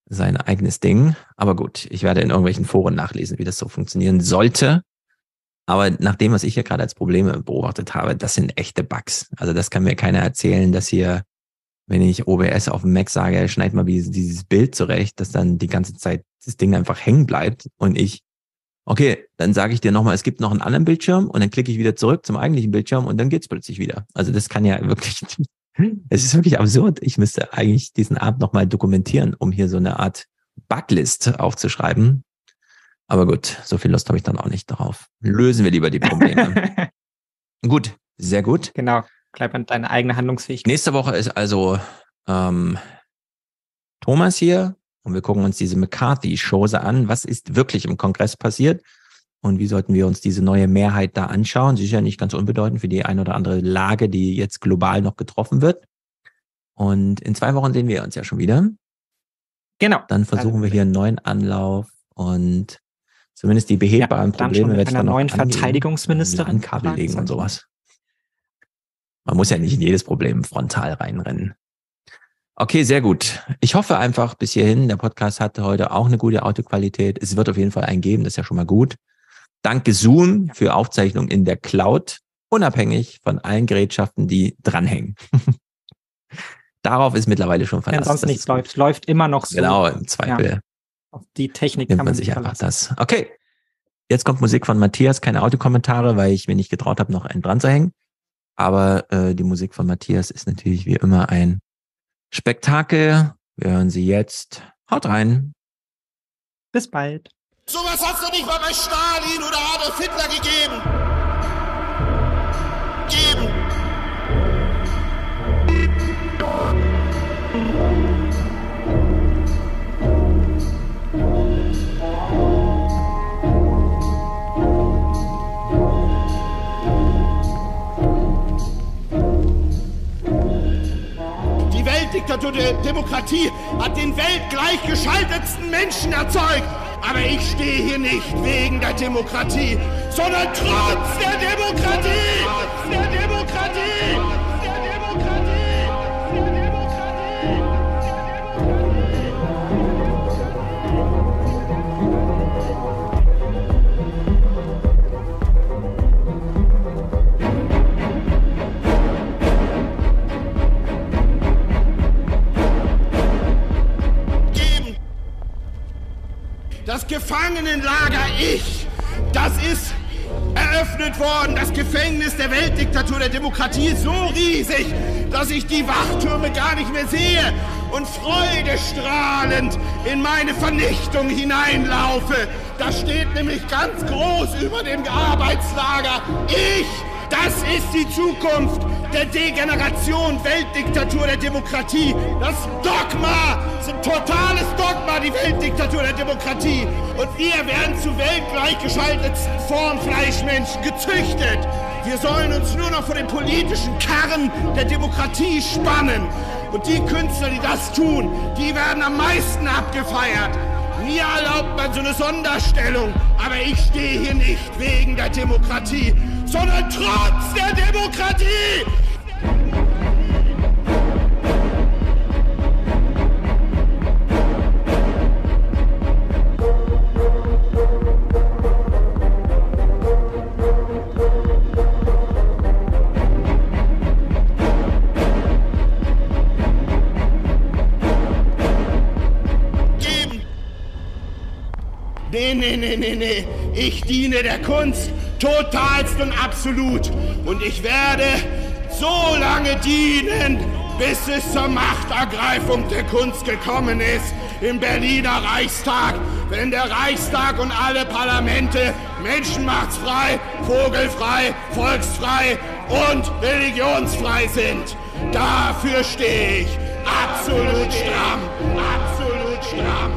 Speaker 1: sein eigenes Ding. Aber gut, ich werde in irgendwelchen Foren nachlesen, wie das so funktionieren sollte. Aber nach dem, was ich hier gerade als Probleme beobachtet habe, das sind echte Bugs. Also das kann mir keiner erzählen, dass hier, wenn ich O B S auf dem Mac sage, schneid mal dieses Bild zurecht, dass dann die ganze Zeit das Ding einfach hängen bleibt und ich, okay, dann sage ich dir nochmal, es gibt noch einen anderen Bildschirm und dann klicke ich wieder zurück zum eigentlichen Bildschirm und dann geht's plötzlich wieder. Also das kann ja wirklich, es ist wirklich absurd. Ich müsste eigentlich diesen Abend nochmal dokumentieren, um hier so eine Art Buglist aufzuschreiben. Aber gut, so viel Lust habe ich dann auch nicht darauf. Lösen wir lieber die Probleme. Gut, sehr gut.
Speaker 7: Genau, bleib an deine eigene Handlungsfähigkeit.
Speaker 1: Nächste Woche ist also ähm, Thomas hier und wir gucken uns diese McCarthy-Chose an. Was ist wirklich im Kongress passiert und wie sollten wir uns diese neue Mehrheit da anschauen? Sicher nicht ganz unbedeutend für die ein oder andere Lage, die jetzt global noch getroffen wird. Und in zwei Wochen sehen wir uns ja schon wieder.
Speaker 7: Genau.
Speaker 1: Dann versuchen also, wir hier einen neuen Anlauf und zumindest die behebbaren
Speaker 7: ja,
Speaker 1: Probleme
Speaker 7: mit einer
Speaker 1: dann
Speaker 7: neuen Verteidigungsministerin
Speaker 1: an Kabel legen und sowas. Man muss ja nicht in jedes Problem frontal reinrennen. Okay, sehr gut. Ich hoffe einfach bis hierhin, der Podcast hatte heute auch eine gute Audioqualität. Es wird auf jeden Fall einen geben, das ist ja schon mal gut. Danke Zoom für Aufzeichnung in der Cloud, unabhängig von allen Gerätschaften, die dranhängen. Darauf ist mittlerweile schon Verlass.
Speaker 7: Wenn sonst nichts läuft, läuft immer noch so.
Speaker 1: Genau, im Zweifel.
Speaker 7: Ja. Auf die Technik
Speaker 1: nimmt
Speaker 7: kann man
Speaker 1: sich
Speaker 7: sich
Speaker 1: einfach
Speaker 7: verlassen.
Speaker 1: das. Okay, jetzt kommt Musik von Matthias, keine Audiokommentare, weil ich mir nicht getraut habe, noch einen dran zu hängen. Aber äh, die Musik von Matthias ist natürlich wie immer ein Spektakel. Wir hören sie jetzt. Haut rein.
Speaker 7: Bis bald.
Speaker 3: Sowas hat's doch nicht mal bei Stalin oder Adolf Hitler gegeben. Geben. Die Weltdiktatur der Demokratie hat den weltgleichgeschaltetsten Menschen erzeugt. Aber ich stehe hier nicht wegen der Demokratie, sondern trotz der Demokratie! Trotz der Demokratie! Der Demokratie! Der Demokratie! Das Gefangenenlager Ich, das ist eröffnet worden. Das Gefängnis der Weltdiktatur der Demokratie ist so riesig, dass ich die Wachtürme gar nicht mehr sehe und freudestrahlend in meine Vernichtung hineinlaufe. Da steht nämlich ganz groß über dem Arbeitslager Ich. Das ist die Zukunft der Degeneration, Weltdiktatur der Demokratie. Das Dogma, das ist ein totales Dogma, die Weltdiktatur der Demokratie. Und wir werden zu weltgleichgeschaltetsten Formfleischmenschen gezüchtet. Wir sollen uns nur noch vor den politischen Karren der Demokratie spannen. Und die Künstler, die das tun, die werden am meisten abgefeiert. Mir erlaubt man so eine Sonderstellung, aber ich stehe hier nicht wegen der Demokratie, sondern trotz der Demokratie! Nee, nee, nee, nee, nee. Ich diene der Kunst totalst und absolut. Und ich werde so lange dienen, bis es zur Machtergreifung der Kunst gekommen ist. Im Berliner Reichstag, wenn der Reichstag und alle Parlamente menschenmachtsfrei, vogelfrei, volksfrei und religionsfrei sind. Dafür stehe ich absolut stramm, absolut stramm.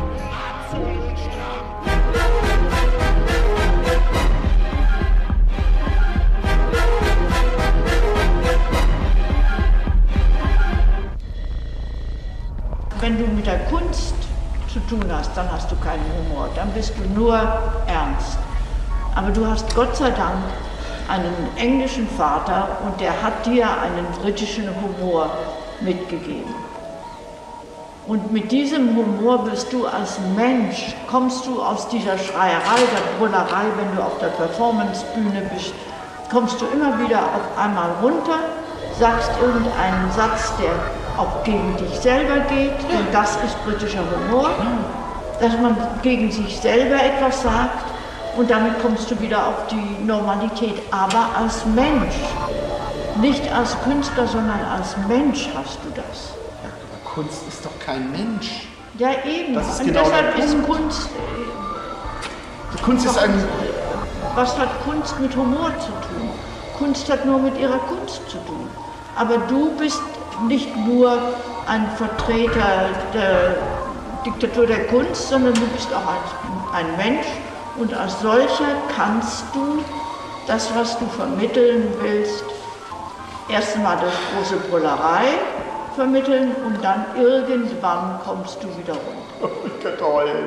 Speaker 5: Wenn du mit der Kunst zu tun hast, dann hast du keinen Humor, dann bist du nur ernst. Aber du hast Gott sei Dank einen englischen Vater und der hat dir einen britischen Humor mitgegeben. Und mit diesem Humor bist du als Mensch, kommst du aus dieser Schreierei, der Brüllerei, wenn du auf der Performancebühne bist, kommst du immer wieder auf einmal runter, sagst irgendeinen Satz, der auch gegen dich selber geht, und das ist britischer Humor, dass man gegen sich selber etwas sagt und damit kommst du wieder auf die Normalität, aber als Mensch, nicht als Künstler, sondern als Mensch hast du das.
Speaker 3: Kunst ist doch kein Mensch.
Speaker 5: Ja, eben.
Speaker 3: Das ist
Speaker 5: und
Speaker 3: genau
Speaker 5: deshalb
Speaker 3: der
Speaker 5: ist
Speaker 3: Punkt.
Speaker 5: Kunst.
Speaker 3: Die Kunst ist ein.
Speaker 5: Was hat Kunst mit Humor zu tun? Kunst hat nur mit ihrer Kunst zu tun. Aber du bist nicht nur ein Vertreter der Diktatur der Kunst, sondern du bist auch ein, ein Mensch. Und als solcher kannst du das, was du vermitteln willst, erst einmal durch große Brüllerei vermitteln und dann irgendwann kommst du wieder runter.
Speaker 3: Ich kann heulen.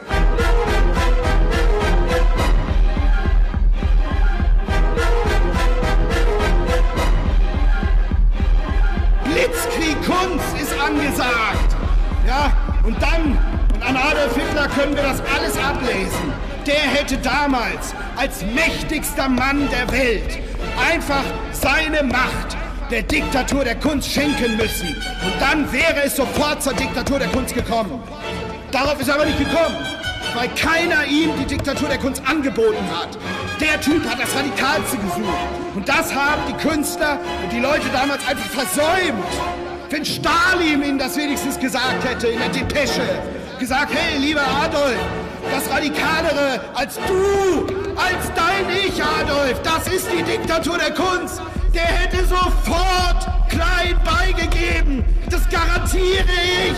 Speaker 3: Blitzkrieg Kunst ist angesagt. Ja, und dann, und an Adolf Hitler können wir das alles ablesen. Der hätte damals als mächtigster Mann der Welt einfach seine Macht der Diktatur der Kunst schenken müssen. Und dann wäre es sofort zur Diktatur der Kunst gekommen. Darauf ist er aber nicht gekommen, weil keiner ihm die Diktatur der Kunst angeboten hat. Der Typ hat das Radikalste gesucht. Und das haben die Künstler und die Leute damals einfach versäumt. Wenn Stalin ihnen das wenigstens gesagt hätte in der Depesche, gesagt, hey, lieber Adolf, das Radikalere als du, als dein Ich, Adolf, das ist die Diktatur der Kunst. Der hätte sofort klein beigegeben. Das garantiere ich.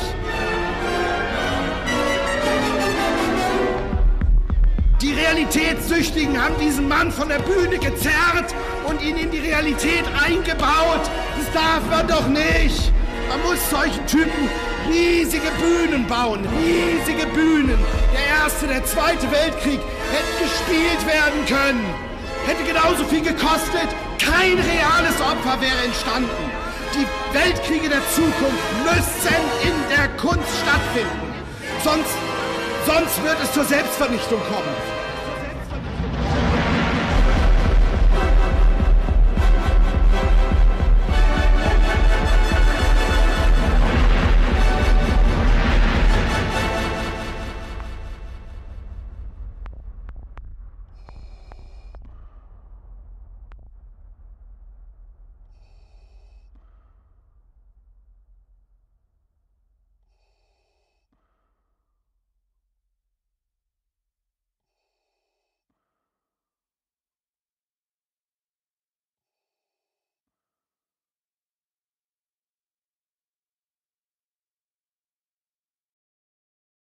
Speaker 3: Die Realitätssüchtigen haben diesen Mann von der Bühne gezerrt und ihn in die Realität eingebaut. Das darf man doch nicht. Man muss solchen Typen riesige Bühnen bauen. Riesige Bühnen. Der Erste, der Zweite Weltkrieg hätte gespielt werden können. Hätte genauso viel gekostet. Kein reales Opfer wäre entstanden. Die Weltkriege der Zukunft müssen in der Kunst stattfinden. Sonst, sonst wird es zur Selbstvernichtung kommen.